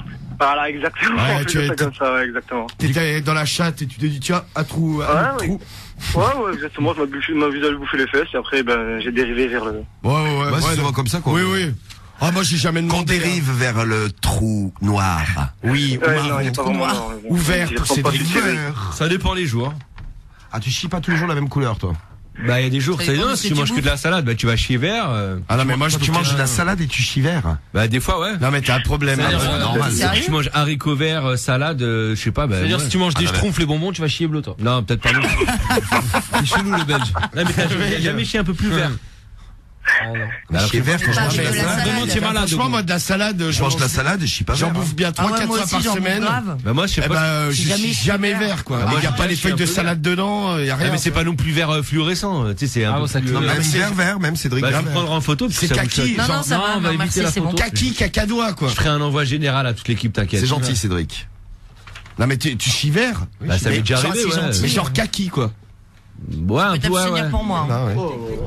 Voilà, exactement. Ouais, on tu fait es- ça comme ça, ouais, exactement. T'étais dans la chatte et tu t'es dit, tiens, un trou, un Ouais, autre oui. trou. Ouais, ouais, exactement. Je m'abuse- m'abuse à lui bouffer les fesses et après, ben, j'ai dérivé vers le. Ouais, ouais, ouais. Ouais, c'est souvent comme ça qu'on. Oui, oui. Ah, moi, j'ai jamais demandé. Qu'on dérive vers le trou noir. Oui, Ouais, ou non, il est pas marron. vraiment noir. Ouvert Je pour ressemble ces pas du tout. Ça dépend les jours. Ah, tu chies pas tous les jours la même couleur, toi? Bah, il y a des jours, Ça c'est dépend non, de si ce tu que manges tu que de la salade, bah, tu vas chier vert. euh. Ah non, mais moi, je tu peux manges pas- de la salade et tu chies vert. Bah, des fois, ouais. Non, mais t'as un problème. C'est-à-dire, Ah, euh, normal. si tu manges haricots verts, euh, salade, euh, je sais pas, bah. C'est-à-dire, ouais. si tu manges des Ah, bah, schtroumpfs, les bonbons, tu vas chier bleu, toi. Non, peut-être pas nous. C'est chelou, le belge. Non, mais t'as jamais- jamais chié un peu plus vert. Mais chier vert, quand je Bah, mange de de la la salade. salade. Vraiment, tu es malade. Franchement, moi, de la salade, Je mange de la salade et je chie pas J'en vert. bouffe bien Ah trois ouais, quatre moi fois aussi, par j'en bouffe semaine. grave. Bah, moi, je sais Eh pas. ben, euh, je Jamais suis chier jamais vert. vert, quoi. Ah, moi, Il y a je pas les chie feuilles un de peu salade dedans, il y a Ah, rien. mais c'est pas non plus vert euh, fluorescent, tu sais, c'est un Ah, peu bon, ça plus, te- euh, non, Même mais c'est- vert, vert, même Cédric. Bah, je vert, vais vert. prendre en photo, parce que C'est ça bouge kaki. ça. Non, non, ça Non, va, on va non, éviter merci, la c'est bon. photo. Kaki, cacadois, quoi. Je ferai un envoi général à toute l'équipe, t'inquiète. C'est gentil, Cédric. Non, mais tu tu chies vert. Bah, ça m'est Mais déjà genre, arrivé, c'est ouais. gentil. Mais genre kaki, quoi. Ouais, un Tu peu, peux ouais, t'abstenir ouais. pour moi. hein. Ah, ouais.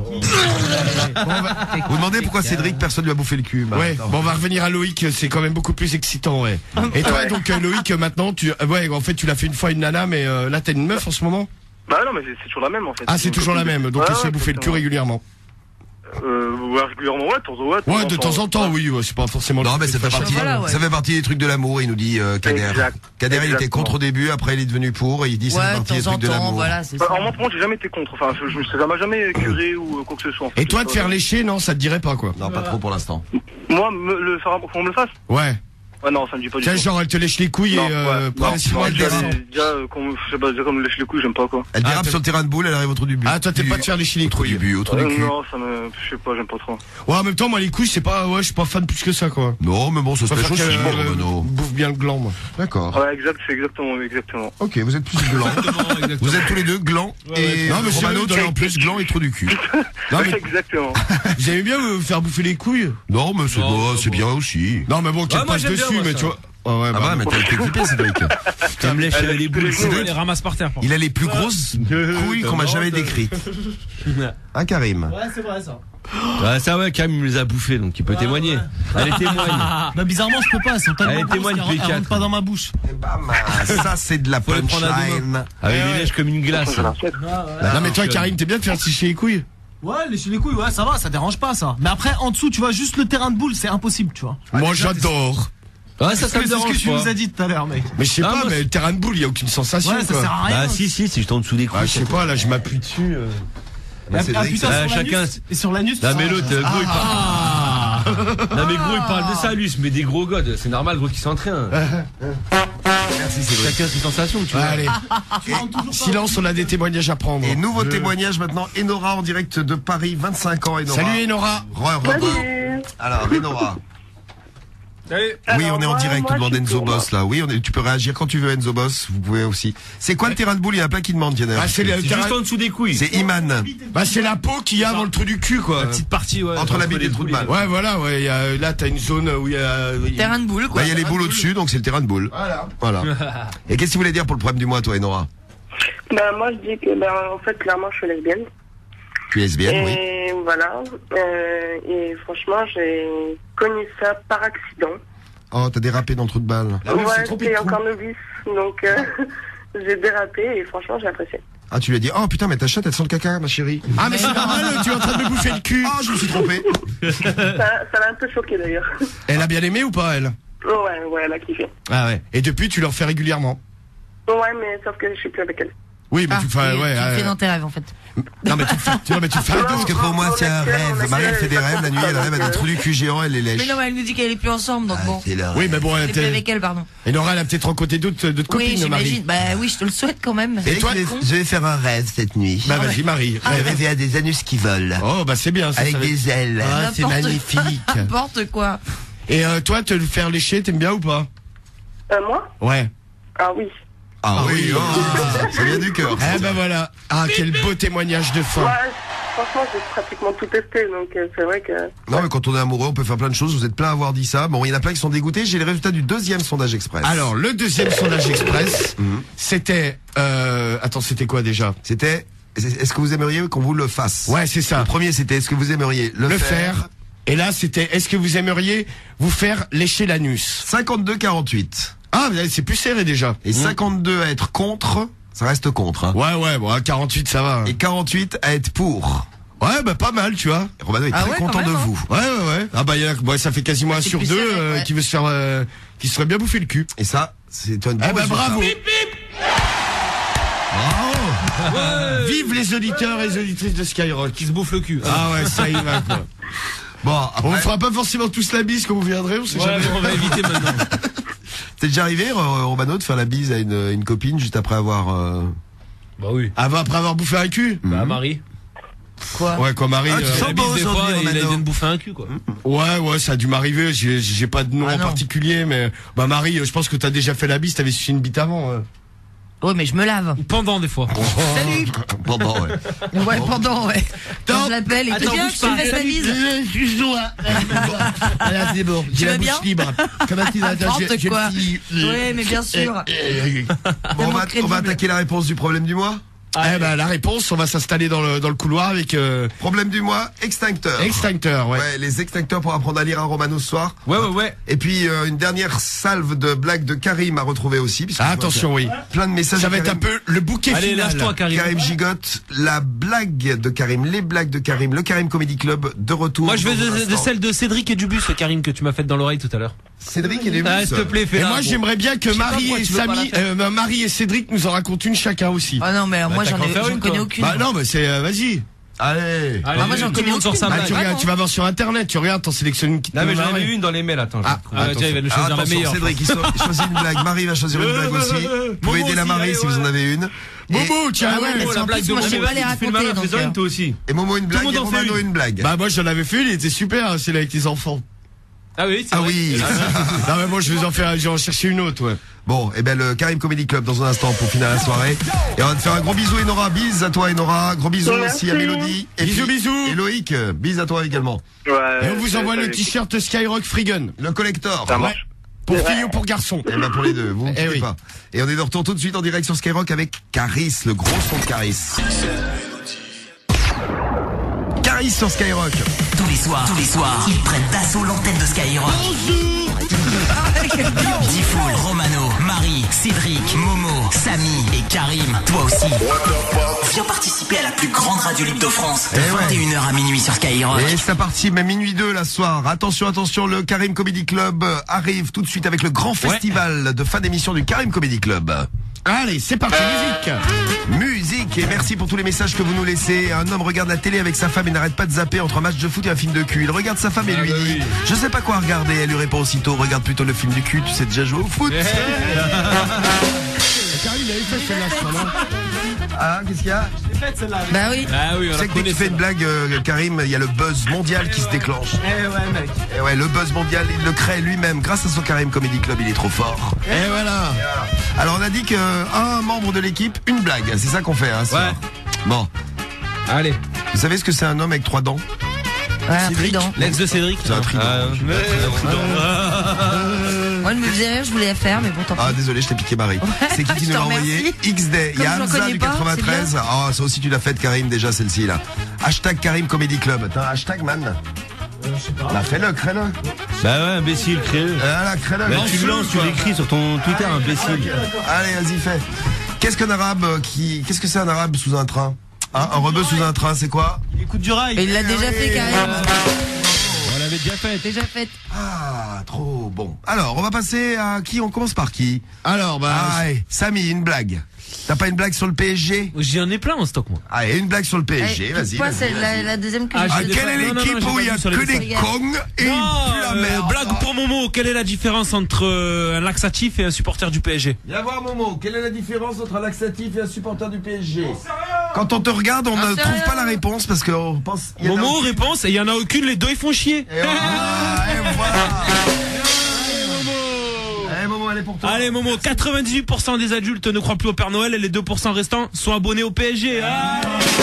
Vous demandez pourquoi Cédric, personne lui a bouffé le cul. Bah, Ouais, attends. bon, on va revenir à Loïc, c'est quand même beaucoup plus excitant, ouais. Et toi, donc, euh, Loïc, euh, maintenant, tu, euh, ouais, en fait, tu l'as fait une fois une nana, mais euh, là, t'as une meuf en ce moment? Bah non, mais c'est c'est toujours la même en fait. Ah, c'est toujours la même, donc Ouais, tu se fait ouais, bouffer le cul exactement. régulièrement. Euh, ouais, régulièrement, ouais, de temps en ouais, Ouais, de temps en temps, oui, ouais, c'est pas forcément. Non, le mais ça truc fait de partie, Voilà, ouais. ça fait partie des trucs de l'amour, il nous dit, euh, Kader. Exact. Kader, il était Exactement. contre au début, après il est devenu pour, et il dit ça fait Ouais, de partie des temps en trucs de temps, l'amour. voilà, c'est Bah, ça. en moi, pour moi, j'ai jamais été contre. Enfin, je, je, ça m'a jamais curé ou euh, quoi que ce soit. En fait. Et toi, de faire lécher, non, ça te dirait pas, quoi. Non, pas trop pour l'instant. Moi, me, le faire qu'on me le fasse. Ouais. Ouais, non, ça me dit pas du Tiens, tout. genre, elle te lèche les couilles Non, et, euh, ouais. progressivement, Non, elle déjà, descend. déjà, euh, qu'on me- je sais pas, déjà, comme me lèche les couilles, j'aime pas quoi. Elle dérape Ah, sur le terrain de boule, elle arrive au trou du but. Ah, toi, t'es Du- pas de faire lécher les au trou du couilles. but, au trou Euh, du cul. non, ça me, je sais pas, j'aime pas trop. Ouais, en même temps, moi, les couilles, c'est pas, ouais, je suis pas fan plus que ça, quoi. Non, mais bon, ça se Je fait préfère aussi, qu'elle, euh, Renaud. bouffe bien le gland, moi. D'accord. Ouais, exact, c'est exactement, exactement. Ok, vous êtes plus glands. Vous êtes tous les deux glands et Non, mais Romano, sérieux, tu es toi, en plus gland et trou du cul. Non, mais Exactement. vous aimez bien vous faire bouffer les couilles? Non, mais c'est Non, bon, non, c'est bon. bien aussi. Non, mais bon, qu'elle Ah, moi, passe j'aime bien, dessus, moi, mais ça. tu vois. Ouais, ouais, Ah bah, bah, mais t'as été équipé, Cédric. Tu me lèches Elle les a boules. les genoux, Il les ramasse par terre. Il a les plus grosses couilles qu'on m'a jamais décrites. Hein, Karim? Ouais, c'est vrai ça. Ouais, ça, ouais, Cam, il me les a bouffés, donc il peut témoigner. Allez, témoigne. Bah bizarrement je peux pas, elles sont tellement Allez, grosses témoigne, qu'elles P rentrent- elles quatre. rentrent pas dans ma bouche. Bam, ça c'est de la Faut les prendre à deux punchline. Avec des lèches comme une glace. non, mais toi, Karim, t'es bien de faire sécher les couilles? Ouais, lécher les couilles, ouais, ça va, ça dérange pas ça. Mais après, en dessous, tu vois, juste le terrain de boule, c'est impossible, tu vois. Moi, j'adore. Ouais, ça, ça me C'est ce que dérange tu pas. nous as dit tout à l'heure, mec. Mais je sais Ah, pas, moi, mais le terrain de boule, il y a aucune sensation, Ouais, ça quoi. sert à rien. Bah, si, si, c'est juste en dessous des couilles. Ah, je sais pas, là, je m'appuie dessus. euh. Ah, Cédric, ah, putain, ça- sur chacun- l'anus. Et sur l'anus. Non, tu mais sens- l'autre, euh, gros, il parle. Ah. Non, mais gros, il parle de ça, lui, il se met des gros godes. C'est normal, gros, qu'il s'entraîne. Merci Cédric. Chacun ses sensations, tu Ouais, vois. allez. Silence, on a des témoignages à prendre. Et nouveau Je- témoignage maintenant, Enora en direct de Paris, vingt-cinq ans Enora. Salut, Enora. Re, re, re. Alors, Enora. Oui, Alors, on est en moi, direct, moi, on demande je suis Enzo pour, Boss là. Oui, on est- tu peux réagir quand tu veux Enzo Boss, vous pouvez aussi. C'est quoi le terrain de boule? Il y en a plein qui demandent, Jenner. Ah, c'est le C'est terrain- juste en dessous des couilles. C'est Iman. Bah, c'est la peau qu'il y a dans le trou du cul, quoi. La petite partie, ouais. Entre la bite et le trou de balle. Ouais, voilà, ouais. il y a- là, t'as une zone où il y a. il y a- Terrain de boule, quoi. Là, il y a les boules au-dessus, donc c'est le terrain de boule. Voilà. Voilà. Et qu'est-ce que tu voulais dire pour le problème du mois, toi, Enora? Bah, moi, je dis que, bah, en fait, clairement, je suis lesbienne. Tu es lesbienne, oui. Et voilà. Euh, et franchement, j'ai connu ça par accident. Oh, t'as dérapé dans le trou de balle. ouais, j'étais encore novice. Donc, euh, j'ai dérapé et franchement, j'ai apprécié. Ah, tu lui as dit, oh putain, mais ta chatte, elle sent le caca, ma chérie. Ah, mais c'est normal, tu es en train de me bouffer le cul. Ah, je me suis trompé. Ça ça l'a un peu choqué d'ailleurs. Elle a bien aimé ou pas, elle? Ouais, ouais, elle a kiffé. Ah ouais. Et depuis, tu leur fais régulièrement? Ouais, mais sauf que je suis plus avec elle. Oui, mais Ah, tu fais, tu- ouais. tu le euh, fais dans tes rêves, en fait. Non, mais tu fais, tu vois, mais tu fais. Parce que pour moi, c'est un rêve. Marie, elle fait des rêves. La nuit, elle rêve à des trous du cul géants, elle les lèche. Mais non, mais elle nous dit qu'elle est plus ensemble, donc bon. C'est leur Oui, mais bon, Elle elle est plus était. avec elle, pardon. Et Nora, elle a peut-être rencontré d'autres d'autres Oui, copines, Marie. j'imagine. Bah oui, je te le souhaite quand même. Et toi, Je vais faire un rêve cette nuit. bah vas-y, Marie. Je vais rêver à des anus qui volent. Oh, bah c'est bien. Ça, Avec ça va- des ailes. Ah, c'est N'importe- magnifique. N'importe quoi. Et euh, toi, te le faire lécher, t'aimes bien ou pas? Euh, moi Ouais. Ah oui. Ah oui, oh, ça vient du cœur. Eh ben voilà. Ah, quel beau témoignage de fin. Ouais, franchement, j'ai pratiquement tout testé, donc euh, c'est vrai que... Non, mais quand on est amoureux, on peut faire plein de choses. Vous êtes plein à avoir dit ça. Bon, il y en a plein qui sont dégoûtés. J'ai les résultats du deuxième sondage express. Alors, le deuxième sondage express, c'était... Euh, attends, c'était quoi déjà? C'était, est-ce que vous aimeriez qu'on vous le fasse? Ouais, c'est ça. Le premier, c'était, est-ce que vous aimeriez le, Le faire. Et là, c'était, est-ce que vous aimeriez vous faire lécher l'anus? cinquante-deux quarante-huit. Ah, mais c'est plus serré déjà. Et cinquante-deux à être contre, ça reste contre. Hein. Ouais, ouais, bon, à quarante-huit, ça va. Et quarante-huit à être pour. Ouais, bah pas mal, tu vois. Romano est Ah très ouais, content quand de même, hein. vous. Ouais, ouais, ouais. Ah bah, il y en a, bah, ça fait quasiment un C'est sur plus deux serré, euh, ouais. qui veut se faire, euh, qui se serait bien bouffé le cul. Et ça, c'est un bon Eh bah résultat. bravo. Bravo. Ouais. Vive les auditeurs et les auditrices de Skyrock. Qui se bouffent le cul. Ah ouais, ça y va quoi. Bon, après... on fera pas forcément tous la bise quand vous viendrez, on sait ouais, jamais. On va éviter maintenant. T'es déjà arrivé, Romano, de faire la bise à une, une copine juste après avoir... Euh... Bah oui. Avant, après avoir bouffé un cul? Bah Marie. Quoi? Ouais, quand Marie... Ah, tu euh, sens beau des fois, il vient de bouffer un cul, quoi. Ouais, ouais, ça a dû m'arriver, j'ai, j'ai pas de nom ah, en non. particulier, mais... Bah Marie, je pense que t'as déjà fait la bise, t'avais sucé une bite avant. Ouais. Ouais, mais je me lave. Pendant, des fois. Oh. Salut. Pendant, ouais. Ouais, pendant, ouais. Quand je l'appelle, il te dit, tu fais la bise. Je dois. Voilà, c'est bon. J'ai la bouche libre. Comment tu vas N'importe quoi. Ouais, mais bien sûr. Bon, on va, on va attaquer la réponse du problème du mois. Ah, eh ben, la réponse, on va s'installer dans le, dans le couloir avec, euh... problème du mois, extincteur. Extincteur, ouais. Ouais, les extincteurs pour apprendre à lire un Romano ce soir. Ouais, ouais, ouais. Et puis, euh, une dernière salve de blagues de Karim à retrouver aussi. Ah, attention, oui. Plein de messages. Ça va Karim. être un peu le bouquet Allez, final. lâche-toi, Karim. Karim gigote, la blague de Karim, les blagues de Karim, le Karim Comedy Club de retour. Moi, je veux de, de celle de Cédric et Dubus, Karim, que tu m'as faite dans l'oreille tout à l'heure. Cédric et Dubus. Ah, s'il te plaît, fais-la. Et moi, bon. j'aimerais bien que Marie et Samy, euh, Marie et Cédric nous en racontent une chacun aussi. Ah non, mais bah, moi, j'en ai, j'en connais aucune. Bah non, mais c'est, euh, vas-y. Allez. Allez, bah, moi, j'en connais aucune. Sur sa bah, tu, regardes, tu vas voir sur internet, tu regardes, t'en sélectionnes une qui te Non, mais j'en ai une dans les mails, attends. Ah, ah tiens, il va nous choisir la meilleure. Cédric, il choisit une blague. Marie va choisir une blague aussi. Vous pouvez aider la Marie si vous en avez une. Momo, tiens, ouais, la blague de Momo. Je vais pas les raconter, donc. Fais-en une, toi aussi. Et Momo une blague, et Romano une blague. Bah, moi, j'en avais fait une, il était super, c'est là avec les enfants. Ah oui, c'est Ah vrai. oui. Non, mais moi, je vais en faire, je vais en chercher une autre, ouais. Bon, et ben le Karim Comedy Club dans un instant pour finir la soirée. Et on va te faire un gros bisou, Enora. Bise à toi, Enora. Gros bisous aussi à Mélodie. Et bisous, puis, bisous. Et Loïc, bise à toi également. Ouais. Et on vous envoie le t-shirt Skyrock Free Gun. Le collector. Ça marche. Pour filles ou pour garçons. Et ben pour les deux, vous ne quittez oui. pas. Et on est de retour tout de suite en direct sur Skyrock avec Caris, le gros son de Caris. Caris sur Skyrock. Tous les soirs, tous les soirs, ils prennent d'assaut l'antenne de Skyrock. Bonjour. Diffoul, Romano, Marie, Cédric, Momo, Samy et Karim. Toi aussi. Viens participer à la plus grande radio libre de France. De vingt et une heures à minuit sur Skyrock. Et ça participe même minuit deux la soir. Attention, attention, le Karim Comedy Club arrive tout de suite avec le grand festival ouais. de fin d'émission du Karim Comedy Club. Allez, c'est parti, musique. Musique, et merci pour tous les messages que vous nous laissez. Un homme regarde la télé avec sa femme et n'arrête pas de zapper entre un match de foot et un film de cul. Il regarde sa femme et lui dit « Je sais pas quoi regarder ». Elle lui répond aussitôt « Regarde plutôt le film du cul, tu sais déjà jouer au foot ». Karim, il avait fait celle-là, je crois, non ? Ah, qu'est-ce qu'il y a ? Je l'ai faite celle-là. Bah oui. Ah oui, on Tu sais que dès que tu fais une blague, euh, Karim, il y a le buzz mondial qui se déclenche. Eh ouais, mec. Et ouais, le buzz mondial, il le crée lui-même. Grâce à son Karim Comedy Club, il est trop fort. Et voilà. Alors, on a dit qu'un membre de l'équipe, une blague. C'est ça qu'on fait, hein, ce Ouais. soir. Bon. Allez. Vous savez ce que c'est un homme avec trois dents ? Ouais, un trident. L'ex de Cédric. C'est un trident. Ah, mais... Moi, je me faisais rire, je voulais la faire, mais bon, tant pis. Ah, désolé, je t'ai piqué Marie. Ouais. C'est qui qui Je nous l'a t'en envoyé ? remercie. X D. Il y a Comme j'en Hamza connais du pas, quatre-vingt-treize. c'est Ah, ça aussi, tu l'as faite, Karim, déjà, celle-ci, là. Hashtag Karim Comedy Club. T'as un hashtag, man ? Euh, je sais pas. Bah, fais-le, crée-le. Bah ouais, imbécile, crée-le. Voilà, crée-le. Mais tu le lances, tu l'écris sur ton Twitter, imbécile. Allez, vas-y, fais. Qu'est-ce qu'un arabe qui. Qu'est-ce que c'est un arabe sous un train ? Hein, un rebeu sous un train, c'est quoi ? Il écoute du rail. Mais il l'a déjà fait, Karim. On l'avait déjà fait. Déjà fait. Ah, trop bon. Alors, on va passer à qui ? On commence par qui ? Alors, bah. Ah, ouais. Samy, une blague. T'as pas une blague sur le P S G ? J'en ai plein en stock, moi. Allez, une blague sur le P S G, Eh, vas-y. Quoi, vas-y, c'est vas-y. la, la deuxième que Ah, j'ai Ah, j'ai fait. quelle est Non, non, l'équipe non, où il y a j'ai pas vu que sur des les cons et Non, la euh, merde ? blague pour Momo. Quelle est la différence entre euh, un laxatif et un supporter du P S G ? Viens voir Momo, quelle est la différence entre un laxatif et un supporter du P S G ? Quand on te regarde, on Ah, ne c'est trouve rien. pas la réponse parce qu'on pense... il y en a Momo, aucune. réponse, et il y en a aucune, les deux ils font chier. Et voilà, et voilà. Allez Momo, elle est pour toi. Allez Momo, quatre-vingt-dix-huit pour cent des adultes ne croient plus au Père Noël et les deux pour cent restants sont abonnés au P S G. Ah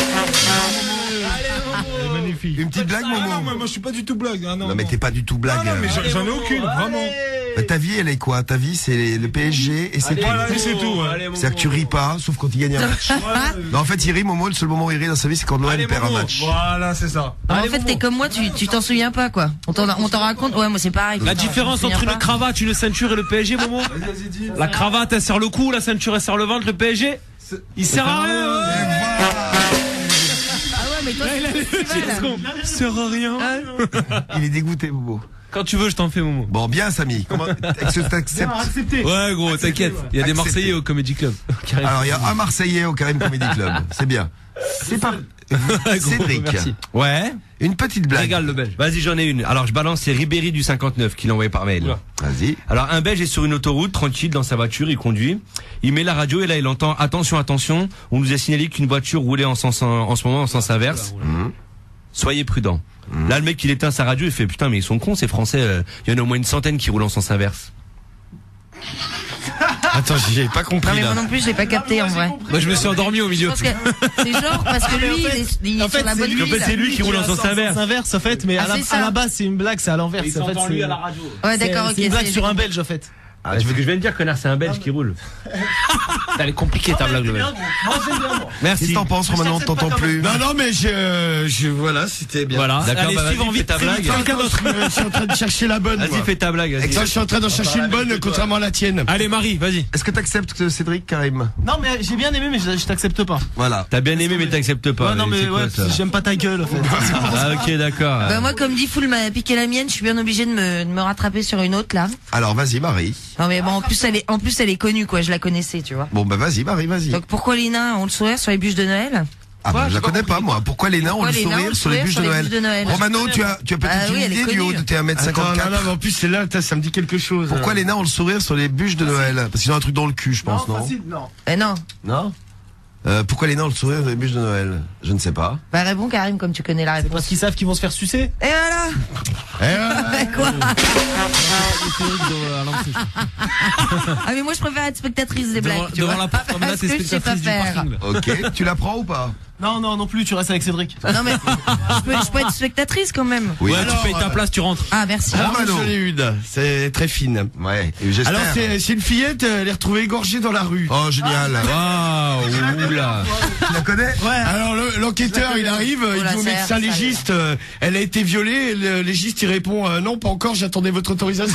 Magnifique. Une petite blague, Ah, Momo. non, moi, moi je suis pas du tout blague. Hein, non, Non mais non. t'es pas du tout blague. Ah, non, mais j'en- j'en ai aucune, vraiment. Mais ta vie, elle est quoi ? Ta vie, c'est le P S G et c'est tout. Voilà, et c'est tout. ouais. Allez, Momo. C'est-à-dire que tu ris pas, sauf quand il gagne un match. Non, en fait, il rit, Momo, le seul moment où il rit dans sa vie, c'est quand l'O M Allez, perd un Momo. match. Voilà, c'est ça. En Allez, fait, Momo. t'es comme moi, tu tu t'en souviens pas, quoi. On t'en on t'en raconte. Ouais, moi, c'est pareil. La Putain, différence je me entre souviens une pas. cravate, une ceinture et le P S G, Momo ? Vas-y, dis. La cravate elle serre le cou, la ceinture elle serre le ventre, le P S G il sert à rien. Ah ouais, mais toi, Il c'est sert à rien. Ah. Il est dégoûté, Momo. Quand tu veux, je t'en fais, Momo. Bon, bien, Samy. Comment est-ce que t'acceptes? Ouais, gros, t'inquiète. Il y a des Accepté. Marseillais au Comedy Club. Alors, il y a un Marseillais au Karim Comedy Club. C'est bien. C'est pas. Cédric. Merci. Ouais. Une petite blague. Régale le Belge. Vas-y, j'en ai une. Alors, je balance, c'est Ribéry du cinquante-neuf qui l'a envoyé par mail. Vas-y. Alors, un Belge est sur une autoroute, tranquille, dans sa voiture, il conduit. Il met la radio et là, il entend, attention, attention, on nous a signalé qu'une voiture roulait en sens, en ce moment en sens inverse. Mmh. Soyez prudent. Mmh. Là, le mec, il éteint sa radio, il fait, putain, mais ils sont cons, ces Français, euh, il y en a au moins une centaine qui roulent en sens inverse. Attends, j'ai pas compris. Non mais moi là. non plus, je l'ai pas capté en vrai. Moi, je me suis endormi au milieu. Je pense que c'est genre parce que lui, il est, il est En fait, sur la c'est bonne lui, ligne. En fait, c'est lui qui roule en sens inverse. inverse, en fait, mais Ah, à, la, c'est ça. à la base, c'est une blague, c'est à l'envers. Il En fait, s'entend c'est lui à la radio. Ouais, c'est- d'accord, ok. c'est une blague c'est- sur un Belge, en fait. Ah, je, je viens de dire, connard, c'est un Belge qui roule. Elle est compliquée, ta blague, le Belge. Qu'est-ce que t'en penses, Romano? On t'entend plus. Non, non, mais je, je, voilà, c'était bien. Voilà. D'accord, Allez, bah, suivons vas-y, vite fais ta très blague. vite quelqu'un d'autre. Je suis en train de chercher la bonne. Vas-y, moi. fais ta blague, vas-y. Non, je suis en train d'en chercher une bonne, contrairement à la tienne. Allez, Marie, vas-y. Est-ce que t'acceptes Cédric, Karim? Non, mais j'ai bien aimé, mais je, je t'accepte pas. Voilà. T'as bien aimé, mais t'acceptes pas. Ouais, non, mais C'est quoi, ouais, ça j'aime pas ta gueule, en fait. Ah, ok, d'accord. Bah moi, comme dit Foul m'a piqué la mienne, je suis bien obligée de me, de me rattraper sur une autre là. Alors, vas-y, Marie. Non mais bon, en plus elle est, en plus elle est connue quoi, je la connaissais, tu vois. Bon, bah, vas-y, Marie, vas-y. Donc pourquoi les nains ont le sourire sur les bûches de Noël? Ah, bah, je la connais pas, moi. Pourquoi les nains ont Pourquoi le les nains ont sourire le sur les sourire bûches sur de les Noël? bûches de Noël? Romano, tu as, tu as peut-être Ah oui, une elle est idée du haut connue. de t'es un mètre Attends, non, cinquante-quatre? non, mais en plus, c'est là, t'as- ça me dit quelque chose. Pourquoi les nains ont le sourire sur les bûches de Noël? Parce qu'ils ont un truc dans le cul, je pense, non? facile, non. Eh non. Non? Euh, pourquoi les nains ont le sourire sur les bûches de Noël? Je ne sais pas. Bah réponds Karim comme tu connais la Parce réponse. qu'ils savent qu'ils vont se faire sucer. Et voilà. Eh, ouais. Quoi? Ah mais moi je préfère être spectatrice des blagues, tu Devant vois. la porte, comme là, Parce t'es que je sais pas spectatrice du faire. parking. là. Ok, tu la prends ou pas? Non, non, non plus, tu restes avec Cédric. Non mais je peux, je peux être spectatrice quand même. Oui. Ouais, Alors, tu payes ta euh, place, tu rentres. Ah merci. Alors, Romano. j'en ai une. C'est très fine. Ouais, et j'espère. Alors, c'est c'est une fillette, elle est retrouvée égorgée dans la rue. Oh, génial. Waouh, oula. Tu la connais? Ouais. Alors le- l'enquêteur il arrive, il la dit au serre, médecin ça, légiste, euh, elle a été violée, le légiste il répond euh, non pas encore, j'attendais votre autorisation.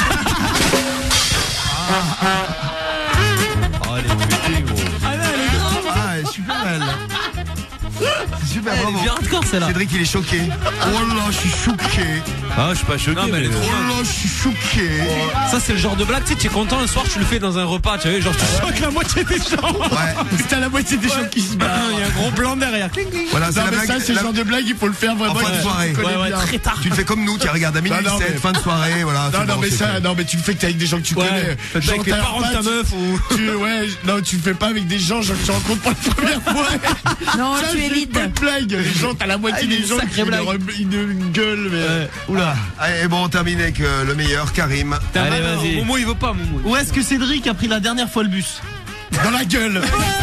Oh, elle est pétée, gros. Ah, elle est super belle. C'est super, Elle est bravo. bien hardcore, celle-là. Cédric, il est choqué. Oh là, je suis choqué. Ah, je suis pas choqué. Non, mais elle est mais- trop Oh là, je suis choqué. Ça, c'est le genre de blague, tu sais, tu es content un soir, tu le fais dans un repas, tu vois, genre, tu choques la moitié des gens. Ouais. T'as la moitié des gens qui se battent. Il y a un gros blanc derrière. Cling, cling. Voilà, c'est Non la mais blague. ça c'est la- le genre de blague, il faut le faire En vraiment. fin de il soirée. connaît Ouais, ouais, bien. très tard. Tu le fais comme nous, tu regardes à minuit Non, non, sept, mais- fin de soirée, voilà. Non, c'est non, bon, mais c'est ça, fait. non, mais tu le fais que t'es avec des gens que tu Ouais, connais. faites pas avec les t'as parents de ta pas, meuf ou. Tu, ouais, non, tu le fais pas avec des gens, genre, que tu rencontres pour la première fois. Non, Ça, tu c'est évites. pas une blague. Les gens, t'as la moitié Ah, des une gens sacrée qui blague. leur- une, une gueule, mais. Oula. Allez, bon, on termine avec euh, le meilleur, Karim. Allez, vas-y. Momo, il veut pas, Momo. Où est-ce que Cédric a pris la dernière fois le bus? Dans la gueule.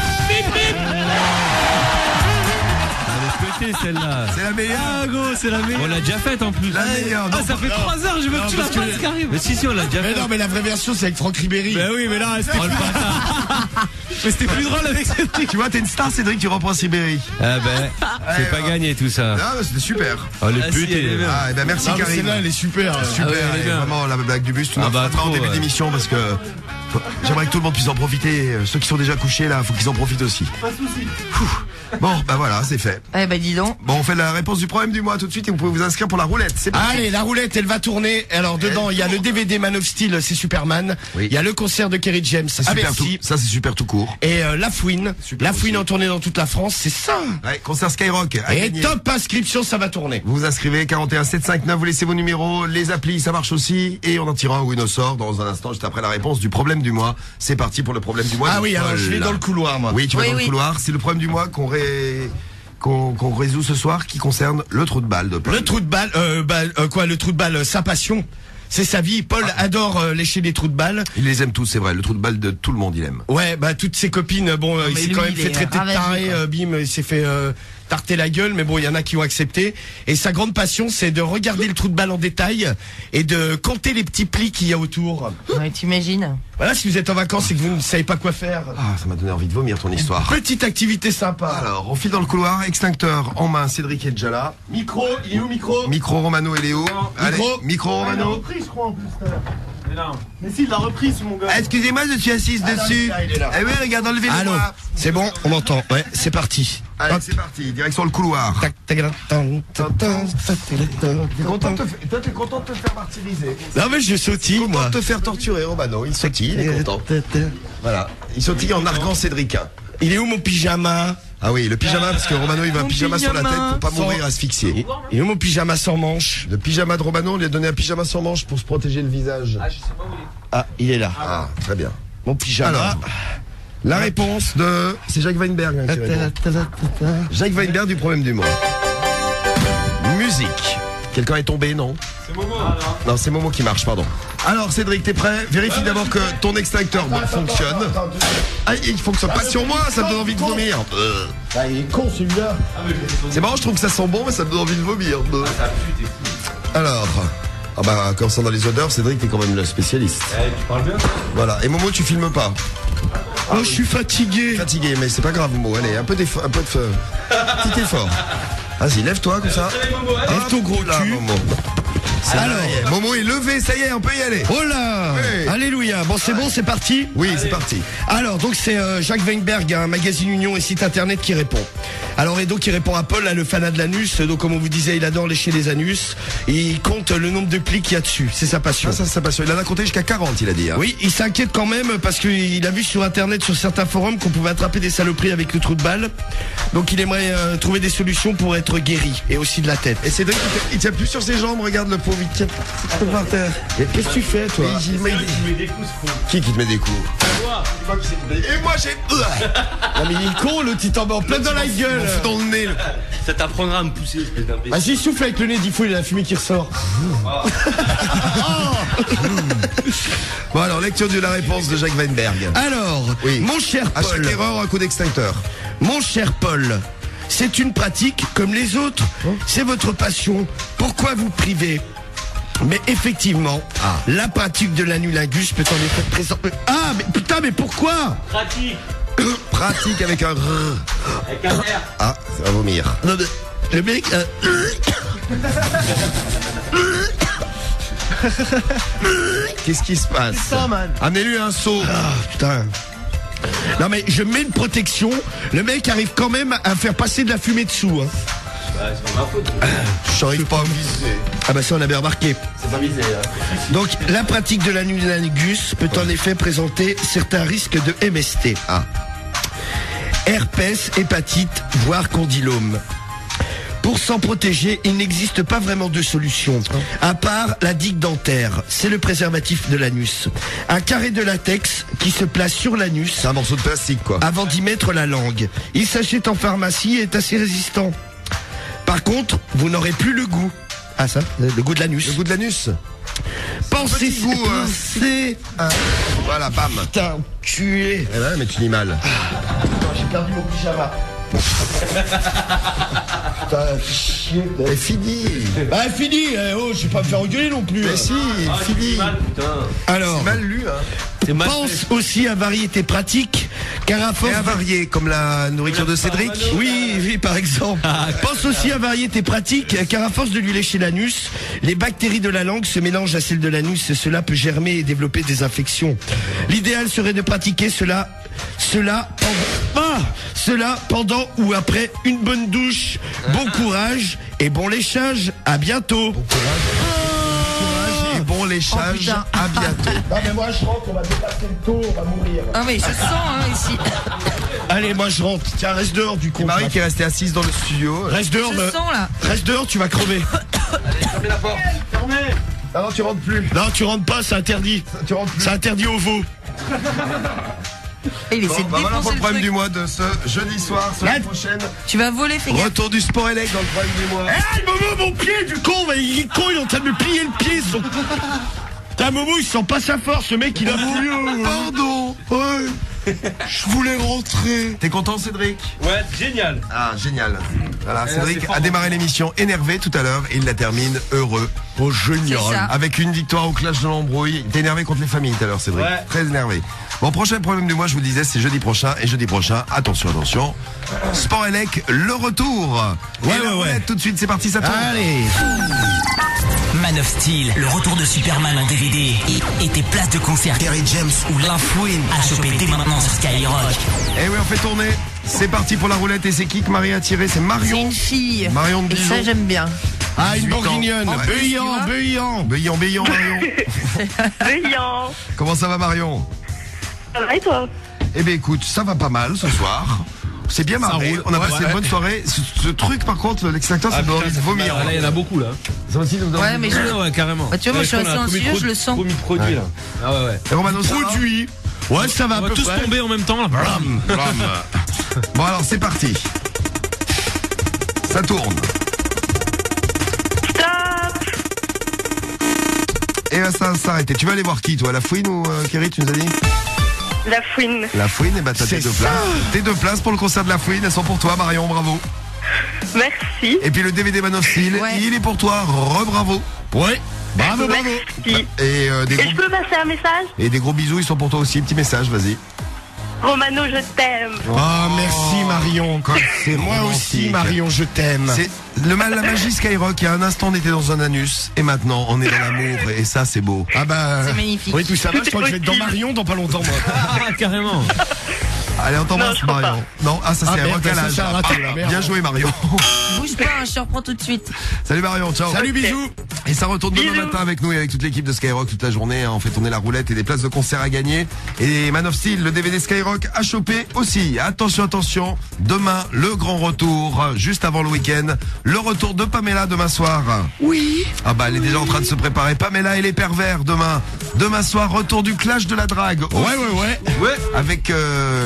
Elle est pétée, celle-là. C'est la meilleure. Ah, gros, c'est la meilleure. On l'a déjà faite en plus. La meilleure. Ah, non, ça fait non. trois heures, je veux Non, que tu la parce que- fasses, Karim. Mais si, si, on l'a déjà Mais fait. non, mais la vraie version, c'est avec Franck Ribéry. Bah oui, mais là, c'était Oh, le bâtard. mais c'était plus drôle avec Cédric. Tu vois, t'es une star, Cédric, tu reprends Sibérie. Ah ben, c'est pas ouais. gagné tout ça. Non, mais c'était super. Oh, le Ah, si, putain. elle est bien. Ah, et ben merci, Non, mais Karim. celle-là, elle est super. Super, Ah ouais, elle est et bien. vraiment la blague du bus, tu Ah m'as bah, fait en trop, début ouais. d'émission parce que faut- j'aimerais que tout le monde puisse en profiter. Euh, Ceux qui sont déjà couchés là, faut qu'ils en profitent aussi. Pas de soucis. Bon, bah voilà, c'est fait. Eh bah dis donc. Bon, on fait la réponse du problème du mois tout de suite et vous pouvez vous inscrire pour la roulette. C'est parti. Allez, la roulette, elle va tourner. Alors, dedans, il y a le D V D Man of Steel, c'est Superman. Oui. Il y a le concert de Kerry James, Ça, à super tout, Bercy. ça c'est super tout court. Et euh, La Fouine. Super La Fouine aussi. en tournée dans toute la France, c'est ça. Ouais, concert Skyrock. à Et gagner. top inscription, ça va tourner. Vous vous inscrivez, quarante et un sept cinq neuf, vous laissez vos numéros, les applis, ça marche aussi, et on en tirera un win au sort dans un instant, juste après la réponse du problème du mois. C'est parti pour le problème du mois. Ah de oui, alors Paul. je vais dans le couloir, moi. Oui, tu vas Oui, dans oui. le couloir. C'est le problème du mois qu'on ré... qu'on qu'on résout ce soir, qui concerne le trou de balle de Paul. Le trou de balle, euh, bah, euh, quoi, le trou de balle, euh, sa passion. C'est sa vie. Paul adore euh, lécher des trous de balle. Il les aime tous, c'est vrai. Le trou de balle de tout le monde, il aime. Ouais, bah toutes ses copines, bon, euh, il mais s'est lui, quand même il fait est traiter de ravagé, taré, quoi. euh, bim, il s'est fait euh, tarter la gueule, mais bon, il y en a qui ont accepté. Et sa grande passion, c'est de regarder le trou de balle en détail et de compter les petits plis qu'il y a autour. Ouais, t'imagines. Voilà, si vous êtes en vacances et que vous ne savez pas quoi faire. Ah, ça m'a donné envie de vomir ton histoire. Petite activité sympa. Alors, on file dans le couloir, extincteur en main, Cédric est déjà là. Micro, il est où micro? Micro Romano et Léo. Allez, Micro. micro Ah, il a Romano. repris, je crois, en plus, tout à l'heure. Mais si, il l'a reprise, mon gars. Ah, excusez-moi, je suis assise Ah, non, dessus. il est là, il est là. Eh oui, regarde, enlevez-le Allô, moi. c'est bon, on m'entend. Ouais, c'est parti. Allez, c'est parti, direction le couloir. Tac, tac, tac, tac, tac, T'es content de te faire- Toi, t'es content de te faire martyriser. Non mais je sautille, Content moi. de te faire torturer, Romano. Il sautille, il est content. Voilà. Il sautille en narguant Cédric. Il est où mon pyjama? Ah oui, le pyjama, parce que Romano, il va un Mon pyjama sur la tête pyjama. pour pas mourir Sans- asphyxié. Il est où mon pyjama sans manche? Le pyjama de Romano, on lui a donné un pyjama sans manche pour se protéger le visage. Ah, je sais pas où il est. Ah, il est là. Ah, très bien. Mon pyjama. Alors, la réponse de... C'est Jacques Weinberg hein, qui répond. Jacques Weinberg du problème du mois. Musique. Quelqu'un est tombé, non? C'est Momo. Non, c'est Momo qui marche, pardon. Alors, Cédric, t'es prêt? Vérifie d'abord que ton extincteur fonctionne. Ah, il fonctionne pas sur moi, ça me donne envie de vomir. Euh. Ah, il est con celui-là. C'est marrant, je trouve que ça sent bon, mais ça me donne envie de vomir. Euh. Alors, ah bah, comme ça dans les odeurs, Cédric, t'es quand même le spécialiste. Eh, tu parles bien. Voilà. Et Momo, tu filmes pas? Oh, je suis fatigué. Fatigué, mais c'est pas grave, Momo. Allez, un peu d'effort, un peu de feu. Petit effort. Vas-y, lève-toi comme ça. Lève ton gros Là, cul. Momo. C'est Alors. là, y est. Momo est levé, ça y est, on peut y aller. Oh là. Oui. Alléluia. Bon, c'est bon, c'est parti. Oui, c'est parti. Alors, donc c'est euh, Jacques Weinberg, un magazine Union et site internet qui répond. Alors, et donc il répond à Paul, là, le fanat de l'anus. Donc, comme on vous disait, il adore lécher les anus. Il compte le nombre de plis qu'il y a dessus. C'est sa passion. Ah, ça, c'est sa passion. Il en a compté jusqu'à quarante, il a dit. Hein. Oui, il s'inquiète quand même parce qu'il a vu sur internet, sur certains forums, qu'on pouvait attraper des saloperies avec le trou de balle. Donc, il aimerait euh, trouver des solutions pour être guéri et aussi de la tête. Et Cédric, il, tient- il tient plus sur ses jambes, regarde le pauvre, il tient tout par terre. Et qu'est-ce que tu fais, toi? Et il- il- Qui qui te met des coups? Et moi j'ai. Non, mais il est con, le petit en bas en plein dans la gueule. On fout dans le nez. le- Ça t'apprendra à me pousser, espèce d'imbécile. Vas-y, souffle avec le nez, dix fois, il y a la fumée qui ressort. Bon alors, lecture de la réponse de Jacques Weinberg. Alors, Oui. mon cher À chaque Paul, erreur, un coup d'extincteur. mon cher Paul, c'est une pratique comme les autres. C'est votre passion. Pourquoi vous priver? Mais effectivement, Ah. la pratique de l'anulingus peut en effet présenter. Ah, mais putain, mais pourquoi? Pratique. Pratique avec un R. Avec un R. Ah, ça va vomir. Non, mais le mec. euh, Qu'est-ce qui se passe? C'est ça, man. Amenez-lui un seau. Ah, putain. Non, mais je mets une protection. Le mec arrive quand même à faire passer de la fumée dessous. Hein. Bah, c'est pas ma faute. Je n'arrive pas à viser. Ah, bah ça, on a bien remarqué. C'est pas visé. Hein. Donc, la pratique de l'anulingus peut en effet présenter certains risques de M S T. Ah. Herpès, hépatite, voire condylome. Pour s'en protéger, il n'existe pas vraiment de solution, à part la digue dentaire. C'est le préservatif de l'anus. Un carré de latex qui se place sur l'anus. C'est un morceau de plastique, quoi. Avant d'y mettre la langue. Il s'achète en pharmacie et est assez résistant. Par contre, vous n'aurez plus le goût. Ah ça, le goût de l'anus. Le goût de l'anus. Pensez, Petit goût, hein. pensez. Ah. Voilà, bam. Putain, tu es. Eh ben, mais tu dis mal. J'ai perdu mon pyjama. Putain, chier. C'est fini. Bah fini, eh, oh, je vais pas me faire engueuler non plus. Mais si, fini. Alors, C'est mal lu, hein. pense aussi à variété pratique, car à force Et à varier, comme la nourriture de Cédric. Oui, oui, par exemple. Pense aussi à variété pratique, car à force de lui lécher l'anus, les bactéries de la langue se mélangent à celles de l'anus et cela peut germer et développer des infections. L'idéal serait de pratiquer cela, cela pendant, ah, cela pendant ou après une bonne douche. Bon courage et bon léchage. À bientôt. Bon courage et bon léchage. Oh, putain. À bientôt. Non mais moi je rentre, on va dépasser le taux, on va mourir. Ah mais je sens hein, ici. Allez, moi je rentre. Tiens, reste dehors du coup. Marie qui est restée assise dans le studio. Reste dehors, Je me- sens là. reste dehors, tu vas crever. Fermez la porte. Ah non, tu rentres plus. Non, tu rentres pas, c'est interdit. Tu rentres plus. C'est interdit au veau. Et il Bon, essaie de bah voilà pour défoncer le le problème truc. du mois de ce jeudi soir, semaine prochaine. Tu vas voler, fais gaffe. Retour du sport élect dans le problème du mois. Eh, Momo, mon pied du con, mais il est con, il est en train de me plier le pied. Son... Putain, Momo, il sent pas sa force, ce mec, il a voulu. Pardon. Ouais. Je voulais rentrer. T'es content, Cédric? Ouais, génial. Ah, génial. Voilà, Eh, Cédric c'est fort, a démarré l'émission énervé tout à l'heure et il la termine heureux. Oh, génial. C'est ça. Avec une victoire au clash de l'embrouille. Il était énervé contre les familles tout à l'heure, Cédric. Ouais. Très énervé. Bon, prochain problème du mois, je vous le disais, c'est jeudi prochain. Et jeudi prochain, attention, attention. Sport Elec, le retour. Ouais, Et la ouais, ouais. roulette, tout de suite, c'est parti, ça tourne. Allez. Manu Man of Steel, le retour de Superman en D V D et, et tes places de concert Terry James ou Lafouine à choper dès maintenant sur Skyrock. Eh oui, on fait tourner. C'est parti pour la roulette et c'est qui que Marie a tiré? C'est Marion. C'est une fille. Marion de Et ça, Dijon. j'aime bien. Ah, une dix-huit ans. bourguignonne. Oh, bah, Beuillant, beuillant. Beuillant, beuillant, Marion. Brillant. Comment ça va, Marion? Ça va et toi? Eh bien, écoute, ça va pas mal ce soir. C'est bien marré. On a Ouais, passé ouais. une bonne soirée. Ce, ce truc, par contre, l'extincteur, ça doit envie de vomir. Là, il y en a beaucoup, là. Ça aussi, nous Ouais, mais je le. Ouais, carrément. Bah, tu vois, moi, je suis Ouais, assez on a commis anxieux, trop je de- le sens. commis de produits, Ouais. là. Ah ouais, ouais. Et Romano, ça va? Produit. Ouais, ça va On à va peu tous près. tomber en même temps là. Blam, blam. Bon, alors, c'est parti. Ça tourne. Stop. Et là, ça va s'arrêter. Tu vas aller voir qui, toi? La Fouine ou euh, Kerry, tu nous as dit? La fouine. La Fouine, et bah t'as tes C'est deux ça. places. Tes deux places pour le concert de la Fouine, elles sont pour toi, Marion, bravo. Merci. Et puis le D V D Man of Steel, Ouais. il est pour toi, re-bravo. Ouais. Bravo, bravo. Merci. Et, euh, des Et gros, je peux passer un message? et des gros bisous, ils sont pour toi aussi. Petit message, vas-y. Romano, je t'aime. Oh, merci Marion. c'est Moi romantique. aussi Marion, je t'aime. C'est le mal, la magie Skyrock. Il y a un instant, on était dans un anus, et maintenant, on est dans l'amour, et ça, c'est beau. Ah bah. C'est magnifique. Oui, tout ça va. Tout Je crois est que je vais être dans possible. Marion dans pas longtemps, moi. Ah, carrément. Allez, on Non, t'embrasse, je crois Marion. Non, ah, ça Ah, c'est un merde, recalage. ça, ça a raté, la merde. Bien joué, Marion. Bouge pas, hein, je te reprends tout de suite. Salut Marion, ciao. Salut, bisous. Et ça retourne demain Bisous. matin avec nous et avec toute l'équipe de Skyrock toute la journée. hein. On fait tourner la roulette et des places de concert à gagner. Et Man of Steel, le D V D Skyrock à choper aussi. Attention, attention. Demain, le grand retour, juste avant le week-end. Le retour de Pamela demain soir. Oui. Ah bah elle est déjà en train de se préparer. Pamela et les pervers demain. Demain soir, retour du clash de la drague. Ouais, ouais, ouais. Ouais. Avec euh,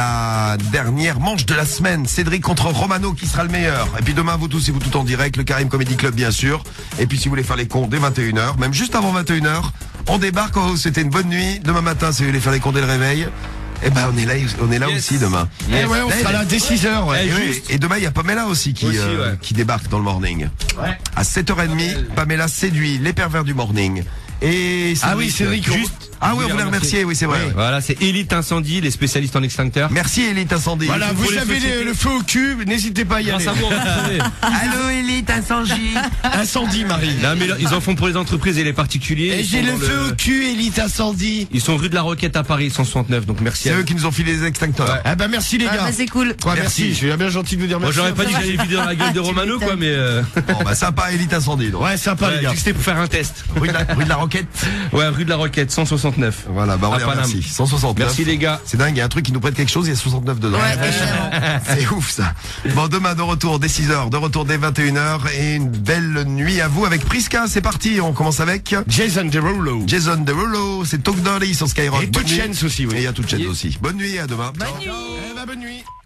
la dernière manche de la semaine. Cédric contre Romano qui sera le meilleur. Et puis demain, vous tous, si vous tout en direct, le Karim Comedy Club bien sûr. Et puis si vous voulez faire les cons dès vingt et une heures, même juste avant vingt et une heures, on débarque. Oh, c'était une bonne nuit. Demain matin, si vous voulez faire les cons dès le réveil, eh ben on est là, on est là Yes. aussi demain. Eh ouais, on sera là dès six heures, ouais. Et, oui, et demain, il y a Pamela aussi qui, Aussi, euh, ouais. qui débarque dans le morning. Ouais. À sept heures trente, Pamela séduit les pervers du morning. Et Ah oui, Cédric, juste. Ah oui, on voulait remercier, oui, c'est vrai. Oui. Voilà, c'est Elite Incendie, les spécialistes en extincteur. Merci Elite Incendie. Voilà, Faut vous les avez féliciter. le, le feu au cul, n'hésitez pas à y aller. Grâce à vous, on va trouver. Allô Elite Incendie. Incendie, Marie. Non, mais là, ils en font pour les entreprises et les particuliers. Et Ils j'ai sont le dans feu au cul, Élite Incendie. Ils sont rue de la Roquette à Paris, cent soixante-neuf, donc merci C'est à eux eux. qui nous ont filé les extincteurs. Ah bah merci les Ah, gars. bah, c'est cool. Ouais, Merci. merci, je suis bien gentil de vous dire Moi, merci. j'aurais pas dit que j'allais vider dans la gueule de Romano, quoi, mais euh... Bon bah sympa Elite Incendie. Donc. Ouais, sympa ouais, les gars. c'était pour faire un test. Rue de la, rue de la Roquette. Ouais, rue de la Roquette, cent soixante-neuf. Voilà, bah on À les Paname. remercie. cent soixante-neuf. Merci les gars. C'est dingue, il y a un truc qui nous prête quelque chose, il y a soixante-neuf dedans. Ouais, évidemment. C'est ouf ça. Bon, demain de retour dès six heures, de retour dès vingt et une heures et une belle nuit à vous avec Priska. C'est parti, on commence avec Jason Derulo. Jason Derulo, c'est Talk Dirty sur Skyrock. Et Bonne Two nuit. Chainz aussi, oui. Et il y a Two Chainz aussi. Bonne nuit, à demain. Bonne nuit. Eh bah bonne nuit.